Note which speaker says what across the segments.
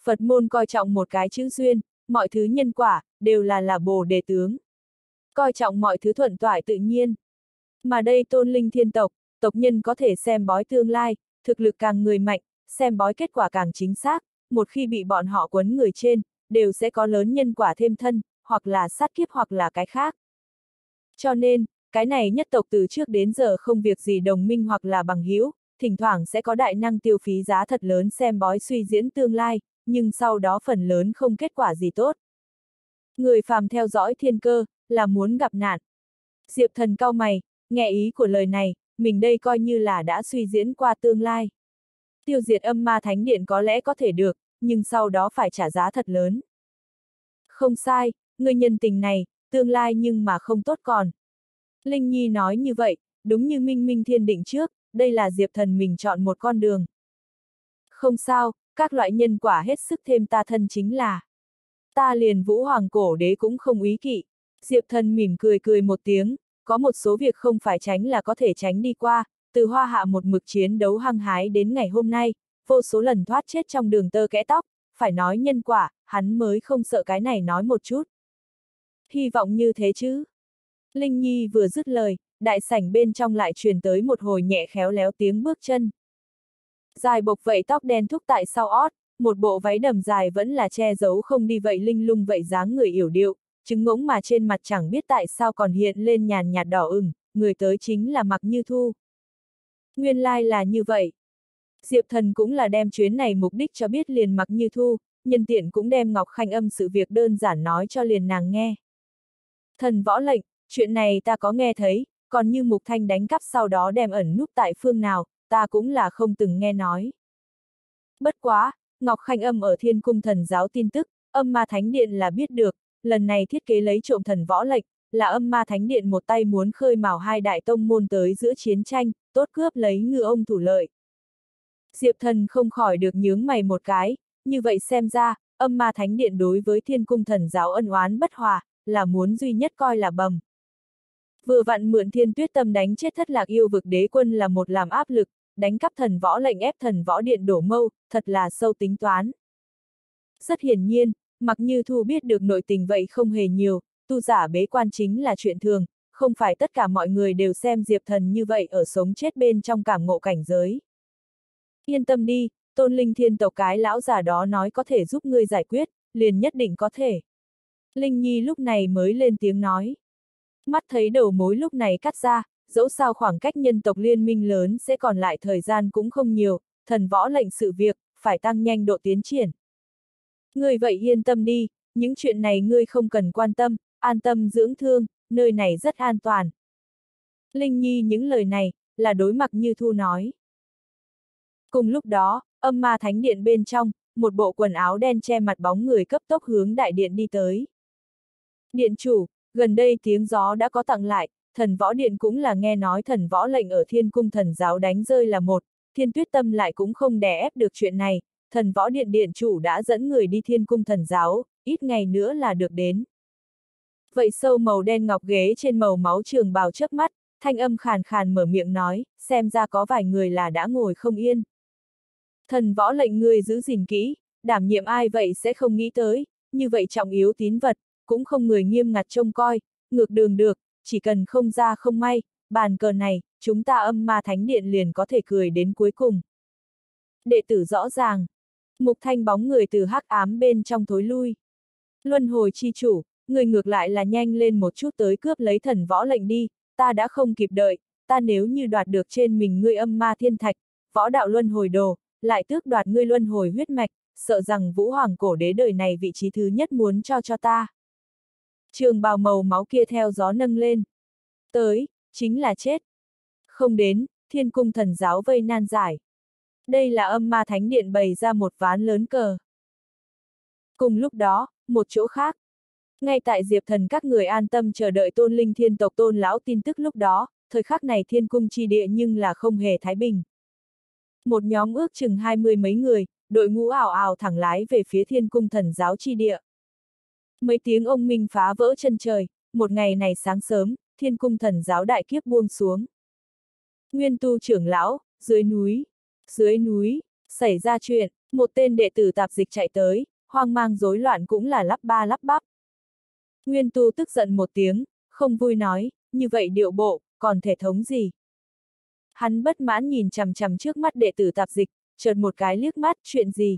Speaker 1: Phật môn coi trọng một cái chữ duyên, mọi thứ nhân quả, đều là Bồ Đề tướng. Coi trọng mọi thứ thuận toại tự nhiên. Mà đây tôn linh thiên tộc, tộc nhân có thể xem bói tương lai, thực lực càng người mạnh, xem bói kết quả càng chính xác, một khi bị bọn họ quấn người trên, đều sẽ có lớn nhân quả thêm thân, hoặc là sát kiếp hoặc là cái khác. Cho nên, cái này nhất tộc từ trước đến giờ không việc gì đồng minh hoặc là bằng hữu, thỉnh thoảng sẽ có đại năng tiêu phí giá thật lớn xem bói suy diễn tương lai, nhưng sau đó phần lớn không kết quả gì tốt. Người phàm theo dõi thiên cơ, là muốn gặp nạn. Diệp Thần cau mày, nghe ý của lời này, mình đây coi như là đã suy diễn qua tương lai. Tiêu diệt âm ma thánh điện có lẽ có thể được, nhưng sau đó phải trả giá thật lớn. Không sai, người nhân tình này, tương lai nhưng mà không tốt còn. Linh Nhi nói như vậy, đúng như minh minh thiên định trước, đây là Diệp Thần mình chọn một con đường. Không sao, các loại nhân quả hết sức thêm ta thân chính là. Ta liền Vũ Hoàng Cổ Đế cũng không úy kỵ. Diệp Thần mỉm cười một tiếng, có một số việc không phải tránh là có thể tránh đi qua, từ Hoa Hạ một mực chiến đấu hăng hái đến ngày hôm nay, vô số lần thoát chết trong đường tơ kẽ tóc, phải nói nhân quả, hắn mới không sợ cái này nói một chút. Hy vọng như thế chứ. Linh Nhi vừa dứt lời, đại sảnh bên trong lại truyền tới một hồi nhẹ khéo léo tiếng bước chân. Dài bộc vậy tóc đen thúc tại sau ót, một bộ váy đầm dài vẫn là che giấu không đi vậy linh lung vậy dáng người yểu điệu, trứng ngỗng mà trên mặt chẳng biết tại sao còn hiện lên nhàn nhạt đỏ ửng, người tới chính là Mạc Như Thu. Nguyên lai là như vậy. Diệp Thần cũng là đem chuyến này mục đích cho biết liền Mạc Như Thu, nhân tiện cũng đem Ngọc Khanh Âm sự việc đơn giản nói cho liền nàng nghe. Thần võ lệnh, chuyện này ta có nghe thấy, còn như Mục Thanh đánh cắp sau đó đem ẩn núp tại phương nào, ta cũng là không từng nghe nói. Bất quá, Ngọc Khanh Âm ở Thiên Cung Thần giáo tin tức, Âm Ma Thánh Điện là biết được, lần này thiết kế lấy trộm thần võ lệnh, là Âm Ma Thánh Điện một tay muốn khơi mào hai đại tông môn tới giữa chiến tranh, tốt cướp lấy ngư ông thủ lợi. Diệp Thần không khỏi được nhướng mày một cái, như vậy xem ra, Âm Ma Thánh Điện đối với Thiên Cung Thần giáo ân oán bất hòa, là muốn duy nhất coi là bầm. Vừa vặn mượn Thiên Tuyết Tâm đánh chết Thất Lạc Yêu Vực đế quân là một làm áp lực, đánh cắp thần võ lệnh ép thần võ điện đổ mâu, thật là sâu tính toán. Rất hiển nhiên, Mạc Như Thu biết được nội tình vậy không hề nhiều, tu giả bế quan chính là chuyện thường, không phải tất cả mọi người đều xem Diệp Thần như vậy ở sống chết bên trong cảm ngộ cảnh giới. Yên tâm đi, Tôn Linh Thiên tộc cái lão già đó nói có thể giúp ngươi giải quyết, liền nhất định có thể. Linh Nhi lúc này mới lên tiếng nói. Mắt thấy đầu mối lúc này cắt ra, dẫu sao khoảng cách nhân tộc liên minh lớn sẽ còn lại thời gian cũng không nhiều, thần võ lệnh sự việc, phải tăng nhanh độ tiến triển. Ngươi vậy yên tâm đi, những chuyện này ngươi không cần quan tâm, an tâm dưỡng thương, nơi này rất an toàn. Linh Nhi những lời này, là đối Mạc Như Thu nói. Cùng lúc đó, Âm Ma Thánh Điện bên trong, một bộ quần áo đen che mặt bóng người cấp tốc hướng đại điện đi tới. Điện chủ, gần đây tiếng gió đã có tặng lại, thần võ điện cũng là nghe nói thần võ lệnh ở Thiên Cung Thần giáo đánh rơi là một, Thiên Tuyết Tâm lại cũng không đè ép được chuyện này, thần võ điện điện chủ đã dẫn người đi Thiên Cung Thần giáo, ít ngày nữa là được đến. Vậy sâu màu đen ngọc ghế trên màu máu trường bào chớp mắt, thanh âm khàn khàn mở miệng nói, xem ra có vài người là đã ngồi không yên. Thần võ lệnh ngươi giữ gìn kỹ, đảm nhiệm ai vậy sẽ không nghĩ tới, như vậy trọng yếu tín vật, cũng không người nghiêm ngặt trông coi, ngược đường được, chỉ cần không ra không may, bàn cờ này, chúng ta Âm Ma Thánh Điện liền có thể cười đến cuối cùng. Đệ tử rõ ràng, Mục Thanh bóng người từ hắc ám bên trong thối lui. Luân hồi chi chủ, người ngược lại là nhanh lên một chút tới cướp lấy thần võ lệnh đi, ta đã không kịp đợi, ta nếu như đoạt được trên mình ngươi âm ma thiên thạch, võ đạo luân hồi đồ, lại tước đoạt ngươi luân hồi huyết mạch, sợ rằng Vũ Hoàng cổ đế đời này vị trí thứ nhất muốn cho ta. Trường bào màu máu kia theo gió nâng lên. Tới, chính là chết. Không đến, Thiên Cung Thần giáo vây nan giải. Đây là Âm Ma Thánh Điện bày ra một ván lớn cờ. Cùng lúc đó, một chỗ khác. Ngay tại Diệp Thần các người an tâm chờ đợi Tôn Linh Thiên tộc Tôn lão tin tức lúc đó, thời khắc này Thiên Cung chi địa nhưng là không hề thái bình. Một nhóm ước chừng 20 mấy người, đội ngũ ảo ảo thẳng lái về phía Thiên Cung Thần giáo chi địa. Mấy tiếng ông minh phá vỡ chân trời, một ngày này sáng sớm, Thiên Cung Thần giáo đại kiếp buông xuống. Nguyên Tu trưởng lão, dưới núi, xảy ra chuyện, Một tên đệ tử tạp dịch chạy tới, hoang mang rối loạn cũng là lắp ba lắp bắp. Nguyên Tu tức giận một tiếng, không vui nói, như vậy điệu bộ, còn thể thống gì? Hắn bất mãn nhìn chằm chằm trước mắt đệ tử tạp dịch, chợt một cái liếc mắt, chuyện gì?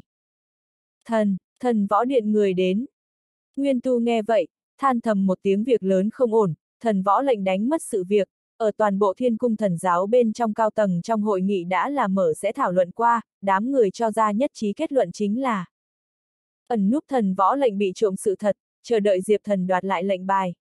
Speaker 1: Thần võ điện người đến. Nguyên Tu nghe vậy, than thầm một tiếng, việc lớn không ổn, thần võ lệnh đánh mất sự việc, ở toàn bộ Thiên Cung Thần giáo bên trong cao tầng trong hội nghị đã là mở sẽ thảo luận qua, đám người cho ra nhất trí kết luận chính là ẩn núp thần võ lệnh bị trộm sự thật, chờ đợi Diệp Thần đoạt lại lệnh bài.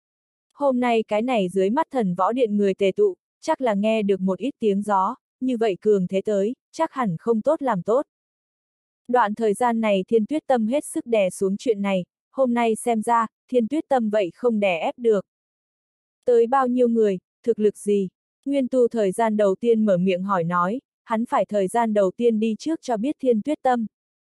Speaker 1: Hôm nay cái này dưới mắt thần võ điện người tề tụ, chắc là nghe được một ít tiếng gió, như vậy cường thế tới, chắc hẳn không tốt làm tốt. Đoạn thời gian này Thiên Tuyết Tâm hết sức đè xuống chuyện này, hôm nay xem ra, Thiên Tuyết Tâm vậy không đè ép được. Tới bao nhiêu người, thực lực gì? Nguyên Tu thời gian đầu tiên mở miệng hỏi nói, hắn phải thời gian đầu tiên đi trước cho biết Thiên Tuyết Tâm.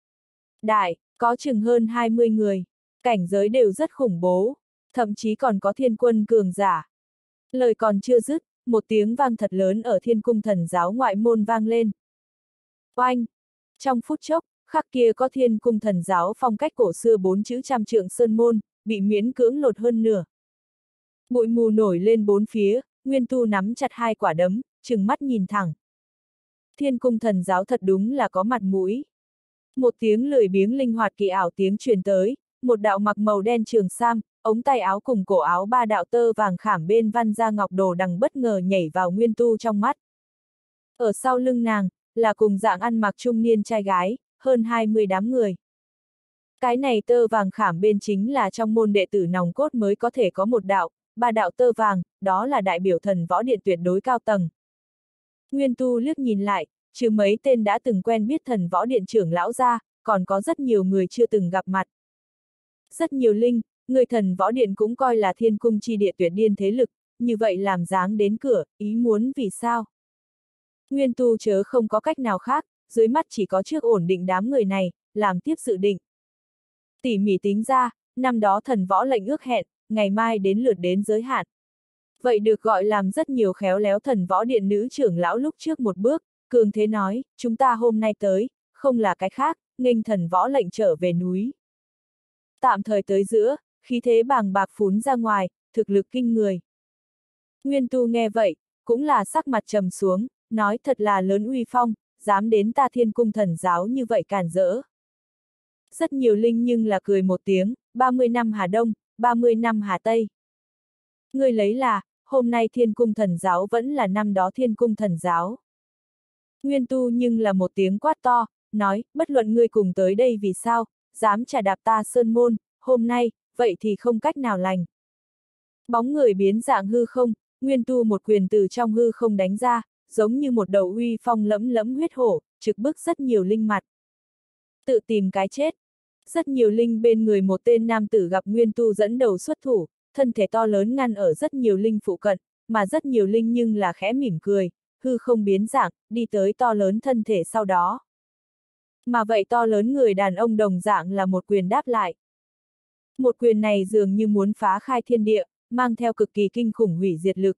Speaker 1: Đại, có chừng hơn 20 người, cảnh giới đều rất khủng bố, thậm chí còn có thiên quân cường giả. Lời còn chưa dứt, một tiếng vang thật lớn ở Thiên Cung Thần giáo ngoại môn vang lên. Oanh! Trong phút chốc, khắc kia có Thiên Cung Thần giáo phong cách cổ xưa 4 chữ trăm trượng sơn môn, bị miễn cưỡng lột hơn nửa. Bụi mù nổi lên bốn phía, Nguyên Tu nắm chặt hai quả đấm, trừng mắt nhìn thẳng. Thiên Cung Thần giáo thật đúng là có mặt mũi. Một tiếng lười biếng linh hoạt kỳ ảo tiếng truyền tới, một đạo mặc màu đen trường sam, ống tay áo cùng cổ áo ba đạo tơ vàng khảm bên văn gia ngọc đồ đằng bất ngờ nhảy vào Nguyên Tu trong mắt. Ở sau lưng nàng, là cùng dạng ăn mặc trung niên trai gái, hơn 20 đám người. Cái này tơ vàng khảm bên chính là trong môn đệ tử nòng cốt mới có thể có một đạo, ba đạo tơ vàng, đó là đại biểu thần võ điện tuyệt đối cao tầng. Nguyên Tu liếc nhìn lại, trừ mấy tên đã từng quen biết thần võ điện trưởng lão ra, còn có rất nhiều người chưa từng gặp mặt. Rất nhiều linh, người thần võ điện cũng coi là thiên cung chi địa tuyệt điên thế lực, như vậy làm dáng đến cửa, ý muốn vì sao? Nguyên Tu chớ không có cách nào khác, dưới mắt chỉ có trước ổn định đám người này, làm tiếp dự định. Tỉ mỉ tính ra, năm đó thần võ lệnh ước hẹn, ngày mai đến lượt đến giới hạn. Vậy được gọi làm rất nhiều khéo léo thần võ điện nữ trưởng lão lúc trước một bước, cường thế nói, chúng ta hôm nay tới, không là cái khác, nghênh thần võ lệnh trở về núi. Tạm thời tới giữa, khí thế bàng bạc phún ra ngoài, thực lực kinh người. Nguyên Tu nghe vậy, cũng là sắc mặt trầm xuống, nói thật là lớn uy phong, dám đến ta Thiên Cung Thần giáo như vậy càn rỡ. Rất nhiều linh nhưng là cười một tiếng, 30 năm Hà Đông, 30 năm Hà Tây. Ngươi lấy là, hôm nay Thiên Cung Thần giáo vẫn là năm đó Thiên Cung Thần giáo. Nguyên Tu nhưng là một tiếng quát to, nói, bất luận ngươi cùng tới đây vì sao, dám trà đạp ta sơn môn, hôm nay, vậy thì không cách nào lành. Bóng người biến dạng hư không, Nguyên Tu một quyền từ trong hư không đánh ra, giống như một đầu uy phong lẫm lẫm huyết hổ, trực bức rất nhiều linh mặt. Tự tìm cái chết. Rất nhiều linh bên người một tên nam tử gặp Nguyên Tu dẫn đầu xuất thủ, thân thể to lớn ngăn ở rất nhiều linh phụ cận, mà rất nhiều linh nhưng là khẽ mỉm cười, hư không biến dạng, đi tới to lớn thân thể sau đó. Mà vậy to lớn người đàn ông đồng dạng là một quyền đáp lại. Một quyền này dường như muốn phá khai thiên địa, mang theo cực kỳ kinh khủng hủy diệt lực.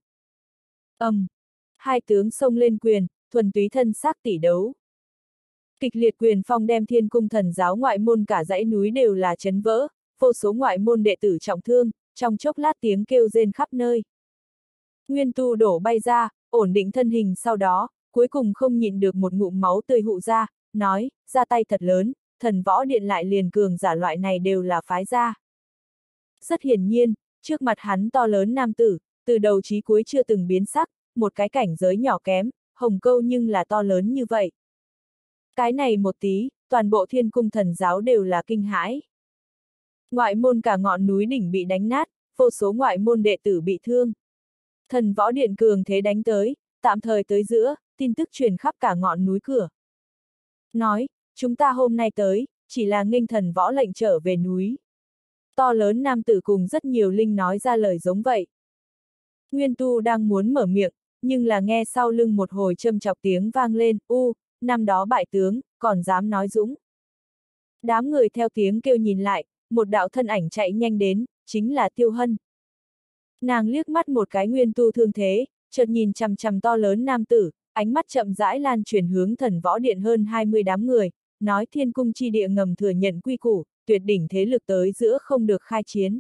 Speaker 1: Hai tướng xông lên quyền, thuần túy thân xác tỷ đấu. Kịch liệt quyền phong đem Thiên Cung Thần giáo ngoại môn cả dãy núi đều là chấn vỡ, vô số ngoại môn đệ tử trọng thương, trong chốc lát tiếng kêu rên khắp nơi. Nguyên Tu đổ bay ra, ổn định thân hình sau đó, cuối cùng không nhịn được một ngụm máu tươi hụ ra, nói, ra tay thật lớn, thần võ điện lại liền cường giả loại này đều là phái ra. Rất hiển nhiên, trước mặt hắn to lớn nam tử, từ đầu chí cuối chưa từng biến sắc, một cái cảnh giới nhỏ kém, hồng câu nhưng là to lớn như vậy. Cái này một tí, toàn bộ Thiên Cung Thần giáo đều là kinh hãi. Ngoại môn cả ngọn núi đỉnh bị đánh nát, vô số ngoại môn đệ tử bị thương. Thần võ điện cường thế đánh tới, tạm thời tới giữa, tin tức truyền khắp cả ngọn núi cửa. Nói, chúng ta hôm nay tới, chỉ là nghênh thần võ lệnh trở về núi. To lớn nam tử cùng rất nhiều linh nói ra lời giống vậy. Nguyên Tu đang muốn mở miệng, nhưng là nghe sau lưng một hồi châm chọc tiếng vang lên, năm đó bại tướng, còn dám nói dũng. Đám người theo tiếng kêu nhìn lại, một đạo thân ảnh chạy nhanh đến, chính là Tiêu Hân. Nàng liếc mắt một cái Nguyên Tu thương thế, chợt nhìn chằm chằm to lớn nam tử, ánh mắt chậm rãi lan truyền hướng thần võ điện hơn 20 đám người, nói thiên cung chi địa ngầm thừa nhận quy củ, tuyệt đỉnh thế lực tới giữa không được khai chiến.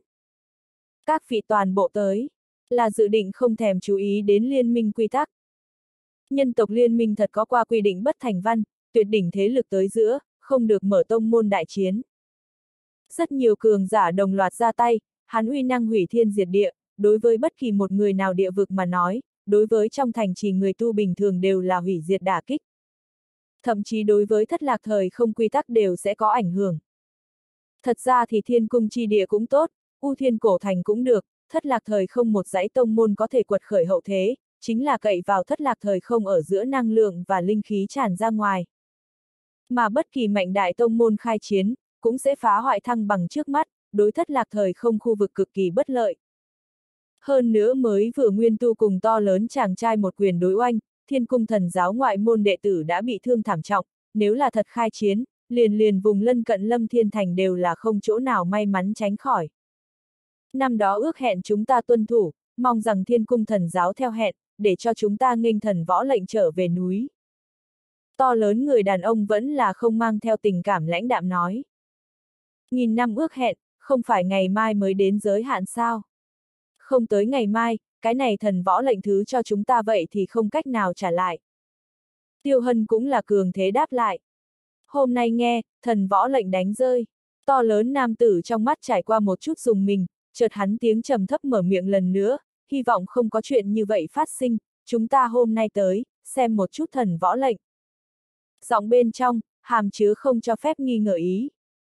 Speaker 1: Các vị toàn bộ tới, là dự định không thèm chú ý đến liên minh quy tắc. Nhân tộc liên minh thật có qua quy định bất thành văn, tuyệt đỉnh thế lực tới giữa, không được mở tông môn đại chiến. Rất nhiều cường giả đồng loạt ra tay, hắn uy năng hủy thiên diệt địa, đối với bất kỳ một người nào địa vực mà nói, đối với trong thành trì người tu bình thường đều là hủy diệt đả kích. Thậm chí đối với thất lạc thời không quy tắc đều sẽ có ảnh hưởng. Thật ra thì thiên cung chi địa cũng tốt, U Thiên cổ thành cũng được, thất lạc thời không một dãy tông môn có thể quật khởi hậu thế, chính là cậy vào thất lạc thời không ở giữa năng lượng và linh khí tràn ra ngoài. Mà bất kỳ mạnh đại tông môn khai chiến, cũng sẽ phá hoại thăng bằng trước mắt, đối thất lạc thời không khu vực cực kỳ bất lợi. Hơn nữa mới vừa Nguyên Tu cùng to lớn chàng trai một quyền đối oanh, thiên cung thần giáo ngoại môn đệ tử đã bị thương thảm trọng, nếu là thật khai chiến, liền vùng lân cận Lâm Thiên Thành đều là không chỗ nào may mắn tránh khỏi. Năm đó ước hẹn chúng ta tuân thủ, mong rằng thiên cung thần giáo theo hẹn, để cho chúng ta nghênh thần võ lệnh trở về núi. To lớn người đàn ông vẫn là không mang theo tình cảm lãnh đạm nói. Nghìn năm ước hẹn, không phải ngày mai mới đến giới hạn sao? Không tới ngày mai, cái này thần võ lệnh thứ cho chúng ta vậy thì không cách nào trả lại. Tiêu Hân cũng là cường thế đáp lại. Hôm nay nghe, thần võ lệnh đánh rơi. To lớn nam tử trong mắt trải qua một chút dùng mình, chợt hắn tiếng trầm thấp mở miệng lần nữa, hy vọng không có chuyện như vậy phát sinh, chúng ta hôm nay tới, xem một chút thần võ lệnh. Giọng bên trong, hàm chứa không cho phép nghi ngờ ý.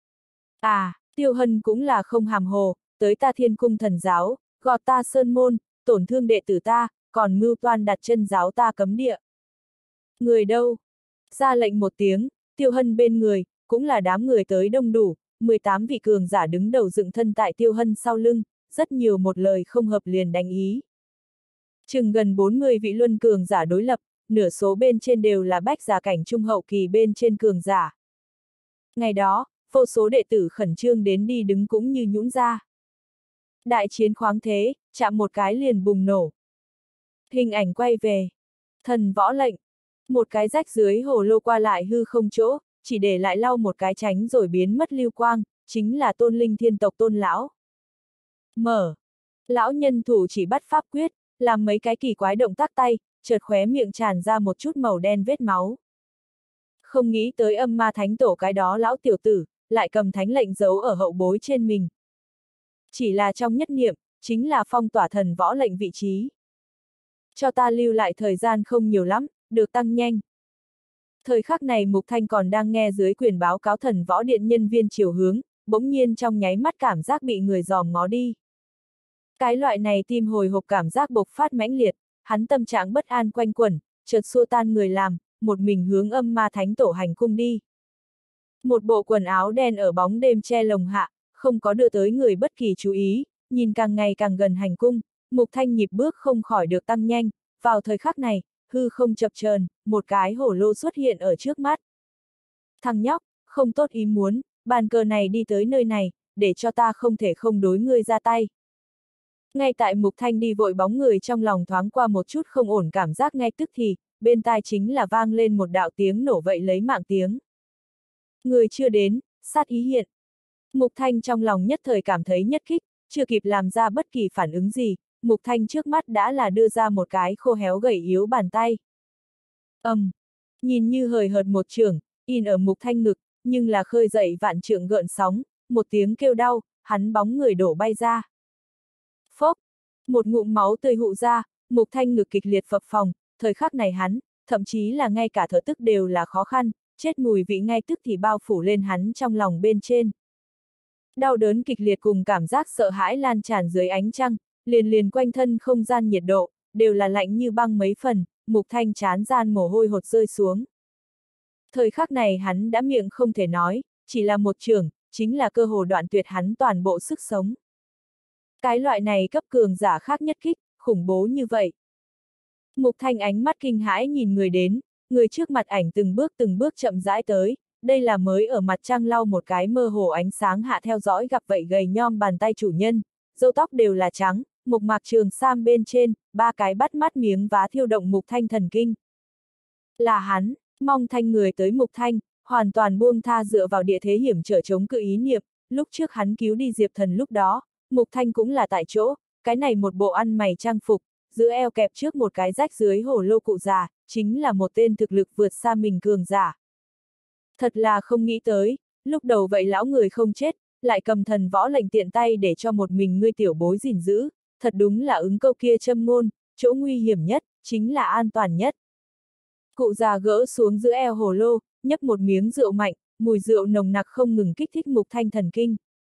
Speaker 1: À, Tiêu Hân cũng là không hàm hồ, tới ta thiên cung thần giáo, gọt ta sơn môn, tổn thương đệ tử ta, còn mưu toan đặt chân giáo ta cấm địa. Người đâu? Ra lệnh một tiếng, Tiêu Hân bên người, cũng là đám người tới đông đủ, 18 vị cường giả đứng đầu dựng thân tại Tiêu Hân sau lưng, rất nhiều một lời không hợp liền đánh ý. Chừng gần 40 vị luân cường giả đối lập, nửa số bên trên đều là bách giả cảnh trung hậu kỳ bên trên cường giả. Ngày đó, vô số đệ tử khẩn trương đến đi đứng cũng như nhũn ra. Đại chiến khoáng thế, chạm một cái liền bùng nổ. Hình ảnh quay về. Thần võ lệnh. Một cái rách dưới hồ lô qua lại hư không chỗ, chỉ để lại lau một cái tránh rồi biến mất lưu quang, chính là Tôn Linh Thiên tộc Tôn lão. Mở. Lão nhân thủ chỉ bắt pháp quyết, làm mấy cái kỳ quái động tác tay, chợt khóe miệng tràn ra một chút màu đen vết máu. Không nghĩ tới âm ma thánh tổ cái đó lão tiểu tử, lại cầm thánh lệnh giấu ở hậu bối trên mình. Chỉ là trong nhất niệm, chính là phong tỏa thần võ lệnh vị trí. Cho ta lưu lại thời gian không nhiều lắm, được tăng nhanh. Thời khắc này Mục Thanh còn đang nghe dưới quyền báo cáo thần võ điện nhân viên chiều hướng, bỗng nhiên trong nháy mắt cảm giác bị người dòm ngó đi. Cái loại này tim hồi hộp cảm giác bộc phát mãnh liệt, hắn tâm trạng bất an quanh quẩn, chợt xua tan người làm, một mình hướng âm ma thánh tổ hành cung đi. Một bộ quần áo đen ở bóng đêm che lồng hạ, không có đưa tới người bất kỳ chú ý, nhìn càng ngày càng gần hành cung, Mục Thanh nhịp bước không khỏi được tăng nhanh, vào thời khắc này, hư không chập chờn, một cái hổ lô xuất hiện ở trước mắt. Thằng nhóc, không tốt ý muốn, bàn cờ này đi tới nơi này, để cho ta không thể không đối ngươi ra tay. Ngay tại Mục Thanh đi vội bóng người trong lòng thoáng qua một chút không ổn cảm giác ngay tức thì, bên tai chính là vang lên một đạo tiếng nổ vậy lấy mạng tiếng. Người chưa đến, sát ý hiện. Mục Thanh trong lòng nhất thời cảm thấy nhất kích, chưa kịp làm ra bất kỳ phản ứng gì, Mục Thanh trước mắt đã là đưa ra một cái khô héo gầy yếu bàn tay. Nhìn như hời hợt một chưởng, in ở Mục Thanh ngực, nhưng là khơi dậy vạn trượng gợn sóng, một tiếng kêu đau, hắn bóng người đổ bay ra. Phốc, một ngụm máu tươi hụ ra, Mục Thanh ngực kịch liệt phập phồng, thời khắc này hắn, thậm chí là ngay cả thở tức đều là khó khăn, chết mùi vị ngay tức thì bao phủ lên hắn trong lòng bên trên. Đau đớn kịch liệt cùng cảm giác sợ hãi lan tràn dưới ánh trăng, liền quanh thân không gian nhiệt độ, đều là lạnh như băng mấy phần, Mục Thanh trán gian mồ hôi hột rơi xuống. Thời khắc này hắn đã miệng không thể nói, chỉ là một chưởng, chính là cơ hồ đoạn tuyệt hắn toàn bộ sức sống. Cái loại này cấp cường giả khác nhất kích, khủng bố như vậy. Mục Thanh ánh mắt kinh hãi nhìn người đến, người trước mặt ảnh từng bước chậm rãi tới, đây là mới ở mặt trăng lau một cái mơ hồ ánh sáng hạ theo dõi gặp vậy gầy nhom bàn tay chủ nhân, râu tóc đều là trắng, mộc mạc trường sam bên trên, ba cái bắt mắt miếng vá thiêu động Mục Thanh thần kinh. Là hắn, mong thanh người tới Mục Thanh, hoàn toàn buông tha dựa vào địa thế hiểm trở chống cự ý niệm, lúc trước hắn cứu đi Diệp Thần lúc đó, Mục Thanh cũng là tại chỗ, cái này một bộ ăn mày trang phục, giữa eo kẹp trước một cái rách dưới hổ lô cụ già, chính là một tên thực lực vượt xa mình cường giả. Thật là không nghĩ tới, lúc đầu vậy lão người không chết, lại cầm thần võ lệnh tiện tay để cho một mình ngươi tiểu bối gìn giữ, thật đúng là ứng câu kia châm ngôn, chỗ nguy hiểm nhất, chính là an toàn nhất. Cụ già gỡ xuống giữa eo hồ lô, nhấp một miếng rượu mạnh, mùi rượu nồng nặc không ngừng kích thích Mục Thanh thần kinh.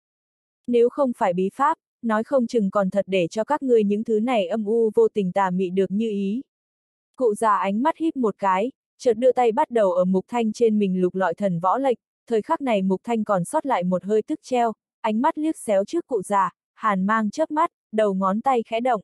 Speaker 1: Nếu không phải bí pháp, nói không chừng còn thật để cho các ngươi những thứ này âm u vô tình tà mị được như ý. Cụ già ánh mắt híp một cái, chợt đưa tay bắt đầu ở Mục Thanh trên mình lục lọi thần võ lệnh, thời khắc này Mục Thanh còn sót lại một hơi tức treo, ánh mắt liếc xéo trước cụ già, hàn mang chớp mắt, đầu ngón tay khẽ động.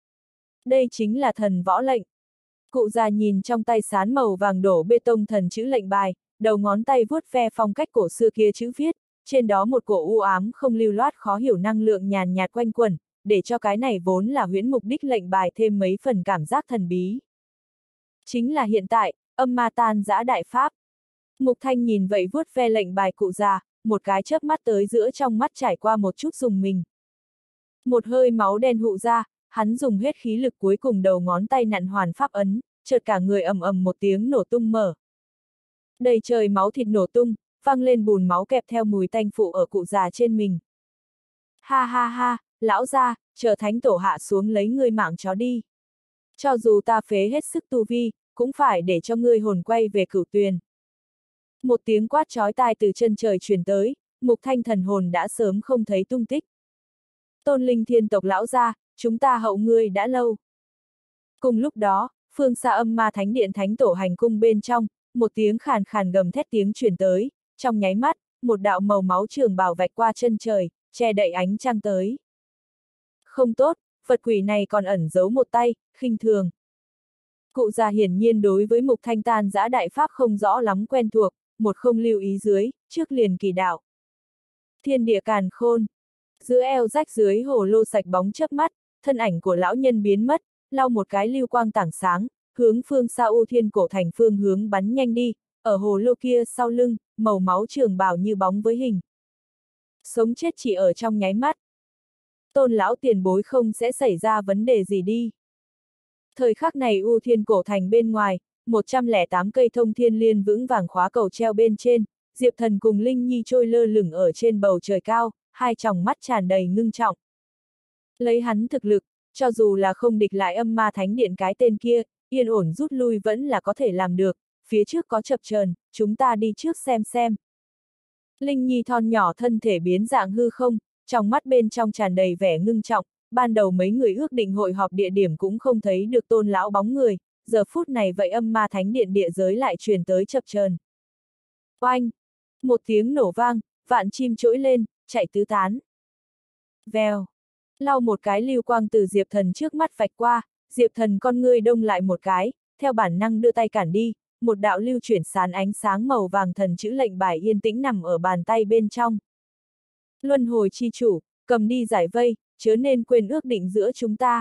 Speaker 1: Đây chính là thần võ lệnh. Cụ già nhìn trong tay sán màu vàng đổ bê tông thần chữ lệnh bài, đầu ngón tay vuốt ve phong cách cổ xưa kia chữ viết, trên đó một cổ u ám không lưu loát khó hiểu năng lượng nhàn nhạt quanh quẩn, để cho cái này vốn là huyễn mục đích lệnh bài thêm mấy phần cảm giác thần bí. Chính là hiện tại, âm ma tan giã đại pháp. Mục Thanh nhìn vậy vuốt ve lệnh bài cụ già, một cái chớp mắt tới giữa trong mắt trải qua một chút dùng mình. Một hơi máu đen hụ ra, hắn dùng hết khí lực cuối cùng đầu ngón tay nặn hoàn pháp ấn, chợt cả người ầm ầm một tiếng nổ tung mở. Đầy trời máu thịt nổ tung, văng lên bùn máu kẹp theo mùi tanh phụ ở cụ già trên mình. Ha ha ha, lão gia, chờ thánh tổ hạ xuống lấy ngươi mạng chó đi. Cho dù ta phế hết sức tu vi, cũng phải để cho ngươi hồn quay về cửu tuyền. Một tiếng quát chói tai từ chân trời truyền tới, Mục Thanh thần hồn đã sớm không thấy tung tích. Tôn linh thiên tộc lão gia, chúng ta hậu ngươi đã lâu. Cùng lúc đó, phương xa âm ma thánh điện thánh tổ hành cung bên trong, một tiếng khàn khàn gầm thét tiếng truyền tới, trong nháy mắt, một đạo màu máu trường bào vạch qua chân trời, che đậy ánh trăng tới. Không tốt, vật quỷ này còn ẩn giấu một tay, khinh thường. Cụ già hiển nhiên đối với Mục Thanh tan giã đại pháp không rõ lắm quen thuộc, một không lưu ý dưới, trước liền kỳ đạo. Thiên địa càn khôn. Giữa eo rách dưới hồ lô sạch bóng chớp mắt, thân ảnh của lão nhân biến mất, lau một cái lưu quang tảng sáng, hướng phương xa U Thiên cổ thành phương hướng bắn nhanh đi, ở hồ lô kia sau lưng, màu máu trường bào như bóng với hình. Sống chết chỉ ở trong nháy mắt. Tôn lão tiền bối không sẽ xảy ra vấn đề gì đi. Thời khắc này U Thiên cổ thành bên ngoài, 108 cây thông thiên liên vững vàng khóa cầu treo bên trên, Diệp Thần cùng Linh Nhi trôi lơ lửng ở trên bầu trời cao, hai tròng mắt tràn đầy ngưng trọng. Lấy hắn thực lực, cho dù là không địch lại âm ma thánh điện cái tên kia, yên ổn rút lui vẫn là có thể làm được, phía trước có chập chờn, chúng ta đi trước xem. Linh Nhi thon nhỏ thân thể biến dạng hư không, trong mắt bên trong tràn đầy vẻ ngưng trọng, ban đầu mấy người ước định hội họp địa điểm cũng không thấy được Tôn lão bóng người, giờ phút này vậy âm ma thánh điện địa giới lại truyền tới chập chờn. Oanh! Một tiếng nổ vang, vạn chim trỗi lên, chạy tứ tán. Vèo! Lau một cái lưu quang từ Diệp Thần trước mắt vạch qua, Diệp Thần con ngươi đông lại một cái, theo bản năng đưa tay cản đi, một đạo lưu chuyển sán ánh sáng màu vàng thần chữ lệnh bài yên tĩnh nằm ở bàn tay bên trong. Luân hồi chi chủ, cầm đi giải vây, chớ nên quên ước định giữa chúng ta.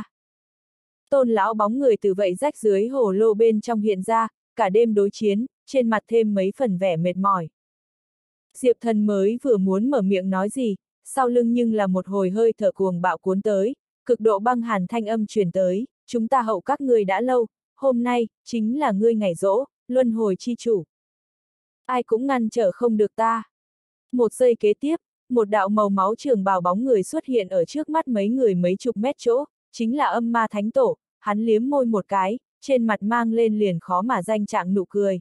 Speaker 1: Tôn lão bóng người từ vậy rách dưới hồ lô bên trong hiện ra, cả đêm đối chiến, trên mặt thêm mấy phần vẻ mệt mỏi. Diệp Thần mới vừa muốn mở miệng nói gì, sau lưng nhưng là một hồi hơi thở cuồng bạo cuốn tới, cực độ băng hàn thanh âm truyền tới, chúng ta hậu các ngươi đã lâu, hôm nay, chính là ngươi ngày giỗ, luân hồi chi chủ. Ai cũng ngăn trở không được ta. Một giây kế tiếp, một đạo màu máu trường bào bóng người xuất hiện ở trước mắt mấy người mấy chục mét chỗ, chính là âm ma thánh tổ, hắn liếm môi một cái, trên mặt mang lên liền khó mà danh trạng nụ cười.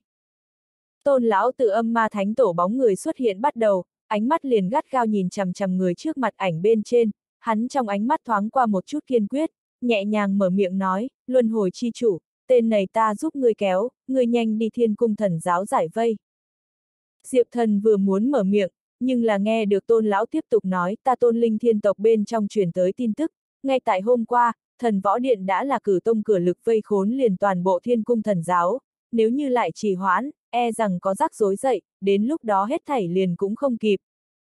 Speaker 1: Tôn lão từ âm ma thánh tổ bóng người xuất hiện bắt đầu, ánh mắt liền gắt gao nhìn chằm chằm người trước mặt ảnh bên trên, hắn trong ánh mắt thoáng qua một chút kiên quyết, nhẹ nhàng mở miệng nói, luân hồi chi chủ, tên này ta giúp ngươi kéo, ngươi nhanh đi Thiên Cung Thần giáo giải vây. Diệp Thần vừa muốn mở miệng, nhưng là nghe được Tôn lão tiếp tục nói, ta Tôn linh thiên tộc bên trong truyền tới tin tức, ngay tại hôm qua, thần võ điện đã là cử tông cửa lực vây khốn liền toàn bộ Thiên Cung Thần giáo, nếu như lại trì hoãn, e rằng có rắc rối dậy, đến lúc đó hết thảy liền cũng không kịp.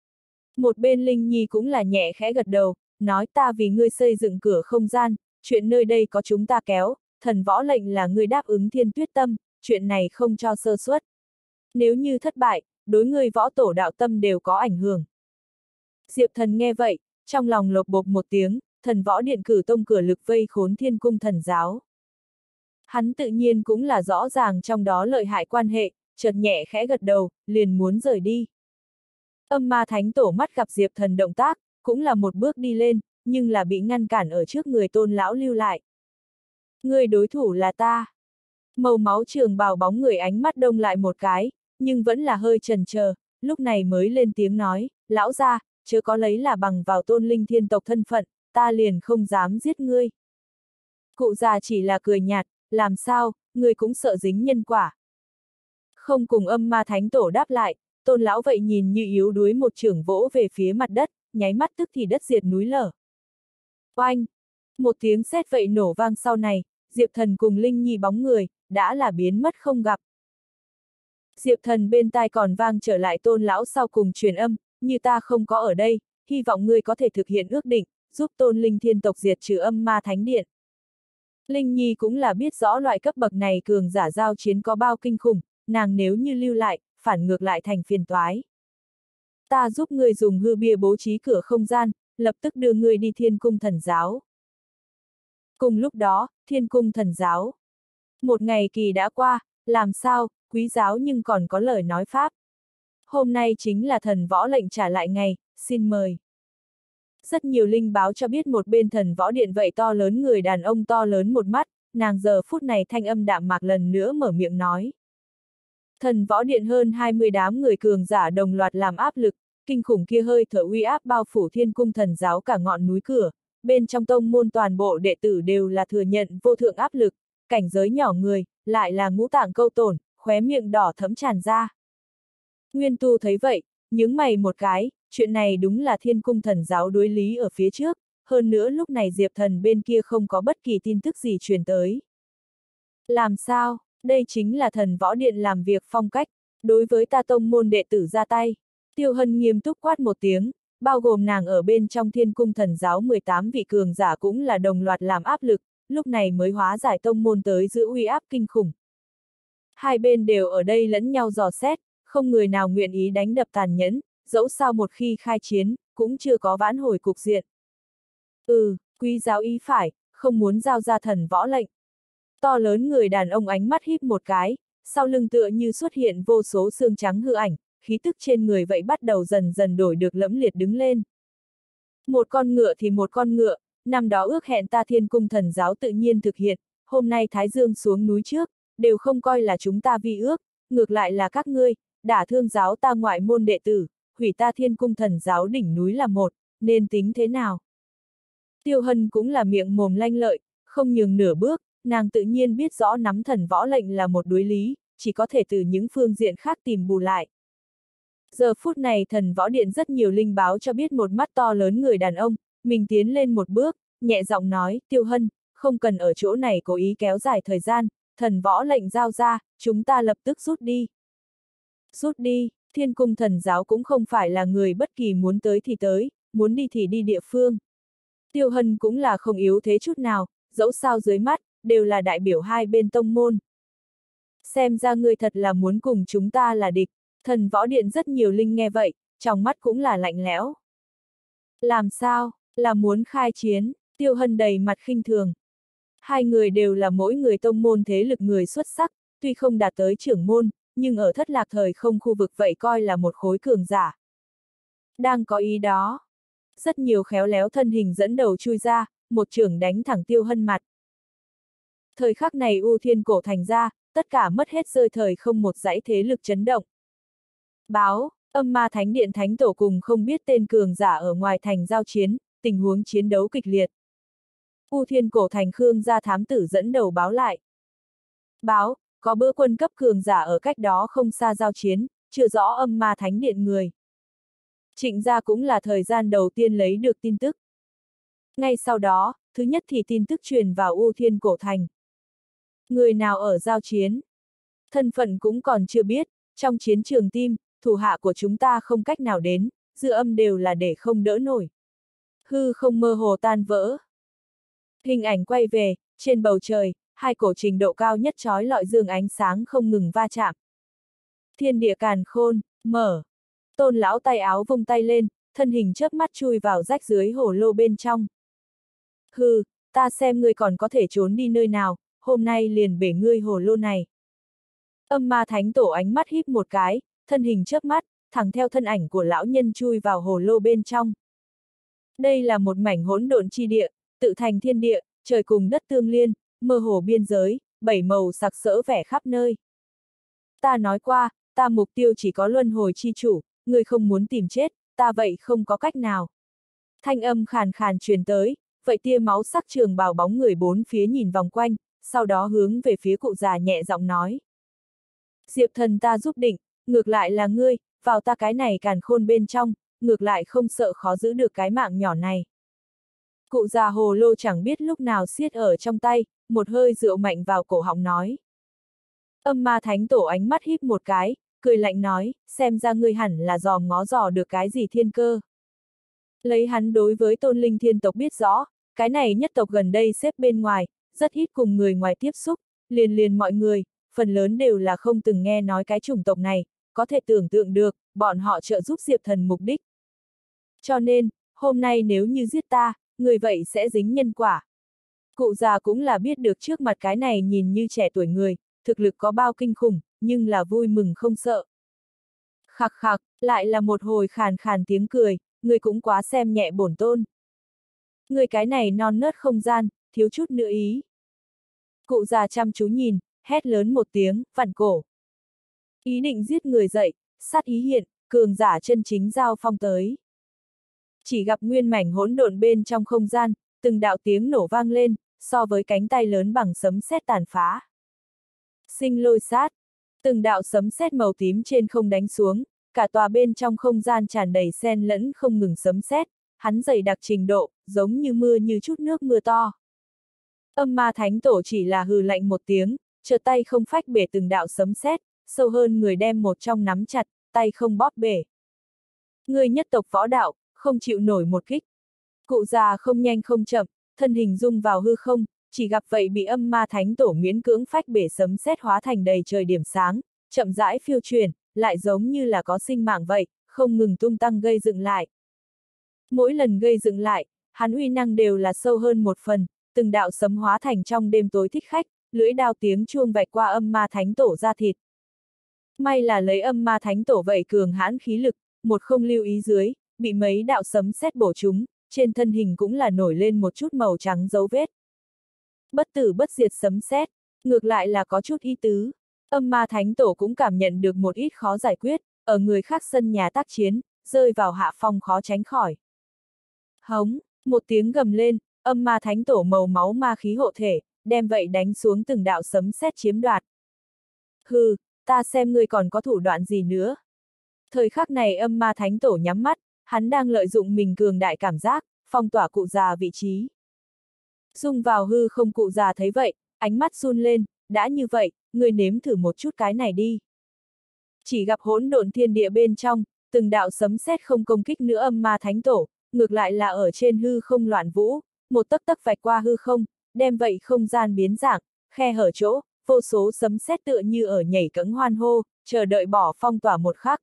Speaker 1: Một bên Linh Nhi cũng là nhẹ khẽ gật đầu, nói ta vì ngươi xây dựng cửa không gian, chuyện nơi đây có chúng ta kéo, thần võ lệnh là ngươi đáp ứng Thiên Tuyết Tâm, chuyện này không cho sơ suất. Nếu như thất bại, đối ngươi võ tổ đạo tâm đều có ảnh hưởng. Diệp Thần nghe vậy, trong lòng lột bột một tiếng, thần võ điện cử tông cửa lực vây khốn Thiên Cung Thần Giáo. Hắn tự nhiên cũng là rõ ràng trong đó lợi hại quan hệ, chợt nhẹ khẽ gật đầu, liền muốn rời đi. Âm Ma Thánh Tổ mắt gặp Diệp Thần động tác, cũng là một bước đi lên, nhưng là bị ngăn cản ở trước người Tôn lão lưu lại. Người đối thủ là ta. Màu máu trường bào bóng người ánh mắt đông lại một cái, nhưng vẫn là hơi chần chờ, lúc này mới lên tiếng nói, lão gia, chớ có lấy là bằng vào Tôn Linh Thiên tộc thân phận, ta liền không dám giết ngươi. Cụ già chỉ là cười nhạt, làm sao, ngươi cũng sợ dính nhân quả. Không cùng Âm Ma Thánh Tổ đáp lại, Tôn lão vậy nhìn như yếu đuối một chưởng vỗ về phía mặt đất, nháy mắt tức thì đất diệt núi lở. Oanh! Một tiếng sét vậy nổ vang sau này, Diệp Thần cùng Linh Nhi bóng người, đã là biến mất không gặp. Diệp Thần bên tai còn vang trở lại Tôn lão sau cùng truyền âm, như ta không có ở đây, hy vọng ngươi có thể thực hiện ước định, giúp Tôn Linh Thiên tộc diệt trừ Âm Ma Thánh Điện. Linh Nhi cũng là biết rõ loại cấp bậc này cường giả giao chiến có bao kinh khủng, nàng nếu như lưu lại, phản ngược lại thành phiền toái. Ta giúp ngươi dùng hư bia bố trí cửa không gian, lập tức đưa ngươi đi Thiên Cung Thần Giáo. Cùng lúc đó, Thiên Cung Thần Giáo. Một ngày kỳ đã qua, làm sao, quý giáo nhưng còn có lời nói pháp. Hôm nay chính là thần võ lệnh trả lại ngày, xin mời. Rất nhiều linh báo cho biết một bên thần võ điện vậy to lớn người đàn ông to lớn một mắt, nàng giờ phút này thanh âm đạm mạc lần nữa mở miệng nói. Thần võ điện hơn 20 đám người cường giả đồng loạt làm áp lực, kinh khủng kia hơi thở uy áp bao phủ Thiên Cung Thần Giáo cả ngọn núi cửa, bên trong tông môn toàn bộ đệ tử đều là thừa nhận vô thượng áp lực, cảnh giới nhỏ người, lại là ngũ tạng câu tổn, khóe miệng đỏ thẫm tràn ra. Nguyên Tu thấy vậy, nhướng mày một cái, chuyện này đúng là Thiên Cung Thần Giáo đối lý ở phía trước, hơn nữa lúc này Diệp Thần bên kia không có bất kỳ tin tức gì truyền tới. Làm sao, đây chính là thần võ điện làm việc phong cách, đối với ta tông môn đệ tử ra tay. Tiêu Hân nghiêm túc quát một tiếng, bao gồm nàng ở bên trong Thiên Cung Thần Giáo 18 vị cường giả cũng là đồng loạt làm áp lực, lúc này mới hóa giải tông môn tới giữ uy áp kinh khủng. Hai bên đều ở đây lẫn nhau dò xét, không người nào nguyện ý đánh đập tàn nhẫn, dẫu sao một khi khai chiến, cũng chưa có vãn hồi cục diện. Quý giáo ý phải, không muốn giao ra thần võ lệnh. To lớn người đàn ông ánh mắt híp một cái, sau lưng tựa như xuất hiện vô số xương trắng hư ảnh, khí tức trên người vậy bắt đầu dần dần đổi được lẫm liệt đứng lên. Một con ngựa thì một con ngựa, năm đó ước hẹn ta Thiên Cung Thần Giáo tự nhiên thực hiện, hôm nay Thái Dương xuống núi trước, đều không coi là chúng ta vi ước, ngược lại là các ngươi, đả thương giáo ta ngoại môn đệ tử, hủy ta Thiên Cung Thần Giáo đỉnh núi là một, nên tính thế nào? Tiêu Hân cũng là miệng mồm lanh lợi, không nhường nửa bước, nàng tự nhiên biết rõ nắm thần võ lệnh là một đối lý, chỉ có thể từ những phương diện khác tìm bù lại. Giờ phút này thần võ điện rất nhiều linh báo cho biết một mắt to lớn người đàn ông, mình tiến lên một bước, nhẹ giọng nói, Tiêu Hân, không cần ở chỗ này cố ý kéo dài thời gian, thần võ lệnh giao ra, chúng ta lập tức rút đi. Rút đi, Thiên Cung Thần Giáo cũng không phải là người bất kỳ muốn tới thì tới, muốn đi thì đi địa phương. Tiêu Hân cũng là không yếu thế chút nào, dẫu sao dưới mắt, đều là đại biểu hai bên tông môn. Xem ra ngươi thật là muốn cùng chúng ta là địch, thần võ điện rất nhiều linh nghe vậy, trong mắt cũng là lạnh lẽo. Làm sao, là muốn khai chiến, Tiêu Hân đầy mặt khinh thường. Hai người đều là mỗi người tông môn thế lực người xuất sắc, tuy không đạt tới trưởng môn, nhưng ở Thất Lạc thời không khu vực vậy coi là một khối cường giả. Đang có ý đó. Rất nhiều khéo léo thân hình dẫn đầu chui ra, một chưởng đánh thẳng Tiêu Hân mặt. Thời khắc này U Thiên Cổ thành ra, tất cả mất hết rơi thời không một dãy thế lực chấn động. Báo, Âm Ma Thánh Điện Thánh Tổ cùng không biết tên cường giả ở ngoài thành giao chiến, tình huống chiến đấu kịch liệt. U Thiên Cổ thành Khương gia thám tử dẫn đầu báo lại. Báo, có bữa quân cấp cường giả ở cách đó không xa giao chiến, chưa rõ Âm Ma Thánh Điện người. Trịnh gia cũng là thời gian đầu tiên lấy được tin tức. Ngay sau đó, thứ nhất thì tin tức truyền vào U Thiên Cổ thành. Người nào ở giao chiến? Thân phận cũng còn chưa biết, trong chiến trường tim, thủ hạ của chúng ta không cách nào đến, dư âm đều là để không đỡ nổi. Hư không mơ hồ tan vỡ. Hình ảnh quay về, trên bầu trời, hai cổ trình độ cao nhất chói lọi dương ánh sáng không ngừng va chạm. Thiên địa càn khôn, Mở. Tôn lão tay áo vung tay lên, thân hình chớp mắt chui vào rách dưới hồ lô bên trong. Hừ, ta xem ngươi còn có thể trốn đi nơi nào, hôm nay liền bể ngươi hồ lô này. Âm ma thánh tổ ánh mắt híp một cái, thân hình chớp mắt, thẳng theo thân ảnh của lão nhân chui vào hồ lô bên trong. Đây là một mảnh hỗn độn chi địa, tự thành thiên địa, trời cùng đất tương liên, mơ hồ biên giới, bảy màu sặc sỡ vẻ khắp nơi. Ta nói qua, ta mục tiêu chỉ có luân hồi chi chủ, ngươi không muốn tìm chết, ta vậy không có cách nào. Thanh âm khàn khàn truyền tới, vậy tia máu sắc trường bào bóng người bốn phía nhìn vòng quanh, sau đó hướng về phía cụ già nhẹ giọng nói. Diệp thần ta giúp định, ngược lại là ngươi, vào ta cái này càn khôn bên trong, ngược lại không sợ khó giữ được cái mạng nhỏ này. Cụ già hồ lô chẳng biết lúc nào siết ở trong tay, một hơi rượu mạnh vào cổ họng nói. Âm ma thánh tổ ánh mắt híp một cái, cười lạnh nói, xem ra ngươi hẳn là dòm ngó dò được cái gì thiên cơ. Lấy hắn đối với tôn linh thiên tộc biết rõ, cái này nhất tộc gần đây xếp bên ngoài, rất ít cùng người ngoài tiếp xúc, liền mọi người, phần lớn đều là không từng nghe nói cái chủng tộc này, có thể tưởng tượng được, bọn họ trợ giúp Diệp thần mục đích. Cho nên, hôm nay nếu như giết ta, người vậy sẽ dính nhân quả. Cụ già cũng là biết được trước mặt cái này nhìn như trẻ tuổi người, thực lực có bao kinh khủng, nhưng là vui mừng không sợ. Khặc khặc, lại là một hồi khàn khàn tiếng cười, người cũng quá xem nhẹ bổn tôn. Người cái này non nớt không gian, thiếu chút nữa ý. Cụ già chăm chú nhìn, hét lớn một tiếng, vặn cổ. Ý định giết người dậy, sát ý hiện, cường giả chân chính giao phong tới. Chỉ gặp nguyên mảnh hỗn độn bên trong không gian, từng đạo tiếng nổ vang lên, so với cánh tay lớn bằng sấm sét tàn phá. Sinh lôi sát, từng đạo sấm sét màu tím trên không đánh xuống, cả tòa bên trong không gian tràn đầy xen lẫn không ngừng sấm sét, hắn dày đặc trình độ, giống như mưa như chút nước mưa to. Âm ma thánh tổ chỉ là hừ lạnh một tiếng, chợt tay không phách bể từng đạo sấm sét, sâu hơn người đem một trong nắm chặt, tay không bóp bể. Người nhất tộc võ đạo, không chịu nổi một kích. Cụ già không nhanh không chậm, thân hình dung vào hư không, chỉ gặp vậy bị âm ma thánh tổ miễn cưỡng phách bể sấm sét hóa thành đầy trời điểm sáng, chậm rãi phiêu truyền, lại giống như là có sinh mạng vậy, không ngừng tung tăng gây dựng lại. Mỗi lần gây dựng lại, hắn uy năng đều là sâu hơn một phần, từng đạo sấm hóa thành trong đêm tối thích khách, lưỡi đao tiếng chuông vạch qua âm ma thánh tổ ra thịt. May là lấy âm ma thánh tổ vậy cường hãn khí lực, một không lưu ý dưới, bị mấy đạo sấm sét bổ trúng, trên thân hình cũng là nổi lên một chút màu trắng dấu vết. Bất tử bất diệt sấm sét, ngược lại là có chút ý tứ. Âm ma thánh tổ cũng cảm nhận được một ít khó giải quyết, ở người khác sân nhà tác chiến, rơi vào hạ phong khó tránh khỏi. Hống, một tiếng gầm lên, âm ma thánh tổ màu máu ma khí hộ thể, đem vậy đánh xuống từng đạo sấm sét chiếm đoạt. Hừ, ta xem ngươi còn có thủ đoạn gì nữa. Thời khắc này âm ma thánh tổ nhắm mắt, hắn đang lợi dụng mình cường đại cảm giác, phong tỏa cụ già vị trí. Dung vào hư không cụ già thấy vậy, ánh mắt run lên, đã như vậy, ngươi nếm thử một chút cái này đi. Chỉ gặp hỗn độn thiên địa bên trong, từng đạo sấm sét không công kích nữa âm ma thánh tổ, ngược lại là ở trên hư không loạn vũ, một tấc tấc vạch qua hư không, đem vậy không gian biến dạng, khe hở chỗ, vô số sấm sét tựa như ở nhảy cẫng hoan hô, chờ đợi bỏ phong tỏa một khắc.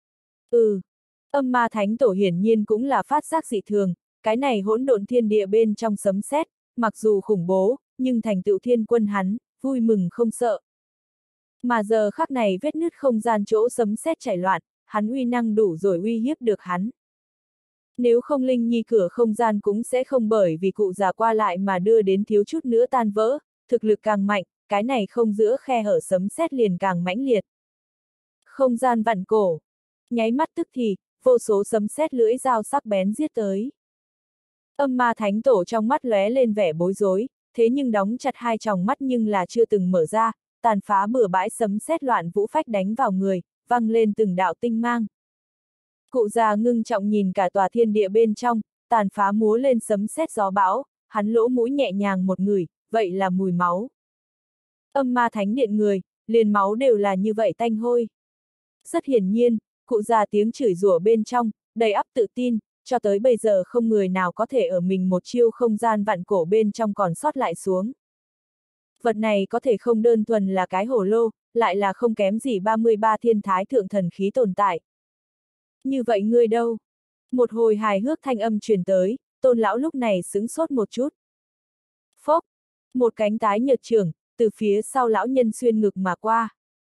Speaker 1: Âm ma thánh tổ hiển nhiên cũng là phát giác dị thường, cái này hỗn độn thiên địa bên trong sấm sét, mặc dù khủng bố, nhưng thành tựu thiên quân hắn, vui mừng không sợ. Mà giờ khắc này vết nứt không gian chỗ sấm sét chảy loạn, hắn uy năng đủ rồi uy hiếp được hắn. Nếu không linh nhi cửa không gian cũng sẽ không bởi vì cụ già qua lại mà đưa đến thiếu chút nữa tan vỡ, thực lực càng mạnh, cái này không giữa khe hở sấm sét liền càng mãnh liệt. Không gian vặn cổ. Nháy mắt tức thì, vô số sấm sét lưỡi dao sắc bén giết tới. Âm ma thánh tổ trong mắt lóe lên vẻ bối rối, thế nhưng đóng chặt hai tròng mắt nhưng là chưa từng mở ra, tàn phá bừa bãi sấm sét loạn vũ phách đánh vào người, văng lên từng đạo tinh mang. Cụ già ngưng trọng nhìn cả tòa thiên địa bên trong, tàn phá múa lên sấm sét gió bão, hắn lỗ mũi nhẹ nhàng một ngửi, vậy là mùi máu. Âm ma thánh điện người, liền máu đều là như vậy tanh hôi. Rất hiển nhiên, cụ già tiếng chửi rủa bên trong, đầy ắp tự tin, cho tới bây giờ không người nào có thể ở mình một chiêu không gian vặn cổ bên trong còn sót lại xuống. Vật này có thể không đơn thuần là cái hổ lô, lại là không kém gì 33 thiên thái thượng thần khí tồn tại. Như vậy ngươi đâu? Một hồi hài hước thanh âm truyền tới, Tôn lão lúc này sững sốt một chút. Phốc, một cánh tái nhợt trưởng, từ phía sau lão nhân xuyên ngực mà qua.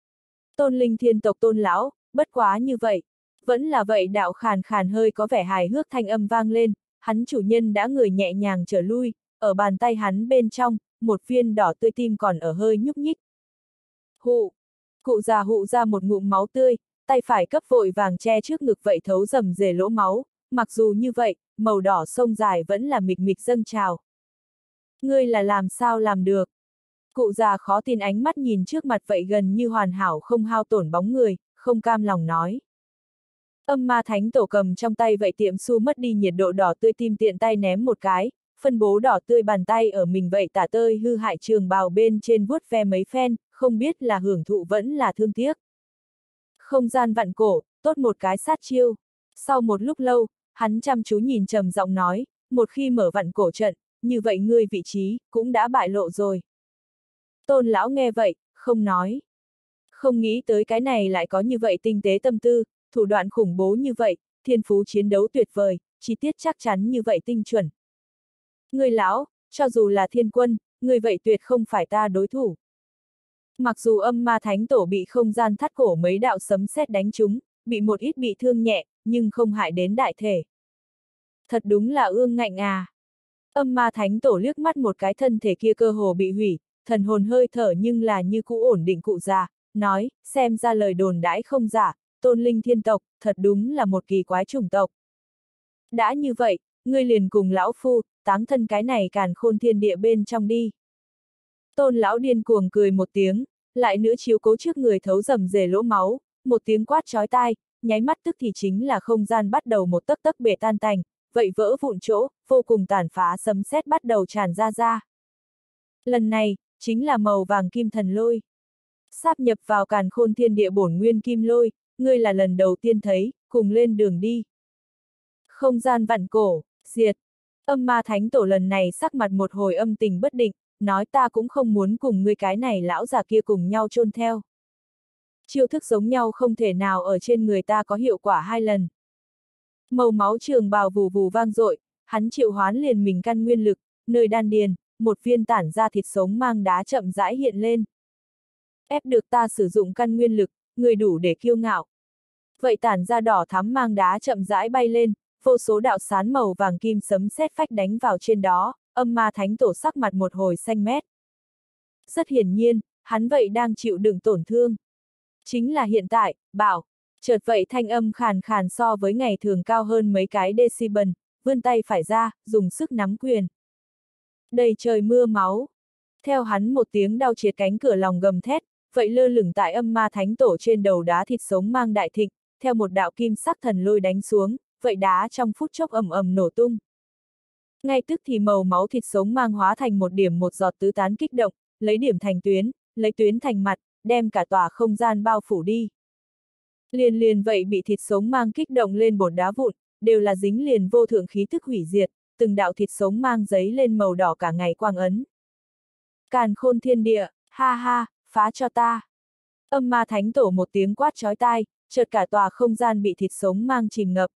Speaker 1: Tôn linh thiên tộc Tôn lão, bất quá như vậy. Vẫn là vậy đạo khàn khàn hơi có vẻ hài hước thanh âm vang lên, hắn chủ nhân đã người nhẹ nhàng trở lui, ở bàn tay hắn bên trong, một viên đỏ tươi tim còn ở hơi nhúc nhích. Hụ! Cụ già hụ ra một ngụm máu tươi, tay phải cấp vội vàng che trước ngực vậy thấu rầm rề lỗ máu, mặc dù như vậy, màu đỏ sông dài vẫn là mịch mịch dâng trào. Ngươi là làm sao làm được? Cụ già khó tin ánh mắt nhìn trước mặt vậy gần như hoàn hảo không hao tổn bóng người, không cam lòng nói. Âm ma thánh tổ cầm trong tay vậy tiệm su mất đi nhiệt độ đỏ tươi tim tiện tay ném một cái, phân bố đỏ tươi bàn tay ở mình vậy tả tơi hư hại trường bào bên trên vuốt ve mấy phen, không biết là hưởng thụ vẫn là thương tiếc. Không gian vặn cổ, tốt một cái sát chiêu. Sau một lúc lâu, hắn chăm chú nhìn trầm giọng nói, một khi mở vặn cổ trận, như vậy ngươi vị trí, cũng đã bại lộ rồi. Tôn lão nghe vậy, không nói. Không nghĩ tới cái này lại có như vậy tinh tế tâm tư, thủ đoạn khủng bố như vậy, thiên phú chiến đấu tuyệt vời, chi tiết chắc chắn như vậy tinh chuẩn. Ngươi lão, cho dù là thiên quân, ngươi vậy tuyệt không phải ta đối thủ. Mặc dù âm ma thánh tổ bị không gian thắt cổ mấy đạo sấm sét đánh trúng, bị một ít bị thương nhẹ, nhưng không hại đến đại thể. Thật đúng là ương ngạnh à. Âm ma thánh tổ liếc mắt một cái thân thể kia cơ hồ bị hủy, thần hồn hơi thở nhưng là như cũ ổn định cụ già, nói, xem ra lời đồn đãi không giả, Tôn linh thiên tộc, thật đúng là một kỳ quái chủng tộc. Đã như vậy, ngươi liền cùng lão phu, táng thân cái này càn khôn thiên địa bên trong đi. Tôn lão điên cuồng cười một tiếng, lại nữa chiếu cố trước người thấu rầm rề lỗ máu, một tiếng quát chói tai, nháy mắt tức thì chính là không gian bắt đầu một tấc tấc bể tan tành, vậy vỡ vụn chỗ, vô cùng tàn phá sấm sét bắt đầu tràn ra. Lần này, chính là màu vàng kim thần lôi. Sáp nhập vào càn khôn thiên địa bổn nguyên kim lôi, ngươi là lần đầu tiên thấy, cùng lên đường đi. Không gian vặn cổ, diệt. Âm ma thánh tổ lần này sắc mặt một hồi âm tình bất định, nói ta cũng không muốn cùng ngươi cái này lão già kia cùng nhau chôn theo. Chiêu thức giống nhau không thể nào ở trên người ta có hiệu quả hai lần. Màu máu trường bào vù vù vang dội, hắn triệu hoán liền mình căn nguyên lực, nơi đan điền, một viên tản ra thịt sống mang đá chậm rãi hiện lên. Ép được ta sử dụng căn nguyên lực, người đủ để kiêu ngạo. Vậy tản ra đỏ thắm mang đá chậm rãi bay lên, vô số đạo sán màu vàng kim sấm sét phách đánh vào trên đó, âm ma thánh tổ sắc mặt một hồi xanh mét. Rất hiển nhiên, hắn vậy đang chịu đựng tổn thương. Chính là hiện tại, bảo, chợt vậy thanh âm khàn khàn so với ngày thường cao hơn mấy cái decibel, vươn tay phải ra, dùng sức nắm quyền. Đầy trời mưa máu. Theo hắn một tiếng đau triệt cánh cửa lòng gầm thét, vậy lơ lửng tại âm ma thánh tổ trên đầu đá thịt sống mang đại thịnh, theo một đạo kim sắc thần lôi đánh xuống, vậy đá trong phút chốc ầm ầm nổ tung. Ngay tức thì màu máu thịt sống mang hóa thành một điểm một giọt tứ tán kích động, lấy điểm thành tuyến, lấy tuyến thành mặt, đem cả tòa không gian bao phủ đi. Liền vậy bị thịt sống mang kích động lên bột đá vụn, đều là dính liền vô thượng khí thức hủy diệt, từng đạo thịt sống mang giấy lên màu đỏ cả ngày quang ấn. Càn khôn thiên địa, ha ha, phá cho ta. Âm ma thánh tổ một tiếng quát chói tai, chợt cả tòa không gian bị thịt sống mang chìm ngập.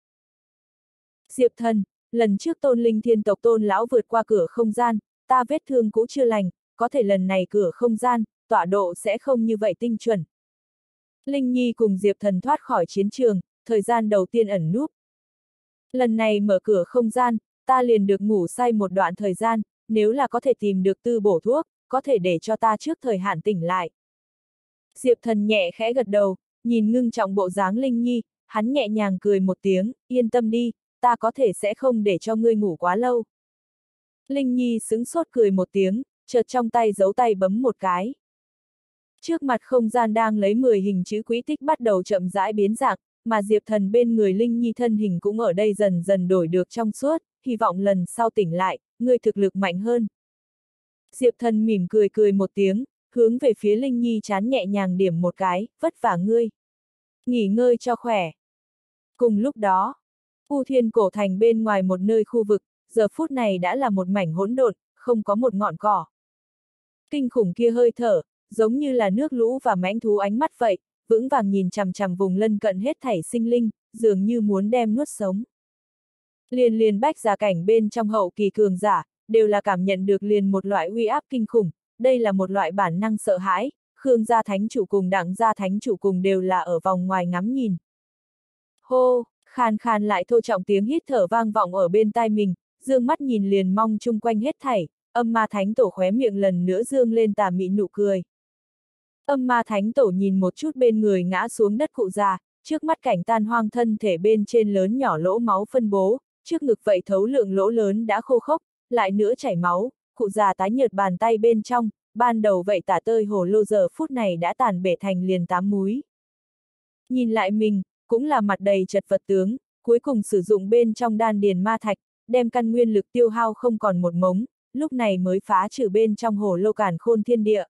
Speaker 1: Diệp thần, lần trước Tôn linh thiên tộc Tôn lão vượt qua cửa không gian, ta vết thương cũ chưa lành, có thể lần này cửa không gian, tọa độ sẽ không như vậy tinh chuẩn. Linh Nhi cùng Diệp thần thoát khỏi chiến trường, thời gian đầu tiên ẩn núp. Lần này mở cửa không gian, ta liền được ngủ say một đoạn thời gian, nếu là có thể tìm được tư bổ thuốc, có thể để cho ta trước thời hạn tỉnh lại. Diệp thần nhẹ khẽ gật đầu, nhìn ngưng trọng bộ dáng Linh Nhi, hắn nhẹ nhàng cười một tiếng, yên tâm đi, ta có thể sẽ không để cho ngươi ngủ quá lâu. Linh Nhi sững sốt cười một tiếng, chợt trong tay giấu tay bấm một cái. Trước mặt không gian đang lấy 10 hình chữ quỹ tích bắt đầu chậm rãi biến dạng, mà Diệp thần bên người Linh Nhi thân hình cũng ở đây dần dần đổi được trong suốt, hy vọng lần sau tỉnh lại, ngươi thực lực mạnh hơn. Diệp thần mỉm cười một tiếng, hướng về phía Linh Nhi chán nhẹ nhàng điểm một cái, vất vả ngươi. Nghỉ ngơi cho khỏe. Cùng lúc đó, U Thiên cổ thành bên ngoài một nơi khu vực, giờ phút này đã là một mảnh hỗn độn, không có một ngọn cỏ. Kinh khủng kia hơi thở, giống như là nước lũ và mãnh thú ánh mắt vậy, vững vàng nhìn chằm chằm vùng lân cận hết thảy sinh linh, dường như muốn đem nuốt sống. Liền bách giả cảnh bên trong hậu kỳ cường giả, đều là cảm nhận được liền một loại uy áp kinh khủng, đây là một loại bản năng sợ hãi, Khương gia thánh chủ cùng Đặng gia thánh chủ cùng đều là ở vòng ngoài ngắm nhìn. Hô, khàn khàn lại thô trọng tiếng hít thở vang vọng ở bên tai mình, dương mắt nhìn liền mong chung quanh hết thảy, Âm Ma Thánh Tổ khóe miệng lần nữa dương lên tà mị nụ cười. Âm Ma Thánh Tổ nhìn một chút bên người ngã xuống đất cụ già, trước mắt cảnh tan hoang thân thể bên trên lớn nhỏ lỗ máu phân bố, trước ngực vậy thấu lượng lỗ lớn đã khô khốc, lại nữa chảy máu, cụ già tái nhợt bàn tay bên trong, ban đầu vậy tả tơi hồ lô giờ phút này đã tàn bể thành liền 8 múi. Nhìn lại mình, cũng là mặt đầy chật vật tướng, cuối cùng sử dụng bên trong đan điền ma thạch, đem căn nguyên lực tiêu hao không còn một mống, lúc này mới phá trừ bên trong hồ lô càn khôn thiên địa.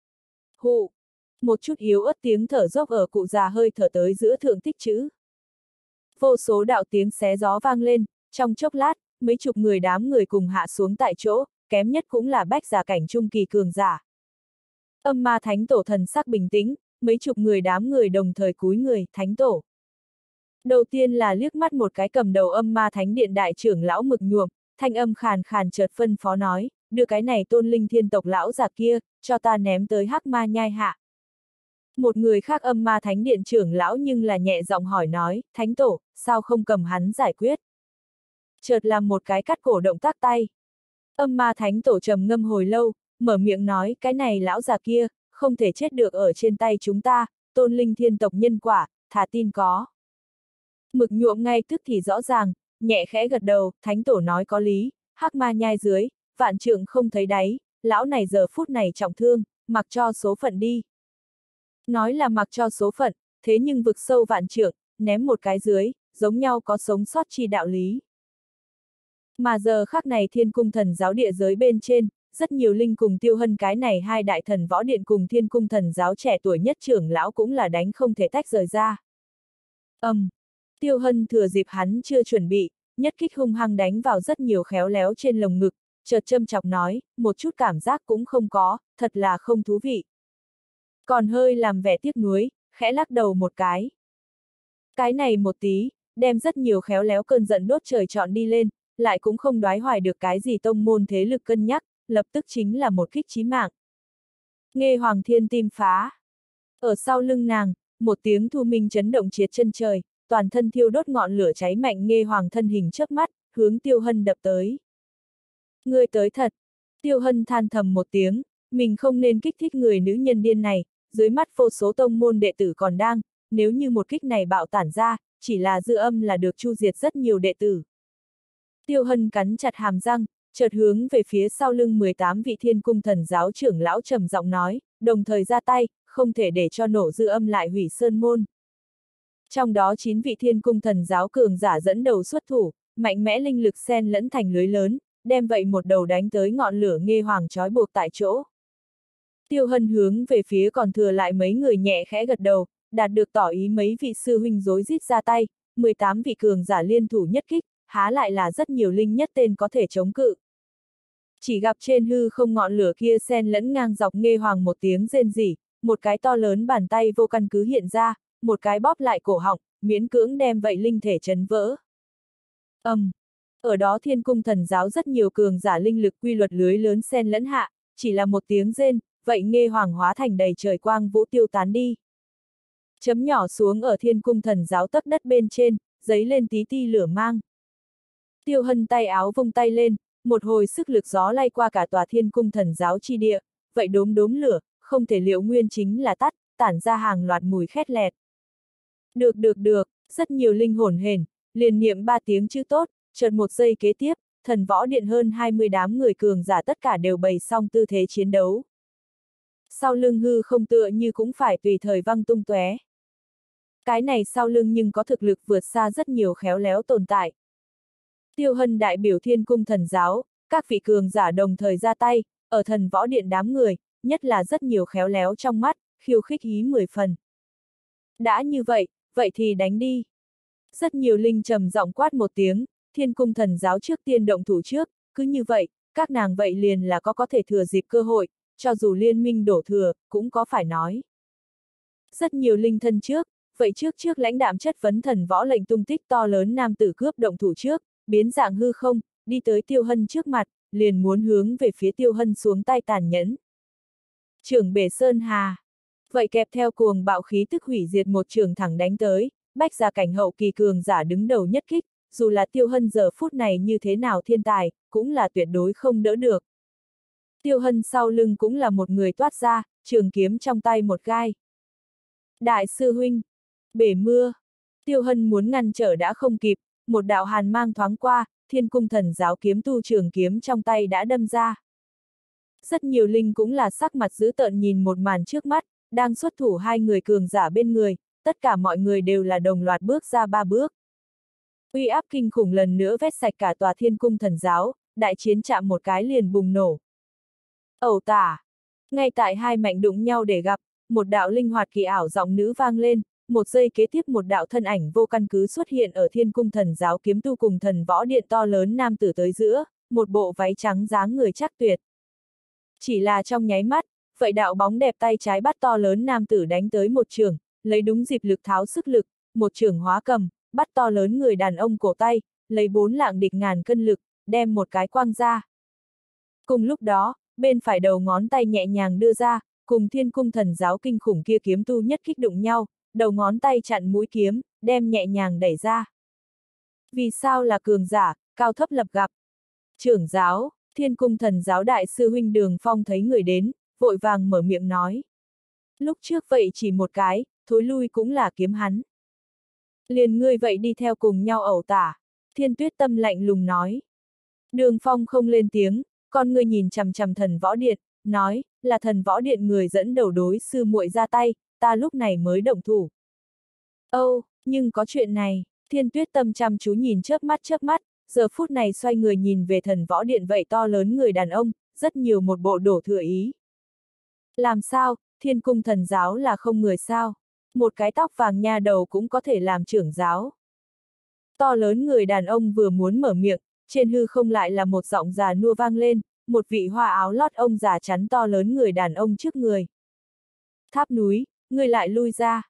Speaker 1: Hụ! Một chút yếu ớt tiếng thở dốc ở cụ già hơi thở tới giữa thượng tích chữ. Vô số đạo tiếng xé gió vang lên, trong chốc lát, mấy chục người đám người cùng hạ xuống tại chỗ, kém nhất cũng là bách giả cảnh trung kỳ cường giả. Âm Ma Thánh Tổ thần sắc bình tĩnh, mấy chục người đám người đồng thời cúi người, Thánh Tổ. Đầu tiên là liếc mắt một cái cầm đầu Âm Ma Thánh Điện đại trưởng lão Mực Nhuộm, thanh âm khàn khàn chợt phân phó nói, đưa cái này Tôn Linh Thiên tộc lão già kia, cho ta ném tới Hắc Ma Nhai hạ. Một người khác Âm Ma Thánh Điện trưởng lão nhưng là nhẹ giọng hỏi nói, Thánh Tổ, sao không cầm hắn giải quyết? Chợt làm một cái cắt cổ động tác tay. Âm Ma Thánh Tổ trầm ngâm hồi lâu, mở miệng nói, cái này lão già kia, không thể chết được ở trên tay chúng ta, Tôn Linh Thiên tộc nhân quả, thà tin có. Mực Nhuộm ngay tức thì rõ ràng, nhẹ khẽ gật đầu, Thánh Tổ nói có lý, Hắc Ma Nhai dưới, vạn trượng không thấy đáy, lão này giờ phút này trọng thương, mặc cho số phận đi. Nói là mặc cho số phận, thế nhưng vực sâu vạn trượng, ném một cái dưới, giống nhau có sống sót chi đạo lý. Mà giờ khắc này Thiên Cung Thần Giáo địa giới bên trên, rất nhiều linh cùng Tiêu Hân cái này hai đại thần võ điện cùng Thiên Cung Thần Giáo trẻ tuổi nhất trưởng lão cũng là đánh không thể tách rời ra. Tiêu Hân thừa dịp hắn chưa chuẩn bị, nhất kích hung hăng đánh vào rất nhiều khéo léo trên lồng ngực, chợt châm chọc nói, một chút cảm giác cũng không có, thật là không thú vị. Còn hơi làm vẻ tiếc nuối, khẽ lắc đầu một cái. Cái này một tí, đem rất nhiều khéo léo cơn giận đốt trời trọn đi lên, lại cũng không đoái hoài được cái gì tông môn thế lực cân nhắc, lập tức chính là một kích chí mạng. Nghe Hoàng Thiên tim phá. Ở sau lưng nàng, một tiếng thu minh chấn động triệt chân trời, toàn thân thiêu đốt ngọn lửa cháy mạnh Nghe Hoàng thân hình chớp mắt, hướng Tiêu Hân đập tới. Ngươi tới thật. Tiêu Hân than thầm một tiếng, mình không nên kích thích người nữ nhân điên này, dưới mắt vô số tông môn đệ tử còn đang, nếu như một kích này bạo tản ra, chỉ là dư âm là được chu diệt rất nhiều đệ tử. Tiêu Hân cắn chặt hàm răng, chợt hướng về phía sau lưng 18 vị Thiên Cung Thần Giáo trưởng lão trầm giọng nói, đồng thời ra tay, không thể để cho nổ dư âm lại hủy sơn môn. Trong đó 9 vị Thiên Cung Thần Giáo cường giả dẫn đầu xuất thủ, mạnh mẽ linh lực xen lẫn thành lưới lớn, đem vậy một đầu đánh tới ngọn lửa Nghe Hoàng trói buộc tại chỗ. Tiêu Hân hướng về phía còn thừa lại mấy người nhẹ khẽ gật đầu, đạt được tỏ ý mấy vị sư huynh rối rít ra tay, 18 vị cường giả liên thủ nhất kích, há lại là rất nhiều linh nhất tên có thể chống cự. Chỉ gặp trên hư không ngọn lửa kia xen lẫn ngang dọc Nghe Hoàng một tiếng rên rỉ, một cái to lớn bàn tay vô căn cứ hiện ra, một cái bóp lại cổ họng, miễn cưỡng đem vậy linh thể chấn vỡ. Ở đó Thiên Cung Thần Giáo rất nhiều cường giả linh lực quy luật lưới lớn xen lẫn hạ, chỉ là một tiếng rên, vậy Nghe Hoàng hóa thành đầy trời quang vũ tiêu tán đi. Chấm nhỏ xuống ở Thiên Cung Thần Giáo tấc đất bên trên, giấy lên tí ti lửa mang. Tiêu Hân tay áo vung tay lên, một hồi sức lực gió lay qua cả tòa Thiên Cung Thần Giáo chi địa, vậy đốm đốm lửa, không thể liệu nguyên chính là tắt, tản ra hàng loạt mùi khét lẹt. Được, rất nhiều linh hồn hển, liền niệm 3 tiếng chữ tốt, chợt một giây kế tiếp, thần võ điện hơn 20 đám người cường giả tất cả đều bày xong tư thế chiến đấu. Sau lưng hư không tựa như cũng phải tùy thời văng tung tóe. Cái này sau lưng nhưng có thực lực vượt xa rất nhiều khéo léo tồn tại. Tiêu Hân đại biểu Thiên Cung Thần Giáo, các vị cường giả đồng thời ra tay, ở thần võ điện đám người, nhất là rất nhiều khéo léo trong mắt, khiêu khích ý 10 phần. Đã như vậy, vậy thì đánh đi. Rất nhiều linh trầm giọng quát một tiếng, Thiên Cung Thần Giáo trước tiên động thủ trước, cứ như vậy, các nàng vậy liền là có thể thừa dịp cơ hội, cho dù liên minh đổ thừa, cũng có phải nói. Rất nhiều linh thân trước, vậy trước lãnh đạm chất vấn thần võ lệnh tung tích to lớn nam tử cướp động thủ trước, biến dạng hư không, đi tới Tiêu Hân trước mặt, liền muốn hướng về phía Tiêu Hân xuống tay tàn nhẫn. Trưởng bể Sơn Hà. Vậy kẹp theo cuồng bạo khí tức hủy diệt một trường thẳng đánh tới, bách gia cảnh hậu kỳ cường giả đứng đầu nhất kích, dù là Tiêu Hân giờ phút này như thế nào thiên tài, cũng là tuyệt đối không đỡ được. Tiêu Hân sau lưng cũng là một người toát ra, trường kiếm trong tay một gai. Đại sư huynh, bể mưa. Tiêu Hân muốn ngăn trở đã không kịp, một đạo hàn mang thoáng qua, Thiên Cung Thần Giáo kiếm tu trường kiếm trong tay đã đâm ra. Rất nhiều linh cũng là sắc mặt dữ tợn nhìn một màn trước mắt, đang xuất thủ hai người cường giả bên người, tất cả mọi người đều là đồng loạt bước ra 3 bước. Uy áp kinh khủng lần nữa vét sạch cả tòa Thiên Cung Thần Giáo, đại chiến chạm một cái liền bùng nổ. Ẩu tả. Ngay tại hai mạnh đụng nhau để gặp, một đạo linh hoạt kỳ ảo giọng nữ vang lên, một giây kế tiếp một đạo thân ảnh vô căn cứ xuất hiện ở Thiên Cung Thần Giáo kiếm tu cùng thần võ điện to lớn nam tử tới giữa, một bộ váy trắng dáng người chắc tuyệt. Chỉ là trong nháy mắt, vậy đạo bóng đẹp tay trái bắt to lớn nam tử đánh tới một trường, lấy đúng dịp lực tháo sức lực, một trường hóa cầm, bắt to lớn người đàn ông cổ tay, lấy 4 lạng địch ngàn cân lực, đem một cái quăng ra. Cùng lúc đó, bên phải đầu ngón tay nhẹ nhàng đưa ra, cùng Thiên Cung Thần Giáo kinh khủng kia kiếm tu nhất kích đụng nhau, đầu ngón tay chặn mũi kiếm, đem nhẹ nhàng đẩy ra. Vì sao là cường giả, cao thấp lập gặp? Trưởng giáo, Thiên Cung Thần Giáo đại sư huynh Đường Phong thấy người đến, vội vàng mở miệng nói. Lúc trước vậy chỉ một cái, thối lui cũng là kiếm hắn. Liền ngươi vậy đi theo cùng nhau ẩu tả, Thiên Tuyết Tâm lạnh lùng nói. Đường Phong không lên tiếng, con người nhìn chằm chằm thần võ điện, nói, là thần võ điện người dẫn đầu đối sư muội ra tay, ta lúc này mới động thủ. Âu, nhưng có chuyện này, Thiên Tuyết Tâm chăm chú nhìn chớp mắt, giờ phút này xoay người nhìn về thần võ điện vậy to lớn người đàn ông, rất nhiều một bộ đổ thừa ý. Làm sao, Thiên Cung Thần Giáo là không người sao? Một cái tóc vàng nha đầu cũng có thể làm trưởng giáo. To lớn người đàn ông vừa muốn mở miệng, trên hư không lại là một giọng già nua vang lên, một vị hoa áo lót ông già chắn to lớn người đàn ông trước người. Tháp núi, người lại lui ra.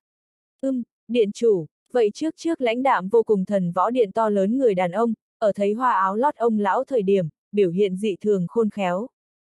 Speaker 1: Điện chủ, vậy trước lãnh đạm vô cùng thần võ điện to lớn người đàn ông, ở thấy hoa áo lót ông lão thời điểm, biểu hiện dị thường khôn khéo.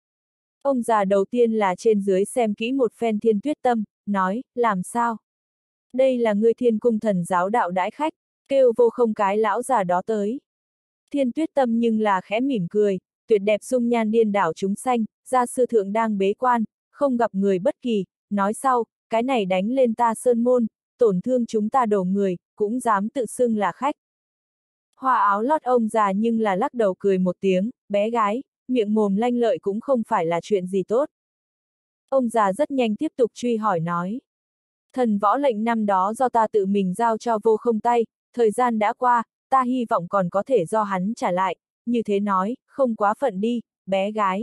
Speaker 1: Ông già đầu tiên là trên dưới xem kỹ một phen Thiên Tuyết Tâm, nói, làm sao? Đây là ngươi Thiên Cung Thần Giáo đạo đãi khách, kêu vô không cái lão già đó tới. Thiên Tuyết Tâm nhưng là khẽ mỉm cười, tuyệt đẹp dung nhan điên đảo chúng sanh, gia sư thượng đang bế quan, không gặp người bất kỳ, nói sau, cái này đánh lên ta sơn môn, tổn thương chúng ta đổ người, cũng dám tự xưng là khách. Hoa áo lót ông già nhưng là lắc đầu cười một tiếng, bé gái, miệng mồm lanh lợi cũng không phải là chuyện gì tốt. Ông già rất nhanh tiếp tục truy hỏi nói. Thần võ lệnh năm đó do ta tự mình giao cho vô không tay, thời gian đã qua, ta hy vọng còn có thể do hắn trả lại, như thế nói, không quá phận đi, bé gái.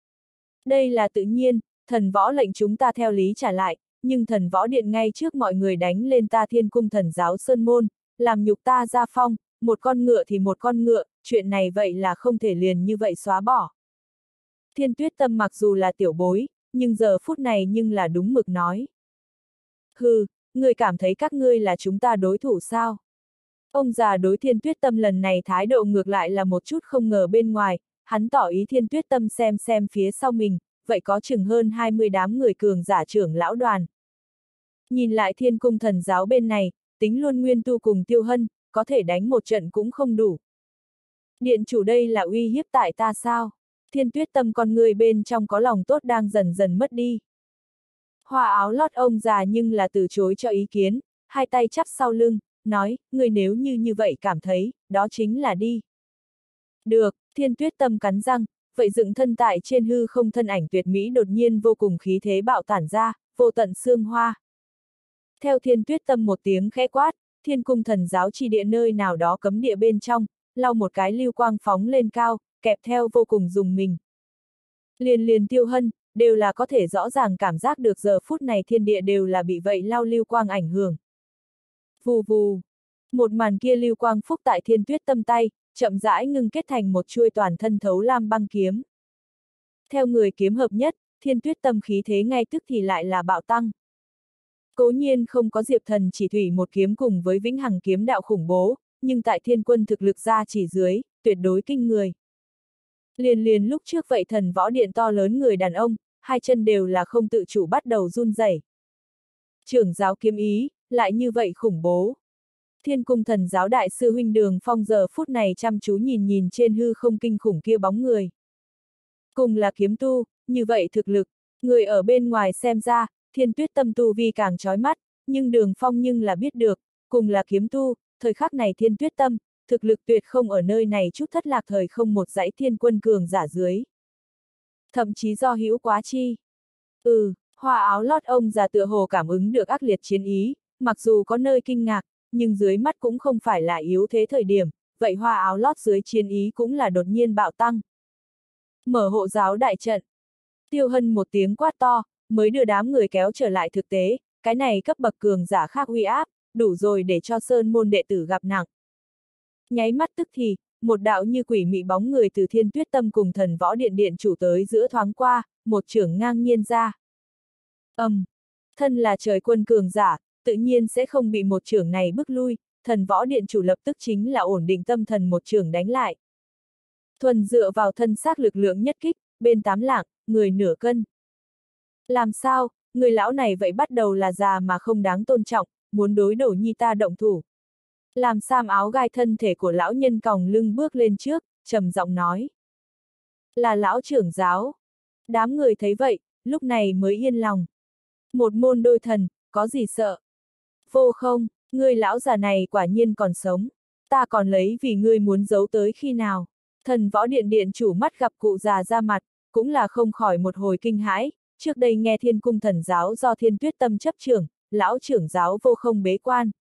Speaker 1: Đây là tự nhiên, thần võ lệnh chúng ta theo lý trả lại, nhưng thần võ điện ngay trước mọi người đánh lên ta Thiên Cung Thần Giáo sơn môn, làm nhục ta gia phong, một con ngựa thì một con ngựa, chuyện này vậy là không thể liền như vậy xóa bỏ. Thiên Tuyết Tâm mặc dù là tiểu bối, nhưng giờ phút này nhưng là đúng mực nói. Hừ, người cảm thấy các ngươi là chúng ta đối thủ sao? Ông già đối Thiên Tuyết Tâm lần này thái độ ngược lại là một chút không ngờ bên ngoài, hắn tỏ ý Thiên Tuyết Tâm xem phía sau mình, vậy có chừng hơn 20 đám người cường giả trưởng lão đoàn. Nhìn lại Thiên Cung Thần Giáo bên này, tính luôn Nguyên Tu cùng Tiêu Hân, có thể đánh một trận cũng không đủ. Điện chủ đây là uy hiếp tại ta sao? Thiên Tuyết Tâm con người bên trong có lòng tốt đang dần dần mất đi. Hoa áo lót ông già nhưng là từ chối cho ý kiến, hai tay chắp sau lưng, nói, người nếu như vậy cảm thấy, đó chính là đi. Được, Thiên Tuyết Tâm cắn răng, vậy dựng thân tại trên hư không thân ảnh tuyệt mỹ đột nhiên vô cùng khí thế bạo tản ra, vô tận xương hoa. Theo Thiên Tuyết Tâm một tiếng khẽ quát, Thiên Cung Thần Giáo chi địa nơi nào đó cấm địa bên trong, lau một cái lưu quang phóng lên cao, kẹp theo vô cùng dùng mình. Liền Tiêu Hân, đều là có thể rõ ràng cảm giác được giờ phút này thiên địa đều là bị vậy lau lưu quang ảnh hưởng. Vù vù. Một màn kia lưu quang phúc tại Thiên Tuyết Tâm tay, chậm rãi ngưng kết thành một chuôi toàn thân thấu lam băng kiếm. Theo người kiếm hợp nhất, Thiên Tuyết Tâm khí thế ngay tức thì lại là bạo tăng. Cố nhiên không có Diệp Thần chỉ thủy một kiếm cùng với Vĩnh Hằng kiếm đạo khủng bố, nhưng tại Thiên Quân thực lực ra chỉ dưới, tuyệt đối kinh người. Liền lúc trước vậy thần võ điện to lớn người đàn ông, hai chân đều là không tự chủ bắt đầu run rẩy. Trưởng giáo kiếm ý, lại như vậy khủng bố. Thiên Cung Thần giáo đại sư huynh Đường Phong giờ phút này chăm chú nhìn trên hư không kinh khủng kia bóng người. Cùng là kiếm tu, như vậy thực lực, người ở bên ngoài xem ra, Thiên Tuyết Tâm tu vi càng chói mắt, nhưng Đường Phong nhưng là biết được, cùng là kiếm tu, thời khắc này Thiên Tuyết Tâm, thực lực tuyệt không ở nơi này chút thất lạc thời không một dãy thiên quân cường giả dưới. Thậm chí do hữu quá chi. Hoa áo lót ông già tựa hồ cảm ứng được ác liệt chiến ý, mặc dù có nơi kinh ngạc, nhưng dưới mắt cũng không phải là yếu thế thời điểm, vậy hoa áo lót dưới chiến ý cũng là đột nhiên bạo tăng. Mở hộ giáo đại trận. Tiêu Hân một tiếng quát to, mới đưa đám người kéo trở lại thực tế, cái này cấp bậc cường giả khác uy áp, đủ rồi để cho Sơn môn đệ tử gặp nặng. Nháy mắt tức thì, một đạo như quỷ mị bóng người từ Thiên Tuyết Tâm cùng thần võ điện điện chủ tới giữa thoáng qua, một chưởng ngang nhiên ra. Thân là trời quân cường giả, tự nhiên sẽ không bị một chưởng này bức lui, thần võ điện chủ lập tức chính là ổn định tâm thần một chưởng đánh lại. Thuần dựa vào thân xác lực lượng nhất kích, bên 8 lạng, người nửa cân. Làm sao, người lão này vậy bắt đầu là già mà không đáng tôn trọng, muốn đối đổ nhi ta động thủ. Làm sam áo gai thân thể của lão nhân còng lưng bước lên trước, trầm giọng nói. Là lão trưởng giáo. Đám người thấy vậy, lúc này mới yên lòng. Một môn đôi thần, có gì sợ? Vô không, ngươi lão già này quả nhiên còn sống. Ta còn lấy vì ngươi muốn giấu tới khi nào. Thần võ điện điện chủ mắt gặp cụ già ra mặt, cũng là không khỏi một hồi kinh hãi. Trước đây nghe Thiên Cung Thần giáo do Thiên Tuyết Tâm chấp trưởng, lão trưởng giáo vô không bế quan.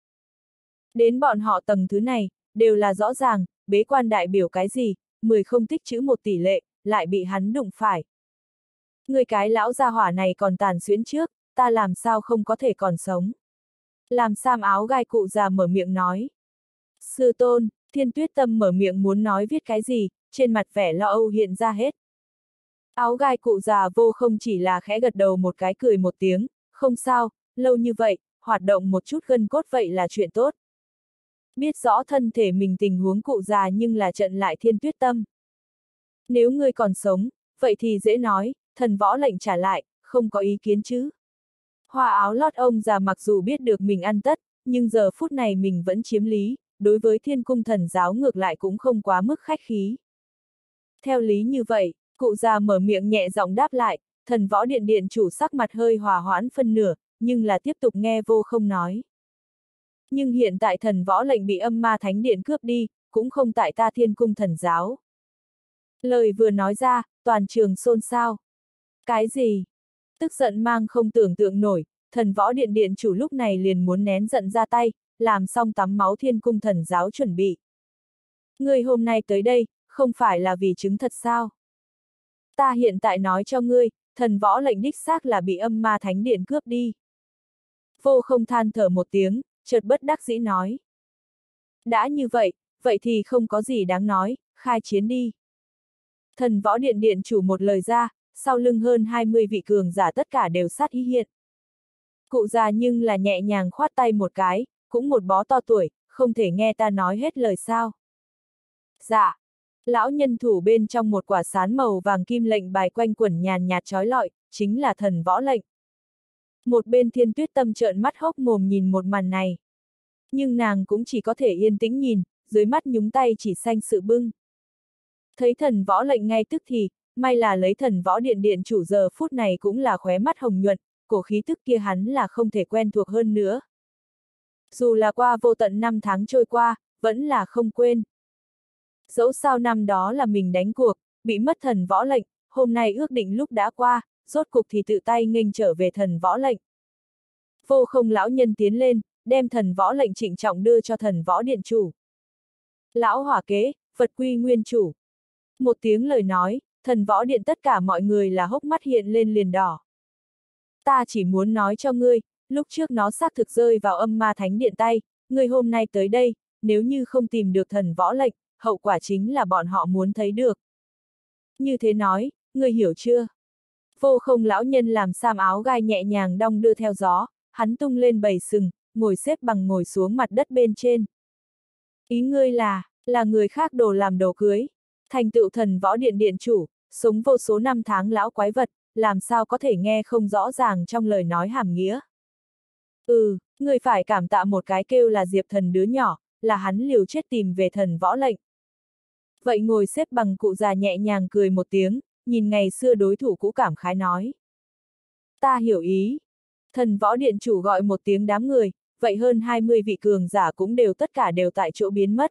Speaker 1: Đến bọn họ tầng thứ này, đều là rõ ràng, bế quan đại biểu cái gì, 10 không tích chữ một tỷ lệ, lại bị hắn đụng phải. Người cái lão gia hỏa này còn tàn xuyễn trước, ta làm sao không có thể còn sống. Làm sam áo gai cụ già mở miệng nói. Sư tôn, Thiên Tuyết Tâm mở miệng muốn nói viết cái gì, trên mặt vẻ lo âu hiện ra hết. Áo gai cụ già vô không chỉ là khẽ gật đầu một cái cười một tiếng, không sao, lâu như vậy, hoạt động một chút gân cốt vậy là chuyện tốt. Biết rõ thân thể mình tình huống cụ già nhưng là trận lại Thiên Tuyết Tâm. Nếu ngươi còn sống, vậy thì dễ nói, thần võ lệnh trả lại, không có ý kiến chứ. Hoa áo lót ông già mặc dù biết được mình ăn tất, nhưng giờ phút này mình vẫn chiếm lý, đối với Thiên Cung Thần giáo ngược lại cũng không quá mức khách khí. Theo lý như vậy, cụ già mở miệng nhẹ giọng đáp lại, thần võ điện điện chủ sắc mặt hơi hòa hoãn phân nửa, nhưng là tiếp tục nghe vô không nói. Nhưng hiện tại thần võ lệnh bị âm ma thánh điện cướp đi, cũng không tại ta Thiên Cung Thần giáo. Lời vừa nói ra, toàn trường xôn xao. Cái gì? Tức giận mang không tưởng tượng nổi, thần võ điện điện chủ lúc này liền muốn nén giận ra tay, làm xong tắm máu Thiên Cung Thần giáo chuẩn bị. Ngươi hôm nay tới đây, không phải là vì chứng thật sao? Ta hiện tại nói cho ngươi, thần võ lệnh đích xác là bị âm ma thánh điện cướp đi. Vô không than thở một tiếng, chợt bất đắc dĩ nói. Đã như vậy, vậy thì không có gì đáng nói, khai chiến đi. Thần võ điện điện chủ một lời ra, sau lưng hơn 20 vị cường giả tất cả đều sát ý hiện. Cụ già nhưng là nhẹ nhàng khoát tay một cái, cũng một bó to tuổi, không thể nghe ta nói hết lời sao. Dạ. Lão nhân thủ bên trong một quả sán màu vàng kim lệnh bài quanh quẩn nhàn nhạt chói lọi, chính là thần võ lệnh. Một bên Thiên Tuyết Tâm trợn mắt hốc mồm nhìn một màn này. Nhưng nàng cũng chỉ có thể yên tĩnh nhìn, dưới mắt nhúng tay chỉ xanh sự bưng. Thấy thần võ lệnh ngay tức thì, may là lấy thần võ điện điện chủ giờ phút này cũng là khóe mắt hồng nhuận, cổ khí tức kia hắn là không thể quen thuộc hơn nữa. Dù là qua vô tận 5 tháng trôi qua, vẫn là không quên. Dẫu sao năm đó là mình đánh cuộc, bị mất thần võ lệnh, hôm nay ước định lúc đã qua, rốt cục thì tự tay nghênh trở về thần võ lệnh. Vô không lão nhân tiến lên, đem thần võ lệnh trịnh trọng đưa cho thần võ điện chủ. Lão hỏa kế, vật quy nguyên chủ. Một tiếng lời nói, thần võ điện tất cả mọi người là hốc mắt hiện lên liền đỏ. Ta chỉ muốn nói cho ngươi, lúc trước nó xác thực rơi vào âm ma thánh điện tay, ngươi hôm nay tới đây, nếu như không tìm được thần võ lệnh, hậu quả chính là bọn họ muốn thấy được. Như thế nói, ngươi hiểu chưa? Vô Không lão nhân làm sam áo gai nhẹ nhàng đong đưa theo gió, hắn tung lên bầy sừng, ngồi xếp bằng ngồi xuống mặt đất bên trên. Ý ngươi là người khác đồ làm đồ cưới. Thành tựu thần võ điện điện chủ, sống vô số năm tháng lão quái vật, làm sao có thể nghe không rõ ràng trong lời nói hàm nghĩa. Người phải cảm tạ một cái kêu là Diệp Thần đứa nhỏ, là hắn liều chết tìm về thần võ lệnh. Vậy ngồi xếp bằng cụ già nhẹ nhàng cười một tiếng, nhìn ngày xưa đối thủ cũ cảm khái nói. Ta hiểu ý. Thần võ điện chủ gọi một tiếng đám người, vậy hơn 20 vị cường giả cũng tất cả đều tại chỗ biến mất.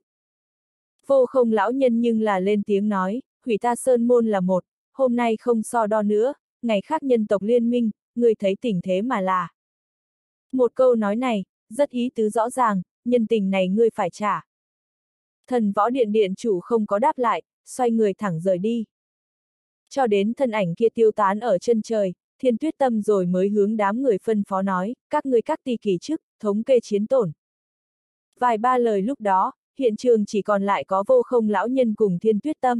Speaker 1: Vô Không lão nhân nhưng là lên tiếng nói, hủy ta sơn môn là một, hôm nay không so đo nữa, ngày khác nhân tộc liên minh, người thấy tình thế mà là. Một câu nói này, rất ý tứ rõ ràng, nhân tình này ngươi phải trả. Thần võ điện điện chủ không có đáp lại, xoay người thẳng rời đi. Cho đến thân ảnh kia tiêu tán ở chân trời, Thiên Tuyết Tâm rồi mới hướng đám người phân phó nói, các ngươi các ty kỳ chức, thống kê chiến tổn. Vài ba lời lúc đó, hiện trường chỉ còn lại có Vô Không lão nhân cùng Thiên Tuyết Tâm.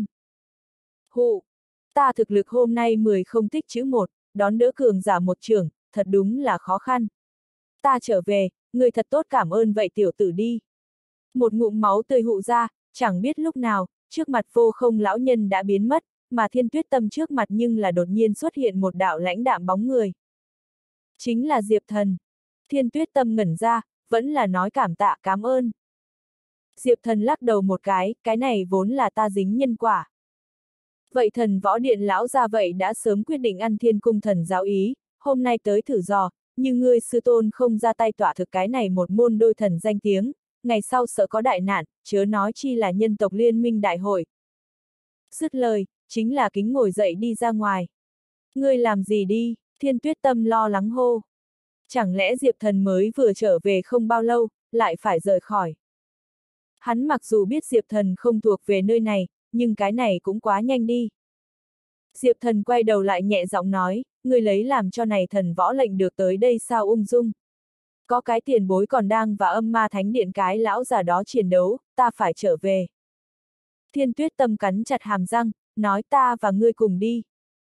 Speaker 1: Hụ! Ta thực lực hôm nay 10 không tích chữ 1, đón đỡ cường giả một trường, thật đúng là khó khăn. Ta trở về, người thật tốt cảm ơn vậy tiểu tử đi. Một ngụm máu tươi hụ ra, chẳng biết lúc nào, trước mặt Vô Không lão nhân đã biến mất, mà Thiên Tuyết Tâm trước mặt nhưng là đột nhiên xuất hiện một đạo lãnh đạm bóng người. Chính là Diệp Thần. Thiên Tuyết Tâm ngẩn ra, vẫn là nói cảm tạ cảm ơn. Diệp Thần lắc đầu một cái này vốn là ta dính nhân quả. Vậy thần võ điện lão ra vậy đã sớm quyết định ăn Thiên Cung thần giáo ý, hôm nay tới thử dò, nhưng ngươi sư tôn không ra tay tỏa thực cái này một môn đôi thần danh tiếng, ngày sau sợ có đại nạn, chớ nói chi là nhân tộc liên minh đại hội. Dứt lời, chính là kính ngồi dậy đi ra ngoài. Ngươi làm gì đi? Thiên Tuyết Tâm lo lắng hô. Chẳng lẽ Diệp Thần mới vừa trở về không bao lâu, lại phải rời khỏi. Hắn mặc dù biết Diệp Thần không thuộc về nơi này, nhưng cái này cũng quá nhanh đi. Diệp Thần quay đầu lại nhẹ giọng nói, ngươi lấy làm cho này thần võ lệnh được tới đây sao ung dung. Có cái tiền bối còn đang và âm ma thánh điện cái lão già đó chiến đấu, ta phải trở về. Thiên Tuyết Tâm cắn chặt hàm răng, nói ta và ngươi cùng đi.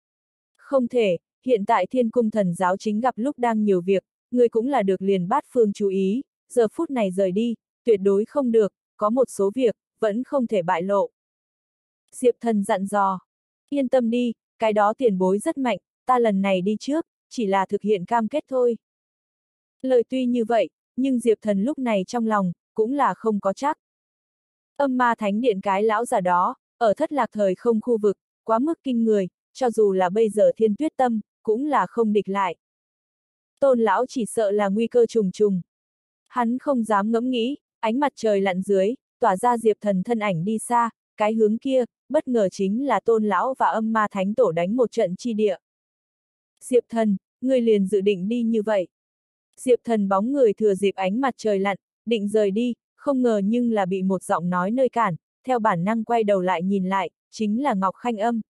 Speaker 1: Không thể, hiện tại Thiên Cung thần giáo chính gặp lúc đang nhiều việc, ngươi cũng là được liền bát phương chú ý, giờ phút này rời đi, tuyệt đối không được, có một số việc, vẫn không thể bại lộ. Diệp Thần dặn dò, yên tâm đi, cái đó tiền bối rất mạnh, ta lần này đi trước, chỉ là thực hiện cam kết thôi. Lời tuy như vậy, nhưng Diệp Thần lúc này trong lòng, cũng là không có chắc. Âm ma thánh điện cái lão già đó, ở thất lạc thời không khu vực, quá mức kinh người, cho dù là bây giờ Thiên Tuyết Tâm, cũng là không địch lại. Tôn lão chỉ sợ là nguy cơ trùng trùng. Hắn không dám ngẫm nghĩ, ánh mặt trời lặn dưới, tỏa ra Diệp Thần thân ảnh đi xa, cái hướng kia, bất ngờ chính là Tôn lão và âm ma thánh tổ đánh một trận chi địa. Diệp Thần, người liền dự định đi như vậy. Diệp Thần bóng người thừa dịp ánh mặt trời lặn, định rời đi, không ngờ nhưng là bị một giọng nói nơi cản, theo bản năng quay đầu lại nhìn lại, chính là Ngọc Khanh Âm.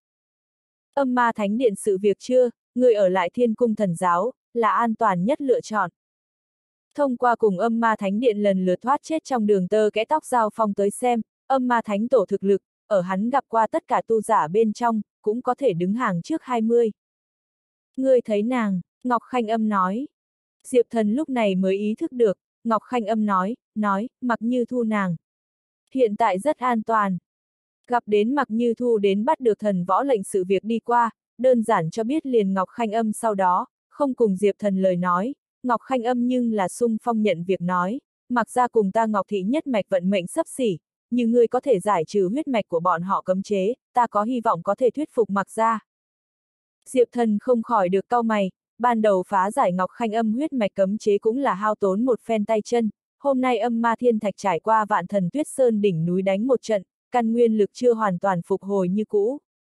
Speaker 1: Âm ma thánh điện sự việc chưa, người ở lại Thiên Cung thần giáo, là an toàn nhất lựa chọn. Thông qua cùng âm ma thánh điện lần lượt thoát chết trong đường tơ kẽ tóc giao phong tới xem, âm ma thánh tổ thực lực, ở hắn gặp qua tất cả tu giả bên trong, cũng có thể đứng hàng trước 20. Ngươi thấy nàng, Ngọc Khanh Âm nói. Diệp Thần lúc này mới ý thức được, Ngọc Khanh Âm nói, Mặc Như Thu nàng. Hiện tại rất an toàn. Gặp đến Mặc Như Thu đến bắt được thần võ lệnh sự việc đi qua, đơn giản cho biết liền Ngọc Khanh Âm sau đó, không cùng Diệp Thần lời nói, Ngọc Khanh Âm nhưng là sung phong nhận việc nói, mặc ra cùng ta Ngọc Thị nhất mạch vận mệnh sấp xỉ, như ngươi có thể giải trừ huyết mạch của bọn họ cấm chế, ta có hy vọng có thể thuyết phục mặc ra. Diệp Thần không khỏi được cau mày, ban đầu phá giải Ngọc Khanh Âm huyết mạch cấm chế cũng là hao tốn một phen tay chân, hôm nay âm ma thiên thạch trải qua Vạn Thần Tuyết Sơn đỉnh núi đánh một trận, căn nguyên lực chưa hoàn toàn phục hồi như cũ.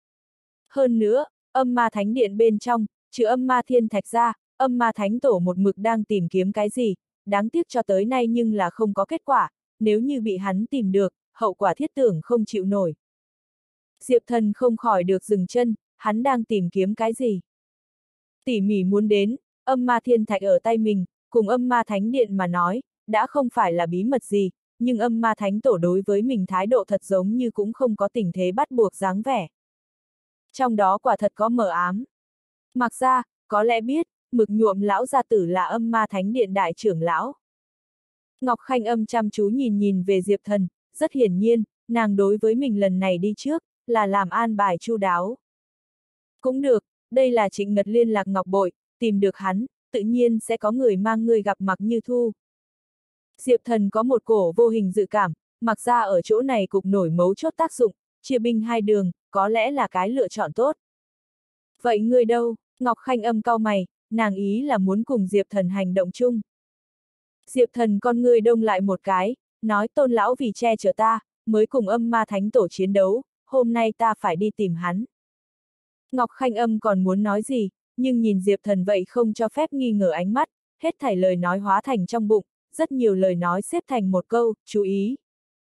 Speaker 1: Hơn nữa, âm ma thánh điện bên trong, trừ âm ma thiên thạch ra, âm ma thánh tổ một mực đang tìm kiếm cái gì, đáng tiếc cho tới nay nhưng là không có kết quả, nếu như bị hắn tìm được, hậu quả thiết tưởng không chịu nổi. Diệp Thần không khỏi được dừng chân, hắn đang tìm kiếm cái gì? Tỉ mỉ muốn đến, âm ma thiên thạch ở tay mình, cùng âm ma thánh điện mà nói, đã không phải là bí mật gì, nhưng âm ma thánh tổ đối với mình thái độ thật giống như cũng không có tình thế bắt buộc dáng vẻ. Trong đó quả thật có mờ ám. Mặc ra, có lẽ biết, Mực Nhuộm lão gia tử là Âm Ma Thánh Điện đại trưởng lão. Ngọc Khanh Âm chăm chú nhìn về Diệp Thần, rất hiển nhiên, nàng đối với mình lần này đi trước, là làm an bài chu đáo. Cũng được, đây là Trịnh Ngật liên lạc Ngọc Bội, tìm được hắn, tự nhiên sẽ có người mang người gặp Mặc Như Thu. Diệp Thần có một cổ vô hình dự cảm, Mặc ra ở chỗ này cục nổi mấu chốt tác dụng, chia binh hai đường, có lẽ là cái lựa chọn tốt. Vậy ngươi đâu? Ngọc Khanh Âm cau mày, nàng ý là muốn cùng Diệp Thần hành động chung. Diệp Thần con ngươi đông lại một cái, nói Tôn lão vì che chở ta, mới cùng Âm Ma Thánh Tổ chiến đấu, hôm nay ta phải đi tìm hắn. Ngọc Khanh Âm còn muốn nói gì, nhưng nhìn Diệp Thần vậy không cho phép nghi ngờ ánh mắt, hết thảy lời nói hóa thành trong bụng, rất nhiều lời nói xếp thành một câu, chú ý.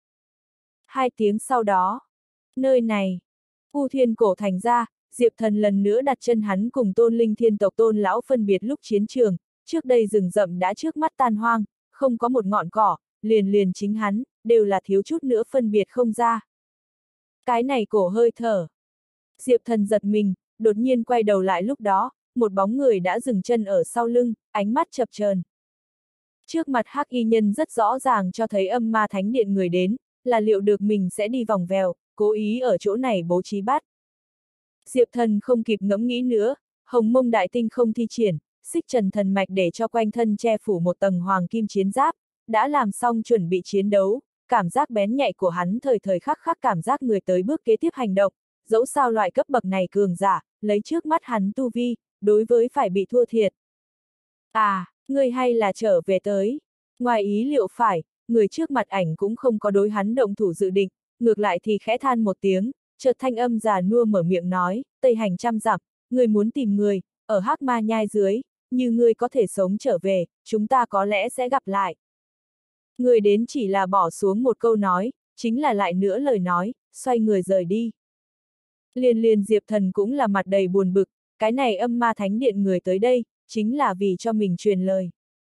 Speaker 1: 2 tiếng sau đó, nơi này, U Thiên Cổ thành ra, Diệp Thần lần nữa đặt chân hắn cùng Tôn Linh Thiên tộc Tôn lão phân biệt lúc chiến trường, trước đây rừng rậm đã trước mắt tan hoang, không có một ngọn cỏ, liền chính hắn, đều là thiếu chút nữa phân biệt không ra. Cái này cổ hơi thở. Diệp Thần giật mình, đột nhiên quay đầu lại lúc đó, một bóng người đã dừng chân ở sau lưng, ánh mắt chập chờn. Trước mặt hắc y nhân rất rõ ràng cho thấy Âm Ma Thánh Điện người đến, là liệu được mình sẽ đi vòng vèo, cố ý ở chỗ này bố trí bắt. Diệp Thần không kịp ngẫm nghĩ nữa, Hồng Mông Đại Tinh không thi triển, xích trần thần mạch để cho quanh thân che phủ một tầng hoàng kim chiến giáp, đã làm xong chuẩn bị chiến đấu, cảm giác bén nhạy của hắn thời thời khắc khắc cảm giác người tới bước kế tiếp hành động, dẫu sao loại cấp bậc này cường giả, lấy trước mắt hắn tu vi, đối với phải bị thua thiệt. À, ngươi hay là trở về tới. Ngoài ý liệu phải, người trước mặt ảnh cũng không có đối hắn động thủ dự định, ngược lại thì khẽ than một tiếng, chợt thanh âm già nua mở miệng nói, Tây hành trăm dặm, ngươi muốn tìm người, ở Hắc Ma Nhai dưới, như ngươi có thể sống trở về, chúng ta có lẽ sẽ gặp lại. Người đến chỉ là bỏ xuống một câu nói, chính là lại nữa lời nói, xoay người rời đi. Liền Diệp Thần cũng là mặt đầy buồn bực, cái này Âm Ma Thánh Điện người tới đây, chính là vì cho mình truyền lời.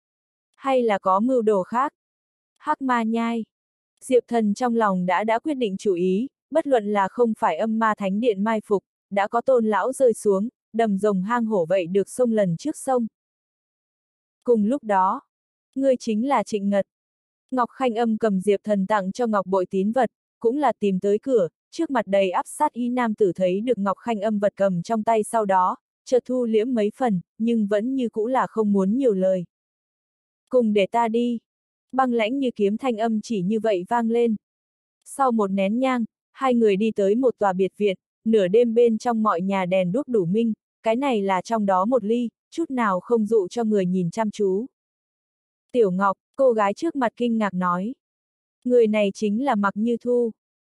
Speaker 1: Hay là có mưu đồ khác? Hắc Ma Nhai. Diệp Thần trong lòng đã quyết định chủ ý, bất luận là không phải Âm Ma Thánh Điện mai phục, đã có Tôn lão rơi xuống, đầm rồng hang hổ vậy được sông lần trước sông. Cùng lúc đó, ngươi chính là Trịnh Ngật. Ngọc Khanh Âm cầm Diệp Thần tặng cho Ngọc Bội tín vật, cũng là tìm tới cửa, trước mặt đầy áp sát ý nam tử thấy được Ngọc Khanh Âm vật cầm trong tay sau đó, chợt thu liễm mấy phần, nhưng vẫn như cũ là không muốn nhiều lời. Cùng để ta đi. Băng lãnh như kiếm thanh âm chỉ như vậy vang lên. Sau một nén nhang, hai người đi tới một tòa biệt viện, nửa đêm bên trong mọi nhà đèn đuốc đủ minh, cái này là trong đó một ly, chút nào không dụ cho người nhìn chăm chú. Tiểu Ngọc, cô gái trước mặt kinh ngạc nói. Người này chính là Mặc Như Thu.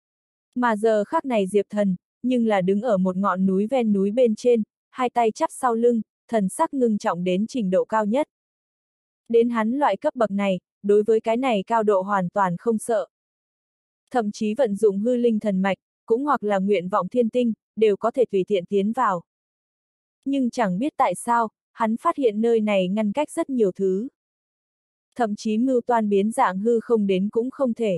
Speaker 1: Mà giờ khắc này Diệp Thần, nhưng là đứng ở một ngọn núi ven núi bên trên, hai tay chắp sau lưng, thần sắc ngưng trọng đến trình độ cao nhất. Đến hắn loại cấp bậc này, đối với cái này cao độ hoàn toàn không sợ. Thậm chí vận dụng hư linh thần mạch, cũng hoặc là nguyện vọng thiên tinh, đều có thể tùy tiện tiến vào. Nhưng chẳng biết tại sao, hắn phát hiện nơi này ngăn cách rất nhiều thứ. Thậm chí mưu toan biến dạng hư không đến cũng không thể.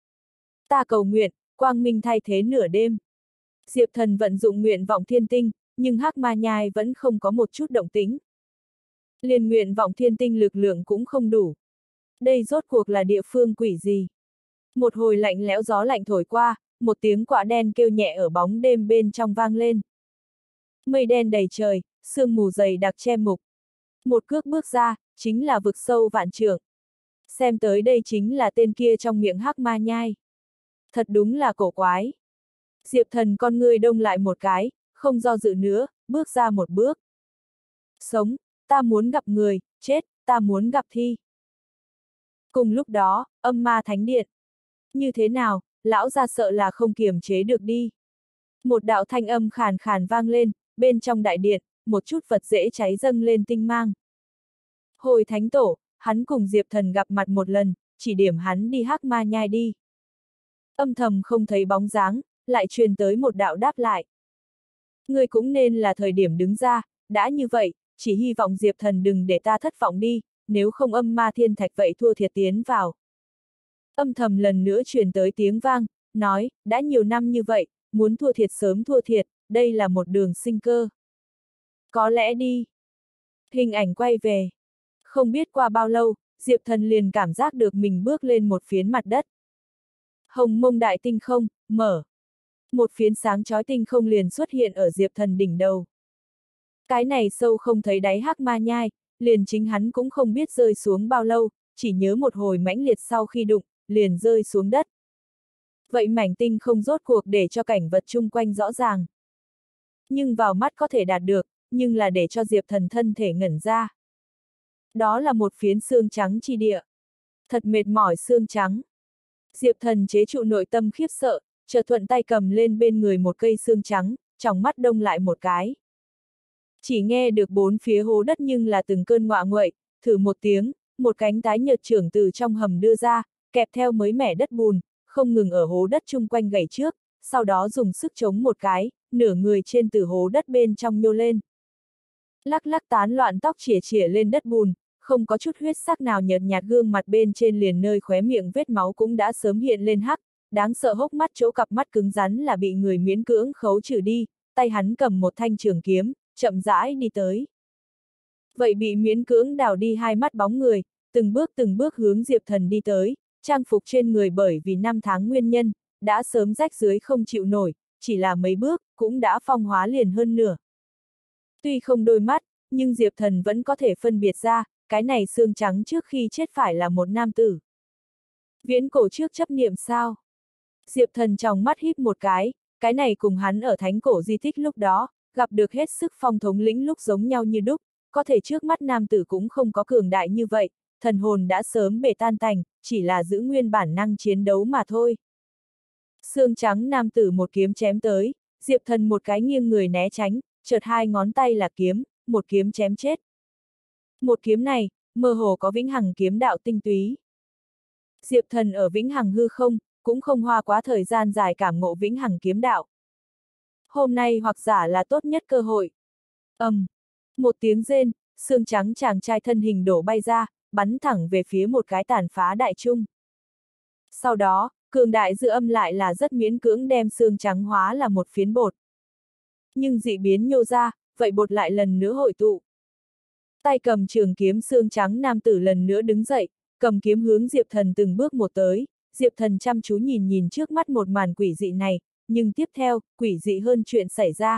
Speaker 1: Ta cầu nguyện, quang minh thay thế nửa đêm. Diệp Thần vận dụng nguyện vọng thiên tinh, nhưng Hắc Ma Nhai vẫn không có một chút động tĩnh. Liền nguyện vọng thiên tinh lực lượng cũng không đủ. Đây rốt cuộc là địa phương quỷ gì? Một hồi lạnh lẽo gió lạnh thổi qua, một tiếng quạ đen kêu nhẹ ở bóng đêm bên trong vang lên. Mây đen đầy trời, sương mù dày đặc che mục. Một cước bước ra, chính là vực sâu vạn trượng. Xem tới đây chính là tên kia trong miệng Hắc Ma Nhai. Thật đúng là cổ quái. Diệp Thần con ngươi đông lại một cái, không do dự nữa, bước ra một bước. Sống, ta muốn gặp người, chết, ta muốn gặp thi. Cùng lúc đó, Âm Ma Thánh Điện. Như thế nào, lão gia sợ là không kiềm chế được đi. Một đạo thanh âm khàn khàn vang lên, bên trong đại điện, một chút vật dễ cháy dâng lên tinh mang. Hồi Thánh Tổ, hắn cùng Diệp Thần gặp mặt một lần, chỉ điểm hắn đi Hắc Ma Nhai đi. Âm thầm không thấy bóng dáng, lại truyền tới một đạo đáp lại. Ngươi cũng nên là thời điểm đứng ra, đã như vậy, chỉ hy vọng Diệp Thần đừng để ta thất vọng đi, nếu không Âm Ma Thiên Thạch vậy thua thiệt tiến vào. Âm thầm lần nữa truyền tới tiếng vang, nói, đã nhiều năm như vậy, muốn thua thiệt sớm thua thiệt, đây là một đường sinh cơ. Có lẽ đi. Hình ảnh quay về. Không biết qua bao lâu, Diệp Thần liền cảm giác được mình bước lên một phiến mặt đất. Hồng mông đại tinh không, mở. Một phiến sáng chói tinh không liền xuất hiện ở Diệp Thần đỉnh đầu. Cái này sâu không thấy đáy hắc ma nhai, liền chính hắn cũng không biết rơi xuống bao lâu, chỉ nhớ một hồi mãnh liệt sau khi đụng, liền rơi xuống đất. Vậy mảnh tinh không rốt cuộc để cho cảnh vật chung quanh rõ ràng. Nhưng vào mắt có thể đạt được, nhưng là để cho Diệp Thần thân thể ngẩn ra. Đó là một phiến xương trắng chi địa. Thật mệt mỏi xương trắng. Diệp Thần chế trụ nội tâm khiếp sợ, chợt thuận tay cầm lên bên người một cây xương trắng, trong mắt đông lại một cái. Chỉ nghe được bốn phía hố đất nhưng là từng cơn ngọa nguậy, thử một tiếng, một cánh tái nhợt trưởng từ trong hầm đưa ra, kẹp theo mới mẻ đất bùn, không ngừng ở hố đất chung quanh gảy trước, sau đó dùng sức chống một cái, nửa người trên từ hố đất bên trong nhô lên. Lắc lắc tán loạn tóc chỉa chỉa lên đất bùn, không có chút huyết sắc nào nhợt nhạt, gương mặt bên trên liền nơi khóe miệng vết máu cũng đã sớm hiện lên hắc, đáng sợ hốc mắt chỗ cặp mắt cứng rắn là bị người miễn cưỡng khấu trừ đi, tay hắn cầm một thanh trường kiếm, chậm rãi đi tới. Vậy bị miễn cưỡng đào đi hai mắt bóng người, từng bước hướng Diệp Thần đi tới, trang phục trên người bởi vì năm tháng nguyên nhân, đã sớm rách dưới không chịu nổi, chỉ là mấy bước, cũng đã phong hóa liền hơn nửa. Tuy không đôi mắt, nhưng Diệp Thần vẫn có thể phân biệt ra, cái này xương trắng trước khi chết phải là một nam tử. Viễn cổ trước chấp niệm sao? Diệp Thần trong mắt híp một cái này cùng hắn ở thánh cổ di tích lúc đó, gặp được hết sức phong thống lĩnh lúc giống nhau như đúc, có thể trước mắt nam tử cũng không có cường đại như vậy, thần hồn đã sớm bể tan tành, chỉ là giữ nguyên bản năng chiến đấu mà thôi. Xương trắng nam tử một kiếm chém tới, Diệp Thần một cái nghiêng người né tránh, chợt hai ngón tay là kiếm, một kiếm chém chết. Một kiếm này, mơ hồ có vĩnh hằng kiếm đạo tinh túy. Diệp Thần ở vĩnh hằng hư không, cũng không hoa quá thời gian dài cảm ngộ vĩnh hằng kiếm đạo. Hôm nay hoặc giả là tốt nhất cơ hội. Một tiếng rên, xương trắng chàng trai thân hình đổ bay ra, bắn thẳng về phía một cái tàn phá đại trung. Sau đó, cường đại dư âm lại là rất miễn cưỡng đem xương trắng hóa là một phiến bột. Nhưng dị biến nhô ra, vậy bột lại lần nữa hội tụ. Tay cầm trường kiếm xương trắng nam tử lần nữa đứng dậy, cầm kiếm hướng Diệp Thần từng bước một tới, Diệp Thần chăm chú nhìn trước mắt một màn quỷ dị này, nhưng tiếp theo, quỷ dị hơn chuyện xảy ra.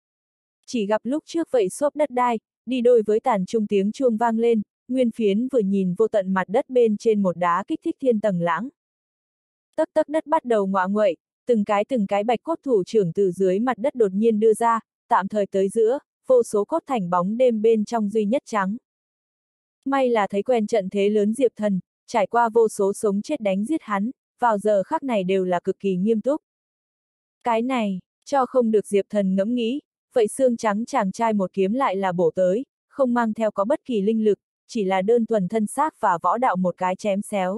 Speaker 1: Chỉ gặp lúc trước vậy xốp đất đai, đi đôi với tàn trung tiếng chuông vang lên, nguyên phiến vừa nhìn vô tận mặt đất bên trên một đá kích thích thiên tầng lãng. Tấc tấc đất bắt đầu ngọa nguậy, từng cái bạch cốt thủ trưởng từ dưới mặt đất đột nhiên đưa ra, tạm thời tới giữa, vô số cốt thành bóng đêm bên trong duy nhất trắng. May là thấy quen trận thế lớn Diệp Thần, trải qua vô số sống chết đánh giết hắn, vào giờ khắc này đều là cực kỳ nghiêm túc. Cái này, cho không được Diệp Thần ngẫm nghĩ, vậy xương trắng chàng trai một kiếm lại là bổ tới, không mang theo có bất kỳ linh lực, chỉ là đơn thuần thân xác và võ đạo một cái chém xéo.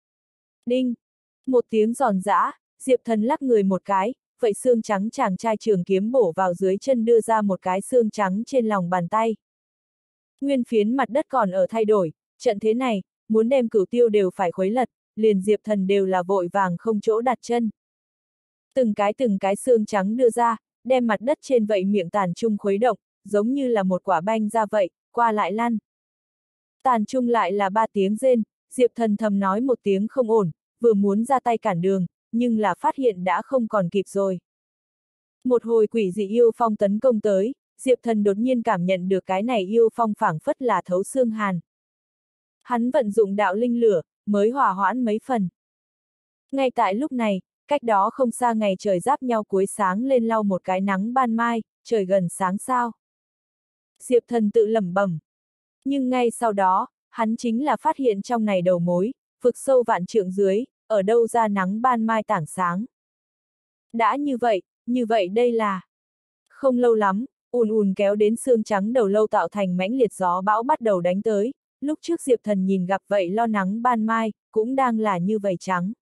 Speaker 1: Đinh! Một tiếng giòn giã, Diệp Thần lắc người một cái, vậy xương trắng chàng trai trường kiếm bổ vào dưới chân đưa ra một cái xương trắng trên lòng bàn tay. Nguyên phiến mặt đất còn ở thay đổi, trận thế này, muốn đem cửu tiêu đều phải khuấy lật, liền Diệp Thần đều là vội vàng không chỗ đặt chân. Từng cái xương trắng đưa ra, đem mặt đất trên vậy miệng tàn trung khuấy động, giống như là một quả banh ra vậy, qua lại lăn. Tàn trung lại là ba tiếng rên, Diệp Thần thầm nói một tiếng không ổn, vừa muốn ra tay cản đường, nhưng là phát hiện đã không còn kịp rồi. Một hồi quỷ dị yêu phong tấn công tới, Diệp Thần đột nhiên cảm nhận được cái này yêu phong phảng phất là thấu xương hàn. Hắn vận dụng đạo linh lửa, mới hòa hoãn mấy phần. Ngay tại lúc này, cách đó không xa ngày trời giáp nhau cuối sáng lên lau một cái nắng ban mai, trời gần sáng sao. Diệp Thần tự lẩm bẩm. Nhưng ngay sau đó, hắn chính là phát hiện trong này đầu mối, vực sâu vạn trượng dưới, ở đâu ra nắng ban mai tảng sáng. Đã như vậy đây là... Không lâu lắm, ùn kéo đến xương trắng đầu lâu tạo thành mãnh liệt gió bão bắt đầu đánh tới, lúc trước Diệp Thần nhìn gặp vậy lo nắng ban mai, cũng đang là như vậy trắng.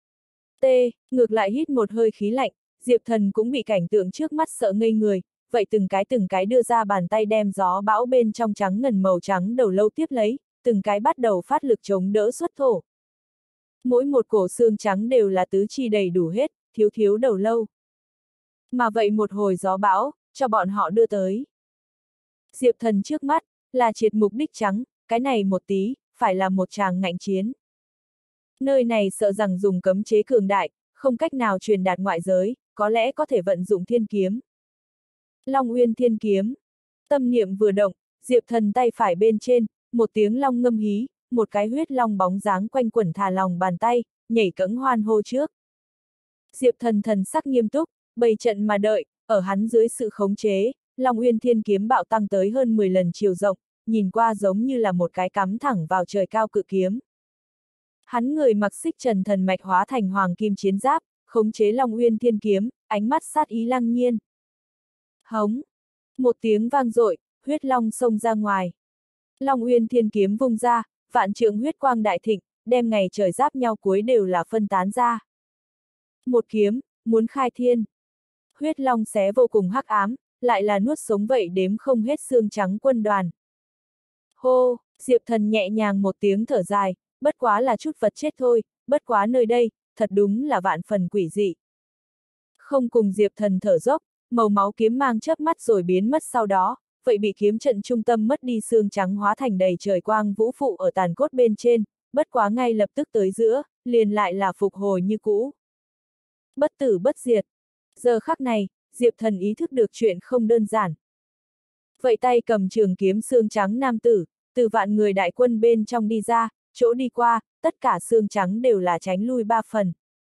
Speaker 1: Ngược lại hít một hơi khí lạnh, Diệp Thần cũng bị cảnh tượng trước mắt sợ ngây người, vậy từng cái đưa ra bàn tay đem gió bão bên trong trắng ngần màu trắng đầu lâu tiếp lấy, từng cái bắt đầu phát lực chống đỡ xuất thổ. Mỗi một cổ xương trắng đều là tứ chi đầy đủ hết, thiếu đầu lâu. Mà vậy một hồi gió bão, cho bọn họ đưa tới. Diệp Thần trước mắt, là triệt mục đích trắng, cái này một tí, phải là một tràng ngạnh chiến. Nơi này sợ rằng dùng cấm chế cường đại, không cách nào truyền đạt ngoại giới, có lẽ có thể vận dụng thiên kiếm. Long Uyên Thiên Kiếm. Tâm niệm vừa động, Diệp Thần tay phải bên trên, một tiếng long ngâm hí, một cái huyết long bóng dáng quanh quẩn thả lòng bàn tay, nhảy cẫng hoan hô trước. Diệp Thần thần sắc nghiêm túc, bày trận mà đợi, ở hắn dưới sự khống chế, Long Uyên Thiên Kiếm bạo tăng tới hơn 10 lần chiều rộng, nhìn qua giống như là một cái cắm thẳng vào trời cao cự kiếm. Hắn người mặc xích trần thần mạch hóa thành hoàng kim chiến giáp, khống chế Long Uyên Thiên Kiếm, ánh mắt sát ý lăng nhiên. Hống! Một tiếng vang dội, huyết long xông ra ngoài. Long Uyên Thiên Kiếm vung ra, vạn trượng huyết quang đại thịnh, đem ngày trời giáp nhau cuối đều là phân tán ra. Một kiếm, muốn khai thiên. Huyết long xé vô cùng hắc ám, lại là nuốt sống vậy đếm không hết xương trắng quân đoàn. Hô, Diệp Thần nhẹ nhàng một tiếng thở dài, bất quá là chút vật chết thôi, bất quá nơi đây, thật đúng là vạn phần quỷ dị. Không cùng Diệp Thần thở dốc, màu máu kiếm mang chớp mắt rồi biến mất sau đó, vậy bị kiếm trận trung tâm mất đi xương trắng hóa thành đầy trời quang vũ phụ ở tàn cốt bên trên, bất quá ngay lập tức tới giữa, liền lại là phục hồi như cũ. Bất tử bất diệt. Giờ khắc này, Diệp Thần ý thức được chuyện không đơn giản. Vậy tay cầm trường kiếm xương trắng nam tử, từ vạn người đại quân bên trong đi ra, chỗ đi qua, tất cả xương trắng đều là tránh lui 3 phần.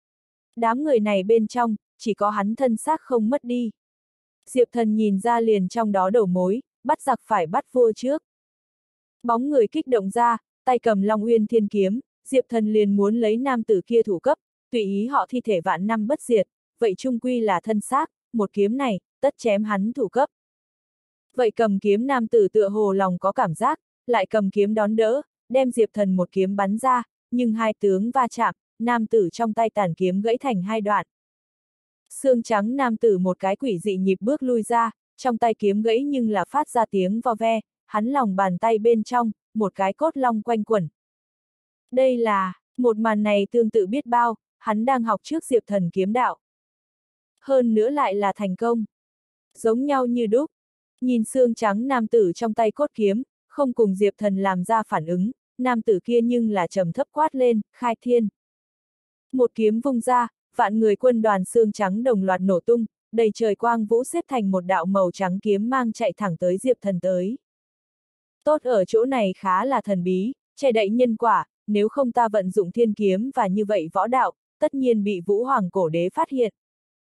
Speaker 1: Đám người này bên trong, chỉ có hắn thân xác không mất đi. Diệp Thần nhìn ra liền trong đó đầu mối, bắt giặc phải bắt vua trước. Bóng người kích động ra, tay cầm Long Uyên Thiên Kiếm, Diệp Thần liền muốn lấy nam tử kia thủ cấp, tùy ý họ thi thể vạn năm bất diệt, vậy chung quy là thân xác, một kiếm này, tất chém hắn thủ cấp. Vậy cầm kiếm nam tử tựa hồ lòng có cảm giác, lại cầm kiếm đón đỡ, đem Diệp Thần một kiếm bắn ra, nhưng hai tướng va chạm, nam tử trong tay tản kiếm gãy thành hai đoạn. Xương trắng nam tử một cái quỷ dị nhịp bước lui ra, trong tay kiếm gãy nhưng là phát ra tiếng vo ve, hắn lòng bàn tay bên trong, một cái cốt long quanh quẩn. Đây là, một màn này tương tự biết bao, hắn đang học trước Diệp Thần kiếm đạo. Hơn nữa lại là thành công. Giống nhau như đúc. Nhìn xương trắng nam tử trong tay cốt kiếm, không cùng Diệp Thần làm ra phản ứng, nam tử kia nhưng là trầm thấp quát lên, khai thiên. Một kiếm vung ra, vạn người quân đoàn xương trắng đồng loạt nổ tung, đầy trời quang vũ xếp thành một đạo màu trắng kiếm mang chạy thẳng tới Diệp Thần tới. Tốt ở chỗ này khá là thần bí, che đậy nhân quả, nếu không ta vận dụng thiên kiếm và như vậy võ đạo, tất nhiên bị Vũ Hoàng cổ đế phát hiện.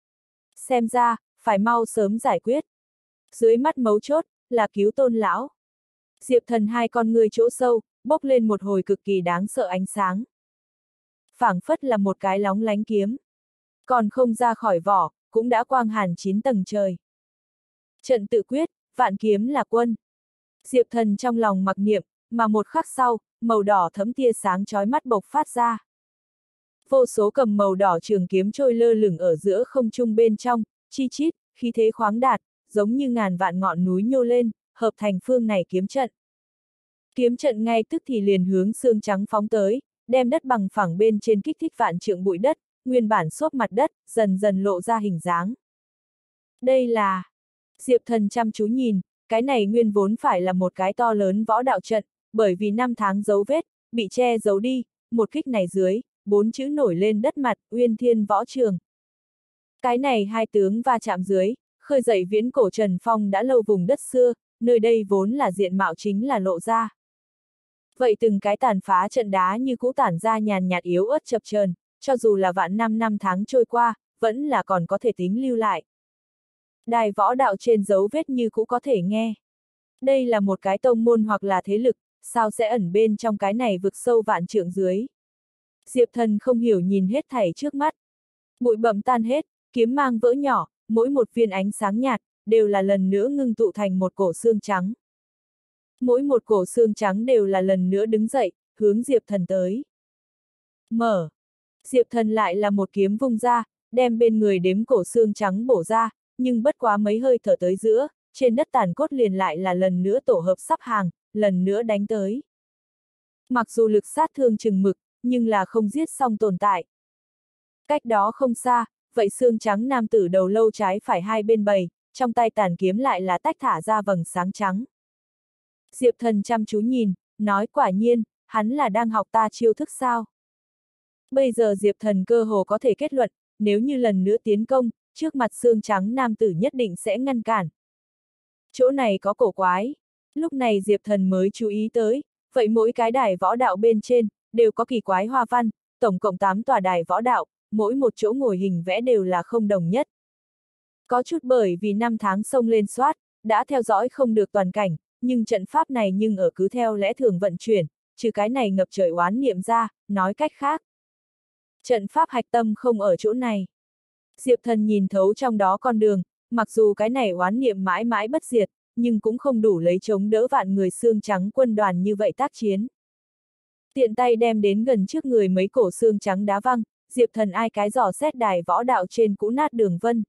Speaker 1: Xem ra, phải mau sớm giải quyết. Dưới mắt mấu chốt, là cứu Tôn lão. Diệp Thần hai con người chỗ sâu, bốc lên một hồi cực kỳ đáng sợ ánh sáng. Phảng phất là một cái lóng lánh kiếm. Còn không ra khỏi vỏ, cũng đã quang hàn 9 tầng trời. Trận tự quyết, vạn kiếm là quân. Diệp Thần trong lòng mặc niệm, mà một khắc sau, màu đỏ thẫm tia sáng chói mắt bộc phát ra. Vô số cầm màu đỏ trường kiếm trôi lơ lửng ở giữa không trung bên trong, chi chít, khí thế khoáng đạt, giống như ngàn vạn ngọn núi nhô lên, hợp thành phương này kiếm trận. Kiếm trận ngay tức thì liền hướng xương trắng phóng tới, đem đất bằng phẳng bên trên kích thích vạn trượng bụi đất, nguyên bản xốp mặt đất, dần dần lộ ra hình dáng. Đây là... Diệp Thần chăm chú nhìn, cái này nguyên vốn phải là một cái to lớn võ đạo trận, bởi vì 5 tháng dấu vết, bị che giấu đi, một kích này dưới, 4 chữ nổi lên đất mặt, Uyên Thiên Võ Trường. Cái này hai tướng va chạm dưới, khơi dậy viễn cổ Trần Phong đã lâu vùng đất xưa, nơi đây vốn là diện mạo chính là lộ ra. Vậy từng cái tàn phá trận đá như cũ tản ra nhàn nhạt yếu ớt chập chờn, cho dù là vạn năm tháng trôi qua, vẫn là còn có thể tính lưu lại. Đài võ đạo trên dấu vết như cũ có thể nghe. Đây là một cái tông môn hoặc là thế lực, sao sẽ ẩn bên trong cái này vực sâu vạn trượng dưới. Diệp Thần không hiểu nhìn hết thảy trước mắt. Bụi bặm tan hết, kiếm mang vỡ nhỏ, mỗi một viên ánh sáng nhạt, đều là lần nữa ngưng tụ thành một cổ xương trắng. Mỗi một cổ xương trắng đều là lần nữa đứng dậy, hướng Diệp Thần tới. Mở. Diệp Thần lại là một kiếm vung ra, đem bên người đếm cổ xương trắng bổ ra, nhưng bất quá mấy hơi thở tới giữa, trên đất tàn cốt liền lại là lần nữa tổ hợp sắp hàng, lần nữa đánh tới. Mặc dù lực sát thương chừng mực, nhưng là không giết xong tồn tại. Cách đó không xa, vậy xương trắng nam tử đầu lâu trái phải hai bên bầy, trong tay tàn kiếm lại là tách thả ra vầng sáng trắng, Diệp Thần chăm chú nhìn, nói quả nhiên, hắn là đang học ta chiêu thức sao? Bây giờ Diệp Thần cơ hồ có thể kết luận, nếu như lần nữa tiến công, trước mặt xương trắng nam tử nhất định sẽ ngăn cản. Chỗ này có cổ quái. Lúc này Diệp Thần mới chú ý tới, vậy mỗi cái đài võ đạo bên trên, đều có kỳ quái hoa văn, tổng cộng 8 tòa đài võ đạo, mỗi một chỗ ngồi hình vẽ đều là không đồng nhất. Có chút bởi vì năm tháng xông lên soát, đã theo dõi không được toàn cảnh, nhưng trận pháp này nhưng ở cứ theo lẽ thường vận chuyển, trừ cái này ngập trời oán niệm ra, nói cách khác. Trận pháp hạch tâm không ở chỗ này. Diệp Thần nhìn thấu trong đó con đường, mặc dù cái này oán niệm mãi mãi bất diệt, nhưng cũng không đủ lấy chống đỡ vạn người xương trắng quân đoàn như vậy tác chiến. Tiện tay đem đến gần trước người mấy cổ xương trắng đá văng, Diệp Thần ai cái dò xét đài võ đạo trên cũ nát đường vân.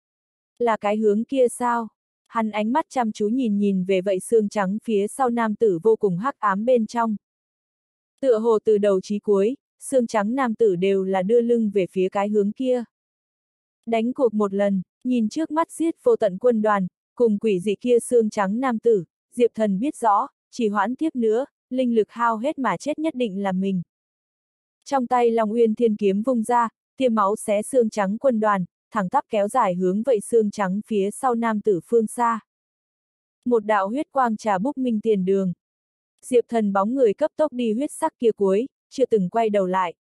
Speaker 1: Là cái hướng kia sao? Hắn ánh mắt chăm chú nhìn về vậy xương trắng phía sau nam tử vô cùng hắc ám bên trong. Tựa hồ từ đầu chí cuối, xương trắng nam tử đều là đưa lưng về phía cái hướng kia. Đánh cuộc một lần, nhìn trước mắt giết vô tận quân đoàn, cùng quỷ dị kia xương trắng nam tử, Diệp Thần biết rõ, chỉ hoãn tiếp nữa, linh lực hao hết mà chết nhất định là mình. Trong tay Long Uyên Thiên kiếm vung ra, tiêm máu xé xương trắng quân đoàn, thẳng tắp kéo dài hướng vậy xương trắng phía sau nam tử phương xa. Một đạo huyết quang trà búc minh tiền đường. Diệp Thần bóng người cấp tốc đi huyết sắc kia cuối, chưa từng quay đầu lại.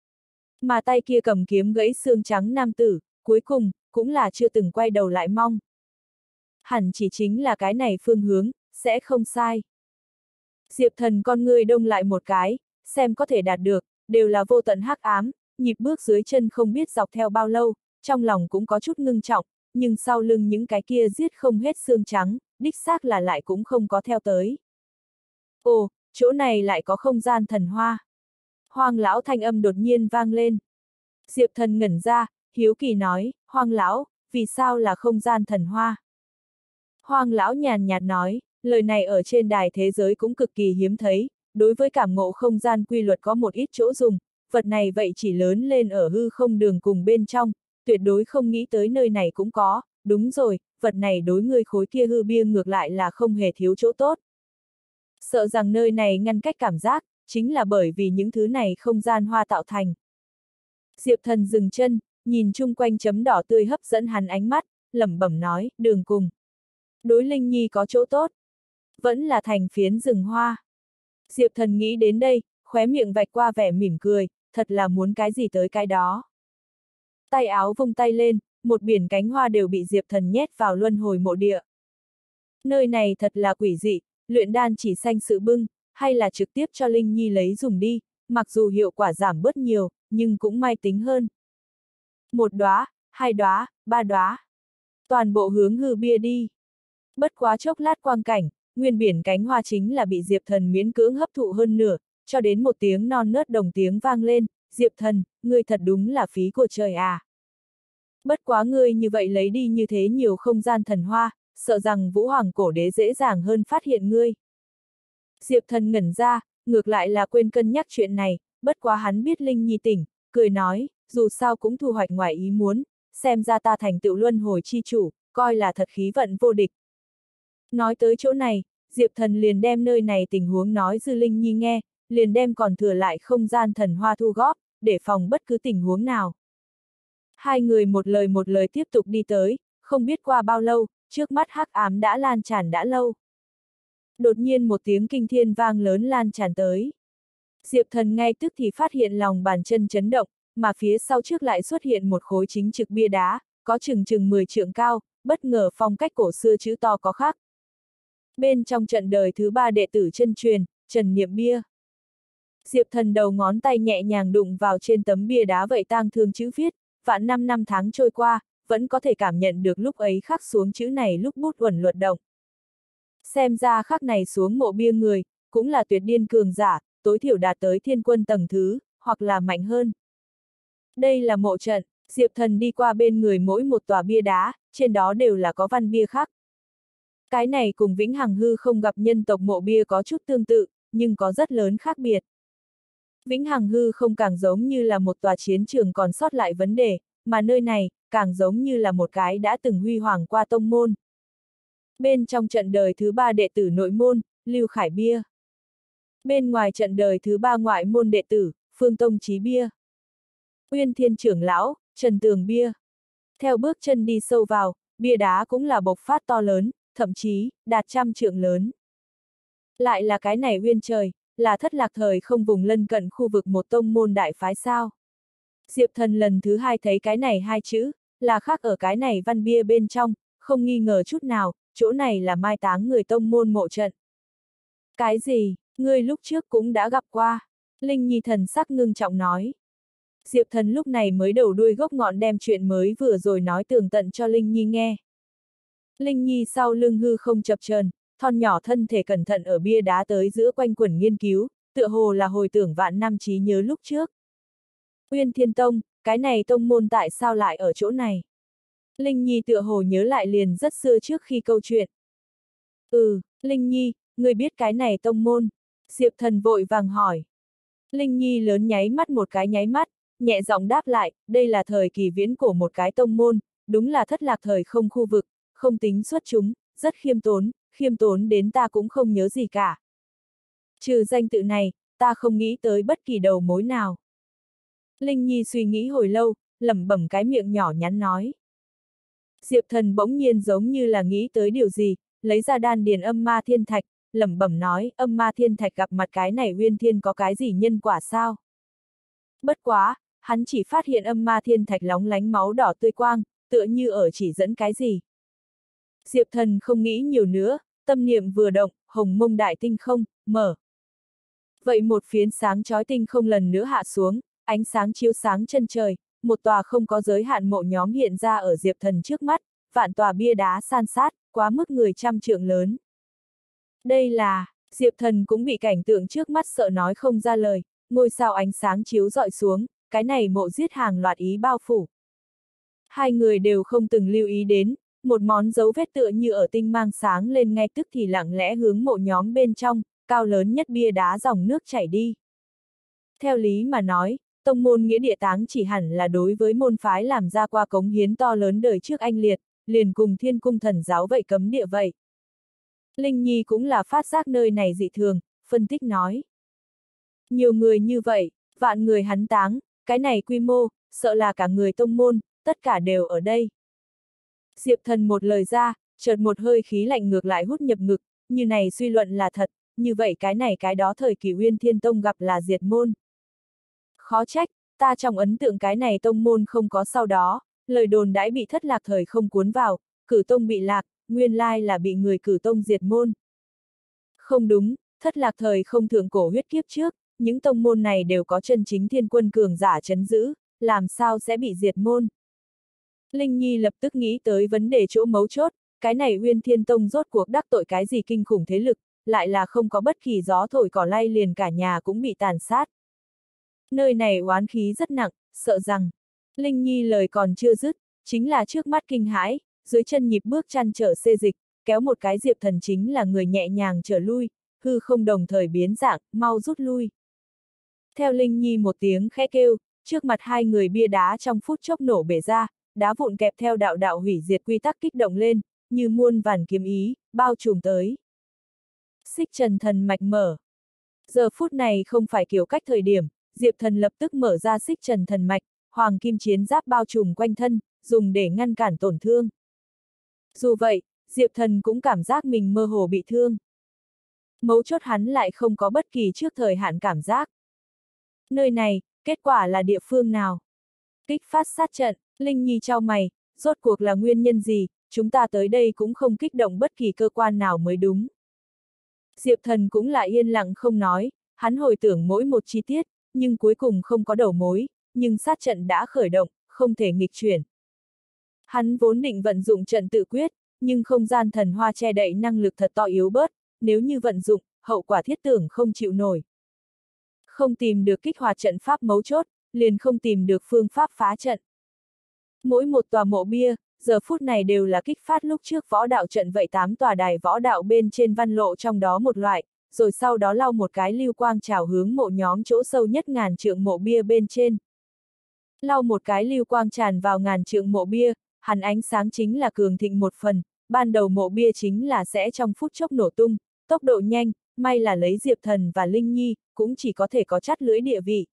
Speaker 1: Mà tay kia cầm kiếm gãy xương trắng nam tử, cuối cùng, cũng là chưa từng quay đầu lại mong. Hẳn chỉ chính là cái này phương hướng, sẽ không sai. Diệp Thần con người đông lại một cái, xem có thể đạt được, đều là vô tận hắc ám, nhịp bước dưới chân không biết dọc theo bao lâu, trong lòng cũng có chút ngưng trọng, nhưng sau lưng những cái kia giết không hết xương trắng, đích xác là lại cũng không có theo tới. Ồ, chỗ này lại có không gian thần hoa. Hoang lão thanh âm đột nhiên vang lên. Diệp Thần ngẩn ra, hiếu kỳ nói, Hoang lão, vì sao là không gian thần hoa? Hoang lão nhàn nhạt nói, lời này ở trên đài thế giới cũng cực kỳ hiếm thấy, đối với cảm ngộ không gian quy luật có một ít chỗ dùng, vật này vậy chỉ lớn lên ở hư không đường cùng bên trong, tuyệt đối không nghĩ tới nơi này cũng có, đúng rồi, vật này đối ngươi khối kia hư bia ngược lại là không hề thiếu chỗ tốt. Sợ rằng nơi này ngăn cách cảm giác, chính là bởi vì những thứ này không gian hoa tạo thành. Diệp Thần dừng chân, nhìn chung quanh chấm đỏ tươi hấp dẫn hắn ánh mắt, lẩm bẩm nói, đường cùng. Đối Linh Nhi có chỗ tốt. Vẫn là thành phiến rừng hoa. Diệp Thần nghĩ đến đây, khóe miệng vạch qua vẻ mỉm cười, thật là muốn cái gì tới cái đó. Tay áo vung tay lên, một biển cánh hoa đều bị Diệp Thần nhét vào luân hồi mộ địa. Nơi này thật là quỷ dị, luyện đan chỉ xanh sự bưng, hay là trực tiếp cho Linh Nhi lấy dùng đi, mặc dù hiệu quả giảm bớt nhiều, nhưng cũng may tính hơn. Một đóa, hai đóa, ba đóa. Toàn bộ hướng hư bia đi. Bất quá chốc lát quang cảnh, nguyên biển cánh hoa chính là bị Diệp Thần miễn cưỡng hấp thụ hơn nửa, cho đến một tiếng non nớt đồng tiếng vang lên, Diệp Thần, ngươi thật đúng là phí của trời à. Bất quá ngươi như vậy lấy đi như thế nhiều không gian thần hoa, sợ rằng Vũ Hoàng cổ đế dễ dàng hơn phát hiện ngươi. Diệp Thần ngẩn ra, ngược lại là quên cân nhắc chuyện này, bất quá hắn biết Linh Nhi tỉnh, cười nói, dù sao cũng thu hoạch ngoài ý muốn, xem ra ta thành tựu luân hồi chi chủ, coi là thật khí vận vô địch. Nói tới chỗ này, Diệp Thần liền đem nơi này tình huống nói dư Linh Nhi nghe, liền đem còn thừa lại không gian thần hoa thu góp, để phòng bất cứ tình huống nào. Hai người một lời tiếp tục đi tới, không biết qua bao lâu, trước mắt hắc ám đã lan tràn đã lâu. Đột nhiên một tiếng kinh thiên vang lớn lan tràn tới. Diệp Thần ngay tức thì phát hiện lòng bàn chân chấn động, mà phía sau trước lại xuất hiện một khối chính trực bia đá, có chừng 10 trượng cao, bất ngờ phong cách cổ xưa chữ to có khác. Bên trong trận đời thứ 3 đệ tử chân truyền, Trần Niệm bia. Diệp Thần đầu ngón tay nhẹ nhàng đụng vào trên tấm bia đá vậy tang thương chữ viết, vạn năm tháng trôi qua, vẫn có thể cảm nhận được lúc ấy khắc xuống chữ này lúc bút uẩn luật động. Xem ra khắc này xuống mộ bia người, cũng là tuyệt điên cường giả, tối thiểu đạt tới thiên quân tầng thứ, hoặc là mạnh hơn. Đây là mộ trận, Diệp Thần đi qua bên người mỗi một tòa bia đá, trên đó đều là có văn bia khắc. Cái này cùng Vĩnh Hằng Hư không gặp nhân tộc mộ bia có chút tương tự, nhưng có rất lớn khác biệt. Vĩnh Hằng Hư không càng giống như là một tòa chiến trường còn sót lại vấn đề, mà nơi này, càng giống như là một cái đã từng huy hoàng qua tông môn. Bên trong trận đời thứ 3 đệ tử nội môn, Lưu Khải bia. Bên ngoài trận đời thứ 3 ngoại môn đệ tử, Phương Tông Chí bia. Uyên Thiên trưởng lão, Trần Tường bia. Theo bước chân đi sâu vào, bia đá cũng là bộc phát to lớn, thậm chí, đạt 100 trượng lớn. Lại là cái này Uyên trời, là Thất Lạc thời không vùng lân cận khu vực một tông môn đại phái sao. Diệp Thần lần thứ 2 thấy cái này 2 chữ, là khác ở cái này văn bia bên trong, không nghi ngờ chút nào, chỗ này là mai táng người tông môn mộ trận. Cái gì, ngươi lúc trước cũng đã gặp qua? Linh Nhi thần sắc ngưng trọng nói. Diệp Thần lúc này mới đầu đuôi gốc ngọn đem chuyện mới vừa rồi nói tường tận cho Linh Nhi nghe. Linh Nhi sau lưng hư không chập chờn, thon nhỏ thân thể cẩn thận ở bia đá tới giữa quanh quẩn nghiên cứu, tựa hồ là hồi tưởng vạn năm trí nhớ lúc trước. Uyên Thiên Tông, cái này tông môn tại sao lại ở chỗ này? Linh Nhi tựa hồ nhớ lại liền rất xưa trước khi câu chuyện. Linh Nhi, ngươi biết cái này tông môn? Diệp Thần vội vàng hỏi. Linh Nhi lớn nháy mắt một cái nháy mắt, nhẹ giọng đáp lại, đây là thời kỳ viễn cổ một cái tông môn, đúng là thất lạc thời không khu vực, không tính xuất chúng, rất khiêm tốn đến ta cũng không nhớ gì cả. Trừ danh tự này, ta không nghĩ tới bất kỳ đầu mối nào. Linh Nhi suy nghĩ hồi lâu, lẩm bẩm cái miệng nhỏ nhắn nói. Diệp Thần bỗng nhiên giống như là nghĩ tới điều gì, lấy ra đan điền âm ma thiên thạch, lẩm bẩm nói, âm ma thiên thạch gặp mặt cái này Uyên Thiên có cái gì nhân quả sao? Bất quá, hắn chỉ phát hiện âm ma thiên thạch lóng lánh máu đỏ tươi quang, tựa như ở chỉ dẫn cái gì. Diệp Thần không nghĩ nhiều nữa, tâm niệm vừa động, hồng mông đại tinh không, mở. Vậy một phiến sáng chói tinh không lần nữa hạ xuống, ánh sáng chiếu sáng chân trời, một tòa không có giới hạn mộ nhóm hiện ra ở Diệp Thần trước mắt, vạn tòa bia đá san sát, quá mức người 100 trượng lớn. Đây là, Diệp Thần cũng bị cảnh tượng trước mắt sợ nói không ra lời, ngôi sao ánh sáng chiếu rọi xuống, cái này mộ giết hàng loạt ý bao phủ. Hai người đều không từng lưu ý đến, một món dấu vết tựa như ở tinh mang sáng lên ngay tức thì lặng lẽ hướng mộ nhóm bên trong, cao lớn nhất bia đá dòng nước chảy đi. Theo lý mà nói, tông môn nghĩa địa táng chỉ hẳn là đối với môn phái làm ra qua cống hiến to lớn đời trước anh liệt, liền cùng Thiên Cung Thần giáo vậy cấm địa vậy. Linh Nhi cũng là phát giác nơi này dị thường, phân tích nói. Nhiều người như vậy, vạn người hắn táng, cái này quy mô, sợ là cả người tông môn, tất cả đều ở đây. Diệp Thần một lời ra, chợt một hơi khí lạnh ngược lại hút nhập ngực, như này suy luận là thật, như vậy cái này cái đó thời kỳ Uyên Thiên Tông gặp là diệt môn. Khó trách, ta trong ấn tượng cái này tông môn không có sau đó, lời đồn đãi bị thất lạc thời không cuốn vào, cử tông bị lạc, nguyên lai là bị người cử tông diệt môn. Không đúng, thất lạc thời không thượng cổ huyết kiếp trước, những tông môn này đều có chân chính thiên quân cường giả trấn giữ, làm sao sẽ bị diệt môn. Linh Nhi lập tức nghĩ tới vấn đề chỗ mấu chốt, cái này Uyên Thiên Tông rốt cuộc đắc tội cái gì kinh khủng thế lực, lại là không có bất kỳ gió thổi cỏ lay liền cả nhà cũng bị tàn sát. Nơi này oán khí rất nặng, sợ rằng, Linh Nhi lời còn chưa dứt, chính là trước mắt kinh hãi, dưới chân nhịp bước chăn trở xê dịch, kéo một cái Diệp Thần chính là người nhẹ nhàng trở lui, hư không đồng thời biến dạng, mau rút lui. Theo Linh Nhi một tiếng khẽ kêu, trước mặt hai người bia đá trong phút chốc nổ bể ra, đá vụn kẹp theo đạo đạo hủy diệt quy tắc kích động lên, như muôn vàn kiếm ý, bao trùm tới. Xích Trần thần mạch mở. Giờ phút này không phải kiểu cách thời điểm, Diệp Thần lập tức mở ra Xích Trần thần mạch, hoàng kim chiến giáp bao trùm quanh thân, dùng để ngăn cản tổn thương. Dù vậy, Diệp Thần cũng cảm giác mình mơ hồ bị thương. Mấu chốt hắn lại không có bất kỳ trước thời hạn cảm giác. Nơi này, kết quả là địa phương nào? Kích phát sát trận, Linh Nhi chau mày, rốt cuộc là nguyên nhân gì, chúng ta tới đây cũng không kích động bất kỳ cơ quan nào mới đúng. Diệp Thần cũng là yên lặng không nói, hắn hồi tưởng mỗi một chi tiết, nhưng cuối cùng không có đầu mối, nhưng sát trận đã khởi động, không thể nghịch chuyển. Hắn vốn định vận dụng trận tự quyết, nhưng không gian thần hoa che đậy năng lực thật to yếu bớt, nếu như vận dụng, hậu quả thiết tưởng không chịu nổi. Không tìm được kích hoạt trận pháp mấu chốt, liền không tìm được phương pháp phá trận. Mỗi một tòa mộ bia, giờ phút này đều là kích phát lúc trước võ đạo trận vậy 8 tòa đài võ đạo bên trên văn lộ trong đó một loại, rồi sau đó lau một cái lưu quang trào hướng mộ nhóm chỗ sâu nhất ngàn trượng mộ bia bên trên. Lau một cái lưu quang tràn vào ngàn trượng mộ bia, hắn ánh sáng chính là cường thịnh một phần, ban đầu mộ bia chính là sẽ trong phút chốc nổ tung, tốc độ nhanh, may là lấy Diệp Thần và Linh Nhi, cũng chỉ có thể có chắt lưỡi địa vị.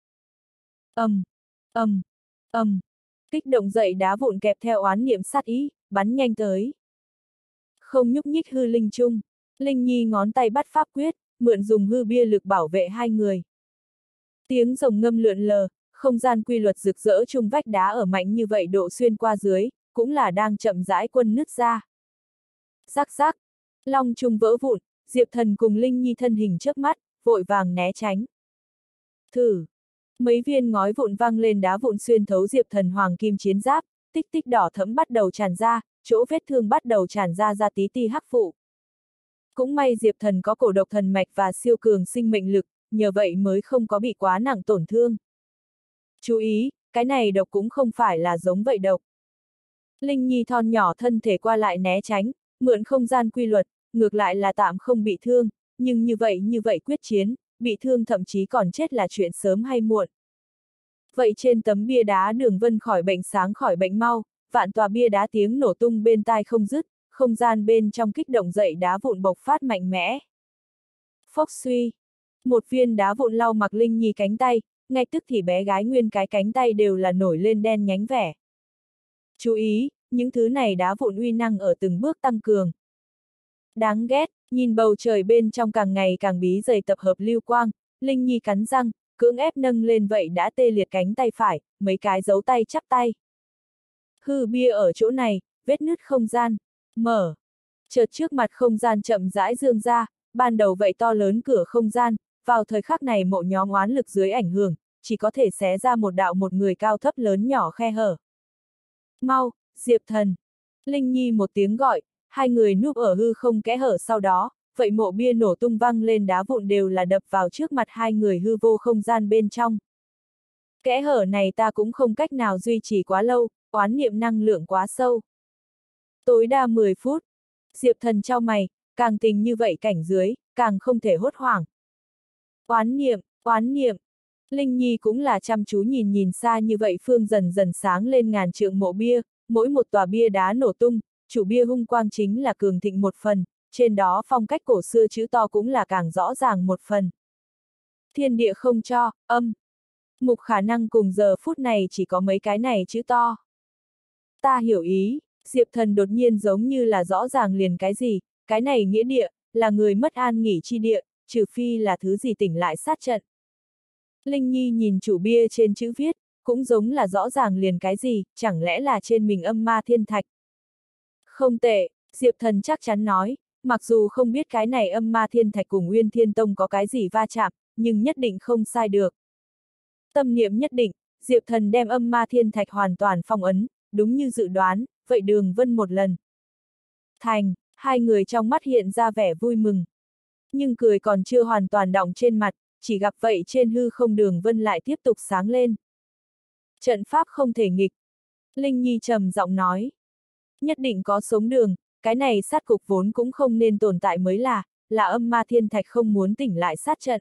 Speaker 1: ầm, ầm, kích động dậy đá vụn kẹp theo oán niệm sát ý, bắn nhanh tới. Không nhúc nhích hư linh chung, Linh Nhi ngón tay bắt pháp quyết, mượn dùng hư bia lực bảo vệ hai người. Tiếng rồng ngâm lượn lờ, không gian quy luật rực rỡ chung vách đá ở mạnh như vậy độ xuyên qua dưới, cũng là đang chậm rãi quân nứt ra. Rắc rắc, long chung vỡ vụn, Diệp Thần cùng Linh Nhi thân hình chớp mắt, vội vàng né tránh. Thử, mấy viên ngói vụn văng lên đá vụn xuyên thấu Diệp Thần hoàng kim chiến giáp, tích tích đỏ thẫm bắt đầu tràn ra, chỗ vết thương bắt đầu tràn ra tí ti hắc vụ. Cũng may Diệp Thần có cổ độc thần mạch và siêu cường sinh mệnh lực, nhờ vậy mới không có bị quá nặng tổn thương. Chú ý, cái này độc cũng không phải là giống vậy độc. Linh Nhi thon nhỏ thân thể qua lại né tránh, mượn không gian quy luật, ngược lại là tạm không bị thương, nhưng như vậy quyết chiến, bị thương thậm chí còn chết là chuyện sớm hay muộn. Vậy trên tấm bia đá đường vân khỏi bệnh sáng khỏi bệnh mau, vạn tòa bia đá tiếng nổ tung bên tai không dứt, không gian bên trong kích động dậy đá vụn bộc phát mạnh mẽ. Phốc suy, một viên đá vụn lau mặc Linh Nhi cánh tay, ngay tức thì bé gái nguyên cái cánh tay đều là nổi lên đen nhánh vẻ. Chú ý, những thứ này đá vụn uy năng ở từng bước tăng cường. Đáng ghét, nhìn bầu trời bên trong càng ngày càng bí dày tập hợp lưu quang, Linh Nhi cắn răng, cưỡng ép nâng lên vậy đã tê liệt cánh tay phải, mấy cái dấu tay chắp tay. Hư bia ở chỗ này, vết nứt không gian, mở. Chợt trước mặt không gian chậm rãi dương ra, ban đầu vậy to lớn cửa không gian, vào thời khắc này mộ nhóm oán lực dưới ảnh hưởng, chỉ có thể xé ra một đạo một người cao thấp lớn nhỏ khe hở. Mau, Diệp Thần! Linh Nhi một tiếng gọi, hai người núp ở hư không kẽ hở sau đó, vậy mộ bia nổ tung văng lên đá vụn đều là đập vào trước mặt hai người hư vô không gian bên trong. Kẽ hở này ta cũng không cách nào duy trì quá lâu, oán niệm năng lượng quá sâu. Tối đa 10 phút. Diệp Thần chau mày, càng tình như vậy cảnh dưới, càng không thể hốt hoảng. Oán niệm. Linh Nhi cũng là chăm chú nhìn xa như vậy phương dần dần sáng lên ngàn trượng mộ bia, mỗi một tòa bia đá nổ tung, chủ bia hung quang chính là cường thịnh một phần, trên đó phong cách cổ xưa chữ to cũng là càng rõ ràng một phần. Thiên địa không cho, âm. Mục khả năng cùng giờ phút này chỉ có mấy cái này chữ to. Ta hiểu ý, Diệp Thần đột nhiên giống như là rõ ràng liền cái gì, cái này nghĩa địa, là người mất an nghỉ chi địa, trừ phi là thứ gì tỉnh lại sát trận. Linh Nhi nhìn chủ bia trên chữ viết, cũng giống là rõ ràng liền cái gì, chẳng lẽ là trên mình âm ma thiên thạch. Không tệ, Diệp Thần chắc chắn nói, mặc dù không biết cái này âm ma thiên thạch cùng Nguyên Thiên Tông có cái gì va chạm, nhưng nhất định không sai được. Tâm niệm nhất định, Diệp Thần đem âm ma thiên thạch hoàn toàn phong ấn, đúng như dự đoán, vậy Đường Vân một lần. Thành, hai người trong mắt hiện ra vẻ vui mừng. Nhưng cười còn chưa hoàn toàn đọng trên mặt, chỉ gặp vậy trên hư không Đường Vân lại tiếp tục sáng lên. Trận pháp không thể nghịch. Linh Nhi trầm giọng nói. Nhất định có sống đường, cái này sát cục vốn cũng không nên tồn tại mới là âm ma thiên thạch không muốn tỉnh lại sát trận.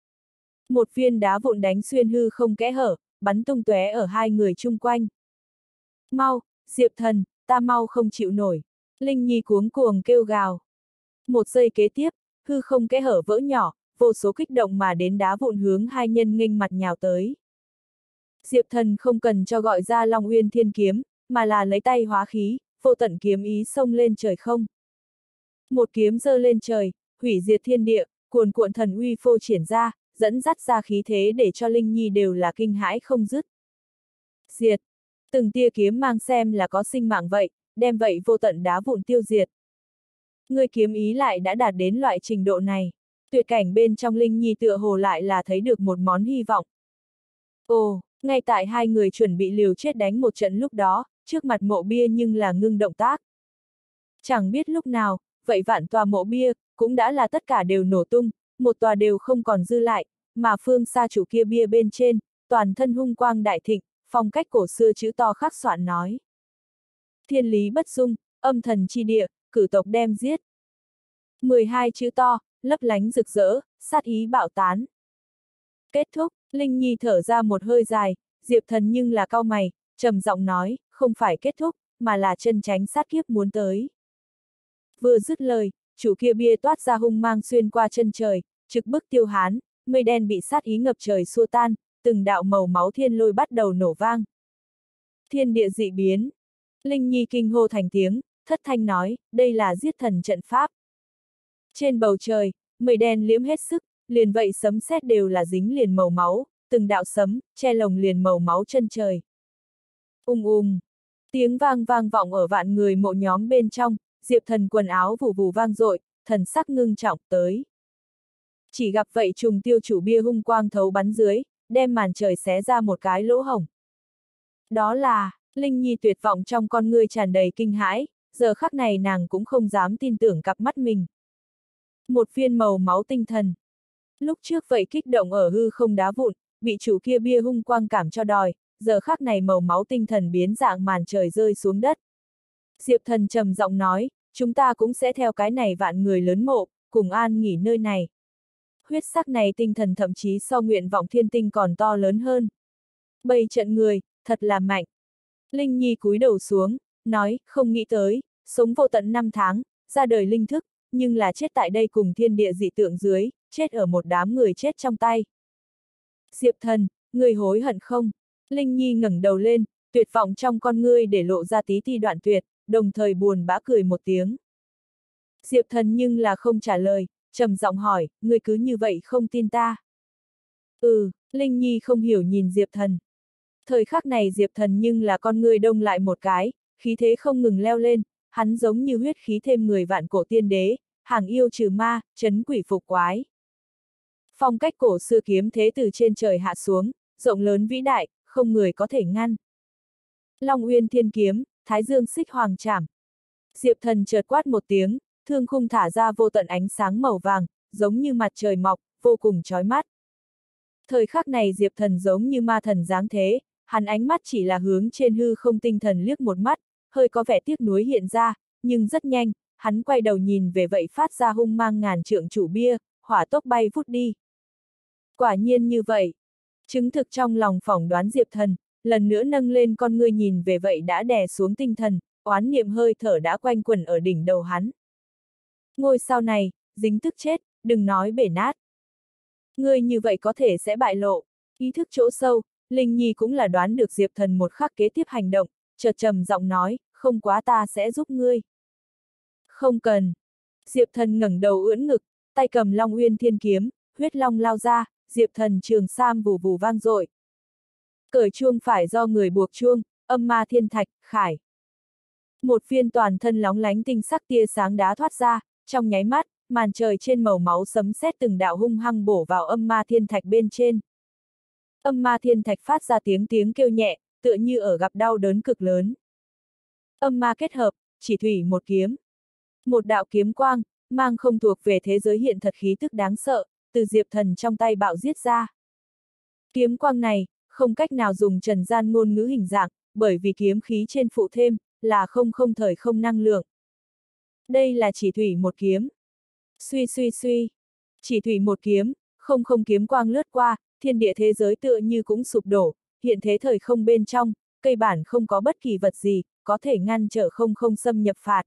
Speaker 1: Một viên đá vụn đánh xuyên hư không kẽ hở, bắn tung tóe ở hai người chung quanh. Mau, Diệp Thần, ta mau không chịu nổi. Linh Nhi cuống cuồng kêu gào. Một giây kế tiếp, hư không kẽ hở vỡ nhỏ, vô số kích động mà đến đá vụn hướng hai nhân nghênh mặt nhào tới. Diệp Thần không cần cho gọi ra Long Uyên Thiên Kiếm, mà là lấy tay hóa khí, vô tận kiếm ý xông lên trời không. Một kiếm giơ lên trời, hủy diệt thiên địa, cuồn cuộn thần uy phô triển ra, dẫn dắt ra khí thế để cho Linh Nhi đều là kinh hãi không dứt. Diệt! Từng tia kiếm mang xem là có sinh mạng vậy, đem vậy vô tận đá vụn tiêu diệt. Người kiếm ý lại đã đạt đến loại trình độ này. Tuyệt cảnh bên trong Linh Nhi tựa hồ lại là thấy được một món hy vọng. Ồ, ngay tại hai người chuẩn bị liều chết đánh một trận lúc đó, trước mặt mộ bia nhưng là ngưng động tác. Chẳng biết lúc nào, vậy vạn tòa mộ bia, cũng đã là tất cả đều nổ tung, một tòa đều không còn dư lại, mà phương xa chủ kia bia bên trên, toàn thân hung quang đại thịnh, phong cách cổ xưa chữ to khắc soạn nói. Thiên lý bất dung, âm thần chi địa, cử tộc đem giết. 12 chữ to, lấp lánh rực rỡ, sát ý bạo tán. Kết thúc, Linh Nhi thở ra một hơi dài, Diệp Thần nhưng là cau mày, trầm giọng nói, không phải kết thúc, mà là chân tránh sát kiếp muốn tới. Vừa dứt lời, chủ kia bia toát ra hung mang xuyên qua chân trời, trực bức Tiêu Hán, mây đen bị sát ý ngập trời xua tan, từng đạo màu máu thiên lôi bắt đầu nổ vang. Thiên địa dị biến. Linh Nhi kinh hô thành tiếng, thất thanh nói, đây là giết thần trận pháp. Trên bầu trời, mây đen liếm hết sức, liền vậy sấm sét đều là dính liền màu máu, từng đạo sấm, che lồng liền màu máu chân trời. Tiếng vang vang vọng ở vạn người mộ nhóm bên trong, Diệp Thần quần áo vù vù vang dội, thần sắc ngưng trọng tới. Chỉ gặp vậy trùng tiêu chủ bia hung quang thấu bắn dưới, đem màn trời xé ra một cái lỗ hổng. Đó là, Linh Nhi tuyệt vọng trong con ngươi tràn đầy kinh hãi, giờ khắc này nàng cũng không dám tin tưởng cặp mắt mình. Một viên màu máu tinh thần. Lúc trước vậy kích động ở hư không đá vụn, bị chủ kia bia hung quang cảm cho đòi, giờ khắc này màu máu tinh thần biến dạng màn trời rơi xuống đất. Diệp Thần trầm giọng nói, chúng ta cũng sẽ theo cái này vạn người lớn mộ, cùng an nghỉ nơi này. Huyết sắc này tinh thần thậm chí so nguyện vọng thiên tinh còn to lớn hơn. Bầy trận người, thật là mạnh. Linh Nhi cúi đầu xuống, nói, không nghĩ tới, sống vô tận 5 tháng, ra đời linh thức, nhưng là chết tại đây cùng thiên địa dị tượng dưới, chết ở một đám người chết trong tay. Diệp Thần, người hối hận không? Linh Nhi ngẩng đầu lên, tuyệt vọng trong con ngươi để lộ ra tí ti đoạn tuyệt, đồng thời buồn bã cười một tiếng. Diệp Thần nhưng là không trả lời, trầm giọng hỏi, ngươi cứ như vậy không tin ta? Linh Nhi không hiểu nhìn Diệp Thần. Thời khắc này Diệp Thần nhưng là con ngươi đông lại một cái, khí thế không ngừng leo lên, hắn giống như huyết khí thêm 10 vạn cổ tiên đế, hàng yêu trừ ma, trấn quỷ phục quái. Phong cách cổ xưa kiếm thế từ trên trời hạ xuống, rộng lớn vĩ đại, không người có thể ngăn. Long Uyên Thiên Kiếm, Thái Dương Xích Hoàng Trảm. Diệp Thần chợt quát một tiếng, thương khung thả ra vô tận ánh sáng màu vàng, giống như mặt trời mọc, vô cùng chói mắt. Thời khắc này Diệp Thần giống như ma thần giáng thế, hắn ánh mắt chỉ là hướng trên hư không tinh thần liếc một mắt, hơi có vẻ tiếc nuối hiện ra, nhưng rất nhanh, hắn quay đầu nhìn về vậy phát ra hung mang ngàn trượng chủ bia, hỏa tốc bay vút đi. Quả nhiên như vậy. Chứng thực trong lòng phỏng đoán Diệp Thần, lần nữa nâng lên con ngươi nhìn về vậy đã đè xuống tinh thần, oán niệm hơi thở đã quanh quẩn ở đỉnh đầu hắn. Ngôi sao này, dính tức chết, đừng nói bể nát. Ngươi như vậy có thể sẽ bại lộ. Ý thức chỗ sâu, Linh Nhi cũng là đoán được Diệp Thần một khắc kế tiếp hành động, chợt trầm giọng nói, không quá ta sẽ giúp ngươi. Không cần. Diệp Thần ngẩng đầu ưỡn ngực, tay cầm Long Uyên Thiên Kiếm, huyết long lao ra, Diệp Thần trường sam vù vù vang dội. Cởi chuông phải do người buộc chuông, âm ma thiên thạch, khải. Một viên toàn thân lóng lánh tinh sắc tia sáng đá thoát ra, trong nháy mắt, màn trời trên màu máu sấm sét từng đạo hung hăng bổ vào âm ma thiên thạch bên trên. Âm ma thiên thạch phát ra tiếng kêu nhẹ, tựa như ở gặp đau đớn cực lớn. Âm ma kết hợp, chỉ thủy một kiếm. Một đạo kiếm quang, mang không thuộc về thế giới hiện thật khí tức đáng sợ, từ Diệp Thần trong tay bạo giết ra. Kiếm quang này, không cách nào dùng trần gian ngôn ngữ hình dạng, bởi vì kiếm khí trên phụ thêm, là không thời không năng lượng. Đây là chỉ thủy một kiếm. Suy, chỉ thủy một kiếm, không kiếm quang lướt qua, thiên địa thế giới tựa như cũng sụp đổ, hiện thế thời không bên trong, cây bản không có bất kỳ vật gì, có thể ngăn trở không xâm nhập phạt.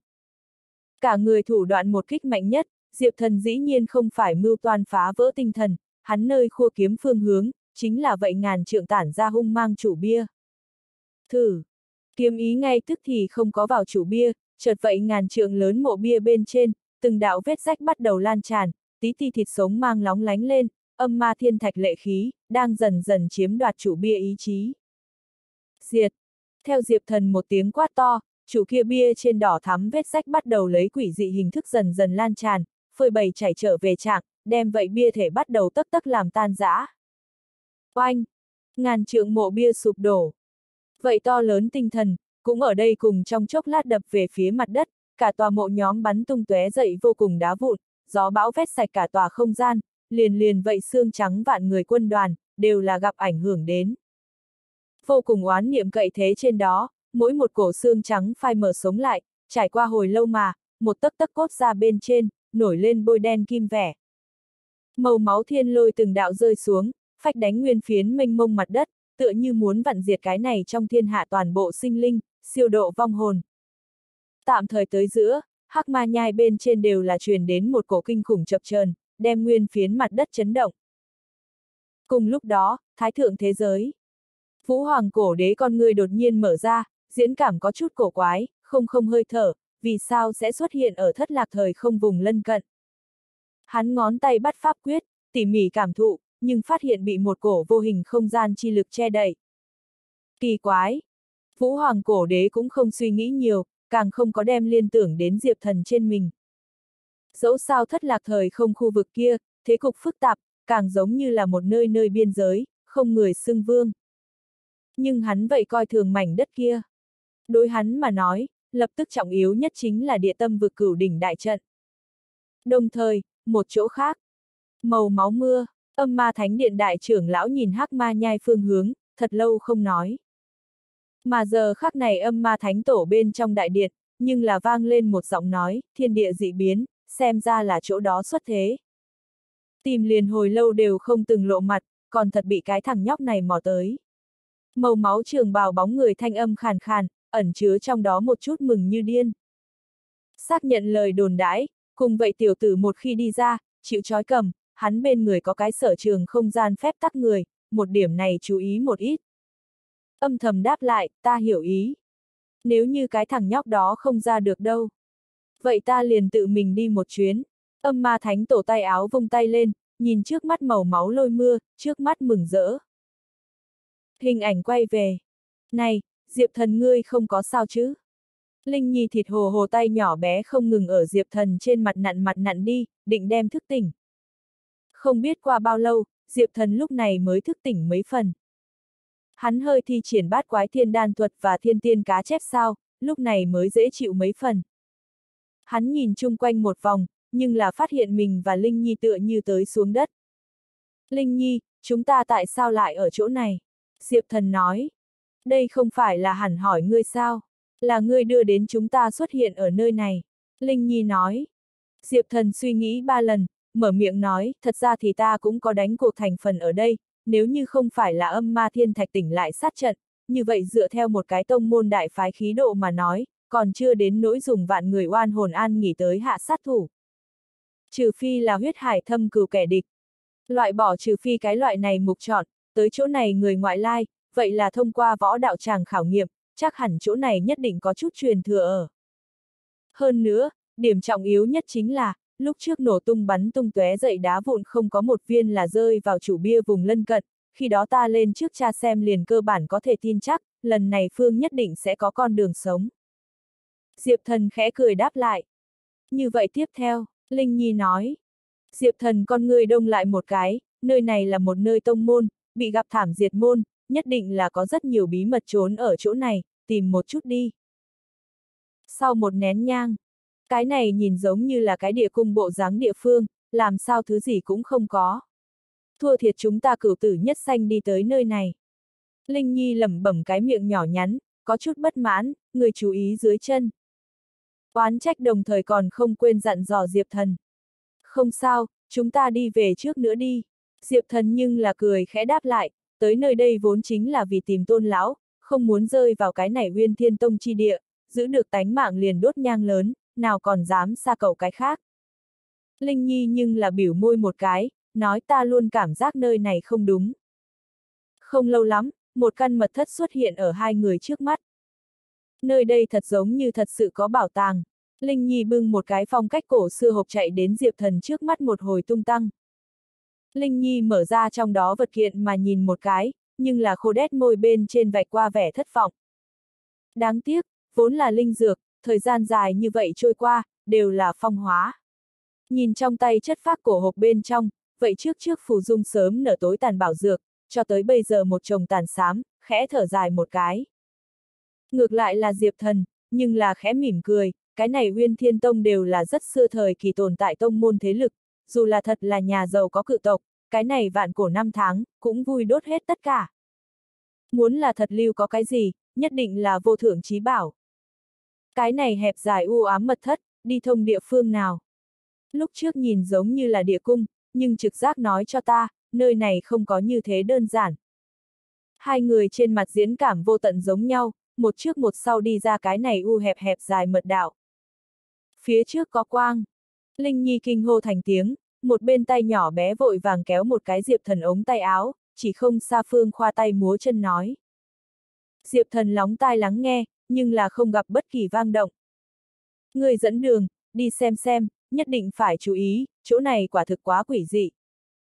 Speaker 1: Cả người thủ đoạn một kích mạnh nhất, Diệp Thần dĩ nhiên không phải mưu toan phá vỡ tinh thần, hắn nơi khua kiếm phương hướng, chính là vậy ngàn trượng tản ra hung mang chủ bia. Thử! Kiếm ý ngay tức thì không có vào chủ bia, chợt vậy ngàn trượng lớn mộ bia bên trên, từng đạo vết rách bắt đầu lan tràn, tí ti thịt sống mang lóng lánh lên, âm ma thiên thạch lệ khí, đang dần dần chiếm đoạt chủ bia ý chí. Diệt! Theo Diệp Thần một tiếng quát to, chủ kia bia trên đỏ thắm vết rách bắt đầu lấy quỷ dị hình thức dần dần lan tràn, phơi bày chảy trở về trạng, đem vậy bia thể bắt đầu tấc làm tan rã. Oanh! Ngàn trượng mộ bia sụp đổ. Vậy to lớn tinh thần, cũng ở đây cùng trong chốc lát đập về phía mặt đất, cả tòa mộ nhóm bắn tung tóe dậy vô cùng đá vụn, gió bão vét sạch cả tòa không gian, liền vậy xương trắng vạn người quân đoàn, đều là gặp ảnh hưởng đến. Vô cùng oán niệm cậy thế trên đó, mỗi một cổ xương trắng phai mở sống lại, trải qua hồi lâu mà, một tấc cốt ra bên trên, nổi lên bôi đen kim vẻ. Màu máu thiên lôi từng đạo rơi xuống, phách đánh nguyên phiến mênh mông mặt đất, tựa như muốn vặn diệt cái này trong thiên hạ toàn bộ sinh linh, siêu độ vong hồn. Tạm thời tới giữa, hắc ma nhai bên trên đều là truyền đến một cổ kinh khủng chập chờn, đem nguyên phiến mặt đất chấn động. Cùng lúc đó, thái thượng thế giới. Vũ Hoàng cổ đế con ngươi đột nhiên mở ra, diễn cảm có chút cổ quái, không hơi thở, vì sao sẽ xuất hiện ở thất lạc thời không vùng lân cận. Hắn ngón tay bắt pháp quyết, tỉ mỉ cảm thụ, nhưng phát hiện bị một cổ vô hình không gian chi lực che đậy. Kỳ quái! Vũ Hoàng cổ đế cũng không suy nghĩ nhiều, càng không có đem liên tưởng đến Diệp Thần trên mình. Dẫu sao thất lạc thời không khu vực kia, thế cục phức tạp, càng giống như là một nơi nơi biên giới, không người xưng vương. Nhưng hắn vậy coi thường mảnh đất kia. Đối hắn mà nói, lập tức trọng yếu nhất chính là địa tâm vực Cửu đỉnh đại trận. Đồng thời, một chỗ khác, màu máu mưa, Âm Ma Thánh Điện đại trưởng lão nhìn hắc ma nhai phương hướng, thật lâu không nói. Mà giờ khắc này Âm Ma Thánh Tổ bên trong đại điện, nhưng là vang lên một giọng nói, thiên địa dị biến, xem ra là chỗ đó xuất thế. Tìm liền hồi lâu đều không từng lộ mặt, còn thật bị cái thằng nhóc này mò tới. Màu máu trường bào bóng người thanh âm khàn khàn, ẩn chứa trong đó một chút mừng như điên. Xác nhận lời đồn đãi, cùng vậy tiểu tử một khi đi ra, chịu trói cầm, hắn bên người có cái sở trường không gian phép tắc người, một điểm này chú ý một ít. Âm thầm đáp lại, ta hiểu ý. Nếu như cái thằng nhóc đó không ra được đâu. Vậy ta liền tự mình đi một chuyến. Âm Ma Thánh Tổ tay áo vung tay lên, nhìn trước mắt màu máu lôi mưa, trước mắt mừng rỡ. Hình ảnh quay về. Này, Diệp Thần ngươi không có sao chứ? Linh Nhi thịt hồ hồ tay nhỏ bé không ngừng ở Diệp Thần trên mặt nặn đi, định đem thức tỉnh. Không biết qua bao lâu, Diệp Thần lúc này mới thức tỉnh mấy phần. Hắn hơi thi triển bát quái thiên đan thuật và thiên tiên cá chép sao, lúc này mới dễ chịu mấy phần. Hắn nhìn chung quanh một vòng, nhưng là phát hiện mình và Linh Nhi tựa như tới xuống đất. Linh Nhi, chúng ta tại sao lại ở chỗ này? Diệp Thần nói. Đây không phải là hẳn hỏi ngươi sao? Là ngươi đưa đến chúng ta xuất hiện ở nơi này. Linh Nhi nói. Diệp Thần suy nghĩ 3 lần, mở miệng nói, thật ra thì ta cũng có đánh cuộc thành phần ở đây, nếu như không phải là Âm Ma Thiên Thạch tỉnh lại sát trận, như vậy dựa theo một cái tông môn đại phái khí độ mà nói, còn chưa đến nỗi dùng vạn người oan hồn an nghỉ tới hạ sát thủ. Trừ phi là huyết hải thâm cừu kẻ địch. Loại bỏ trừ phi cái loại này mục chọn, tới chỗ này người ngoại lai, vậy là thông qua võ đạo tràng khảo nghiệm, chắc hẳn chỗ này nhất định có chút truyền thừa ở. Hơn nữa, điểm trọng yếu nhất chính là, lúc trước nổ tung bắn tung tóe dậy đá vụn không có một viên là rơi vào chủ bia vùng lân cận, khi đó ta lên trước tra xem liền cơ bản có thể tin chắc, lần này Phương nhất định sẽ có con đường sống. Diệp Thần khẽ cười đáp lại. Như vậy tiếp theo, Linh Nhi nói. Diệp Thần con ngươi đông lại một cái, nơi này là một nơi tông môn, bị gặp thảm diệt môn, nhất định là có rất nhiều bí mật trốn ở chỗ này, tìm một chút đi. Sau một nén nhang, cái này nhìn giống như là cái địa cung bộ dáng địa phương, làm sao thứ gì cũng không có. Thua thiệt chúng ta cửu tử nhất sanh đi tới nơi này. Linh Nhi lẩm bẩm cái miệng nhỏ nhắn, có chút bất mãn, người chú ý dưới chân. Oán trách đồng thời còn không quên dặn dò Diệp Thần. Không sao, chúng ta đi về trước nữa đi. Diệp Thần nhưng là cười khẽ đáp lại, tới nơi đây vốn chính là vì tìm Tôn lão, không muốn rơi vào cái này Uyên Thiên Tông chi địa, giữ được tánh mạng liền đốt nhang lớn, nào còn dám xa cầu cái khác. Linh Nhi nhưng là biểu môi một cái, nói ta luôn cảm giác nơi này không đúng. Không lâu lắm, một căn mật thất xuất hiện ở hai người trước mắt. Nơi đây thật giống như thật sự có bảo tàng. Linh Nhi bưng một cái phong cách cổ xưa hộp chạy đến Diệp Thần trước mắt một hồi tung tăng. Linh Nhi mở ra trong đó vật kiện mà nhìn một cái, nhưng là khô đét môi bên trên vạch qua vẻ thất vọng. Đáng tiếc, vốn là linh dược, thời gian dài như vậy trôi qua, đều là phong hóa. Nhìn trong tay chất phác cổ hộp bên trong, vậy trước phù dung sớm nở tối tàn bảo dược, cho tới bây giờ một chồng tàn xám, khẽ thở dài một cái. Ngược lại là Diệp Thần, nhưng là khẽ mỉm cười, cái này Uyên Thiên Tông đều là rất xưa thời kỳ tồn tại tông môn thế lực, dù là thật là nhà giàu có cự tộc, cái này vạn cổ năm tháng, cũng vui đốt hết tất cả. Muốn là thật lưu có cái gì, nhất định là vô thượng chí bảo. Cái này hẹp dài u ám mật thất, đi thông địa phương nào? Lúc trước nhìn giống như là địa cung, nhưng trực giác nói cho ta, nơi này không có như thế đơn giản. Hai người trên mặt diễn cảm vô tận giống nhau, một trước một sau đi ra cái này u hẹp hẹp dài mật đạo. Phía trước có quang. Linh Nhi kinh hô thành tiếng, một bên tay nhỏ bé vội vàng kéo một cái Diệp Thần ống tay áo, chỉ không xa Phương khoa tay múa chân nói. Diệp Thần lóng tai lắng nghe, nhưng là không gặp bất kỳ vang động. Người dẫn đường, đi xem, nhất định phải chú ý, chỗ này quả thực quá quỷ dị.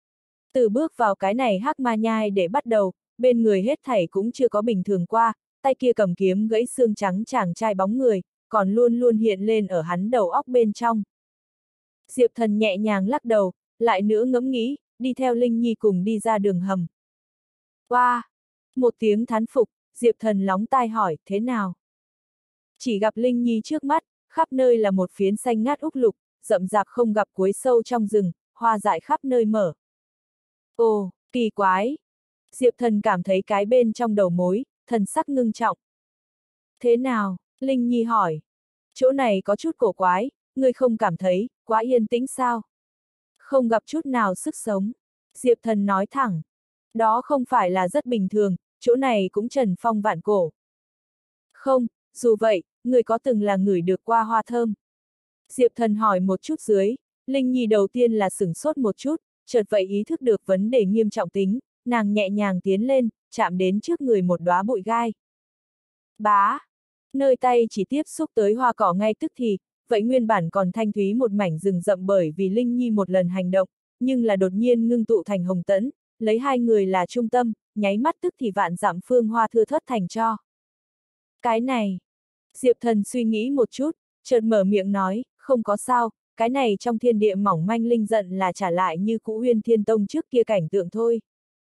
Speaker 1: Từ bước vào cái này hắc ma nhai để bắt đầu, bên người hết thảy cũng chưa có bình thường qua, tay kia cầm kiếm gãy xương trắng chàng trai bóng người, còn luôn luôn hiện lên ở hắn đầu óc bên trong. Diệp Thần nhẹ nhàng lắc đầu, lại nữa ngẫm nghĩ, đi theo Linh Nhi cùng đi ra đường hầm. Wow! Một tiếng thán phục, Diệp Thần lóng tai hỏi, thế nào? Chỉ gặp Linh Nhi trước mắt, khắp nơi là một phiến xanh ngát úc lục, rậm rạp không gặp cuối sâu trong rừng, hoa dại khắp nơi mở. Ồ, kỳ quái! Diệp Thần cảm thấy cái bên trong đầu mối, thần sắc ngưng trọng. Thế nào? Linh Nhi hỏi. Chỗ này có chút cổ quái, ngươi không cảm thấy, quá yên tĩnh sao? Không gặp chút nào sức sống. Diệp Thần nói thẳng. Đó không phải là rất bình thường, chỗ này cũng trần phong vạn cổ. Không, dù vậy, người có từng là ngửi được qua hoa thơm? Diệp Thần hỏi một chút dưới, Linh Nhi đầu tiên là sửng sốt một chút, chợt vậy ý thức được vấn đề nghiêm trọng tính, nàng nhẹ nhàng tiến lên, chạm đến trước người một đóa bụi gai. Bá! Nơi tay chỉ tiếp xúc tới hoa cỏ ngay tức thì, vậy nguyên bản còn thanh thúy một mảnh rừng rậm bởi vì Linh Nhi một lần hành động, nhưng là đột nhiên ngưng tụ thành hồng tẫn, lấy hai người là trung tâm, nháy mắt tức thì vạn dặm phương hoa thưa thớt thành tro. Cái này! Diệp Thần suy nghĩ một chút, chợt mở miệng nói, không có sao, cái này trong thiên địa mỏng manh linh giận là trả lại như cũ Huyên Thiên Tông trước kia cảnh tượng thôi.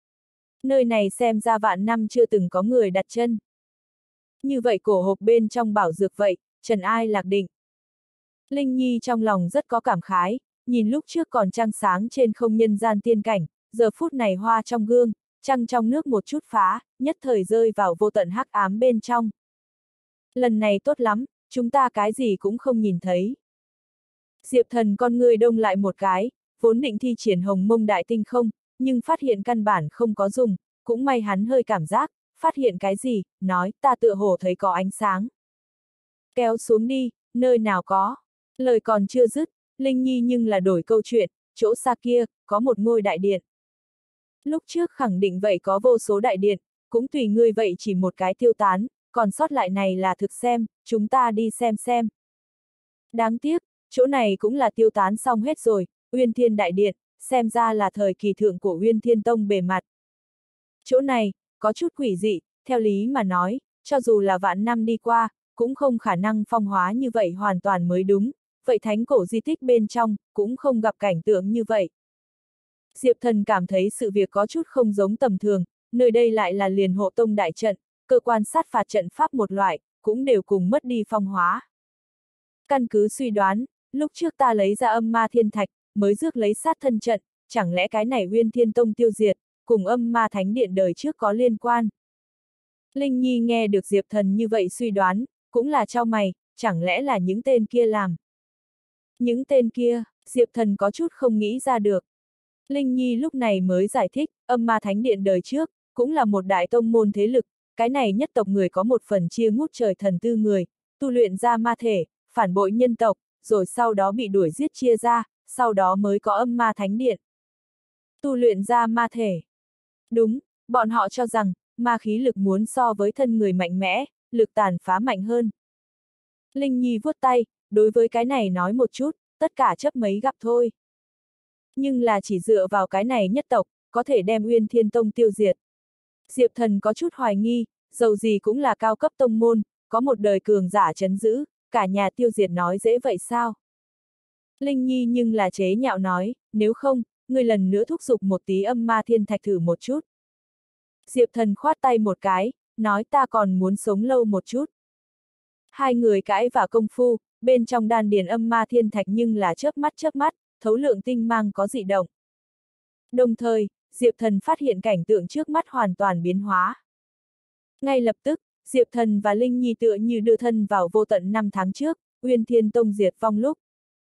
Speaker 1: Nơi này xem ra vạn năm chưa từng có người đặt chân. Như vậy cổ hộp bên trong bảo dược vậy, trần ai lạc định. Linh Nhi trong lòng rất có cảm khái, nhìn lúc trước còn trăng sáng trên không nhân gian tiên cảnh, giờ phút này hoa trong gương, trăng trong nước một chút phá, nhất thời rơi vào vô tận hắc ám bên trong. Lần này tốt lắm, chúng ta cái gì cũng không nhìn thấy. Diệp Thần con người đông lại một cái, vốn định thi triển hồng mông đại tinh không, nhưng phát hiện căn bản không có dùng, cũng may hắn hơi cảm giác, phát hiện cái gì, nói, ta tựa hồ thấy có ánh sáng. Kéo xuống đi, nơi nào có. Lời còn chưa dứt, Linh Nhi nhưng là đổi câu chuyện, chỗ xa kia, có một ngôi đại điện. Lúc trước khẳng định vậy có vô số đại điện, cũng tùy ngươi vậy chỉ một cái tiêu tán, còn sót lại này là thực xem, chúng ta đi xem. Đáng tiếc, chỗ này cũng là tiêu tán xong hết rồi, Uyên Thiên Đại Điện, xem ra là thời kỳ thượng của Uyên Thiên Tông bề mặt. Chỗ này, có chút quỷ dị, theo lý mà nói, cho dù là vạn năm đi qua, cũng không khả năng phong hóa như vậy hoàn toàn mới đúng, vậy thánh cổ di tích bên trong, cũng không gặp cảnh tượng như vậy. Diệp Thần cảm thấy sự việc có chút không giống tầm thường, nơi đây lại là liền hộ tông đại trận, cơ quan sát phạt trận pháp một loại, cũng đều cùng mất đi phong hóa. Căn cứ suy đoán, lúc trước ta lấy ra âm ma thiên thạch, mới rước lấy sát thân trận, chẳng lẽ cái này Uyên Thiên Tông tiêu diệt, cùng âm ma thánh điện đời trước có liên quan. Linh Nhi nghe được Diệp Thần như vậy suy đoán, cũng là chau mày, chẳng lẽ là những tên kia làm. Những tên kia, Diệp Thần có chút không nghĩ ra được. Linh Nhi lúc này mới giải thích, âm ma thánh điện đời trước, cũng là một đại tông môn thế lực, cái này nhất tộc người có một phần chia ngút trời thần tư người, tu luyện ra ma thể, phản bội nhân tộc, rồi sau đó bị đuổi giết chia ra, sau đó mới có âm ma thánh điện. Tu luyện ra ma thể. Đúng, bọn họ cho rằng, ma khí lực muốn so với thân người mạnh mẽ, lực tàn phá mạnh hơn. Linh Nhi vuốt tay, đối với cái này nói một chút, tất cả chấp mấy gặp thôi. Nhưng là chỉ dựa vào cái này nhất tộc, có thể đem Uyên Thiên Tông tiêu diệt. Diệp Thần có chút hoài nghi, dầu gì cũng là cao cấp tông môn, có một đời cường giả trấn giữ, cả nhà tiêu diệt nói dễ vậy sao? Linh Nhi nhưng là chế nhạo nói, nếu không, ngươi lần nữa thúc giục một tí âm ma thiên thạch thử một chút. Diệp Thần khoát tay một cái, nói ta còn muốn sống lâu một chút. Hai người cãi và công phu, bên trong đan điền âm ma thiên thạch nhưng là chớp mắt, thấu lượng tinh mang có dị động. Đồng thời, Diệp Thần phát hiện cảnh tượng trước mắt hoàn toàn biến hóa. Ngay lập tức, Diệp Thần và Linh Nhi tựa như đưa thân vào vô tận 5 tháng trước, Uyên Thiên Tông diệt vong lúc.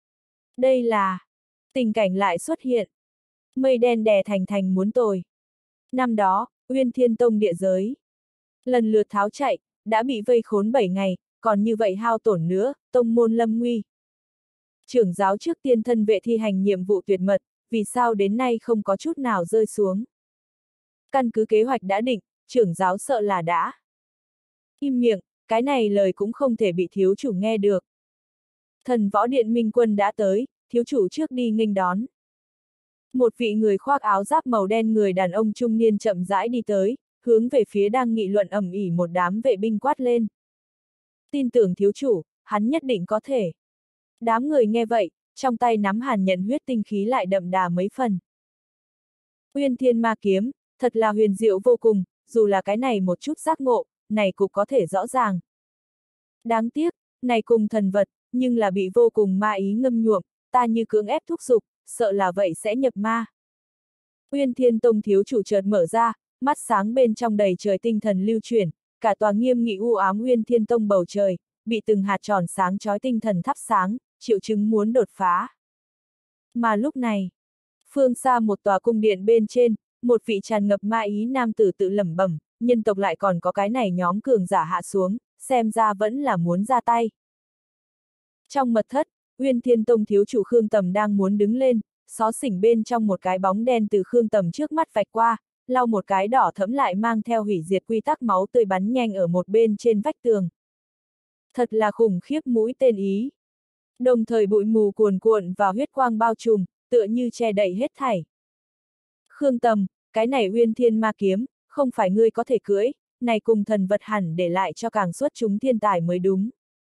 Speaker 1: Đây là... tình cảnh lại xuất hiện. Mây đen đè thành muốn tồi. Năm đó, Uyên Thiên Tông địa giới. Lần lượt tháo chạy, đã bị vây khốn 7 ngày, còn như vậy hao tổn nữa, tông môn lâm nguy. Trưởng giáo trước tiên thân vệ thi hành nhiệm vụ tuyệt mật, vì sao đến nay không có chút nào rơi xuống. Căn cứ kế hoạch đã định, trưởng giáo sợ là đã im miệng, cái này lời cũng không thể bị thiếu chủ nghe được. Thần võ điện minh quân đã tới, thiếu chủ trước đi nghênh đón. Một vị người khoác áo giáp màu đen người đàn ông trung niên chậm rãi đi tới, hướng về phía đang nghị luận ầm ĩ một đám vệ binh quát lên. Tin tưởng thiếu chủ, hắn nhất định có thể. Đám người nghe vậy, trong tay nắm hàn nhận huyết tinh khí lại đậm đà mấy phần. Uyên Thiên Ma Kiếm, thật là huyền diệu vô cùng, dù là cái này một chút giác ngộ, này cũng có thể rõ ràng. Đáng tiếc, này cùng thần vật, nhưng là bị vô cùng ma ý ngâm nhuộm, ta như cưỡng ép thúc giục, sợ là vậy sẽ nhập ma. Uyên Thiên Tông thiếu chủ chợt mở ra, mắt sáng bên trong đầy trời tinh thần lưu chuyển, cả tòa nghiêm nghị u ám Uyên Thiên Tông bầu trời, bị từng hạt tròn sáng chói tinh thần thắp sáng, triệu chứng muốn đột phá. Mà lúc này, phương xa một tòa cung điện bên trên, một vị tràn ngập ma ý nam tử tự lẩm bẩm, nhân tộc lại còn có cái này nhóm cường giả hạ xuống, xem ra vẫn là muốn ra tay. Trong mật thất, Uyên Thiên Tông thiếu chủ Khương Tầm đang muốn đứng lên, xó xỉnh bên trong một cái bóng đen từ Khương Tầm trước mắt vạch qua, lau một cái đỏ thẫm lại mang theo hủy diệt quy tắc máu tươi bắn nhanh ở một bên trên vách tường. Thật là khủng khiếp mũi tên ý. Đồng thời bụi mù cuồn cuộn và huyết quang bao trùm, tựa như che đậy hết thảy. Khương Tầm, cái này Uyên Thiên Ma Kiếm, không phải ngươi có thể cưỡi, này cùng thần vật hẳn để lại cho càng xuất chúng thiên tài mới đúng.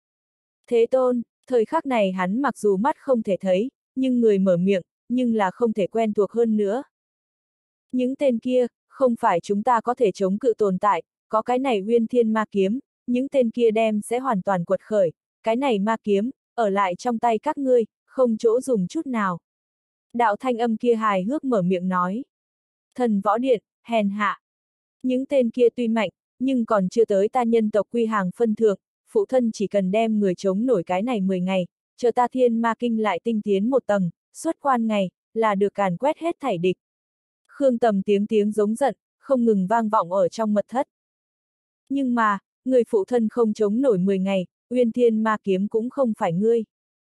Speaker 1: Thế Tôn, thời khắc này hắn mặc dù mắt không thể thấy, nhưng người mở miệng, nhưng là không thể quen thuộc hơn nữa. Những tên kia, không phải chúng ta có thể chống cự tồn tại, có cái này Uyên Thiên Ma Kiếm, những tên kia đem sẽ hoàn toàn quật khởi, cái này ma kiếm, ở lại trong tay các ngươi, không chỗ dùng chút nào. Đạo thanh âm kia hài hước mở miệng nói. Thần võ điện, hèn hạ. Những tên kia tuy mạnh, nhưng còn chưa tới ta nhân tộc quy hàng phân thượng, phụ thân chỉ cần đem người chống nổi cái này 10 ngày, chờ ta thiên ma kinh lại tinh tiến một tầng, xuất quan ngày, là được càn quét hết thảy địch. Khương Tầm tiếng giống giận, không ngừng vang vọng ở trong mật thất. Nhưng mà, người phụ thân không chống nổi 10 ngày, Uyên Thiên Ma Kiếm cũng không phải ngươi.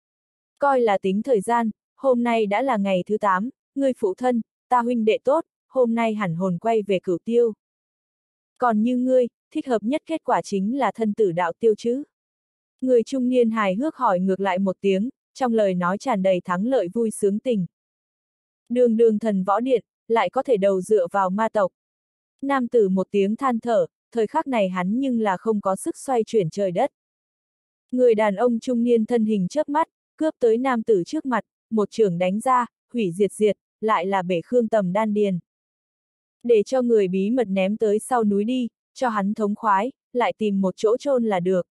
Speaker 1: Coi là tính thời gian, hôm nay đã là ngày thứ 8, người phụ thân, ta huynh đệ tốt, hôm nay hẳn hồn quay về Cửu Tiêu. Còn như ngươi, thích hợp nhất kết quả chính là thân tử đạo tiêu chứ. Người trung niên hài hước hỏi ngược lại một tiếng, trong lời nói tràn đầy thắng lợi vui sướng tình. Đường thần võ điện, lại có thể đầu dựa vào ma tộc. Nam tử một tiếng than thở, thời khắc này hắn nhưng là không có sức xoay chuyển trời đất. Người đàn ông trung niên thân hình chớp mắt, cướp tới nam tử trước mặt, một chưởng đánh ra, hủy diệt, lại là bể Khương Tầm đan điền. Để cho người bí mật ném tới sau núi đi, cho hắn thống khoái, lại tìm một chỗ chôn là được.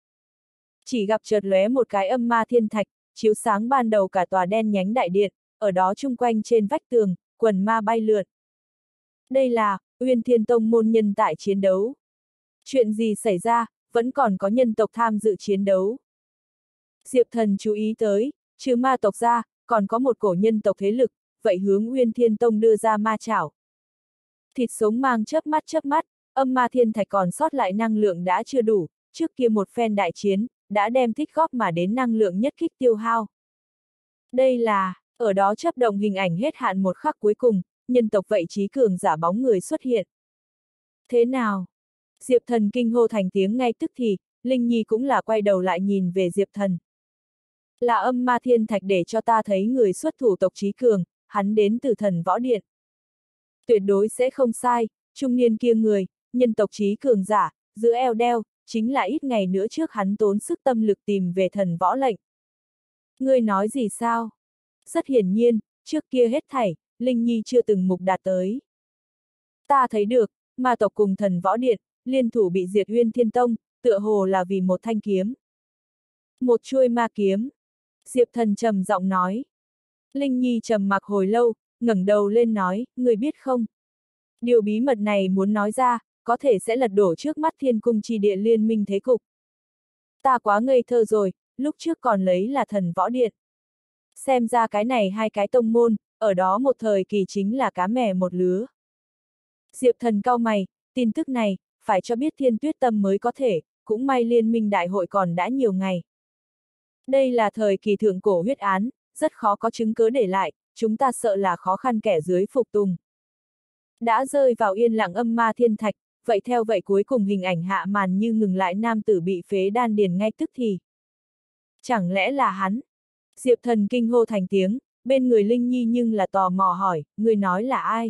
Speaker 1: Chỉ gặp chợt lóe một cái âm ma thiên thạch, chiếu sáng ban đầu cả tòa đen nhánh đại điện, ở đó chung quanh trên vách tường, quần ma bay lượn. Đây là Uyên Thiên Tông môn nhân tại chiến đấu. Chuyện gì xảy ra, vẫn còn có nhân tộc tham dự chiến đấu. Diệp Thần chú ý tới, trừ ma tộc ra, còn có một cổ nhân tộc thế lực, vậy hướng Uyên Thiên Tông đưa ra ma chảo. Thịt sống mang chớp mắt, âm ma thiên thạch còn sót lại năng lượng đã chưa đủ, trước kia một phen đại chiến, đã đem tích góp mà đến năng lượng nhất kích tiêu hao. Đây là, ở đó chấp động hình ảnh hết hạn một khắc cuối cùng, nhân tộc vậy trí cường giả bóng người xuất hiện. Thế nào? Diệp Thần kinh hô thành tiếng ngay tức thì, Linh Nhi cũng là quay đầu lại nhìn về Diệp Thần. Là âm ma thiên thạch để cho ta thấy người xuất thủ tộc trí cường, hắn đến từ thần võ điện. Tuyệt đối sẽ không sai, trung niên kia người, nhân tộc trí cường giả, giữa eo đeo, chính là ít ngày nữa trước hắn tốn sức tâm lực tìm về thần võ lệnh. Ngươi nói gì sao? Rất hiển nhiên, trước kia hết thảy, Linh Nhi chưa từng mục đạt tới. Ta thấy được, ma tộc cùng thần võ điện, liên thủ bị diệt Uyên Thiên Tông, tựa hồ là vì một thanh kiếm. Một chuôi ma kiếm. Diệp Thần trầm giọng nói. Linh Nhi trầm mặc hồi lâu, ngẩng đầu lên nói, người biết không? Điều bí mật này muốn nói ra, có thể sẽ lật đổ trước mắt Thiên Cung Chi Địa liên minh thế cục. Ta quá ngây thơ rồi, lúc trước còn lấy là thần võ điện. Xem ra cái này hai cái tông môn, ở đó một thời kỳ chính là cá mè một lứa. Diệp Thần cau mày, tin tức này, phải cho biết Thiên Tuyết Tâm mới có thể, cũng may liên minh đại hội còn đã nhiều ngày. Đây là thời kỳ thượng cổ huyết án, rất khó có chứng cứ để lại, chúng ta sợ là khó khăn kẻ dưới phục tùng. Đã rơi vào yên lặng âm ma thiên thạch, vậy theo vậy cuối cùng hình ảnh hạ màn như ngừng lại, nam tử bị phế đan điền ngay tức thì. Chẳng lẽ là hắn? Diệp Thần kinh hô thành tiếng, bên người Linh Nhi nhưng là tò mò hỏi, ngươi nói là ai?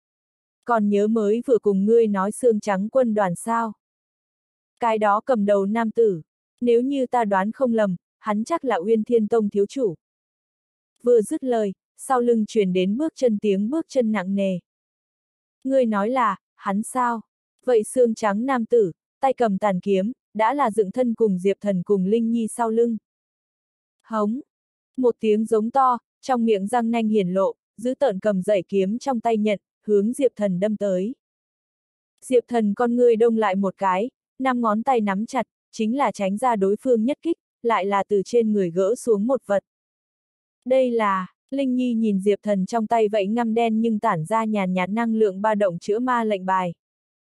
Speaker 1: Còn nhớ mới vừa cùng ngươi nói xương trắng quân đoàn sao? Cái đó cầm đầu nam tử, nếu như ta đoán không lầm, hắn chắc là Uyên Thiên Tông thiếu chủ. Vừa dứt lời, sau lưng truyền đến tiếng bước chân nặng nề. Ngươi nói là, hắn sao? Vậy xương trắng nam tử, tay cầm tàn kiếm, đã là dựng thân cùng Diệp Thần cùng Linh Nhi sau lưng. Hống! Một tiếng giống to, trong miệng răng nanh hiển lộ, giữ tợn cầm dãy kiếm trong tay nhận, hướng Diệp Thần đâm tới. Diệp Thần con ngươi đông lại một cái, 5 ngón tay nắm chặt, chính là tránh ra đối phương nhất kích, lại là từ trên người gỡ xuống một vật. Đây là, Linh Nhi nhìn Diệp Thần trong tay vậy ngăm đen nhưng tản ra nhàn nhạt năng lượng ba động chữa ma lệnh bài.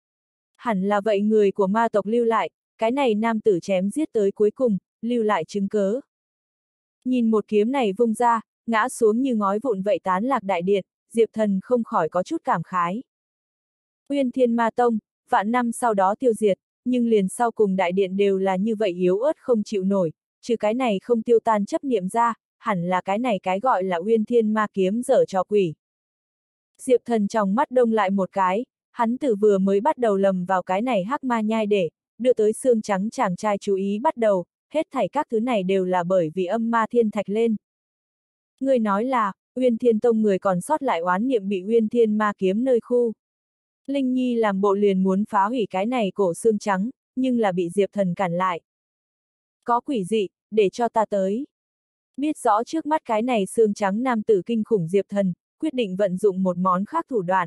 Speaker 1: Hẳn là vậy người của ma tộc lưu lại, cái này nam tử chém giết tới cuối cùng, lưu lại chứng cớ. Nhìn một kiếm này vung ra, ngã xuống như ngói vụn vậy tán lạc đại điện, Diệp Thần không khỏi có chút cảm khái. Uyên Thiên Ma Tông, vạn năm sau đó tiêu diệt, nhưng liền sau cùng đại điện đều là như vậy yếu ớt không chịu nổi, trừ cái này không tiêu tan chấp niệm ra, hẳn là cái này cái gọi là Uyên Thiên Ma kiếm dở trò quỷ. Diệp Thần trong mắt đông lại một cái, hắn từ vừa mới bắt đầu lầm vào cái này hắc ma nhai để đưa tới xương trắng chàng trai chú ý bắt đầu, hết thảy các thứ này đều là bởi vì âm ma thiên thạch lên. Người nói là, Uyên Thiên Tông người còn sót lại oán niệm bị Uyên Thiên Ma kiếm nơi khu. Linh Nhi làm bộ liền muốn phá hủy cái này cổ xương trắng, nhưng là bị Diệp Thần cản lại. Có quỷ dị, để cho ta tới. Biết rõ trước mắt cái này xương trắng nam tử kinh khủng, Diệp Thần quyết định vận dụng một món khác thủ đoạn.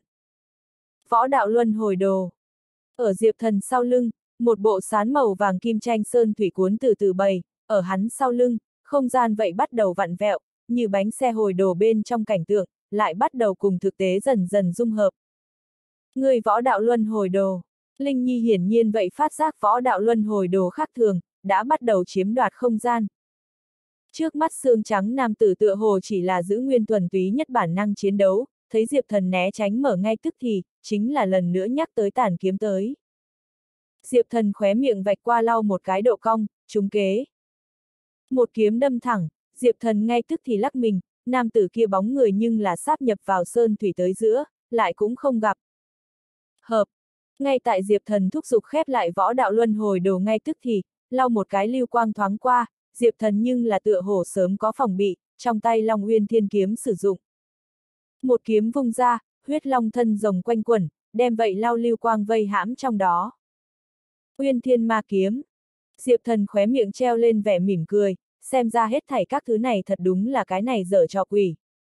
Speaker 1: Võ đạo luân hồi đồ. Ở Diệp Thần sau lưng, một bộ sán màu vàng kim tranh sơn thủy cuốn từ từ bày, ở hắn sau lưng, không gian vậy bắt đầu vặn vẹo, như bánh xe hồi đồ bên trong cảnh tượng, lại bắt đầu cùng thực tế dần dần dung hợp. Người võ đạo luân hồi đồ. Linh Nhi hiển nhiên vậy phát giác võ đạo luân hồi đồ khác thường, đã bắt đầu chiếm đoạt không gian. Trước mắt xương trắng nam tử tựa hồ chỉ là giữ nguyên thuần túy nhất bản năng chiến đấu, thấy Diệp Thần né tránh mở ngay tức thì, chính là lần nữa nhắc tới tàn kiếm tới. Diệp Thần khóe miệng vạch qua lau một cái độ cong, trúng kế. Một kiếm đâm thẳng, Diệp Thần ngay tức thì lắc mình, nam tử kia bóng người nhưng là sáp nhập vào sơn thủy tới giữa, lại cũng không gặp. Hợp. Ngay tại Diệp Thần thúc giục khép lại võ đạo luân hồi đồ ngay tức thì, lau một cái lưu quang thoáng qua, Diệp Thần nhưng là tựa hồ sớm có phòng bị, trong tay Long Uyên Thiên kiếm sử dụng. Một kiếm vung ra, huyết long thân rồng quanh quẩn, đem vậy lau lưu quang vây hãm trong đó. Uyên Thiên Ma kiếm. Diệp Thần khóe miệng treo lên vẻ mỉm cười, xem ra hết thảy các thứ này thật đúng là cái này dở trò quỷ.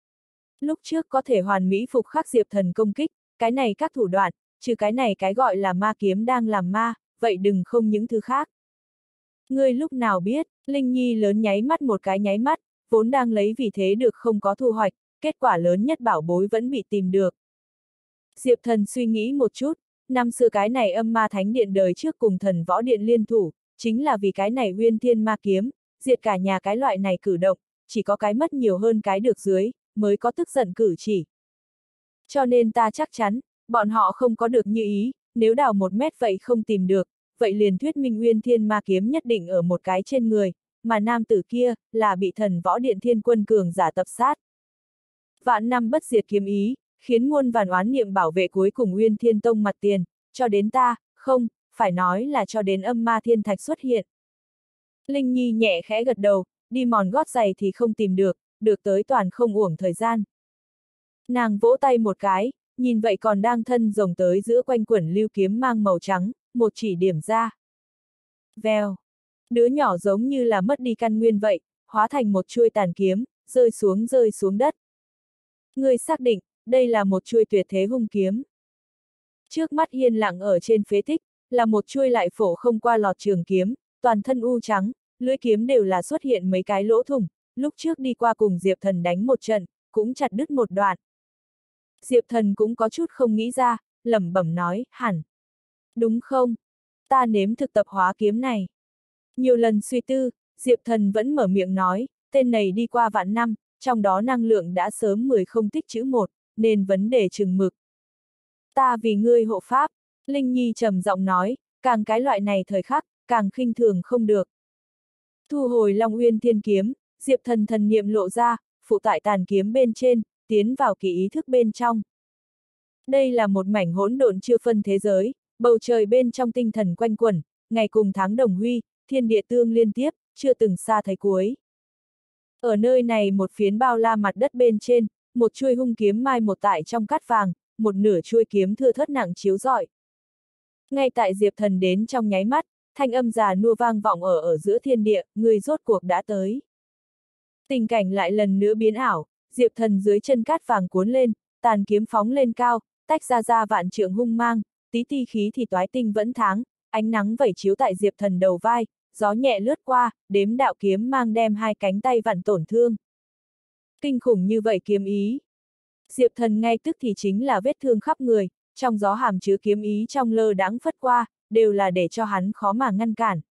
Speaker 1: Lúc trước có thể hoàn mỹ phục khắc Diệp Thần công kích, cái này các thủ đoạn, trừ cái này cái gọi là ma kiếm đang làm ma, vậy đừng không những thứ khác. Ngươi lúc nào biết, Linh Nhi lớn nháy mắt một cái nháy mắt, vốn đang lấy vì thế được không có thu hoạch, kết quả lớn nhất bảo bối vẫn bị tìm được. Diệp Thần suy nghĩ một chút, năm xưa cái này âm ma thánh điện đời trước cùng thần võ điện liên thủ, chính là vì cái này Uyên Thiên Ma kiếm, diệt cả nhà cái loại này cử động, chỉ có cái mất nhiều hơn cái được dưới, mới có tức giận cử chỉ. Cho nên ta chắc chắn, bọn họ không có được như ý, nếu đào 1 mét vậy không tìm được, vậy liền thuyết minh Uyên Thiên Ma kiếm nhất định ở một cái trên người, mà nam tử kia, là bị thần võ điện thiên quân cường giả tập sát. Vạn năm bất diệt kiếm ý, khiến muôn vàn oán niệm bảo vệ cuối cùng Uyên Thiên Tông mặt tiền, cho đến ta, không, phải nói là cho đến âm ma thiên thạch xuất hiện. Linh Nhi nhẹ khẽ gật đầu, đi mòn gót giày thì không tìm được, được tới toàn không uổng thời gian. Nàng vỗ tay một cái, nhìn vậy còn đang thân rồng tới giữa quanh quẩn lưu kiếm mang màu trắng, một chỉ điểm ra. Vèo. Đứa nhỏ giống như là mất đi căn nguyên vậy, hóa thành một chuôi tàn kiếm, rơi xuống đất. Ngươi xác định, đây là một chuôi tuyệt thế hung kiếm. Trước mắt yên lặng ở trên phế tích, là một chuôi lại phổ không qua lọt trường kiếm, toàn thân u trắng, lưỡi kiếm đều là xuất hiện mấy cái lỗ thủng, lúc trước đi qua cùng Diệp Thần đánh một trận, cũng chặt đứt một đoạn. Diệp Thần cũng có chút không nghĩ ra, lẩm bẩm nói, hẳn. Đúng không? Ta nếm thực tập hóa kiếm này. Nhiều lần suy tư, Diệp Thần vẫn mở miệng nói, tên này đi qua vạn năm, trong đó năng lượng đã sớm 10 không tích chữ một, nên vấn đề chừng mực. Ta vì ngươi hộ pháp, Linh Nhi trầm giọng nói, càng cái loại này thời khắc, càng khinh thường không được. Thu hồi Long Uyên Thiên Kiếm, Diệp Thần thần niệm lộ ra, phụ tại tàn kiếm bên trên, tiến vào kỳ ý thức bên trong. Đây là một mảnh hỗn độn chưa phân thế giới, bầu trời bên trong tinh thần quanh quẩn, ngày cùng tháng đồng huy, thiên địa tương liên tiếp, chưa từng xa thấy cuối. Ở nơi này một phiến bao la mặt đất bên trên, một chuôi hung kiếm mai một tại trong cát vàng, một nửa chuôi kiếm thưa thớt nặng chiếu rọi. Ngay tại Diệp Thần đến trong nháy mắt, thanh âm già nua vang vọng ở giữa thiên địa, người rốt cuộc đã tới. Tình cảnh lại lần nữa biến ảo, Diệp Thần dưới chân cát vàng cuốn lên, tàn kiếm phóng lên cao, tách ra vạn trượng hung mang, tí ti khí thì toái tinh vẫn tháng, ánh nắng vẩy chiếu tại Diệp Thần đầu vai, gió nhẹ lướt qua, đếm đạo kiếm mang đem hai cánh tay vặn tổn thương. Kinh khủng như vậy kiếm ý. Diệp Thần ngay tức thì chính là vết thương khắp người, trong gió hàm chứa kiếm ý trong lơ đãng phất qua, đều là để cho hắn khó mà ngăn cản.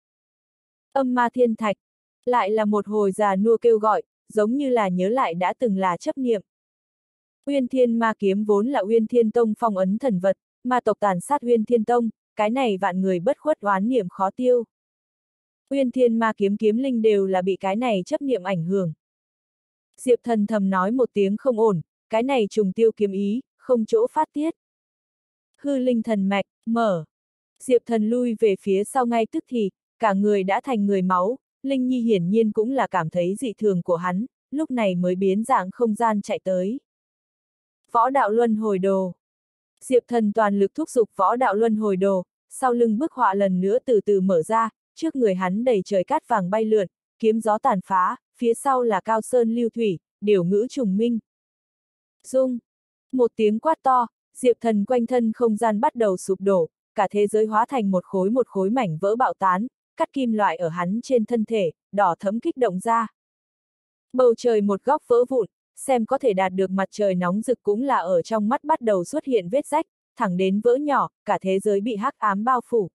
Speaker 1: Âm ma thiên thạch, lại là một hồi già nua kêu gọi, giống như là nhớ lại đã từng là chấp niệm. Uyên Thiên Ma Kiếm vốn là Uyên Thiên Tông phong ấn thần vật, ma tộc tàn sát Uyên Thiên Tông, cái này vạn người bất khuất oán niệm khó tiêu. Uyên Thiên Ma Kiếm kiếm linh đều là bị cái này chấp niệm ảnh hưởng. Diệp Thần thầm nói một tiếng không ổn, cái này trùng tiêu kiếm ý, không chỗ phát tiết. Hư linh thần mạch, mở. Diệp Thần lui về phía sau ngay tức thì, cả người đã thành người máu, Linh Nhi hiển nhiên cũng là cảm thấy dị thường của hắn, lúc này mới biến dạng không gian chạy tới. Võ đạo luân hồi đồ. Diệp Thần toàn lực thúc giục võ đạo luân hồi đồ, sau lưng bức họa lần nữa từ từ mở ra, trước người hắn đầy trời cát vàng bay lượn, kiếm gió tàn phá, phía sau là cao sơn lưu thủy, điều ngữ trùng minh. Rung. Một tiếng quát to, Diệp Thần quanh thân không gian bắt đầu sụp đổ, cả thế giới hóa thành một khối mảnh vỡ bạo tán, cắt kim loại ở hắn trên thân thể, đỏ thẫm kích động ra. Bầu trời một góc vỡ vụn, xem có thể đạt được mặt trời nóng rực cũng là ở trong mắt bắt đầu xuất hiện vết rách, thẳng đến vỡ nhỏ, cả thế giới bị hắc ám bao phủ.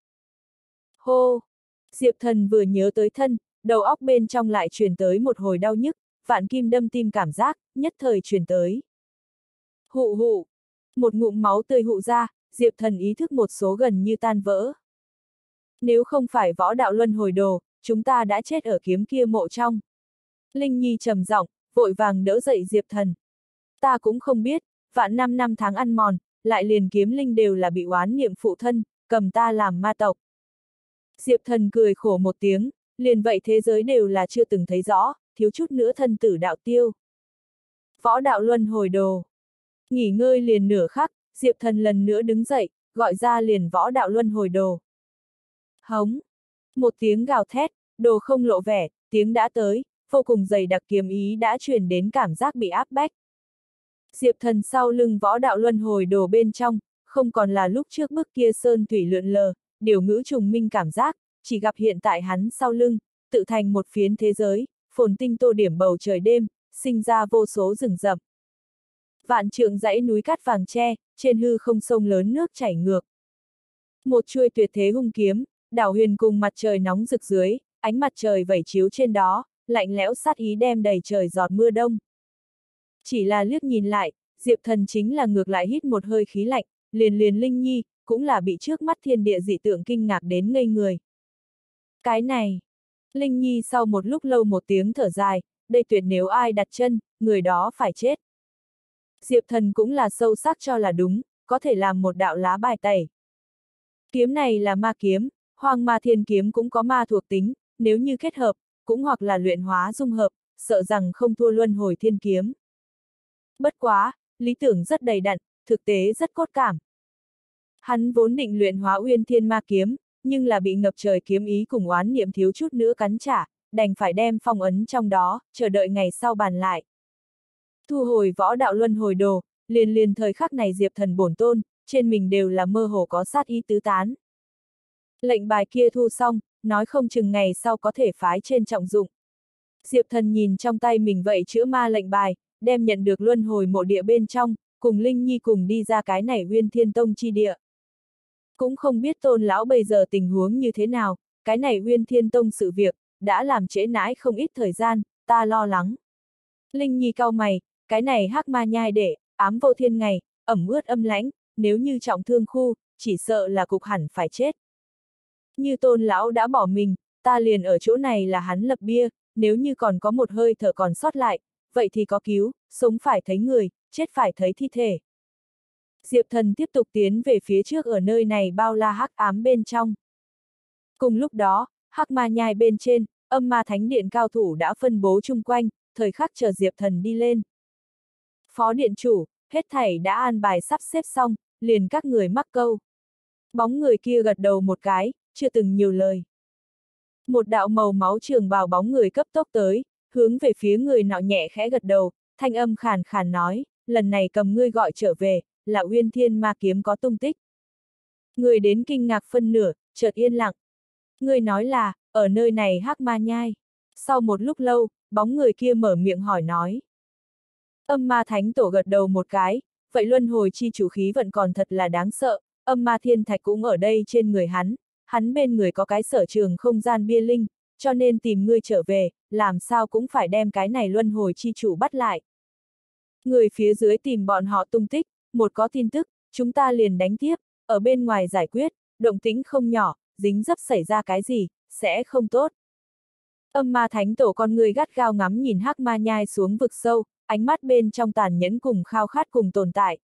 Speaker 1: Hô! Diệp Thần vừa nhớ tới thân, đầu óc bên trong lại truyền tới một hồi đau nhức, vạn kim đâm tim cảm giác, nhất thời truyền tới. Hụ hụ! Một ngụm máu tươi hụ ra, Diệp Thần ý thức một số gần như tan vỡ. Nếu không phải võ đạo luân hồi đồ, chúng ta đã chết ở kiếm kia mộ trong. Linh Nhi trầm giọng, vội vàng đỡ dậy Diệp Thần. Ta cũng không biết, vạn năm tháng ăn mòn, lại liền kiếm linh đều là bị oán niệm phụ thân, cầm ta làm ma tộc. Diệp Thần cười khổ một tiếng, liền vậy thế giới đều là chưa từng thấy rõ, thiếu chút nữa thân tử đạo tiêu. Võ đạo luân hồi đồ. Nghỉ ngơi liền nửa khắc, Diệp Thần lần nữa đứng dậy, gọi ra liền võ đạo luân hồi đồ. Hống! Một tiếng gào thét, đồ không lộ vẻ, tiếng đã tới, vô cùng dày đặc kiếm ý đã truyền đến cảm giác bị áp bách. Diệp Thần sau lưng võ đạo luân hồi đồ bên trong, không còn là lúc trước bức kia sơn thủy lượn lờ, điều ngữ trùng minh cảm giác, chỉ gặp hiện tại hắn sau lưng, tự thành một phiến thế giới, phồn tinh tô điểm bầu trời đêm, sinh ra vô số rừng rậm. Vạn trượng dãy núi cát vàng tre, trên hư không sông lớn nước chảy ngược. Một chuôi tuyệt thế hung kiếm, đảo huyền cùng mặt trời nóng rực dưới, ánh mặt trời vẩy chiếu trên đó, lạnh lẽo sát ý đem đầy trời giọt mưa đông. Chỉ là liếc nhìn lại, Diệp Thần chính là ngược lại hít một hơi khí lạnh, liền Linh Nhi, cũng là bị trước mắt thiên địa dị tượng kinh ngạc đến ngây người. Cái này, Linh Nhi sau một lúc lâu một tiếng thở dài, đây tuyệt nếu ai đặt chân, người đó phải chết. Diệp Thần cũng là sâu sắc cho là đúng, có thể làm một đạo lá bài tẩy. Kiếm này là ma kiếm, Hoang Ma Thiên Kiếm cũng có ma thuộc tính, nếu như kết hợp, cũng hoặc là luyện hóa dung hợp, sợ rằng không thua Luân Hồi Thiên Kiếm. Bất quá, lý tưởng rất đầy đặn, thực tế rất cốt cảm. Hắn vốn định luyện hóa Uyên Thiên Ma Kiếm, nhưng là bị ngập trời kiếm ý cùng oán niệm thiếu chút nữa cắn trả, đành phải đem phong ấn trong đó, chờ đợi ngày sau bàn lại. Thu hồi võ đạo luân hồi đồ, liền thời khắc này Diệp Thần bổn tôn, trên mình đều là mơ hồ có sát ý tứ tán. Lệnh bài kia thu xong, nói không chừng ngày sau có thể phái trên trọng dụng. Diệp Thần nhìn trong tay mình vậy chữa ma lệnh bài, đem nhận được luân hồi mộ địa bên trong, cùng Linh Nhi cùng đi ra cái này Uyên Thiên Tông chi địa. Cũng không biết Tôn lão bây giờ tình huống như thế nào, cái này Uyên Thiên Tông sự việc, đã làm trễ nãi không ít thời gian, ta lo lắng. Linh Nhi cau mày, cái này hắc ma nhai để, ám vô thiên ngày, ẩm ướt âm lãnh, nếu như trọng thương khu, chỉ sợ là cục hẳn phải chết. Như Tôn lão đã bỏ mình, ta liền ở chỗ này là hắn lập bia, nếu như còn có một hơi thở còn sót lại, vậy thì có cứu, sống phải thấy người, chết phải thấy thi thể. Diệp Thần tiếp tục tiến về phía trước ở nơi này bao la hắc ám bên trong. Cùng lúc đó, hắc ma nhai bên trên, âm ma thánh điện cao thủ đã phân bố chung quanh, thời khắc chờ Diệp Thần đi lên. Phó điện chủ, hết thảy đã an bài sắp xếp xong, liền các người mắc câu. Bóng người kia gật đầu một cái, chưa từng nhiều lời. Một đạo màu máu trường bào bóng người cấp tốc tới, hướng về phía người nọ nhẹ khẽ gật đầu, thanh âm khàn khàn nói, lần này cầm ngươi gọi trở về, là Uyên Thiên Ma kiếm có tung tích. Người đến kinh ngạc phân nửa, chợt yên lặng. Người nói là, ở nơi này hắc ma nhai. Sau một lúc lâu, bóng người kia mở miệng hỏi nói. Âm ma thánh tổ gật đầu một cái, vậy luân hồi chi chủ khí vận còn thật là đáng sợ, âm ma thiên thạch cũng ở đây trên người hắn bên người có cái sở trường không gian bia linh, cho nên tìm ngươi trở về, làm sao cũng phải đem cái này luân hồi chi chủ bắt lại. Người phía dưới tìm bọn họ tung tích, một có tin tức, chúng ta liền đánh tiếp, ở bên ngoài giải quyết, động tĩnh không nhỏ, dính dấp xảy ra cái gì, sẽ không tốt. Âm ma thánh tổ con người gắt gao ngắm nhìn hắc ma nhai xuống vực sâu, ánh mắt bên trong tàn nhẫn cùng khao khát cùng tồn tại.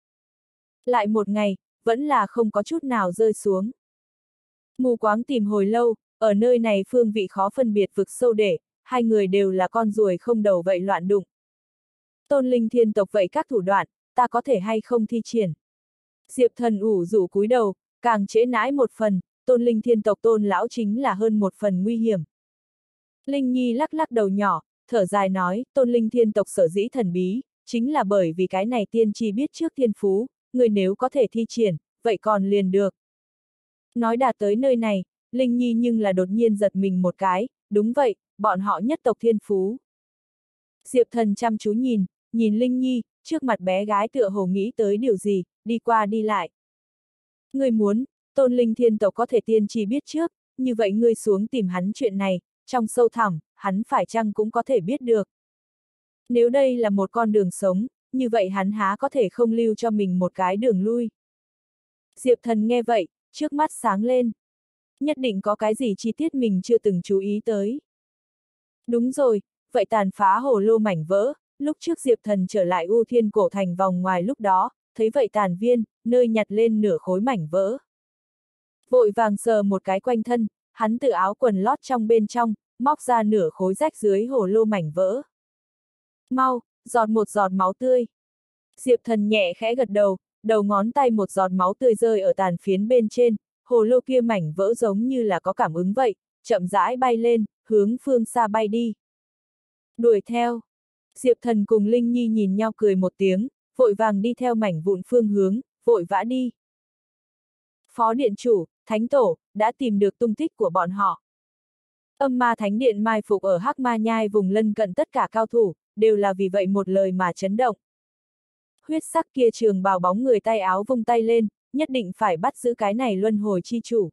Speaker 1: Lại một ngày, vẫn là không có chút nào rơi xuống. Mù quáng tìm hồi lâu, ở nơi này phương vị khó phân biệt vực sâu để, hai người đều là con ruồi không đầu vậy loạn đụng. Tôn linh thiên tộc vậy các thủ đoạn, ta có thể hay không thi triển. Diệp Thần ủ rũ cúi đầu, càng trễ nãi một phần, tôn linh thiên tộc tôn lão chính là hơn một phần nguy hiểm. Linh Nhi lắc lắc đầu nhỏ, thở dài nói, tôn linh thiên tộc sở dĩ thần bí, chính là bởi vì cái này tiên tri biết trước thiên phú, người nếu có thể thi triển, vậy còn liền được. Nói đạt tới nơi này, Linh Nhi nhưng là đột nhiên giật mình một cái, đúng vậy, bọn họ nhất tộc thiên phú. Diệp Thần chăm chú nhìn Linh Nhi, trước mặt bé gái tựa hồ nghĩ tới điều gì, đi qua đi lại. Ngươi muốn, tôn linh thiên tộc có thể tiên tri biết trước, như vậy ngươi xuống tìm hắn chuyện này, trong sâu thẳm, hắn phải chăng cũng có thể biết được. Nếu đây là một con đường sống, như vậy hắn há có thể không lưu cho mình một cái đường lui. Diệp Thần nghe vậy, trước mắt sáng lên. Nhất định có cái gì chi tiết mình chưa từng chú ý tới. Đúng rồi, vậy tàn phá hồ lô mảnh vỡ, lúc trước Diệp Thần trở lại U Thiên Cổ Thành vòng ngoài lúc đó, thấy vậy tàn viên, nơi nhặt lên nửa khối mảnh vỡ. Vội vàng sờ một cái quanh thân, hắn từ áo quần lót trong bên trong, móc ra nửa khối rách dưới hồ lô mảnh vỡ. Mau, giọt một giọt máu tươi. Diệp Thần nhẹ khẽ gật đầu, đầu ngón tay một giọt máu tươi rơi ở tàn phiến bên trên, hồ lô kia mảnh vỡ giống như là có cảm ứng vậy, chậm rãi bay lên, hướng phương xa bay đi. Đuổi theo. Diệp Thần cùng Linh Nhi nhìn nhau cười một tiếng, vội vàng đi theo mảnh vụn phương hướng, vội vã đi. Phó điện chủ, thánh tổ, đã tìm được tung tích của bọn họ. Âm ma thánh điện mai phục ở hắc ma nhai vùng lân cận tất cả cao thủ, đều là vì vậy một lời mà chấn động. Huyết sắc kia trường bào bóng người tay áo vung tay lên, nhất định phải bắt giữ cái này luân hồi chi chủ.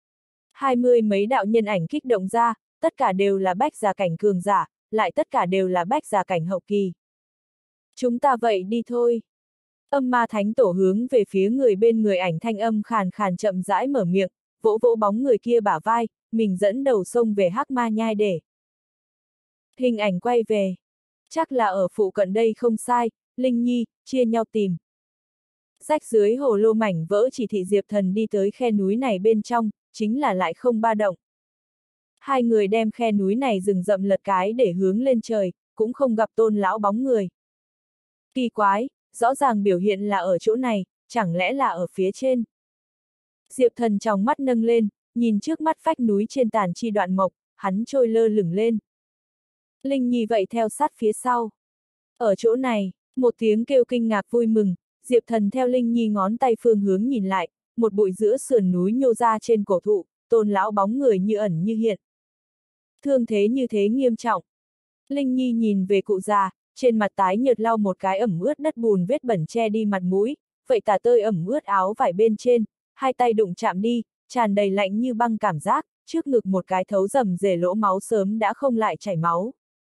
Speaker 1: 20 mấy đạo nhân ảnh kích động ra, tất cả đều là bách gia cảnh cường giả, lại tất cả đều là bách gia cảnh hậu kỳ. Chúng ta vậy đi thôi. Âm ma thánh tổ hướng về phía người bên người ảnh thanh âm khàn khàn chậm rãi mở miệng, vỗ vỗ bóng người kia bả vai, mình dẫn đầu xông về hắc ma nhai để. Hình ảnh quay về. Chắc là ở phụ cận đây không sai, Linh Nhi, chia nhau tìm. Rách dưới hồ lô mảnh vỡ chỉ thị Diệp Thần đi tới khe núi này bên trong, chính là lại không ba động. Hai người đem khe núi này rừng rậm lật cái để hướng lên trời, cũng không gặp tôn lão bóng người. Kỳ quái, rõ ràng biểu hiện là ở chỗ này, chẳng lẽ là ở phía trên. Diệp Thần trong mắt nâng lên, nhìn trước mắt vách núi trên tàn chi đoạn mộc, hắn trôi lơ lửng lên. Linh Nhi vậy theo sát phía sau. Ở chỗ này, một tiếng kêu kinh ngạc vui mừng, Diệp Thần theo Linh Nhi ngón tay phương hướng nhìn lại, một bụi giữa sườn núi nhô ra trên cổ thụ, tôn lão bóng người như ẩn như hiện. Thương thế như thế nghiêm trọng. Linh Nhi nhìn về cụ già, trên mặt tái nhợt lau một cái ẩm ướt đất bùn vết bẩn che đi mặt mũi, vậy tả tơi ẩm ướt áo vải bên trên, hai tay đụng chạm đi, tràn đầy lạnh như băng cảm giác, trước ngực một cái thấu rầm rề lỗ máu sớm đã không lại chảy máu.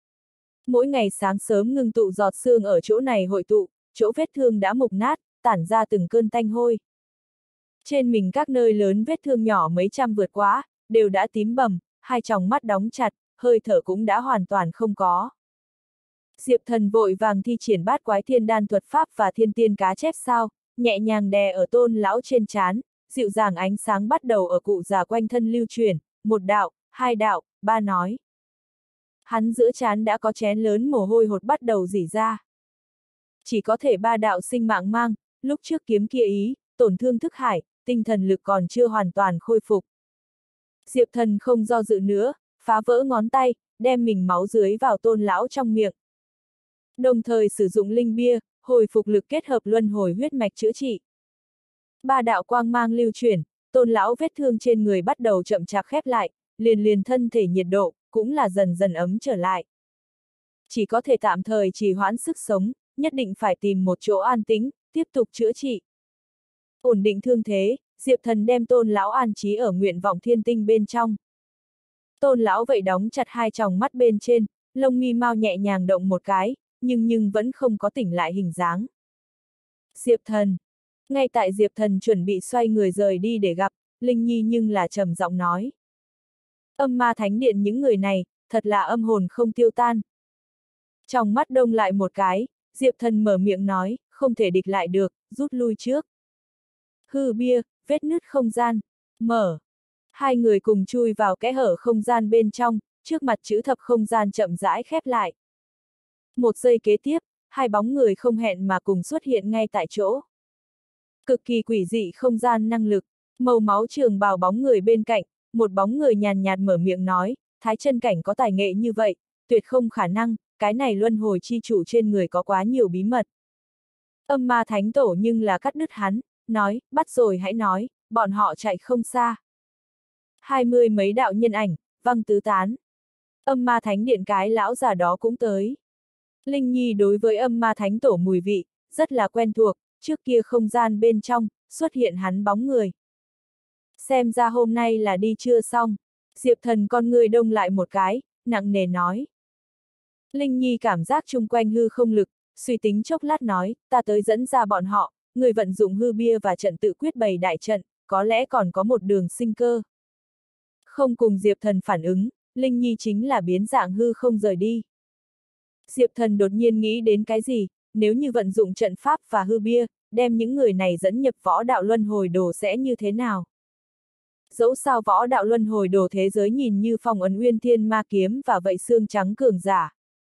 Speaker 1: Mỗi ngày sáng sớm ngưng tụ giọt sương ở chỗ này hội tụ, chỗ vết thương đã mục nát, tản ra từng cơn tanh hôi. Trên mình các nơi lớn vết thương nhỏ mấy trăm vượt quá, đều đã tím bầm, hai tròng mắt đóng chặt, hơi thở cũng đã hoàn toàn không có. Diệp Thần vội vàng thi triển bát quái thiên đan thuật pháp và thiên tiên cá chép sao, nhẹ nhàng đè ở Tôn lão trên trán, dịu dàng ánh sáng bắt đầu ở cụ già quanh thân lưu truyền, một đạo, hai đạo, ba nói. Hắn giữa trán đã có chén lớn mồ hôi hột bắt đầu rỉ ra. Chỉ có thể ba đạo sinh mạng mang, lúc trước kiếm kia ý, tổn thương thức hải, tinh thần lực còn chưa hoàn toàn khôi phục. Diệp Thần không do dự nữa, phá vỡ ngón tay, đem mình máu dưới vào Tôn lão trong miệng. Đồng thời sử dụng linh bia, hồi phục lực kết hợp luân hồi huyết mạch chữa trị. Ba đạo quang mang lưu chuyển, Tôn lão vết thương trên người bắt đầu chậm chạp khép lại, liền thân thể nhiệt độ, cũng là dần dần ấm trở lại. Chỉ có thể tạm thời trì hoãn sức sống, nhất định phải tìm một chỗ an tĩnh, tiếp tục chữa trị. Ổn định thương thế, Diệp Thần đem Tôn lão an trí ở nguyện vọng thiên tinh bên trong. Tôn lão vậy đóng chặt hai tròng mắt bên trên, lông mi mau nhẹ nhàng động một cái, nhưng vẫn không có tỉnh lại hình dáng. Diệp Thần. Ngay tại Diệp Thần chuẩn bị xoay người rời đi để gặp, Linh Nhi nhưng là trầm giọng nói. Âm ma thánh điện những người này, thật là âm hồn không tiêu tan. Trong mắt đông lại một cái, Diệp Thần mở miệng nói, không thể địch lại được, rút lui trước. Hư bia, vết nứt không gian, mở. Hai người cùng chui vào kẽ hở không gian bên trong, trước mặt chữ thập không gian chậm rãi khép lại. Một giây kế tiếp, hai bóng người không hẹn mà cùng xuất hiện ngay tại chỗ. Cực kỳ quỷ dị không gian năng lực, màu máu trường bào bóng người bên cạnh, một bóng người nhàn nhạt mở miệng nói, Thái chân cảnh có tài nghệ như vậy, tuyệt không khả năng, cái này luân hồi chi chủ trên người có quá nhiều bí mật. Âm ma thánh tổ nhưng là cắt đứt hắn, nói, bắt rồi hãy nói, bọn họ chạy không xa. 20 mấy đạo nhân ảnh, văng tứ tán. Âm ma thánh điện cái lão già đó cũng tới. Linh Nhi đối với âm ma thánh tổ mùi vị, rất là quen thuộc, trước kia không gian bên trong, xuất hiện hắn bóng người. Xem ra hôm nay là đi chưa xong, Diệp Thần con người đông lại một cái, nặng nề nói. Linh Nhi cảm giác chung quanh hư không lực, suy tính chốc lát nói, ta tới dẫn ra bọn họ, người vận dụng hư bia và trận tự quyết bày đại trận, có lẽ còn có một đường sinh cơ. Không cùng Diệp Thần phản ứng, Linh Nhi chính là biến dạng hư không rời đi. Diệp Thần đột nhiên nghĩ đến cái gì, nếu như vận dụng trận pháp và hư bia, đem những người này dẫn nhập võ đạo luân hồi đồ sẽ như thế nào? Dẫu sao võ đạo luân hồi đồ thế giới nhìn như phong ấn uyên thiên ma kiếm và vậy xương trắng cường giả.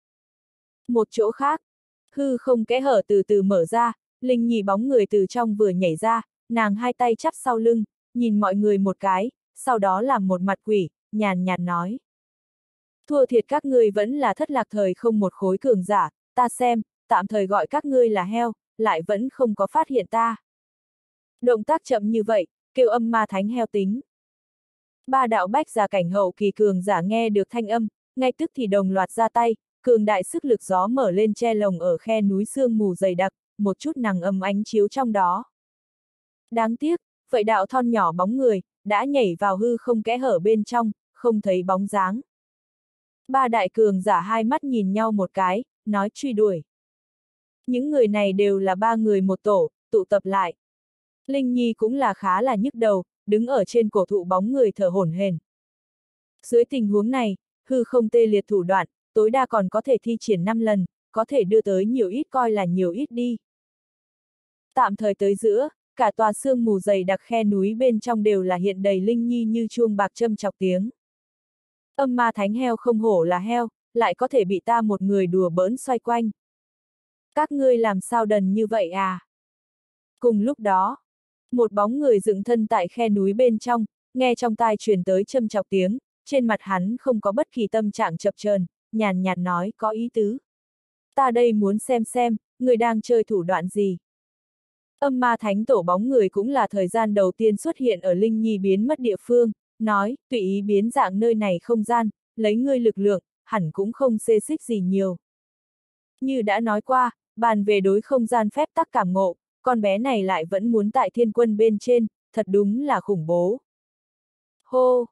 Speaker 1: Một chỗ khác, hư không kẽ hở từ từ mở ra, Linh Nhi bóng người từ trong vừa nhảy ra, nàng hai tay chắp sau lưng, nhìn mọi người một cái, sau đó làm một mặt quỷ, nhàn nhạt nói. Thua thiệt các ngươi vẫn là thất lạc thời không một khối cường giả, ta xem, tạm thời gọi các ngươi là heo, lại vẫn không có phát hiện ta. Động tác chậm như vậy, kêu âm ma thánh heo tính. Ba đạo bách giả cảnh hậu kỳ cường giả nghe được thanh âm, ngay tức thì đồng loạt ra tay, cường đại sức lực gió mở lên che lồng ở khe núi sương mù dày đặc, một chút nắng âm ánh chiếu trong đó. Đáng tiếc, vậy đạo thon nhỏ bóng người, đã nhảy vào hư không kẽ hở bên trong, không thấy bóng dáng. Ba đại cường giả hai mắt nhìn nhau một cái, nói truy đuổi. Những người này đều là ba người một tổ, tụ tập lại. Linh Nhi cũng là khá là nhức đầu, đứng ở trên cổ thụ bóng người thở hổn hển. Dưới tình huống này, hư không tê liệt thủ đoạn, tối đa còn có thể thi triển 5 lần, có thể đưa tới nhiều ít coi là nhiều ít đi. Tạm thời tới giữa, cả tòa sương mù dày đặc khe núi bên trong đều là hiện đầy Linh Nhi như chuông bạc châm chọc tiếng. Âm ma thánh heo không hổ là heo, lại có thể bị ta một người đùa bỡn xoay quanh. Các ngươi làm sao đần như vậy à? Cùng lúc đó, một bóng người dựng thân tại khe núi bên trong, nghe trong tai truyền tới châm chọc tiếng, trên mặt hắn không có bất kỳ tâm trạng chập chờn, nhàn nhạt nói có ý tứ. Ta đây muốn xem, người đang chơi thủ đoạn gì? Âm ma thánh tổ bóng người cũng là thời gian đầu tiên xuất hiện ở Linh Nhi biến mất địa phương, nói, tùy ý biến dạng nơi này không gian, lấy ngươi lực lượng, hẳn cũng không xê xích gì nhiều. Như đã nói qua, bàn về đối không gian phép tắc cảm ngộ, con bé này lại vẫn muốn tại thiên quân bên trên, thật đúng là khủng bố. Hô!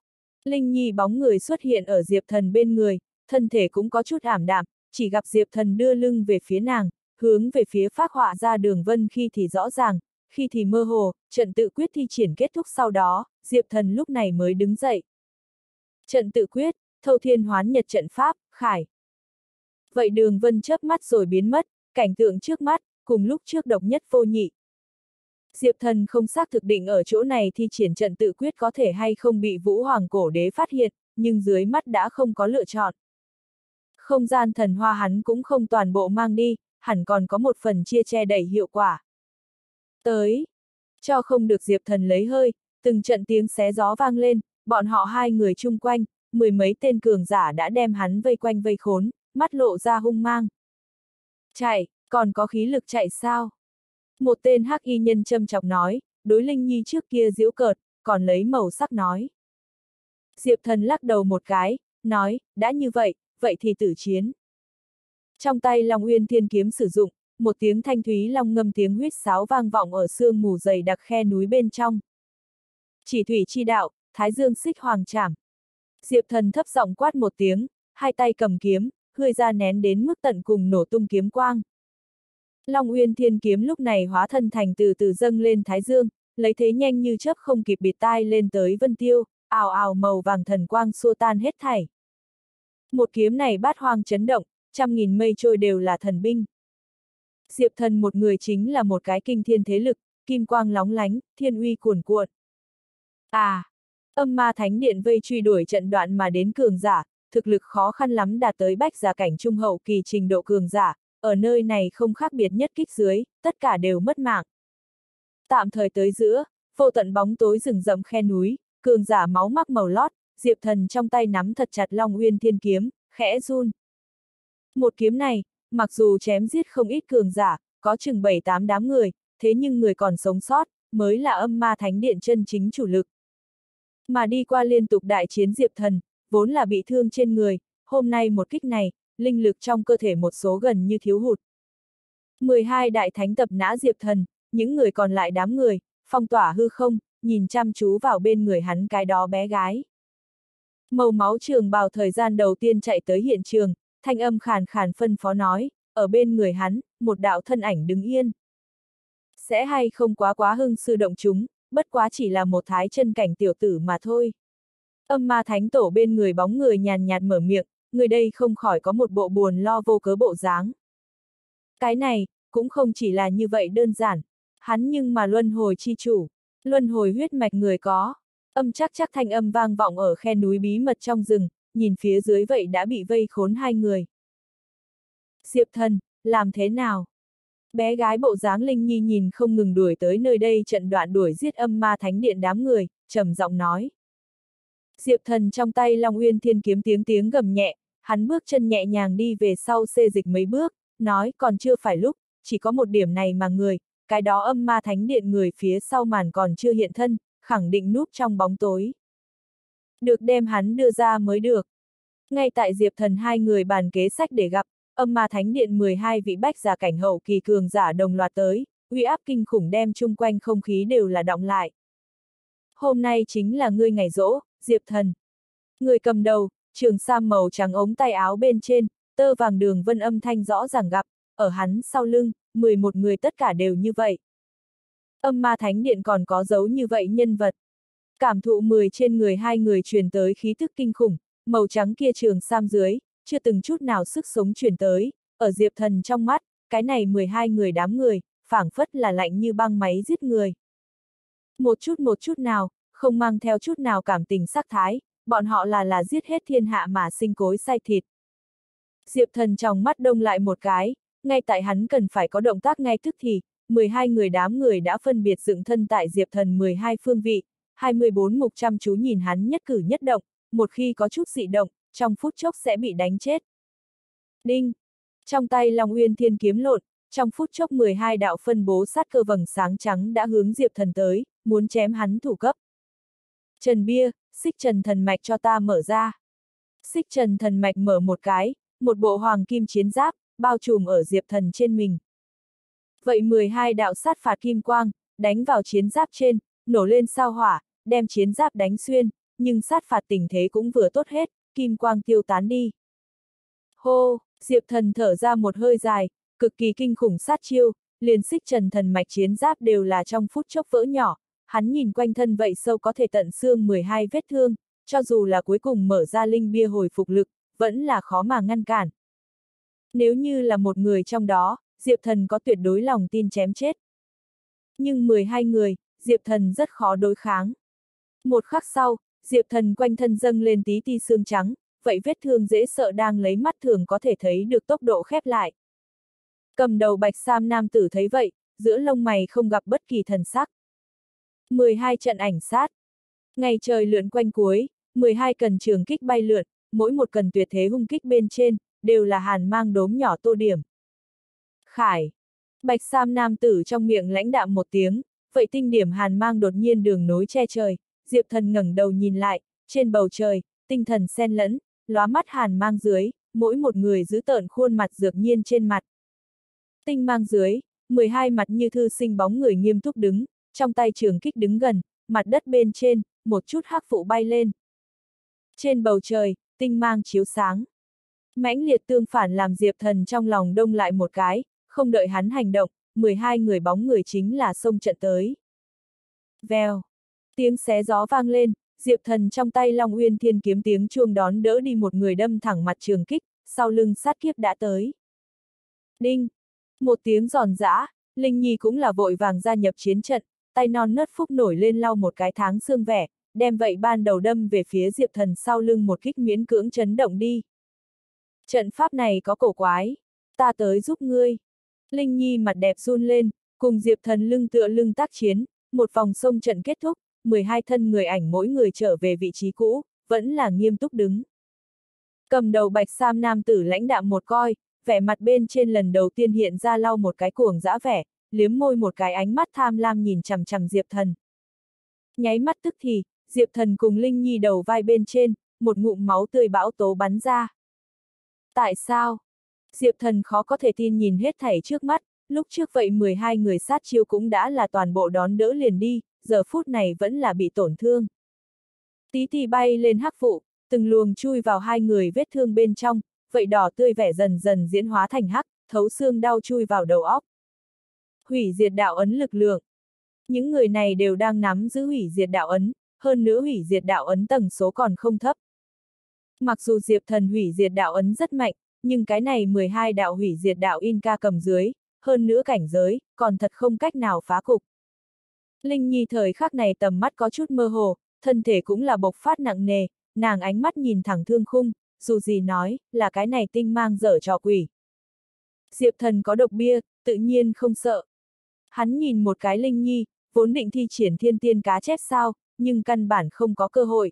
Speaker 1: Linh Nhi bóng người xuất hiện ở Diệp Thần bên người, thân thể cũng có chút ảm đạm, chỉ gặp Diệp Thần đưa lưng về phía nàng, hướng về phía phác họa ra đường vân khi thì rõ ràng, khi thì mơ hồ, trận tự quyết thi triển kết thúc sau đó, Diệp Thần lúc này mới đứng dậy. Trận tự quyết, thâu thiên hoán nhật trận pháp, khải. Vậy đường vân chớp mắt rồi biến mất, cảnh tượng trước mắt, cùng lúc trước độc nhất vô nhị. Diệp Thần không xác thực định ở chỗ này thi triển trận tự quyết có thể hay không bị Vũ Hoàng Cổ Đế phát hiện, nhưng dưới mắt đã không có lựa chọn. Không gian thần hoa hắn cũng không toàn bộ mang đi, hẳn còn có một phần chia che đẩy hiệu quả. Tới, cho không được Diệp Thần lấy hơi, từng trận tiếng xé gió vang lên, bọn họ hai người chung quanh, mười mấy tên cường giả đã đem hắn vây quanh vây khốn, mắt lộ ra hung mang. Chạy, còn có khí lực chạy sao? Một tên hắc y nhân châm chọc nói, đối Linh Nhi trước kia giễu cợt, còn lấy màu sắc nói. Diệp Thần lắc đầu một cái, nói, đã như vậy, vậy thì tử chiến. Trong tay Long Uyên Thiên Kiếm sử dụng, một tiếng thanh thúy long ngâm tiếng huýt sáo vang vọng ở sương mù dày đặc khe núi bên trong. Chỉ thủy chi đạo, Thái Dương xích hoàng trảm. Diệp Thần thấp giọng quát một tiếng, hai tay cầm kiếm, hơi ra nén đến mức tận cùng nổ tung kiếm quang. Long Uyên Thiên Kiếm lúc này hóa thân thành từ từ dâng lên Thái Dương, lấy thế nhanh như chớp không kịp bịt tai lên tới Vân Tiêu, ào ào màu vàng thần quang xua tan hết thảy. Một kiếm này bát hoang chấn động, trăm nghìn mây trôi đều là thần binh. Diệp Thần một người chính là một cái kinh thiên thế lực, kim quang lóng lánh, thiên uy cuồn cuộn. Âm ma thánh điện vây truy đuổi trận đoạn mà đến cường giả, thực lực khó khăn lắm đạt tới bách giả cảnh trung hậu kỳ trình độ cường giả, ở nơi này không khác biệt nhất kích dưới, tất cả đều mất mạng. Tạm thời tới giữa, vô tận bóng tối rừng rậm khe núi, cường giả máu mắc màu lót, Diệp Thần trong tay nắm thật chặt Long Uyên Thiên Kiếm, khẽ run. Một kiếm này, mặc dù chém giết không ít cường giả, có chừng 7-8 đám người, thế nhưng người còn sống sót, mới là âm ma thánh điện chân chính chủ lực. Mà đi qua liên tục đại chiến Diệp Thần, vốn là bị thương trên người, hôm nay một kích này, linh lực trong cơ thể một số gần như thiếu hụt. 12 đại thánh tập nã Diệp Thần, những người còn lại đám người, phong tỏa hư không, nhìn chăm chú vào bên người hắn cái đó bé gái. Màu máu trường bào thời gian đầu tiên chạy tới hiện trường, thanh âm khàn khàn phân phó nói, ở bên người hắn, một đạo thân ảnh đứng yên. Sẽ hay không quá hưng sư động chúng, bất quá chỉ là một thái chân cảnh tiểu tử mà thôi. Âm ma thánh tổ bên người bóng người nhàn nhạt mở miệng, người đây không khỏi có một bộ buồn lo vô cớ bộ dáng. Cái này, cũng không chỉ là như vậy đơn giản, hắn nhưng mà luân hồi chi chủ, luân hồi huyết mạch người có. Âm chắc thanh âm vang vọng ở khe núi bí mật trong rừng, nhìn phía dưới vậy đã bị vây khốn hai người. Diệp Thần, làm thế nào? Bé gái bộ dáng Linh Nhi nhìn không ngừng đuổi tới nơi đây trận đoạn đuổi giết âm ma thánh điện đám người, trầm giọng nói. Diệp Thần trong tay Long Uyên Thiên Kiếm tiếng gầm nhẹ, hắn bước chân nhẹ nhàng đi về sau xê dịch mấy bước, nói còn chưa phải lúc, chỉ có một điểm này mà người, cái đó âm ma thánh điện người phía sau màn còn chưa hiện thân, khẳng định núp trong bóng tối. Được đem hắn đưa ra mới được. Ngay tại Diệp Thần hai người bàn kế sách để gặp, âm ma thánh điện 12 vị bách giả cảnh hậu kỳ cường giả đồng loạt tới, uy áp kinh khủng đem chung quanh không khí đều là đọng lại. Hôm nay chính là ngươi ngày giỗ, Diệp Thần. Người cầm đầu, trường sam màu trắng ống tay áo bên trên, tơ vàng đường vân âm thanh rõ ràng gặp, ở hắn sau lưng, 11 người tất cả đều như vậy. Âm ma thánh điện còn có dấu như vậy nhân vật. Cảm thụ 10 trên người hai người truyền tới khí thức kinh khủng, màu trắng kia trường sam dưới, chưa từng chút nào sức sống truyền tới, ở Diệp Thần trong mắt, cái này 12 người đám người, phảng phất là lạnh như băng máy giết người. Một chút nào, không mang theo chút nào cảm tình sắc thái, bọn họ là giết hết thiên hạ mà sinh cối xay thịt. Diệp Thần trong mắt đông lại một cái, ngay tại hắn cần phải có động tác ngay tức thì, 12 người đám người đã phân biệt dựng thân tại Diệp Thần 12 phương vị, 24 mục chăm chú nhìn hắn nhất cử nhất động, một khi có chút dị động, trong phút chốc sẽ bị đánh chết. Đinh! Trong tay Long Uyên Thiên Kiếm lộn, trong phút chốc 12 đạo phân bố sát cơ vầng sáng trắng đã hướng Diệp Thần tới, muốn chém hắn thủ cấp. Trần bia, xích trần thần mạch cho ta mở ra. Xích trần thần mạch mở một cái, một bộ hoàng kim chiến giáp, bao trùm ở Diệp Thần trên mình. Vậy 12 đạo sát phạt kim quang, đánh vào chiến giáp trên, nổ lên sao hỏa, đem chiến giáp đánh xuyên, nhưng sát phạt tình thế cũng vừa tốt hết, kim quang tiêu tán đi. Hô, Diệp Thần thở ra một hơi dài, cực kỳ kinh khủng sát chiêu, liền xích trần thần mạch chiến giáp đều là trong phút chốc vỡ nhỏ, hắn nhìn quanh thân vậy sâu có thể tận xương 12 vết thương, cho dù là cuối cùng mở ra linh bia hồi phục lực, vẫn là khó mà ngăn cản. Nếu như là một người trong đó, Diệp Thần có tuyệt đối lòng tin chém chết. Nhưng 12 người, Diệp Thần rất khó đối kháng. Một khắc sau, Diệp Thần quanh thân dâng lên tí ti xương trắng, vậy vết thương dễ sợ đang lấy mắt thường có thể thấy được tốc độ khép lại. Cầm đầu bạch sam nam tử thấy vậy, giữa lông mày không gặp bất kỳ thần sắc. 12 trận ảnh sát. Ngày trời lượn quanh cuối, 12 cần trường kích bay lượn, mỗi một cần tuyệt thế hung kích bên trên, đều là hàn mang đốm nhỏ tô điểm. Khải. Bạch sam nam tử trong miệng lãnh đạm một tiếng, vậy tinh điểm hàn mang đột nhiên đường nối che trời, Diệp Thần ngẩng đầu nhìn lại, trên bầu trời, tinh thần xen lẫn, lóa mắt hàn mang dưới, mỗi một người giữ tợn khuôn mặt dược nhiên trên mặt. Tinh mang dưới, 12 mặt như thư sinh bóng người nghiêm túc đứng, trong tay trường kích đứng gần, mặt đất bên trên, một chút hắc vụ bay lên. Trên bầu trời, tinh mang chiếu sáng. Mãnh liệt tương phản làm Diệp Thần trong lòng đông lại một cái, không đợi hắn hành động, 12 người bóng người chính là xông trận tới. Vèo, tiếng xé gió vang lên, Diệp Thần trong tay Long Uyên Thiên kiếm tiếng chuông đón đỡ đi một người đâm thẳng mặt trường kích, sau lưng sát kiếp đã tới. Đinh, một tiếng giòn giã, Linh Nhi cũng là vội vàng gia nhập chiến trận, tay non nớt phúc nổi lên lau một cái tháng xương vẻ, đem vậy ban đầu đâm về phía Diệp Thần sau lưng một kích miễn cưỡng chấn động đi. Trận pháp này có cổ quái, ta tới giúp ngươi. Linh Nhi mặt đẹp run lên, cùng Diệp Thần lưng tựa lưng tác chiến, một vòng xông trận kết thúc, 12 thân người ảnh mỗi người trở về vị trí cũ, vẫn là nghiêm túc đứng. Cầm đầu bạch sam nam tử lãnh đạm một coi, vẻ mặt bên trên lần đầu tiên hiện ra lau một cái cuồng dã vẻ, liếm môi một cái ánh mắt tham lam nhìn chằm chằm Diệp Thần. Nháy mắt tức thì, Diệp Thần cùng Linh Nhi đầu vai bên trên, một ngụm máu tươi bão tố bắn ra. Tại sao? Diệp Thần khó có thể tin nhìn hết thảy trước mắt, lúc trước vậy 12 người sát chiêu cũng đã là toàn bộ đón đỡ liền đi, giờ phút này vẫn là bị tổn thương. Tí tì bay lên hắc vụ, từng luồng chui vào hai người vết thương bên trong, vậy đỏ tươi vẻ dần dần diễn hóa thành hắc, thấu xương đau chui vào đầu óc. Hủy diệt đạo ấn lực lượng. Những người này đều đang nắm giữ hủy diệt đạo ấn, hơn nữa hủy diệt đạo ấn tầng số còn không thấp. Mặc dù Diệp Thần hủy diệt đạo ấn rất mạnh, nhưng cái này 12 đạo hủy diệt đạo Inca cầm dưới, hơn nữa cảnh giới, còn thật không cách nào phá cục. Linh Nhi thời khắc này tầm mắt có chút mơ hồ, thân thể cũng là bộc phát nặng nề, nàng ánh mắt nhìn thẳng Thương Khung, dù gì nói, là cái này tinh mang dở trò quỷ. Diệp Thần có độc bia, tự nhiên không sợ. Hắn nhìn một cái Linh Nhi, vốn định thi triển thiên tiên cá chép sao, nhưng căn bản không có cơ hội.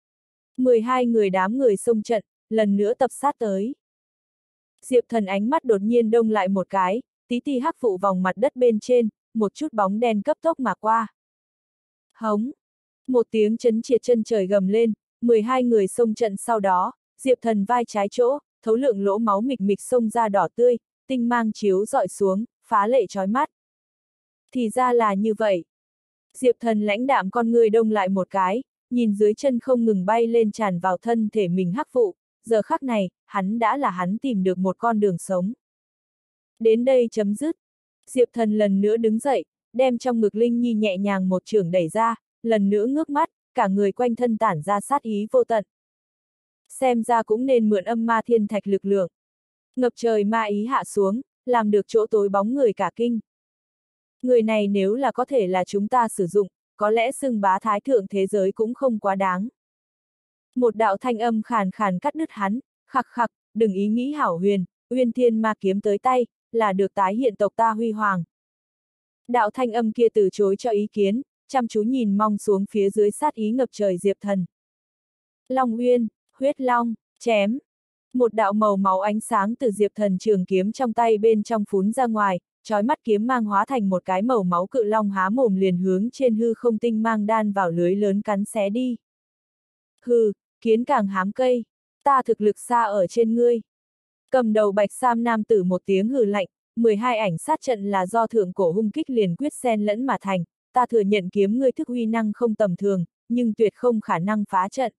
Speaker 1: 12 người đám người xông trận, lần nữa tập sát tới. Diệp Thần ánh mắt đột nhiên đông lại một cái, tí ti hắc vụ vòng mặt đất bên trên, một chút bóng đen cấp tốc mà qua. Hống! Một tiếng chấn triệt chân trời gầm lên, 12 người xông trận sau đó, Diệp Thần vai trái chỗ, thấu lượng lỗ máu mịch mịch xông ra đỏ tươi, tinh mang chiếu dọi xuống, phá lệ chói mắt. Thì ra là như vậy. Diệp Thần lãnh đạm con người đông lại một cái, nhìn dưới chân không ngừng bay lên tràn vào thân thể mình hắc vụ, giờ khắc này, hắn đã là hắn tìm được một con đường sống. Đến đây chấm dứt. Diệp Thần lần nữa đứng dậy, đem trong ngực Linh Nhi nhẹ nhàng một chưởng đẩy ra, lần nữa ngước mắt, cả người quanh thân tản ra sát ý vô tận. Xem ra cũng nên mượn âm ma thiên thạch lực lượng. Ngập trời ma ý hạ xuống, làm được chỗ tối bóng người cả kinh. Người này nếu là có thể là chúng ta sử dụng, có lẽ xưng bá thái thượng thế giới cũng không quá đáng. Một đạo thanh âm khàn khàn cắt đứt hắn, khặc khặc, đừng ý nghĩ hảo huyền, Uyên Thiên ma kiếm tới tay, là được tái hiện tộc ta huy hoàng. Đạo thanh âm kia từ chối cho ý kiến, chăm chú nhìn mong xuống phía dưới sát ý ngập trời Diệp Thần. Long Uyên, huyết long, chém. Một đạo màu máu ánh sáng từ Diệp Thần trường kiếm trong tay bên trong phún ra ngoài, chói mắt kiếm mang hóa thành một cái màu máu cự long há mồm liền hướng trên hư không tinh mang đan vào lưới lớn cắn xé đi. Hừ, kiến càng hám cây, ta thực lực xa ở trên ngươi. Cầm đầu bạch sam nam tử một tiếng hừ lạnh, 12 ảnh sát trận là do thượng cổ hung kích liền quyết xen lẫn mà thành, ta thừa nhận kiếm ngươi thức uy năng không tầm thường, nhưng tuyệt không khả năng phá trận.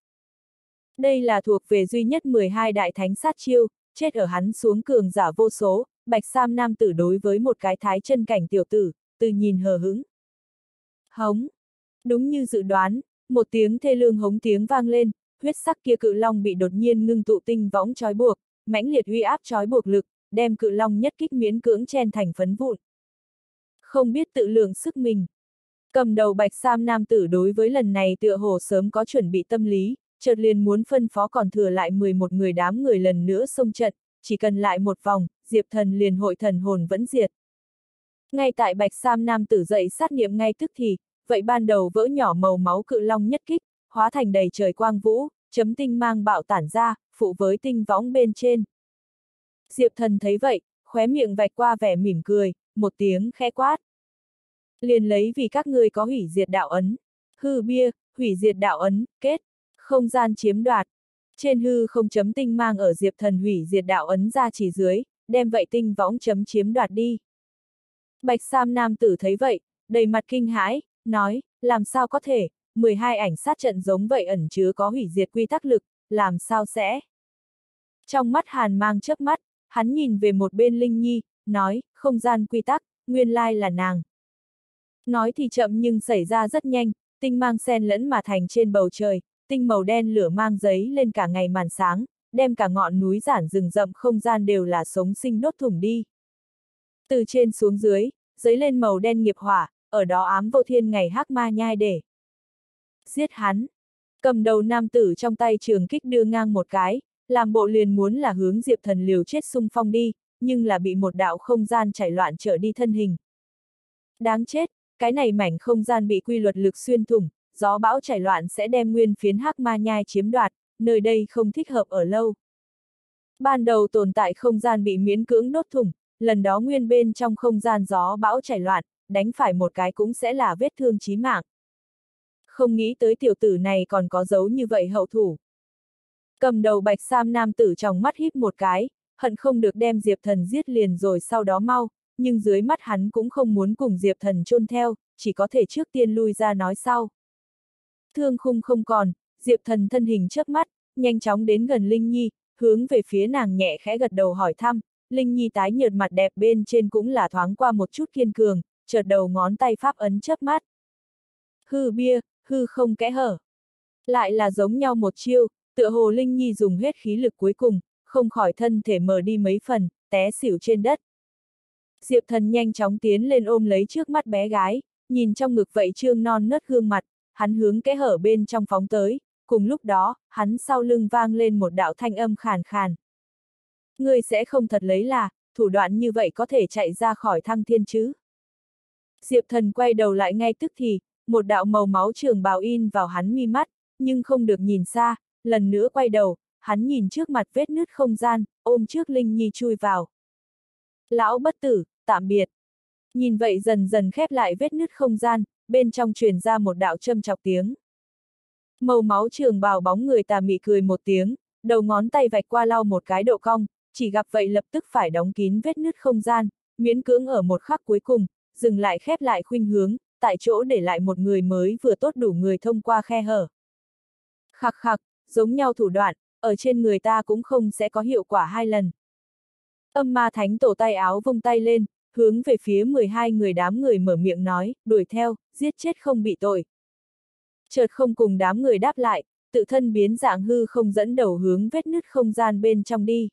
Speaker 1: Đây là thuộc về duy nhất 12 đại thánh sát chiêu, chết ở hắn xuống cường giả vô số, bạch sam nam tử đối với một cái thái chân cảnh tiểu tử, từ nhìn hờ hững. Hống! Đúng như dự đoán, một tiếng thê lương hống tiếng vang lên, huyết sắc kia cự long bị đột nhiên ngưng tụ tinh võng trói buộc, mãnh liệt uy áp trói buộc lực, đem cự long nhất kích miễn cưỡng chen thành phấn vụn. Không biết tự lượng sức mình. Cầm đầu bạch sam nam tử đối với lần này tựa hồ sớm có chuẩn bị tâm lý, chợt liền muốn phân phó còn thừa lại 11 người đám người lần nữa xông trận, chỉ cần lại một vòng, Diệp Thần liền hội thần hồn vẫn diệt. Ngay tại bạch sam nam tử dậy sát niệm ngay tức thì, vậy ban đầu vỡ nhỏ màu máu cự long nhất kích, hóa thành đầy trời quang vũ, chấm tinh mang bạo tản ra, phụ với tinh võng bên trên. Diệp Thần thấy vậy, khóe miệng vạch qua vẻ mỉm cười, một tiếng khẽ quát. Liền lấy vì các ngươi có hủy diệt đạo ấn. Hư bia, hủy diệt đạo ấn, kết. Không gian chiếm đoạt. Trên hư không chấm tinh mang ở Diệp Thần hủy diệt đạo ấn ra chỉ dưới, đem vậy tinh võng chấm chiếm đoạt đi. Bạch sam nam tử thấy vậy, đầy mặt kinh hãi, nói, làm sao có thể, 12 ảnh sát trận giống vậy ẩn chứa có hủy diệt quy tắc lực, làm sao sẽ? Trong mắt hàn mang chớp mắt, hắn nhìn về một bên Linh Nhi, nói, không gian quy tắc, nguyên lai là nàng. Nói thì chậm nhưng xảy ra rất nhanh, tinh mang xen lẫn mà thành trên bầu trời, tinh màu đen lửa mang giấy lên cả ngày màn sáng, đem cả ngọn núi giản rừng rậm không gian đều là sống sinh đốt thủng đi. Từ trên xuống dưới, giấy lên màu đen nghiệp hỏa, ở đó ám vô thiên ngày hắc ma nhai để giết hắn. Cầm đầu nam tử trong tay trường kích đưa ngang một cái, làm bộ liền muốn là hướng Diệp Thần liều chết xung phong đi, nhưng là bị một đạo không gian chảy loạn trở đi thân hình. Đáng chết, cái này mảnh không gian bị quy luật lực xuyên thủng, gió bão chảy loạn sẽ đem nguyên phiến hắc ma nhai chiếm đoạt, nơi đây không thích hợp ở lâu. Ban đầu tồn tại không gian bị miễn cưỡng đốt thủng, lần đó nguyên bên trong không gian gió bão chảy loạn, đánh phải một cái cũng sẽ là vết thương chí mạng. Không nghĩ tới tiểu tử này còn có dấu như vậy hậu thủ. Cầm đầu bạch sam nam tử trong mắt híp một cái, hận không được đem Diệp Thần giết liền rồi sau đó mau, nhưng dưới mắt hắn cũng không muốn cùng Diệp Thần chôn theo, chỉ có thể trước tiên lui ra nói sau. Thương khung không còn, Diệp Thần thân hình chớp mắt, nhanh chóng đến gần Linh Nhi, hướng về phía nàng nhẹ khẽ gật đầu hỏi thăm, Linh Nhi tái nhợt mặt đẹp bên trên cũng là thoáng qua một chút kiên cường, chợt đầu ngón tay pháp ấn chớp mắt. Hư bia, hư không kẽ hở. Lại là giống nhau một chiêu, tựa hồ Linh Nhi dùng hết khí lực cuối cùng, không khỏi thân thể mờ đi mấy phần, té xỉu trên đất. Diệp Thần nhanh chóng tiến lên ôm lấy trước mắt bé gái, nhìn trong ngực vậy trương non nớt gương mặt, hắn hướng kẽ hở bên trong phóng tới, cùng lúc đó, hắn sau lưng vang lên một đạo thanh âm khàn khàn. Ngươi sẽ không thật lấy là, thủ đoạn như vậy có thể chạy ra khỏi thăng thiên chứ? Diệp Thần quay đầu lại ngay tức thì, một đạo màu máu trường bào in vào hắn mi mắt, nhưng không được nhìn xa, lần nữa quay đầu, hắn nhìn trước mặt vết nứt không gian, ôm trước Linh Nhi chui vào. Lão bất tử, tạm biệt. Nhìn vậy dần dần khép lại vết nứt không gian, bên trong truyền ra một đạo châm chọc tiếng. Màu máu trường bào bóng người tà mị cười một tiếng, đầu ngón tay vạch qua lau một cái độ cong, chỉ gặp vậy lập tức phải đóng kín vết nứt không gian, miễn cưỡng ở một khắc cuối cùng, dừng lại khép lại khuynh hướng, tại chỗ để lại một người mới vừa tốt đủ người thông qua khe hở. Khặc khặc, giống nhau thủ đoạn, ở trên người ta cũng không sẽ có hiệu quả hai lần. Âm ma thánh tổ tay áo vung tay lên, hướng về phía 12 người đám người mở miệng nói, đuổi theo, giết chết không bị tội. Chợt không cùng đám người đáp lại, tự thân biến dạng hư không dẫn đầu hướng vết nứt không gian bên trong đi.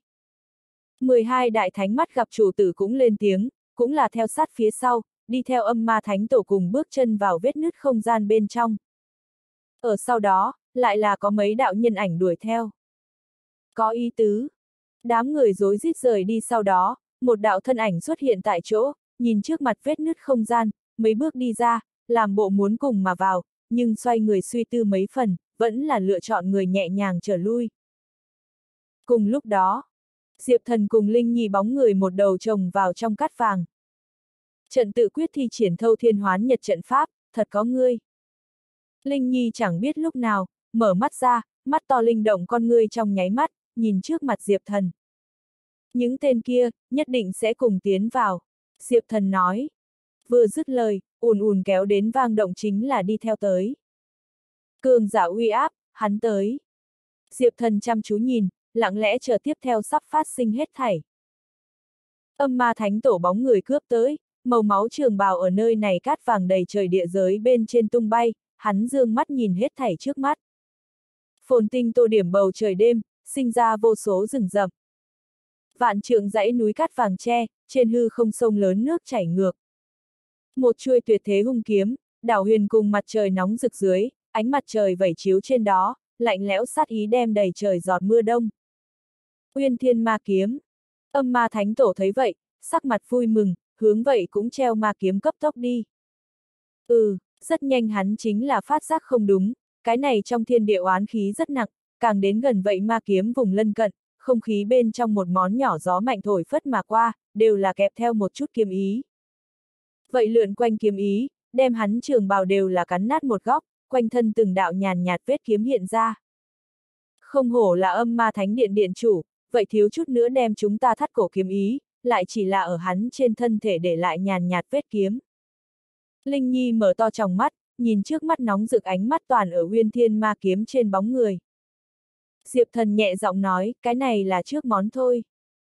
Speaker 1: 12 đại thánh mắt gặp chủ tử cũng lên tiếng, cũng là theo sát phía sau, đi theo âm ma thánh tổ cùng bước chân vào vết nứt không gian bên trong. Ở sau đó, lại là có mấy đạo nhân ảnh đuổi theo. Có ý tứ. Đám người rối rít rời đi sau đó, một đạo thân ảnh xuất hiện tại chỗ, nhìn trước mặt vết nứt không gian, mấy bước đi ra, làm bộ muốn cùng mà vào, nhưng xoay người suy tư mấy phần, vẫn là lựa chọn người nhẹ nhàng trở lui. Cùng lúc đó, Diệp Thần cùng Linh Nhi bóng người một đầu chồng vào trong cát vàng. Trận tự quyết thi triển thâu thiên hoán nhật trận pháp, thật có ngươi. Linh Nhi chẳng biết lúc nào, mở mắt ra, mắt to linh động con ngươi trong nháy mắt, nhìn trước mặt Diệp Thần. Những tên kia, nhất định sẽ cùng tiến vào. Diệp Thần nói. Vừa dứt lời, ùn ùn kéo đến vang động chính là đi theo tới. Cường giả uy áp, hắn tới. Diệp Thần chăm chú nhìn, lặng lẽ chờ tiếp theo sắp phát sinh hết thảy. Âm ma thánh tổ bóng người cướp tới, màu máu trường bào ở nơi này cát vàng đầy trời địa giới bên trên tung bay, hắn dương mắt nhìn hết thảy trước mắt. Phồn tinh tô điểm bầu trời đêm, sinh ra vô số rừng rậm. Vạn trượng dãy núi cát vàng tre, trên hư không sông lớn nước chảy ngược. Một chuôi tuyệt thế hung kiếm, đảo huyền cùng mặt trời nóng rực dưới, ánh mặt trời vẩy chiếu trên đó, lạnh lẽo sát ý đem đầy trời giọt mưa đông. Uyên thiên ma kiếm. Âm ma thánh tổ thấy vậy, sắc mặt vui mừng, hướng vậy cũng treo ma kiếm cấp tốc đi. Rất nhanh hắn chính là phát giác không đúng, cái này trong thiên địa oán khí rất nặng, càng đến gần vậy ma kiếm vùng lân cận, không khí bên trong một món nhỏ gió mạnh thổi phất mà qua, đều là kẹp theo một chút kiếm ý. Vậy lượn quanh kiếm ý, đem hắn trường bào đều là cắn nát một góc, quanh thân từng đạo nhàn nhạt vết kiếm hiện ra. Không hổ là âm ma thánh điện điện chủ, vậy thiếu chút nữa đem chúng ta thắt cổ kiếm ý, lại chỉ là ở hắn trên thân thể để lại nhàn nhạt vết kiếm. Linh Nhi mở to tròng mắt, nhìn trước mắt nóng rực ánh mắt toàn ở Uyên thiên ma kiếm trên bóng người. Diệp Thần nhẹ giọng nói, cái này là trước món thôi.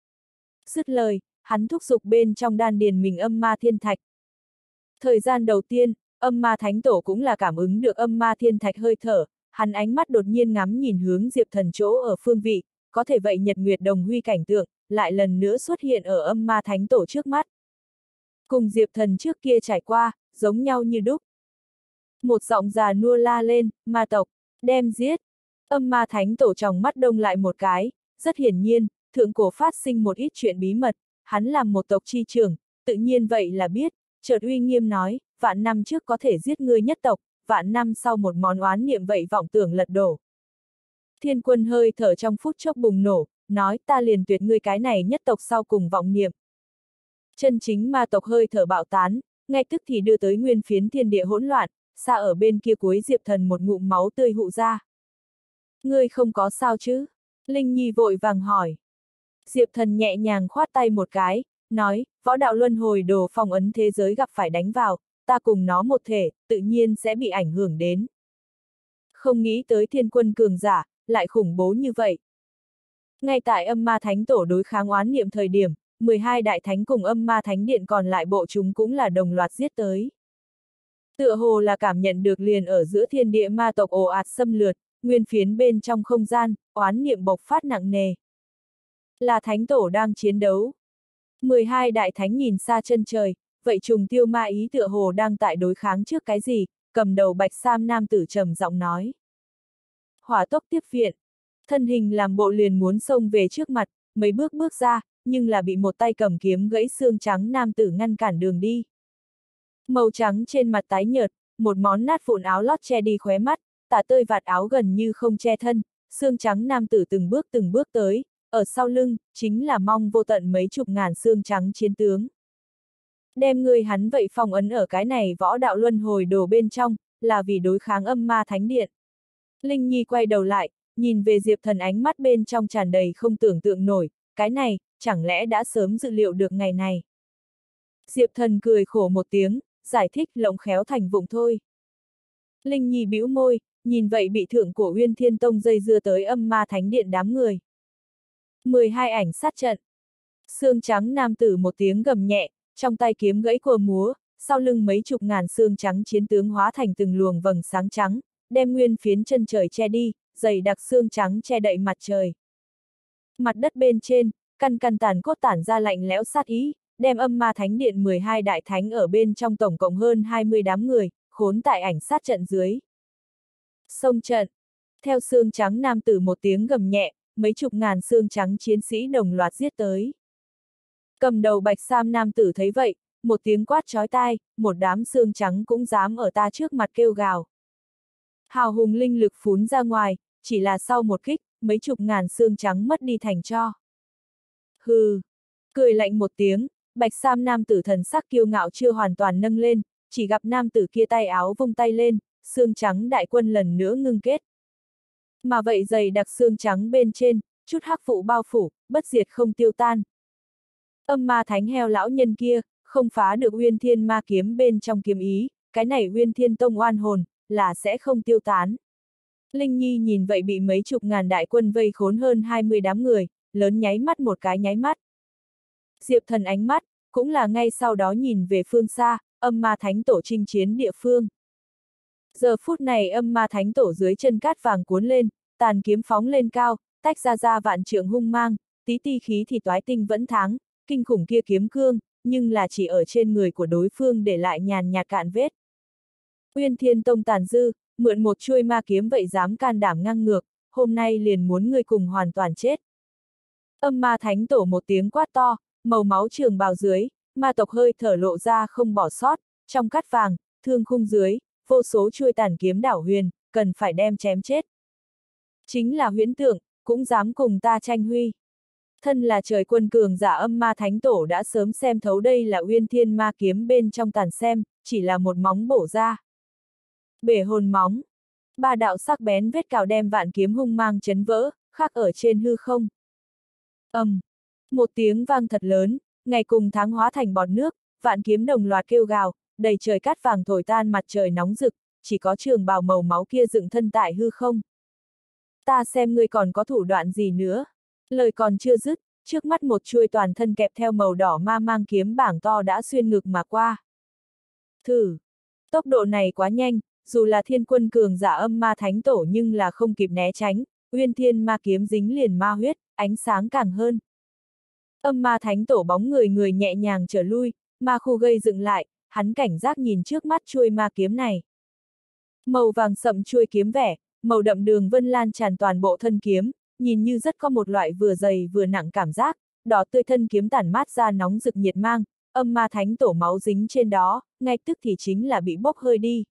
Speaker 1: Dứt lời, hắn thúc giục bên trong đan điền mình âm ma thiên thạch. Thời gian đầu tiên, âm ma thánh tổ cũng là cảm ứng được âm ma thiên thạch hơi thở, hắn ánh mắt đột nhiên ngắm nhìn hướng Diệp Thần chỗ ở phương vị, có thể vậy nhật nguyệt đồng huy cảnh tượng, lại lần nữa xuất hiện ở âm ma thánh tổ trước mắt. Cùng Diệp Thần trước kia trải qua, giống nhau như đúc. Một giọng già nua la lên, ma tộc, đem giết. Âm ma thánh tổ tròng mắt đông lại một cái, rất hiển nhiên, thượng cổ phát sinh một ít chuyện bí mật, hắn làm một tộc chi trưởng, tự nhiên vậy là biết, chợt uy nghiêm nói, vạn năm trước có thể giết ngươi nhất tộc, vạn năm sau một món oán niệm vậy vọng tưởng lật đổ. Thiên quân hơi thở trong phút chốc bùng nổ, nói ta liền tuyệt ngươi cái này nhất tộc sau cùng vọng niệm. Chân chính ma tộc hơi thở bạo tán, ngay tức thì đưa tới nguyên phiến thiên địa hỗn loạn, xa ở bên kia cuối Diệp Thần một ngụm máu tươi hụ ra. Ngươi không có sao chứ? Linh Nhi vội vàng hỏi. Diệp Thần nhẹ nhàng khoát tay một cái, nói, võ đạo luân hồi đồ phong ấn thế giới gặp phải đánh vào, ta cùng nó một thể, tự nhiên sẽ bị ảnh hưởng đến. Không nghĩ tới thiên quân cường giả, lại khủng bố như vậy. Ngay tại âm ma thánh tổ đối kháng oán niệm thời điểm, 12 đại thánh cùng âm ma thánh điện còn lại bộ chúng cũng là đồng loạt giết tới. Tựa hồ là cảm nhận được liền ở giữa thiên địa ma tộc ồ ạt xâm lược, nguyên phiến bên trong không gian, oán niệm bộc phát nặng nề. Là thánh tổ đang chiến đấu. 12 đại thánh nhìn xa chân trời, vậy trùng tiêu ma ý tựa hồ đang tại đối kháng trước cái gì, cầm đầu bạch sam nam tử trầm giọng nói. Hỏa tốc tiếp viện, thân hình làm bộ liền muốn xông về trước mặt, mấy bước bước ra, nhưng là bị một tay cầm kiếm gãy xương trắng nam tử ngăn cản đường đi. Màu trắng trên mặt tái nhợt, một món nát vụn áo lót che đi khóe mắt, tả tơi vạt áo gần như không che thân, xương trắng nam tử từng bước tới, ở sau lưng, chính là mong vô tận mấy chục ngàn xương trắng chiến tướng. Đem người hắn vậy phong ấn ở cái này võ đạo luân hồi đồ bên trong, là vì đối kháng âm ma thánh điện. Linh Nhi quay đầu lại, nhìn về Diệp Thần ánh mắt bên trong tràn đầy không tưởng tượng nổi, cái này, chẳng lẽ đã sớm dự liệu được ngày này. Diệp Thần cười khổ một tiếng, giải thích lộng khéo thành vụng thôi. Linh Nhi bĩu môi, nhìn vậy bị thượng của Uyên Thiên Tông dây dưa tới âm ma thánh điện đám người. 12 ảnh sát trận. Xương trắng nam tử một tiếng gầm nhẹ, trong tay kiếm gãy cùa múa, sau lưng mấy chục ngàn xương trắng chiến tướng hóa thành từng luồng vầng sáng trắng, đem nguyên phiến chân trời che đi, dày đặc xương trắng che đậy mặt trời. Mặt đất bên trên, căn tàn cốt tản ra lạnh lẽo sát ý, đem âm ma thánh điện 12 đại thánh ở bên trong tổng cộng hơn 20 đám người, khốn tại ảnh sát trận dưới. Xông trận. Theo xương trắng nam tử một tiếng gầm nhẹ, mấy chục ngàn xương trắng chiến sĩ đồng loạt giết tới. Cầm đầu bạch sam nam tử thấy vậy, một tiếng quát chói tai, một đám xương trắng cũng dám ở ta trước mặt kêu gào. Hào hùng linh lực phún ra ngoài, chỉ là sau một kích, mấy chục ngàn xương trắng mất đi thành tro. Hừ, cười lạnh một tiếng, bạch sam nam tử thần sắc kiêu ngạo chưa hoàn toàn nâng lên, chỉ gặp nam tử kia tay áo vung tay lên, xương trắng đại quân lần nữa ngưng kết. Mà vậy dày đặc xương trắng bên trên, chút hắc vụ bao phủ, bất diệt không tiêu tan. Âm ma thánh heo lão nhân kia, không phá được Uyên Thiên ma kiếm bên trong kiếm ý, cái này Uyên Thiên Tông oan hồn, là sẽ không tiêu tán. Linh Nhi nhìn vậy bị mấy chục ngàn đại quân vây khốn hơn 20 đám người, lớn nháy mắt một cái nháy mắt. Diệp Thần ánh mắt, cũng là ngay sau đó nhìn về phương xa, âm ma thánh tổ chinh chiến địa phương. Giờ phút này âm ma thánh tổ dưới chân cát vàng cuốn lên, tàn kiếm phóng lên cao, tách ra vạn trượng hung mang, tí ti khí thì toái tinh vẫn thắng, kinh khủng kia kiếm cương, nhưng là chỉ ở trên người của đối phương để lại nhàn nhạt cạn vết. Uyên Thiên Tông tàn dư, mượn một chuôi ma kiếm vậy dám can đảm ngang ngược, hôm nay liền muốn ngươi cùng hoàn toàn chết. Âm ma thánh tổ một tiếng quát to, màu máu trường bào dưới, ma tộc hơi thở lộ ra không bỏ sót, trong cát vàng, thương khung dưới, vô số chuôi tàn kiếm đảo huyền, cần phải đem chém chết. Chính là huyễn tượng, cũng dám cùng ta tranh huy. Thân là trời quân cường giả âm ma thánh tổ đã sớm xem thấu đây là Uyên Thiên ma kiếm bên trong tàn xem, chỉ là một móng bổ ra. Bể hồn móng. Ba đạo sắc bén vết cào đem vạn kiếm hung mang chấn vỡ, khắc ở trên hư không. Một tiếng vang thật lớn, ngày cùng tháng hóa thành bọt nước, vạn kiếm đồng loạt kêu gào, đầy trời cát vàng thổi tan mặt trời nóng rực, chỉ có trường bào màu máu kia dựng thân tại hư không. Ta xem ngươi còn có thủ đoạn gì nữa. Lời còn chưa dứt, trước mắt một chuôi toàn thân kẹp theo màu đỏ ma mang kiếm bảng to đã xuyên ngực mà qua. Thử! Tốc độ này quá nhanh, dù là thiên quân cường giả âm ma thánh tổ nhưng là không kịp né tránh, Uyên Thiên ma kiếm dính liền ma huyết, ánh sáng càng hơn. Âm ma thánh tổ bóng người nhẹ nhàng trở lui, ma khu gây dựng lại, hắn cảnh giác nhìn trước mắt chuôi ma kiếm này. Màu vàng sậm chuôi kiếm vẻ, màu đậm đường vân lan tràn toàn bộ thân kiếm, nhìn như rất có một loại vừa dày vừa nặng cảm giác, đỏ tươi thân kiếm tản mát ra nóng rực nhiệt mang, âm ma thánh tổ máu dính trên đó, ngay tức thì chính là bị bốc hơi đi.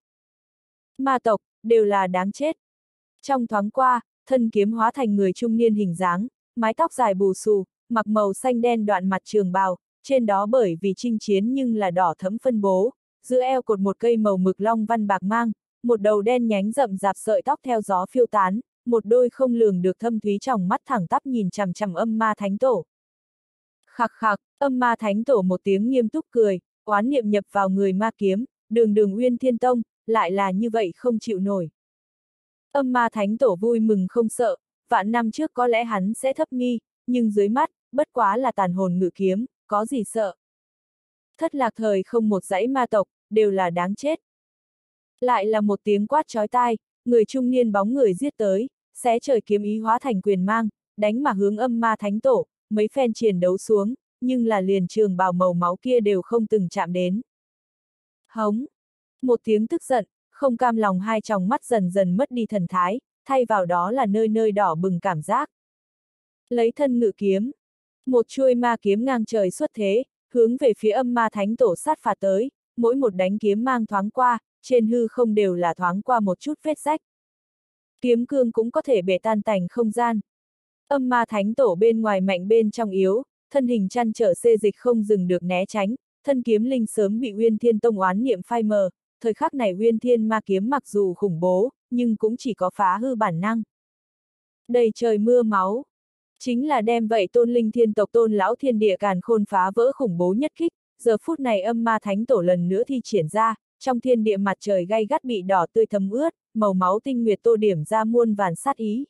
Speaker 1: Ma tộc, đều là đáng chết. Trong thoáng qua, thân kiếm hóa thành người trung niên hình dáng, mái tóc dài bù xù, mặc màu xanh đen đoạn mặt trường bào, trên đó bởi vì chinh chiến nhưng là đỏ thẫm phân bố, giữa eo cột một cây màu mực long văn bạc mang, một đầu đen nhánh rậm rạp sợi tóc theo gió phiêu tán, một đôi không lường được thâm thúy tròng mắt thẳng tắp nhìn chằm chằm âm ma thánh tổ. Khặc khặc, âm ma thánh tổ một tiếng nghiêm túc cười, oán niệm nhập vào người ma kiếm, đường Uyên Thiên Tông, lại là như vậy không chịu nổi. Âm ma thánh tổ vui mừng không sợ, vạn năm trước có lẽ hắn sẽ thấp mi, nhưng dưới mắt, bất quá là tàn hồn ngự kiếm, có gì sợ. Thất lạc thời không một dãy ma tộc, đều là đáng chết. Lại là một tiếng quát chói tai, người trung niên bóng người giết tới, xé trời kiếm ý hóa thành quyền mang, đánh mà hướng âm ma thánh tổ, mấy phen chiến đấu xuống, nhưng là liền trường bào màu máu kia đều không từng chạm đến. Hống! Một tiếng tức giận, không cam lòng hai tròng mắt dần dần mất đi thần thái, thay vào đó là nơi nơi đỏ bừng cảm giác. Lấy thân ngự kiếm. Một chuôi ma kiếm ngang trời xuất thế, hướng về phía âm ma thánh tổ sát phạt tới, mỗi một đánh kiếm mang thoáng qua, trên hư không đều là thoáng qua một chút vết rách. Kiếm cương cũng có thể bể tan tành không gian. Âm ma thánh tổ bên ngoài mạnh bên trong yếu, thân hình chăn trở xê dịch không dừng được né tránh, thân kiếm linh sớm bị Uyên Thiên Tông oán niệm phai mờ, thời khắc này Uyên Thiên ma kiếm mặc dù khủng bố, nhưng cũng chỉ có phá hư bản năng. Đầy trời mưa máu. Chính là đem vậy tôn linh thiên tộc tôn lão thiên địa càn khôn phá vỡ khủng bố nhất kích, giờ phút này âm ma thánh tổ lần nữa thi triển ra, trong thiên địa mặt trời gay gắt bị đỏ tươi thấm ướt, màu máu tinh nguyệt tô điểm ra muôn vàn sát ý.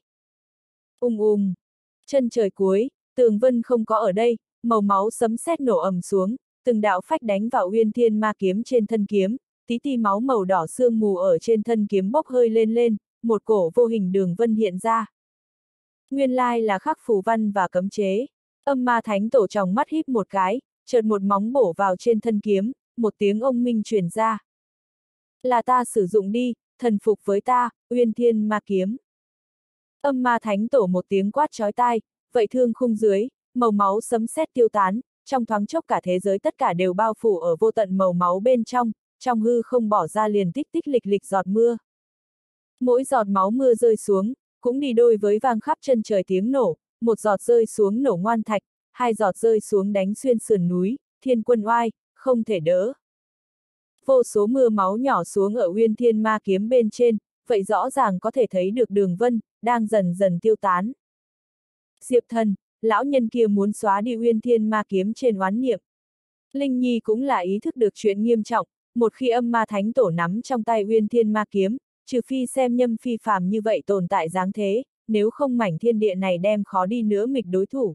Speaker 1: Chân trời cuối, tường vân không có ở đây, màu máu sấm sét nổ ầm xuống, từng đạo phách đánh vào Uyên Thiên ma kiếm trên thân kiếm, tí ti máu màu đỏ sương mù ở trên thân kiếm bốc hơi lên, một cổ vô hình đường vân hiện ra. Nguyên lai là khắc phù văn và cấm chế. Âm ma thánh tổ tròng mắt híp một cái, chợt một móng bổ vào trên thân kiếm, một tiếng ông minh truyền ra. Là ta sử dụng đi, thần phục với ta, Uyên Thiên ma kiếm. Âm ma thánh tổ một tiếng quát chói tai, vậy thương khung dưới, màu máu sấm sét tiêu tán, trong thoáng chốc cả thế giới tất cả đều bao phủ ở vô tận màu máu bên trong hư không bỏ ra liền tích tích lịch giọt mưa. Mỗi giọt máu mưa rơi xuống, cũng đi đôi với vang khắp chân trời tiếng nổ, một giọt rơi xuống nổ ngoan thạch, hai giọt rơi xuống đánh xuyên sườn núi, thiên quân oai, không thể đỡ. Vô số mưa máu nhỏ xuống ở Uyên Thiên ma kiếm bên trên, vậy rõ ràng có thể thấy được đường vân, đang dần dần tiêu tán. Diệp Thần, lão nhân kia muốn xóa đi Uyên Thiên ma kiếm trên oán niệm. Linh Nhi cũng là ý thức được chuyện nghiêm trọng, một khi âm ma thánh tổ nắm trong tay Uyên Thiên ma kiếm, trừ phi xem Nhâm phi phàm như vậy tồn tại dáng thế, nếu không mảnh thiên địa này đem khó đi nữa nghịch đối thủ.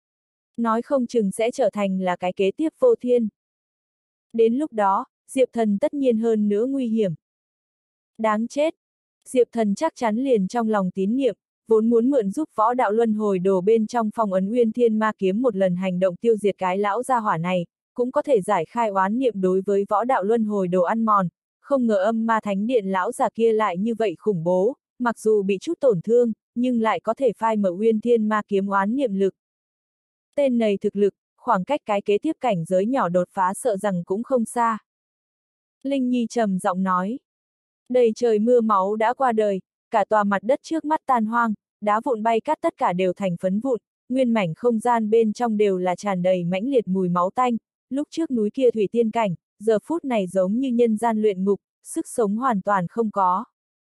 Speaker 1: Nói không chừng sẽ trở thành là cái kế tiếp vô thiên. Đến lúc đó, Diệp Thần tất nhiên hơn nữa nguy hiểm. Đáng chết! Diệp Thần chắc chắn liền trong lòng tín niệm, vốn muốn mượn giúp võ đạo luân hồi đồ bên trong phong ấn Uyên Thiên Ma Kiếm một lần hành động tiêu diệt cái lão gia hỏa này, cũng có thể giải khai oán niệm đối với võ đạo luân hồi đồ ăn mòn, không ngờ Âm Ma Thánh Điện lão già kia lại như vậy khủng bố, mặc dù bị chút tổn thương, nhưng lại có thể phai mở Uyên Thiên Ma Kiếm oán niệm lực. Tên này thực lực, khoảng cách cái kế tiếp cảnh giới nhỏ đột phá sợ rằng cũng không xa. Linh Nhi trầm giọng nói. Đầy trời mưa máu đã qua đời, cả tòa mặt đất trước mắt tan hoang, đá vụn bay cát tất cả đều thành phấn vụn, nguyên mảnh không gian bên trong đều là tràn đầy mãnh liệt mùi máu tanh, lúc trước núi kia thủy tiên cảnh, giờ phút này giống như nhân gian luyện ngục, sức sống hoàn toàn không có.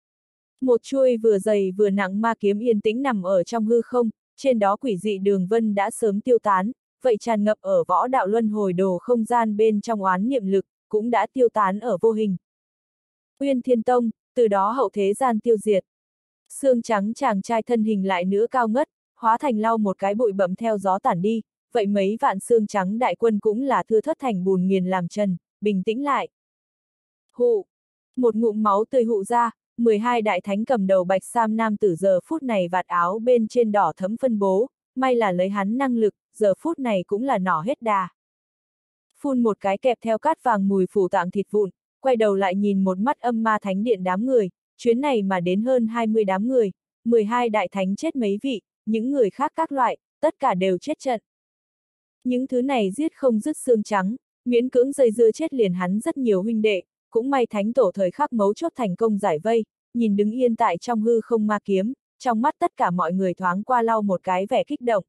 Speaker 1: Một chuôi vừa dày vừa nặng ma kiếm yên tĩnh nằm ở trong hư không, trên đó quỷ dị đường vân đã sớm tiêu tán, vậy tràn ngập ở võ đạo luân hồi đồ không gian bên trong oán niệm lực, cũng đã tiêu tán ở vô hình. Uyên Thiên Tông, từ đó hậu thế gian tiêu diệt. Xương trắng chàng trai thân hình lại nữa cao ngất, hóa thành lau một cái bụi bặm theo gió tản đi, vậy mấy vạn xương trắng đại quân cũng là thưa thất thành bùn nghiền làm trần, bình tĩnh lại. Hụ! Một ngụm máu tươi hụ ra, 12 đại thánh cầm đầu bạch sam nam tử giờ phút này vạt áo bên trên đỏ thấm phân bố, may là lấy hắn năng lực, giờ phút này cũng là nỏ hết đà. Phun một cái kẹp theo cát vàng mùi phủ tạng thịt vụn, quay đầu lại nhìn một mắt Âm Ma Thánh Điện đám người, chuyến này mà đến hơn 20 đám người, 12 đại thánh chết mấy vị, những người khác các loại, tất cả đều chết trận. Những thứ này giết không dứt xương trắng, miễn cưỡng dây dưa chết liền hắn rất nhiều huynh đệ, cũng may thánh tổ thời khắc mấu chốt thành công giải vây, nhìn đứng yên tại trong hư không ma kiếm, trong mắt tất cả mọi người thoáng qua lau một cái vẻ kích động.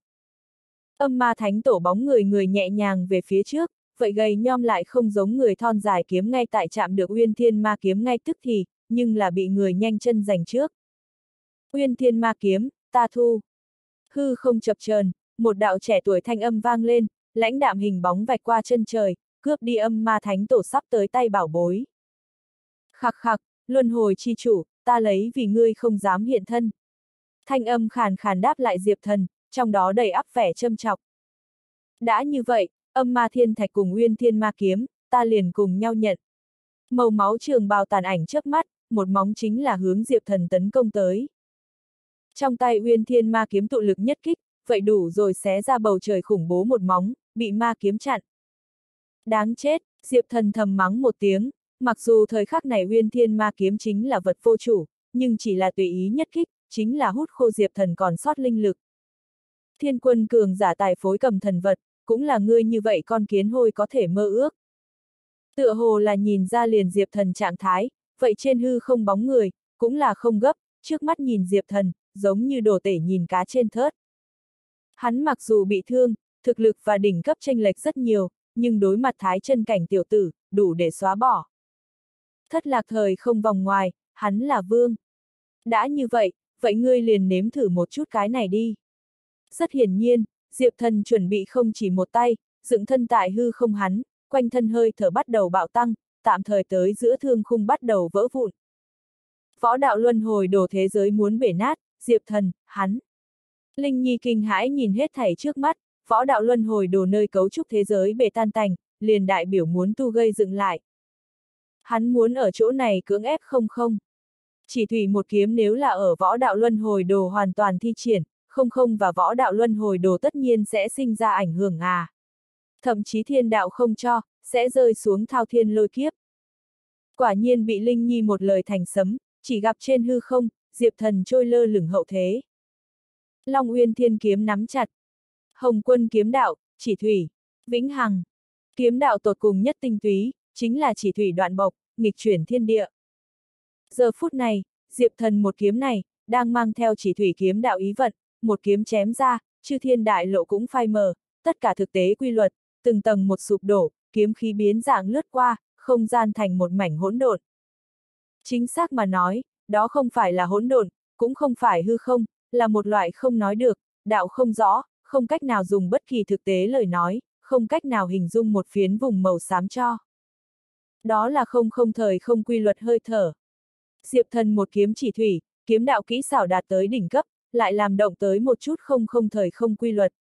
Speaker 1: Âm Ma Thánh tổ bóng người nhẹ nhàng về phía trước, vậy gầy nhom lại không giống người thon dài kiếm ngay tại chạm được Uyên Thiên Ma Kiếm ngay tức thì, nhưng là bị người nhanh chân giành trước. Uyên Thiên Ma Kiếm, ta thu. Hư không chập chờn, một đạo trẻ tuổi thanh âm vang lên, lãnh đạm hình bóng vạch qua chân trời, cướp đi Âm Ma Thánh tổ sắp tới tay bảo bối. Khặc khặc, luân hồi chi chủ, ta lấy vì ngươi không dám hiện thân. Thanh âm khàn khàn đáp lại Diệp Thần, trong đó đầy ắp vẻ châm chọc. Đã như vậy, Âm Ma Thiên Thạch cùng Uyên Thiên Ma Kiếm, ta liền cùng nhau nhận. Màu máu trường bào tàn ảnh chớp mắt, một móng chính là hướng Diệp Thần tấn công tới. Trong tay Uyên Thiên Ma Kiếm tụ lực nhất kích, vậy đủ rồi xé ra bầu trời khủng bố một móng, bị ma kiếm chặn. Đáng chết, Diệp Thần thầm mắng một tiếng, mặc dù thời khắc này Uyên Thiên Ma Kiếm chính là vật vô chủ, nhưng chỉ là tùy ý nhất kích, chính là hút khô Diệp Thần còn sót linh lực. Thiên quân cường giả tài phối cầm thần vật, cũng là ngươi như vậy con kiến hôi có thể mơ ước. Tựa hồ là nhìn ra liền Diệp Thần trạng thái, vậy trên hư không bóng người, cũng là không gấp, trước mắt nhìn Diệp Thần, giống như đồ tể nhìn cá trên thớt. Hắn mặc dù bị thương, thực lực và đỉnh cấp chênh lệch rất nhiều, nhưng đối mặt thái chân cảnh tiểu tử, đủ để xóa bỏ. Thất lạc thời không vòng ngoài, hắn là vương. Đã như vậy, vậy ngươi liền nếm thử một chút cái này đi. Rất hiển nhiên, Diệp Thần chuẩn bị không chỉ một tay, dựng thân tại hư không hắn, quanh thân hơi thở bắt đầu bạo tăng, tạm thời tới giữa thương khung bắt đầu vỡ vụn. Võ đạo luân hồi đổ thế giới muốn bể nát, Diệp Thần, hắn. Linh Nhi kinh hãi nhìn hết thảy trước mắt, võ đạo luân hồi đồ nơi cấu trúc thế giới bể tan tành, liền đại biểu muốn tu gây dựng lại. Hắn muốn ở chỗ này cưỡng ép không. Chỉ thủy một kiếm nếu là ở võ đạo luân hồi đồ hoàn toàn thi triển, không và võ đạo luân hồi đồ tất nhiên sẽ sinh ra ảnh hưởng à. Thậm chí thiên đạo không cho, sẽ rơi xuống thao thiên lôi kiếp. Quả nhiên bị Linh Nhi một lời thành sấm, chỉ gặp trên hư không, Diệp Thần trôi lơ lửng hậu thế. Long Uyên Thiên kiếm nắm chặt. Hồng Quân kiếm đạo, chỉ thủy, vĩnh hằng. Kiếm đạo tột cùng nhất tinh túy, chính là chỉ thủy đoạn bộc, nghịch chuyển thiên địa. Giờ phút này, Diệp Thần một kiếm này, đang mang theo chỉ thủy kiếm đạo ý vận, một kiếm chém ra, chư thiên đại lộ cũng phai mờ, tất cả thực tế quy luật, từng tầng một sụp đổ, kiếm khí biến dạng lướt qua, không gian thành một mảnh hỗn độn. Chính xác mà nói, đó không phải là hỗn độn, cũng không phải hư không, là một loại không nói được, đạo không rõ, không cách nào dùng bất kỳ thực tế lời nói, không cách nào hình dung một phiến vùng màu xám cho. Đó là không thời không quy luật hơi thở. Diệp Thần một kiếm chỉ thủy, kiếm đạo kỹ xảo đạt tới đỉnh cấp, lại làm động tới một chút không thời không quy luật.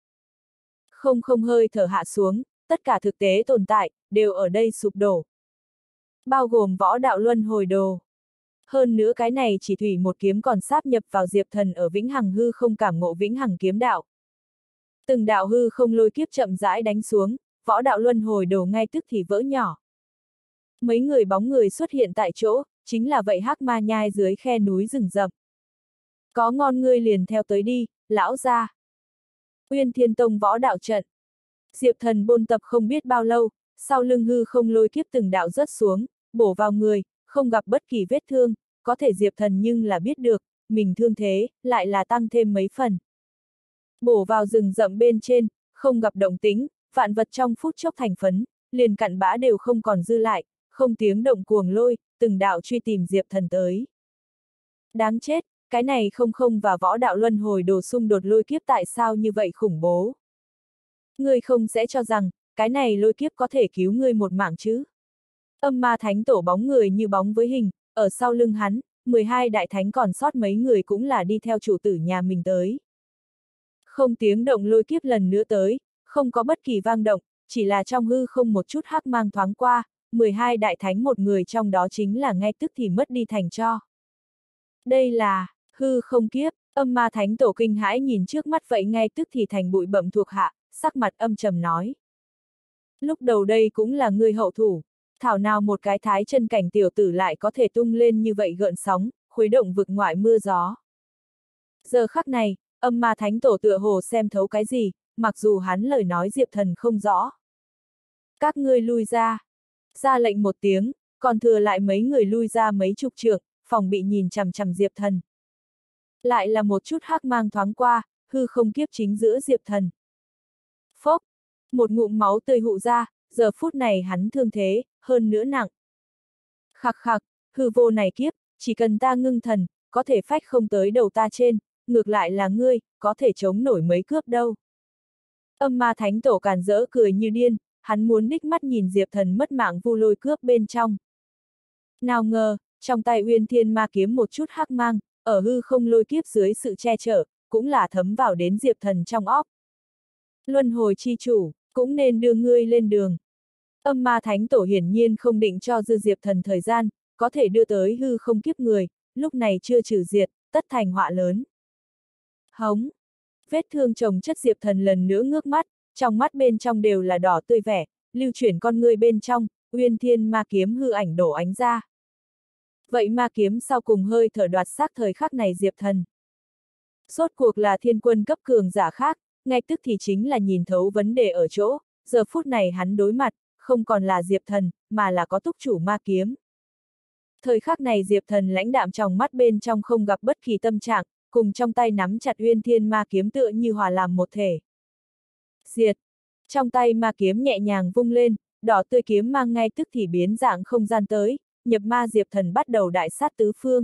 Speaker 1: Không hơi thở hạ xuống, tất cả thực tế tồn tại, đều ở đây sụp đổ. Bao gồm võ đạo luân hồi đồ. Hơn nữa cái này chỉ thủy một kiếm còn sáp nhập vào Diệp Thần ở vĩnh hằng hư không cảm ngộ vĩnh hằng kiếm đạo. Từng đạo hư không lôi kiếp chậm rãi đánh xuống, võ đạo luân hồi đồ ngay tức thì vỡ nhỏ. Mấy người bóng người xuất hiện tại chỗ, chính là vậy hắc ma nhai dưới khe núi rừng rậm. Có ngon ngươi liền theo tới đi, lão gia. Uyên Thiên Tông võ đạo trận. Diệp Thần bôn tập không biết bao lâu, sau lưng hư không lôi kiếp từng đạo rớt xuống, bổ vào người, không gặp bất kỳ vết thương, có thể Diệp Thần nhưng là biết được, mình thương thế, lại là tăng thêm mấy phần. Bổ vào rừng rậm bên trên, không gặp động tĩnh, vạn vật trong phút chốc thành phấn, liền cặn bã đều không còn dư lại, không tiếng động cuồng lôi, từng đạo truy tìm Diệp Thần tới. Đáng chết, cái này không và võ đạo luân hồi đồ xung đột lôi kiếp tại sao như vậy khủng bố? Ngươi không sẽ cho rằng, cái này lôi kiếp có thể cứu ngươi một mạng chứ? Âm ma thánh tổ bóng người như bóng với hình, ở sau lưng hắn, 12 đại thánh còn sót mấy người cũng là đi theo chủ tử nhà mình tới. Không tiếng động lôi kiếp lần nữa tới, không có bất kỳ vang động, chỉ là trong hư không một chút hắc mang thoáng qua, 12 đại thánh một người trong đó chính là ngay tức thì mất đi thành tro. Đây là, hư không kiếp, âm ma thánh tổ kinh hãi nhìn trước mắt vậy ngay tức thì thành bụi bậm thuộc hạ, sắc mặt âm trầm nói. Lúc đầu đây cũng là ngươi hậu thủ, thảo nào một cái thái chân cảnh tiểu tử lại có thể tung lên như vậy gợn sóng, khuấy động vực ngoại mưa gió. Giờ khắc này, âm ma thánh tổ tựa hồ xem thấu cái gì, mặc dù hắn lời nói Diệp Thần không rõ. Các ngươi lui ra. Ra lệnh một tiếng, còn thừa lại mấy người lui ra mấy chục trượng, phòng bị nhìn chằm chằm Diệp Thần. Lại là một chút hắc mang thoáng qua, hư không kiếp chính giữa Diệp Thần. Phốc, một ngụm máu tươi hụ ra, giờ phút này hắn thương thế, hơn nữa nặng. Khặc khặc, hư vô này kiếp, chỉ cần ta ngưng thần, có thể phách không tới đầu ta trên, ngược lại là ngươi, có thể chống nổi mấy cướp đâu. Âm ma thánh tổ càn rỡ cười như điên, hắn muốn đích mắt nhìn Diệp Thần mất mạng vu lôi cướp bên trong. Nào ngờ, trong tay Uyên Thiên ma kiếm một chút hắc mang, ở hư không lôi kiếp dưới sự che chở, cũng là thấm vào đến Diệp Thần trong óc. Luân hồi chi chủ, cũng nên đưa ngươi lên đường. Âm ma thánh tổ hiển nhiên không định cho dư Diệp Thần thời gian, có thể đưa tới hư không kiếp người, lúc này chưa trừ diệt, tất thành họa lớn. Hống! Vết thương chồng chất Diệp Thần lần nữa ngước mắt, trong mắt bên trong đều là đỏ tươi vẻ, lưu chuyển con ngươi bên trong, Uyên Thiên ma kiếm hư ảnh đổ ánh ra. Vậy ma kiếm sau cùng hơi thở đoạt xác thời khắc này Diệp Thần. Rốt cuộc là thiên quân cấp cường giả khác, ngay tức thì chính là nhìn thấu vấn đề ở chỗ, giờ phút này hắn đối mặt, không còn là Diệp Thần, mà là có túc chủ ma kiếm. Thời khắc này Diệp Thần lãnh đạm trong mắt bên trong không gặp bất kỳ tâm trạng, cùng trong tay nắm chặt Uyên Thiên ma kiếm tựa như hòa làm một thể. Diệt! Trong tay ma kiếm nhẹ nhàng vung lên, đỏ tươi kiếm mang ngay tức thì biến dạng không gian tới, nhập ma Diệp Thần bắt đầu đại sát tứ phương.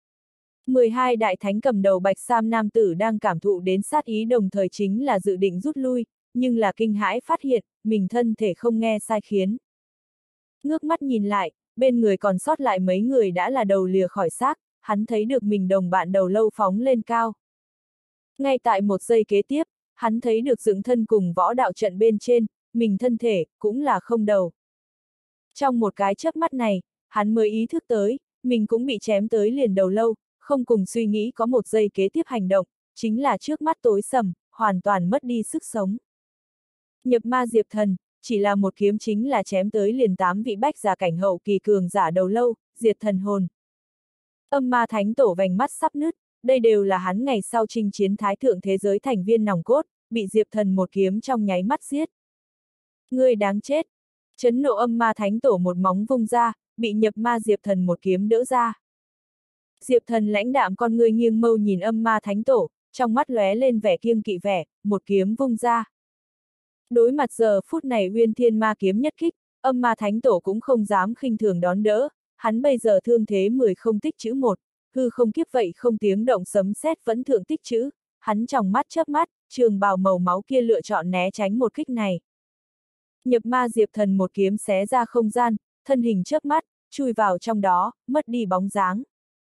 Speaker 1: 12 đại thánh cầm đầu bạch sam nam tử đang cảm thụ đến sát ý đồng thời chính là dự định rút lui, nhưng là kinh hãi phát hiện, mình thân thể không nghe sai khiến. Ngước mắt nhìn lại, bên người còn sót lại mấy người đã là đầu lìa khỏi xác, hắn thấy được mình đồng bạn đầu lâu phóng lên cao. Ngay tại một giây kế tiếp, hắn thấy được dựng thân cùng võ đạo trận bên trên, mình thân thể, cũng là không đầu. Trong một cái chớp mắt này, hắn mới ý thức tới, mình cũng bị chém tới liền đầu lâu, không cùng suy nghĩ có một giây kế tiếp hành động, chính là trước mắt tối sầm, hoàn toàn mất đi sức sống. Nhập ma Diệp Thần, chỉ là một kiếm chính là chém tới liền 8 vị bách giả cảnh hậu kỳ cường giả đầu lâu, diệt thần hồn. Âm ma thánh tổ vành mắt sắp nứt, đây đều là hắn ngày sau chinh chiến thái thượng thế giới thành viên nòng cốt, bị Diệp Thần một kiếm trong nháy mắt giết. Ngươi đáng chết! Chấn nộ âm ma thánh tổ một móng vung ra, bị nhập ma Diệp Thần một kiếm đỡ ra. Diệp Thần lãnh đạm con ngươi nghiêng mâu nhìn âm ma thánh tổ, trong mắt lóe lên vẻ kiêng kỵ vẻ, một kiếm vung ra. Đối mặt giờ phút này Uyên Thiên ma kiếm nhất kích, âm ma thánh tổ cũng không dám khinh thường đón đỡ, hắn bây giờ thương thế 10 không tích chữ 1, hư không kiếp vậy không tiếng động sấm sét vẫn thượng tích chữ, hắn trong mắt chớp mắt, trường bào màu máu kia lựa chọn né tránh một kích này. Nhập ma Diệp Thần một kiếm xé ra không gian, thân hình chớp mắt, chui vào trong đó, mất đi bóng dáng.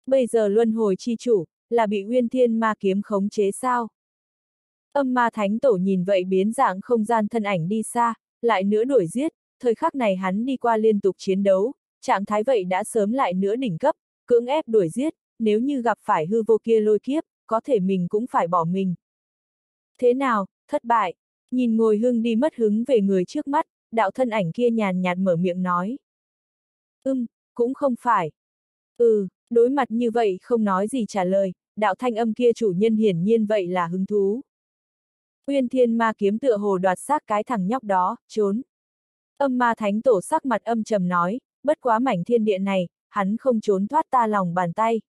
Speaker 1: Bây giờ luân hồi chi chủ, là bị Uyên Thiên Ma kiếm khống chế sao? Âm ma thánh tổ nhìn vậy biến dạng không gian thân ảnh đi xa, lại nữa đuổi giết, thời khắc này hắn đi qua liên tục chiến đấu, trạng thái vậy đã sớm lại nữa đỉnh cấp, cưỡng ép đuổi giết, nếu như gặp phải hư vô kia lôi kiếp, có thể mình cũng phải bỏ mình. Thế nào, thất bại, nhìn ngồi hưng đi mất hứng về người trước mắt, đạo thân ảnh kia nhàn nhạt mở miệng nói. Cũng không phải. Đối mặt như vậy không nói gì trả lời, đạo thanh âm kia chủ nhân hiển nhiên vậy là hứng thú. Uyên Thiên Ma kiếm tựa hồ đoạt xác cái thằng nhóc đó, trốn. Âm ma thánh tổ sắc mặt âm trầm nói, bất quá mảnh thiên địa này, hắn không trốn thoát ta lòng bàn tay.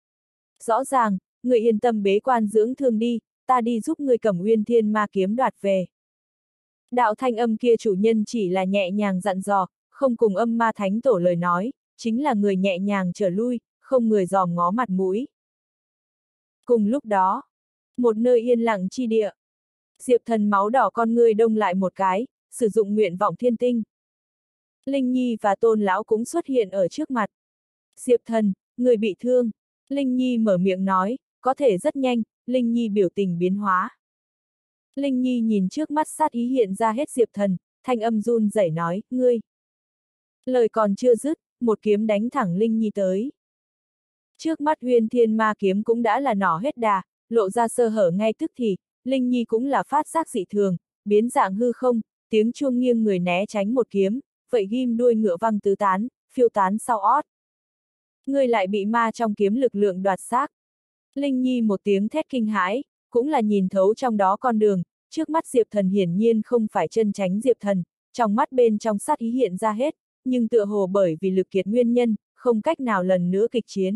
Speaker 1: Rõ ràng, người yên tâm bế quan dưỡng thương đi, ta đi giúp người cầm Uyên Thiên Ma kiếm đoạt về. Đạo thanh âm kia chủ nhân chỉ là nhẹ nhàng dặn dò, không cùng âm ma thánh tổ lời nói, chính là người nhẹ nhàng trở lui, không người dòm ngó mặt mũi. Cùng lúc đó, một nơi yên lặng chi địa. Diệp Thần máu đỏ con ngươi đông lại một cái, sử dụng nguyện vọng thiên tinh. Linh Nhi và Tôn Lão cũng xuất hiện ở trước mặt. Diệp Thần, người bị thương. Linh Nhi mở miệng nói, có thể rất nhanh, Linh Nhi biểu tình biến hóa. Linh Nhi nhìn trước mắt sát ý hiện ra hết Diệp Thần, thanh âm run rẩy nói, ngươi. Lời còn chưa dứt, một kiếm đánh thẳng Linh Nhi tới. Trước mắt Uyên Thiên Ma kiếm cũng đã là nỏ hết đà, lộ ra sơ hở ngay tức thì, Linh Nhi cũng là phát giác dị thường, biến dạng hư không, tiếng chuông nghiêng người né tránh một kiếm, vậy ghim đuôi ngựa văng tứ tán, phiêu tán sau ót. Người lại bị ma trong kiếm lực lượng đoạt xác. Linh Nhi một tiếng thét kinh hãi, cũng là nhìn thấu trong đó con đường, trước mắt Diệp Thần hiển nhiên không phải chân tránh Diệp Thần, trong mắt bên trong sát ý hiện ra hết, nhưng tựa hồ bởi vì lực kiệt nguyên nhân, không cách nào lần nữa kịch chiến.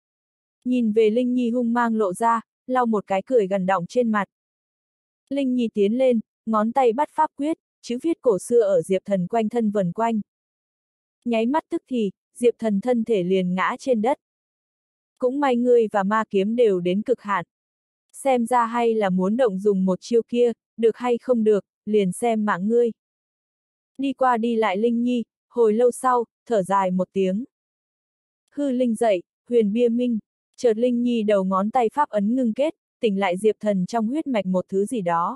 Speaker 1: Nhìn về Linh Nhi hung mang lộ ra, lau một cái cười gần đọng trên mặt. Linh Nhi tiến lên, ngón tay bắt pháp quyết, chữ viết cổ xưa ở Diệp Thần quanh thân vần quanh. Nháy mắt tức thì, Diệp Thần thân thể liền ngã trên đất. Cũng may ngươi và ma kiếm đều đến cực hạn. Xem ra hay là muốn động dùng một chiêu kia, được hay không được, liền xem mạng ngươi. Đi qua đi lại Linh Nhi, hồi lâu sau, thở dài một tiếng. Hư Linh dậy, huyền bia minh, chợt Linh Nhi đầu ngón tay pháp ấn ngưng kết, tỉnh lại Diệp Thần trong huyết mạch một thứ gì đó.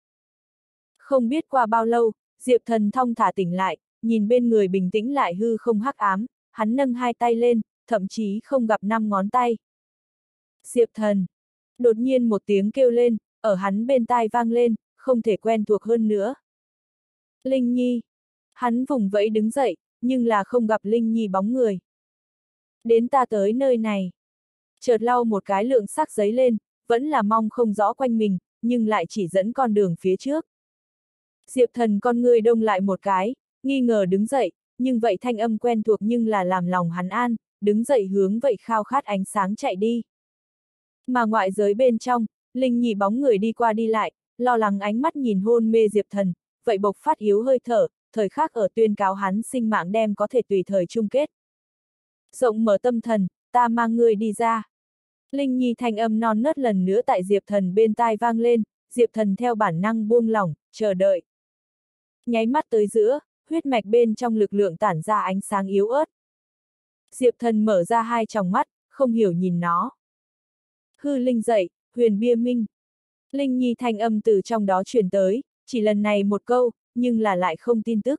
Speaker 1: Không biết qua bao lâu, Diệp Thần thong thả tỉnh lại, nhìn bên người bình tĩnh lại hư không hắc ám, hắn nâng hai tay lên, thậm chí không gặp 5 ngón tay. Diệp Thần! Đột nhiên một tiếng kêu lên, ở hắn bên tai vang lên, không thể quen thuộc hơn nữa. Linh Nhi! Hắn vùng vẫy đứng dậy, nhưng là không gặp Linh Nhi bóng người. Đến ta tới nơi này. Chợt lau một cái lượng sắc giấy lên, vẫn là mong không rõ quanh mình, nhưng lại chỉ dẫn con đường phía trước. Diệp Thần con người đông lại một cái, nghi ngờ đứng dậy, nhưng vậy thanh âm quen thuộc nhưng là làm lòng hắn an, đứng dậy hướng vậy khao khát ánh sáng chạy đi. Mà ngoại giới bên trong, Linh Nhi bóng người đi qua đi lại, lo lắng ánh mắt nhìn hôn mê Diệp Thần, vậy bộc phát yếu hơi thở, thời khắc ở tuyên cáo hắn sinh mạng đem có thể tùy thời chung kết. Rộng mở tâm thần, ta mang ngươi đi ra. Linh Nhi thanh âm non nớt lần nữa tại Diệp Thần bên tai vang lên, Diệp Thần theo bản năng buông lỏng, chờ đợi. Nháy mắt tới giữa, huyết mạch bên trong lực lượng tản ra ánh sáng yếu ớt. Diệp Thần mở ra hai tròng mắt, không hiểu nhìn nó. Hư Linh dậy, huyền bia minh. Linh Nhi thanh âm từ trong đó truyền tới, chỉ lần này một câu, nhưng là lại không tin tức.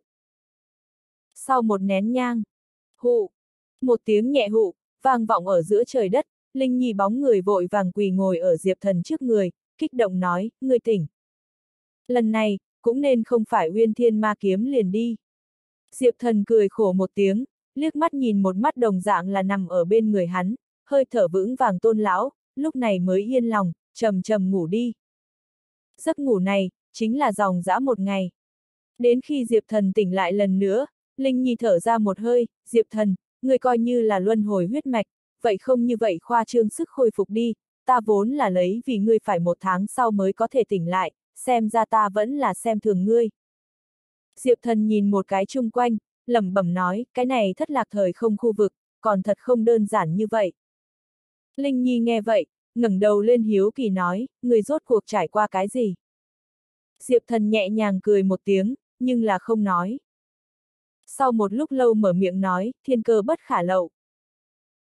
Speaker 1: Sau một nén nhang, hụ, một tiếng nhẹ hụ, vang vọng ở giữa trời đất, Linh Nhi bóng người vội vàng quỳ ngồi ở Diệp Thần trước người, kích động nói, ngươi tỉnh. Lần này, cũng nên không phải Uyên Thiên Ma kiếm liền đi. Diệp Thần cười khổ một tiếng, liếc mắt nhìn một mắt đồng dạng là nằm ở bên người hắn, hơi thở vững vàng Tôn lão, lúc này mới yên lòng, trầm trầm ngủ đi. Giấc ngủ này, chính là dòng dã một ngày. Đến khi Diệp Thần tỉnh lại lần nữa, Linh Nhi thở ra một hơi, Diệp Thần, người coi như là luân hồi huyết mạch, vậy không như vậy khoa trương sức khôi phục đi, ta vốn là lấy vì ngươi phải 1 tháng sau mới có thể tỉnh lại, xem ra ta vẫn là xem thường ngươi. Diệp Thần nhìn một cái chung quanh, lẩm bẩm nói, cái này thất lạc thời không khu vực, còn thật không đơn giản như vậy. Linh Nhi nghe vậy, ngẩng đầu lên hiếu kỳ nói, người rốt cuộc trải qua cái gì? Diệp Thần nhẹ nhàng cười một tiếng, nhưng là không nói. Sau một lúc lâu mở miệng nói, thiên cơ bất khả lậu. Cát,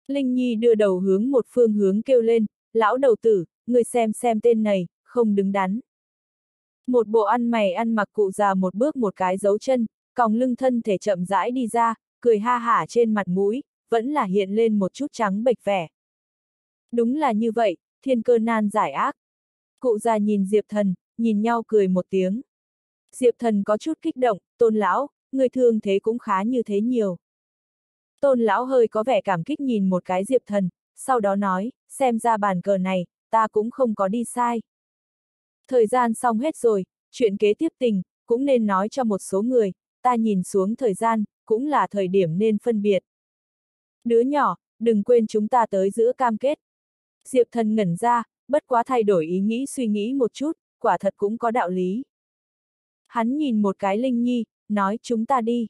Speaker 1: Linh Nhi đưa đầu hướng một phương hướng kêu lên, lão đầu tử, người xem tên này, không đứng đắn. Một bộ ăn mày ăn mặc cụ già một bước một cái dấu chân, còng lưng thân thể chậm rãi đi ra, cười ha hả trên mặt mũi, vẫn là hiện lên một chút trắng bệch vẻ. Đúng là như vậy, thiên cơ nan giải ác. Cụ già nhìn Diệp Thần, nhìn nhau cười một tiếng. Diệp Thần có chút kích động, Tôn lão, người thương thế cũng khá như thế nhiều. Tôn lão hơi có vẻ cảm kích nhìn một cái Diệp Thần, sau đó nói, xem ra bàn cờ này, ta cũng không có đi sai. Thời gian xong hết rồi, chuyện kế tiếp tình, cũng nên nói cho một số người, ta nhìn xuống thời gian, cũng là thời điểm nên phân biệt. Đứa nhỏ, đừng quên chúng ta tới giữa cam kết. Diệp Thần ngẩn ra, bất quá thay đổi ý nghĩ suy nghĩ một chút, quả thật cũng có đạo lý. Hắn nhìn một cái Linh Nhi, nói chúng ta đi.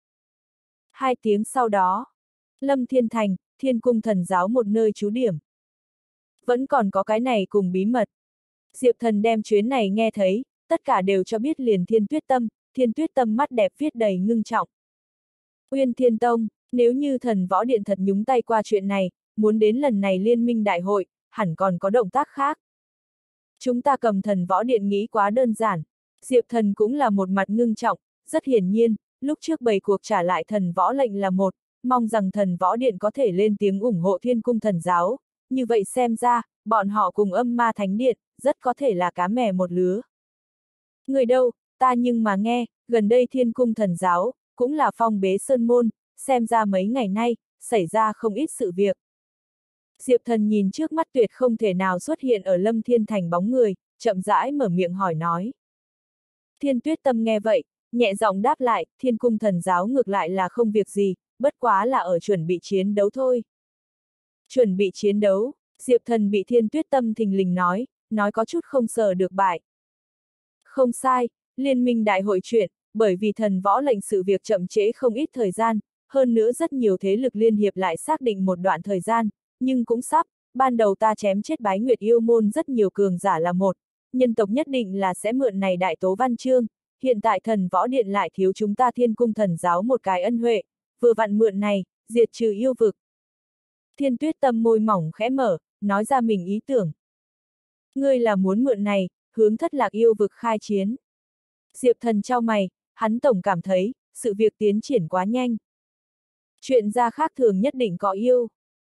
Speaker 1: 2 tiếng sau đó, Lâm Thiên Thành, Thiên Cung Thần Giáo một nơi trú điểm. Vẫn còn có cái này cùng bí mật. Diệp Thần đem chuyến này nghe thấy, tất cả đều cho biết liền Thiên Tuyết Tâm mắt đẹp viết đầy ngưng trọng. Uyên Thiên Tông, nếu như Thần Võ Điện thật nhúng tay qua chuyện này, muốn đến lần này liên minh đại hội, hẳn còn có động tác khác. Chúng ta cầm Thần Võ Điện nghĩ quá đơn giản. Diệp Thần cũng là một mặt ngưng trọng, rất hiển nhiên, lúc trước bày cuộc trả lại Thần Võ lệnh là một, mong rằng Thần Võ Điện có thể lên tiếng ủng hộ Thiên Cung Thần Giáo, như vậy xem ra, bọn họ cùng Âm Ma Thánh Điện, rất có thể là cá mè một lứa. Người đâu, ta nhưng mà nghe, gần đây Thiên Cung Thần Giáo, cũng là phong bế sơn môn, xem ra mấy ngày nay, xảy ra không ít sự việc. Diệp Thần nhìn trước mắt tuyệt không thể nào xuất hiện ở Lâm Thiên Thành bóng người, chậm rãi mở miệng hỏi nói. Thiên Tuyết Tâm nghe vậy, nhẹ giọng đáp lại, Thiên Cung Thần Giáo ngược lại là không việc gì, bất quá là ở chuẩn bị chiến đấu thôi. Chuẩn bị chiến đấu, Diệp Thần bị Thiên Tuyết Tâm thình lình nói có chút không sờ được bại. Không sai, liên minh đại hội chuyện, bởi vì Thần Võ lệnh sự việc chậm trễ không ít thời gian, hơn nữa rất nhiều thế lực liên hiệp lại xác định một đoạn thời gian, nhưng cũng sắp, ban đầu ta chém chết Bái Nguyệt yêu môn rất nhiều cường giả là một, nhân tộc nhất định là sẽ mượn này đại tố văn chương, hiện tại Thần Võ Điện lại thiếu chúng ta Thiên Cung Thần Giáo một cái ân huệ, vừa vặn mượn này, diệt trừ yêu vực. Thiên Tuyết Tâm môi mỏng khẽ mở, nói ra mình ý tưởng. Ngươi là muốn mượn này, hướng Thất Lạc yêu vực khai chiến. Diệp Thần chau mày, hắn tổng cảm thấy, sự việc tiến triển quá nhanh. Chuyện ra khác thường nhất định có yêu.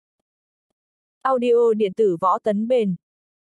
Speaker 1: Audio điện tử Võ Tấn Bền.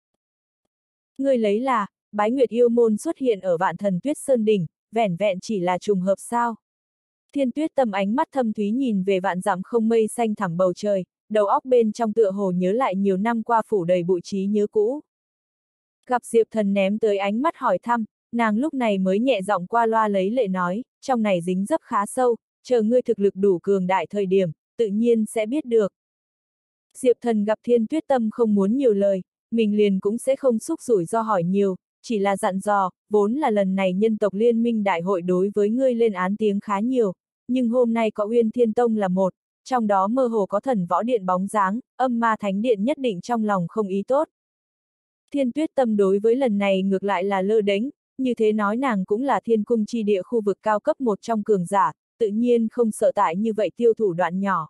Speaker 1: Ngươi lấy là, Bái Nguyệt yêu môn xuất hiện ở Vạn Thần Tuyết Sơn Đỉnh, vẻn vẹn chỉ là trùng hợp sao. Thiên Tuyết Tâm ánh mắt thâm thúy nhìn về vạn dặm không mây xanh thẳm bầu trời, đầu óc bên trong tựa hồ nhớ lại nhiều năm qua phủ đầy bụi trí nhớ cũ. Gặp Diệp Thần ném tới ánh mắt hỏi thăm, nàng lúc này mới nhẹ giọng qua loa lấy lệ nói, trong này dính dấp khá sâu, chờ ngươi thực lực đủ cường đại thời điểm, tự nhiên sẽ biết được. Diệp Thần gặp Thiên Tuyết Tâm không muốn nhiều lời, mình liền cũng sẽ không xúc rủi do hỏi nhiều, chỉ là dặn dò, vốn là lần này nhân tộc liên minh đại hội đối với ngươi lên án tiếng khá nhiều, nhưng hôm nay có Uyên Thiên Tông là một, trong đó mơ hồ có Thần Võ Điện bóng dáng, Âm Ma Thánh Điện nhất định trong lòng không ý tốt. Thiên Tuyết Tâm đối với lần này ngược lại là lơ đễnh, như thế nói nàng cũng là Thiên Cung chi địa khu vực cao cấp một trong cường giả, tự nhiên không sợ tại như vậy tiêu thủ đoạn nhỏ.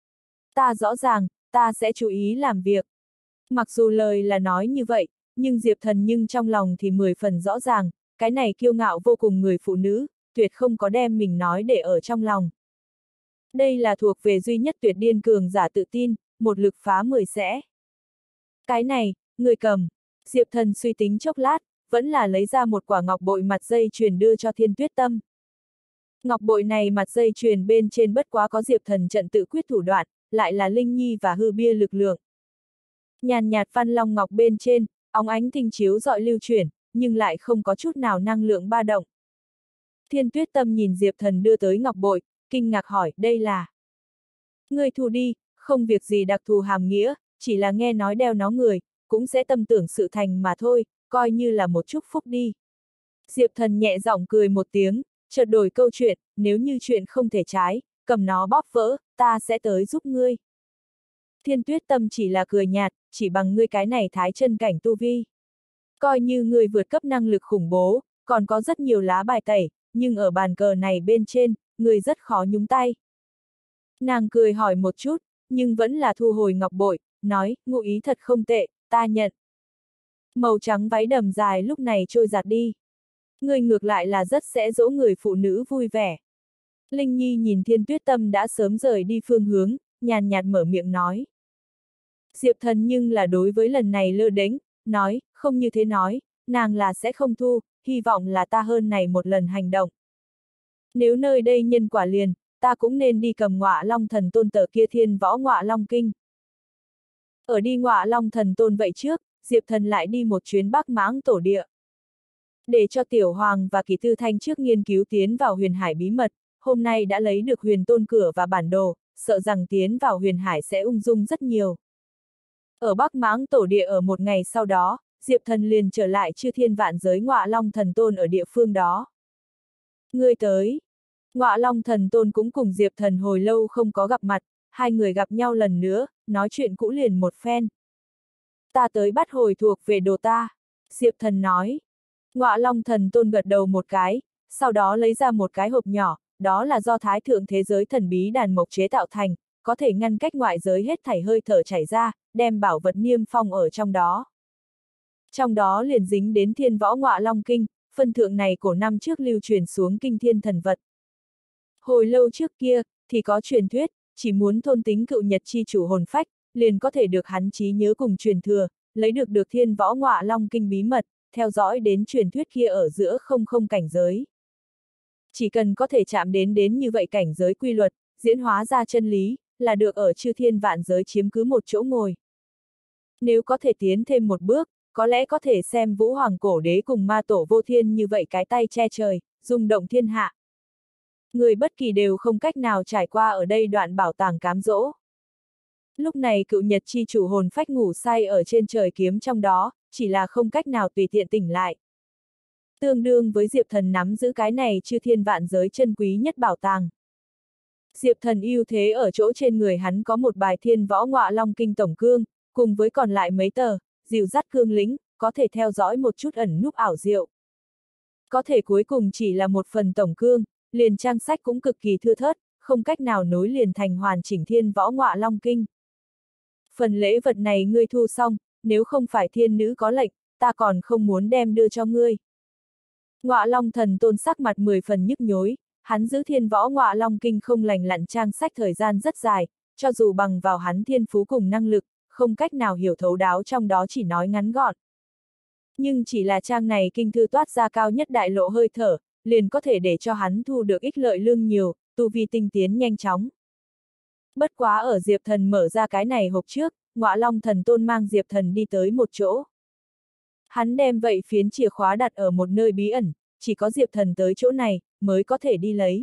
Speaker 1: Ta rõ ràng, ta sẽ chú ý làm việc. Mặc dù lời là nói như vậy, nhưng Diệp Thần nhưng trong lòng thì 10 phần rõ ràng, cái này kiêu ngạo vô cùng người phụ nữ, tuyệt không có đem mình nói để ở trong lòng. Đây là thuộc về duy nhất tuyệt điên cường giả tự tin, một lực phá 10 sẽ. Cái này, người cầm. Diệp Thần suy tính chốc lát, vẫn là lấy ra một quả ngọc bội mặt dây chuyền đưa cho Thiên Tuyết Tâm. Ngọc bội này mặt dây chuyền bên trên bất quá có Diệp Thần trận tự quyết thủ đoạn, lại là Linh Nhi và hư bia lực lượng. Nhàn nhạt văn long ngọc bên trên, óng ánh tinh chiếu rọi lưu chuyển, nhưng lại không có chút nào năng lượng ba động. Thiên Tuyết Tâm nhìn Diệp Thần đưa tới ngọc bội, kinh ngạc hỏi, đây là... Ngươi thu đi, không việc gì đặc thù hàm nghĩa, chỉ là nghe nói đeo nó người, cũng sẽ tâm tưởng sự thành mà thôi, coi như là một chúc phúc đi. Diệp Thần nhẹ giọng cười một tiếng, chợt đổi câu chuyện, nếu như chuyện không thể trái, cầm nó bóp vỡ, ta sẽ tới giúp ngươi. Thiên Tuyết Tâm chỉ là cười nhạt, chỉ bằng ngươi cái này thái chân cảnh tu vi. Coi như ngươi vượt cấp năng lực khủng bố, còn có rất nhiều lá bài tẩy, nhưng ở bàn cờ này bên trên, ngươi rất khó nhúng tay. Nàng cười hỏi một chút, nhưng vẫn là thu hồi ngọc bội, nói, ngụ ý thật không tệ, ta nhận. Màu trắng váy đầm dài lúc này trôi giạt đi. Ngươi ngược lại là rất sẽ dỗ người phụ nữ vui vẻ. Linh Nhi nhìn Thiên Tuyết Tâm đã sớm rời đi phương hướng, nhàn nhạt mở miệng nói. Diệp Thần nhưng là đối với lần này lơ đễnh, nói, không như thế nói, nàng là sẽ không thu, hy vọng là ta hơn này một lần hành động. Nếu nơi đây nhân quả liền, ta cũng nên đi cầm Ngọa Long Thần Tôn tờ kia Thiên Võ Ngọa Long Kinh. Ở đi Ngọa Long Thần Tôn vậy trước, Diệp Thần lại đi một chuyến Bắc Mãng Tổ Địa. Để cho Tiểu Hoàng và Kỳ Tư Thanh trước nghiên cứu tiến vào huyền hải bí mật, hôm nay đã lấy được huyền tôn cửa và bản đồ, sợ rằng tiến vào huyền hải sẽ ung dung rất nhiều. Ở Bắc Mãng Tổ Địa ở một ngày sau đó, Diệp Thần liền trở lại Chư Thiên Vạn Giới Ngọa Long Thần Tôn ở địa phương đó. Ngươi tới. Ngọa Long Thần Tôn cũng cùng Diệp Thần hồi lâu không có gặp mặt, hai người gặp nhau lần nữa, nói chuyện cũ liền một phen. Ta tới bắt hồi thuộc về đồ ta. Diệp Thần nói. Ngọa Long Thần Tôn gật đầu một cái, sau đó lấy ra một cái hộp nhỏ, đó là do Thái Thượng Thế Giới Thần Bí Đàn Mộc chế tạo thành, có thể ngăn cách ngoại giới hết thảy hơi thở chảy ra, đem bảo vật niêm phong ở trong đó. Trong đó liền dính đến Thiên Võ Ngọa Long Kinh, phân thượng này cổ năm trước lưu truyền xuống kinh thiên thần vật. Hồi lâu trước kia, thì có truyền thuyết, chỉ muốn thôn tính cựu nhật chi chủ hồn phách, liền có thể được hắn trí nhớ cùng truyền thừa, lấy được Thiên Võ Ngọa Long Kinh bí mật, theo dõi đến truyền thuyết kia ở giữa không cảnh giới. Chỉ cần có thể chạm đến như vậy cảnh giới quy luật, diễn hóa ra chân lý, là được ở Chư Thiên Vạn Giới chiếm cứ một chỗ ngồi. Nếu có thể tiến thêm một bước, có lẽ có thể xem Vũ Hoàng Cổ Đế cùng Ma Tổ Vô Thiên như vậy cái tay che trời, rung động thiên hạ. Người bất kỳ đều không cách nào trải qua ở đây đoạn bảo tàng cám dỗ. Lúc này cựu nhật chi chủ hồn phách ngủ say ở trên trời kiếm trong đó, chỉ là không cách nào tùy tiện tỉnh lại. Tương đương với Diệp Thần nắm giữ cái này Chư Thiên Vạn Giới chân quý nhất bảo tàng. Diệp Thần ưu thế ở chỗ trên người hắn có một bài Thiên Võ Ngọa Long Kinh tổng cương, cùng với còn lại mấy tờ, dìu dắt cương lĩnh, có thể theo dõi một chút ẩn núp ảo diệu. Có thể cuối cùng chỉ là một phần tổng cương, liền trang sách cũng cực kỳ thưa thớt, không cách nào nối liền thành hoàn chỉnh Thiên Võ Ngọa Long Kinh. Phần lễ vật này ngươi thu xong, nếu không phải thiên nữ có lệnh, ta còn không muốn đem đưa cho ngươi. Ngọa Long Thần Tôn sắc mặt 10 phần nhức nhối, hắn giữ Thiên Võ Ngọa Long Kinh không lành lặn trang sách thời gian rất dài, cho dù bằng vào hắn thiên phú cùng năng lực, không cách nào hiểu thấu đáo trong đó chỉ nói ngắn gọn. Nhưng chỉ là trang này kinh thư toát ra cao nhất đại lộ hơi thở, liền có thể để cho hắn thu được ích lợi lương nhiều, tu vi tinh tiến nhanh chóng. Bất quá ở Diệp Thần mở ra cái này hộp trước, Ngọa Long Thần Tôn mang Diệp Thần đi tới một chỗ. Hắn đem vậy phiến chìa khóa đặt ở một nơi bí ẩn, chỉ có Diệp Thần tới chỗ này, mới có thể đi lấy.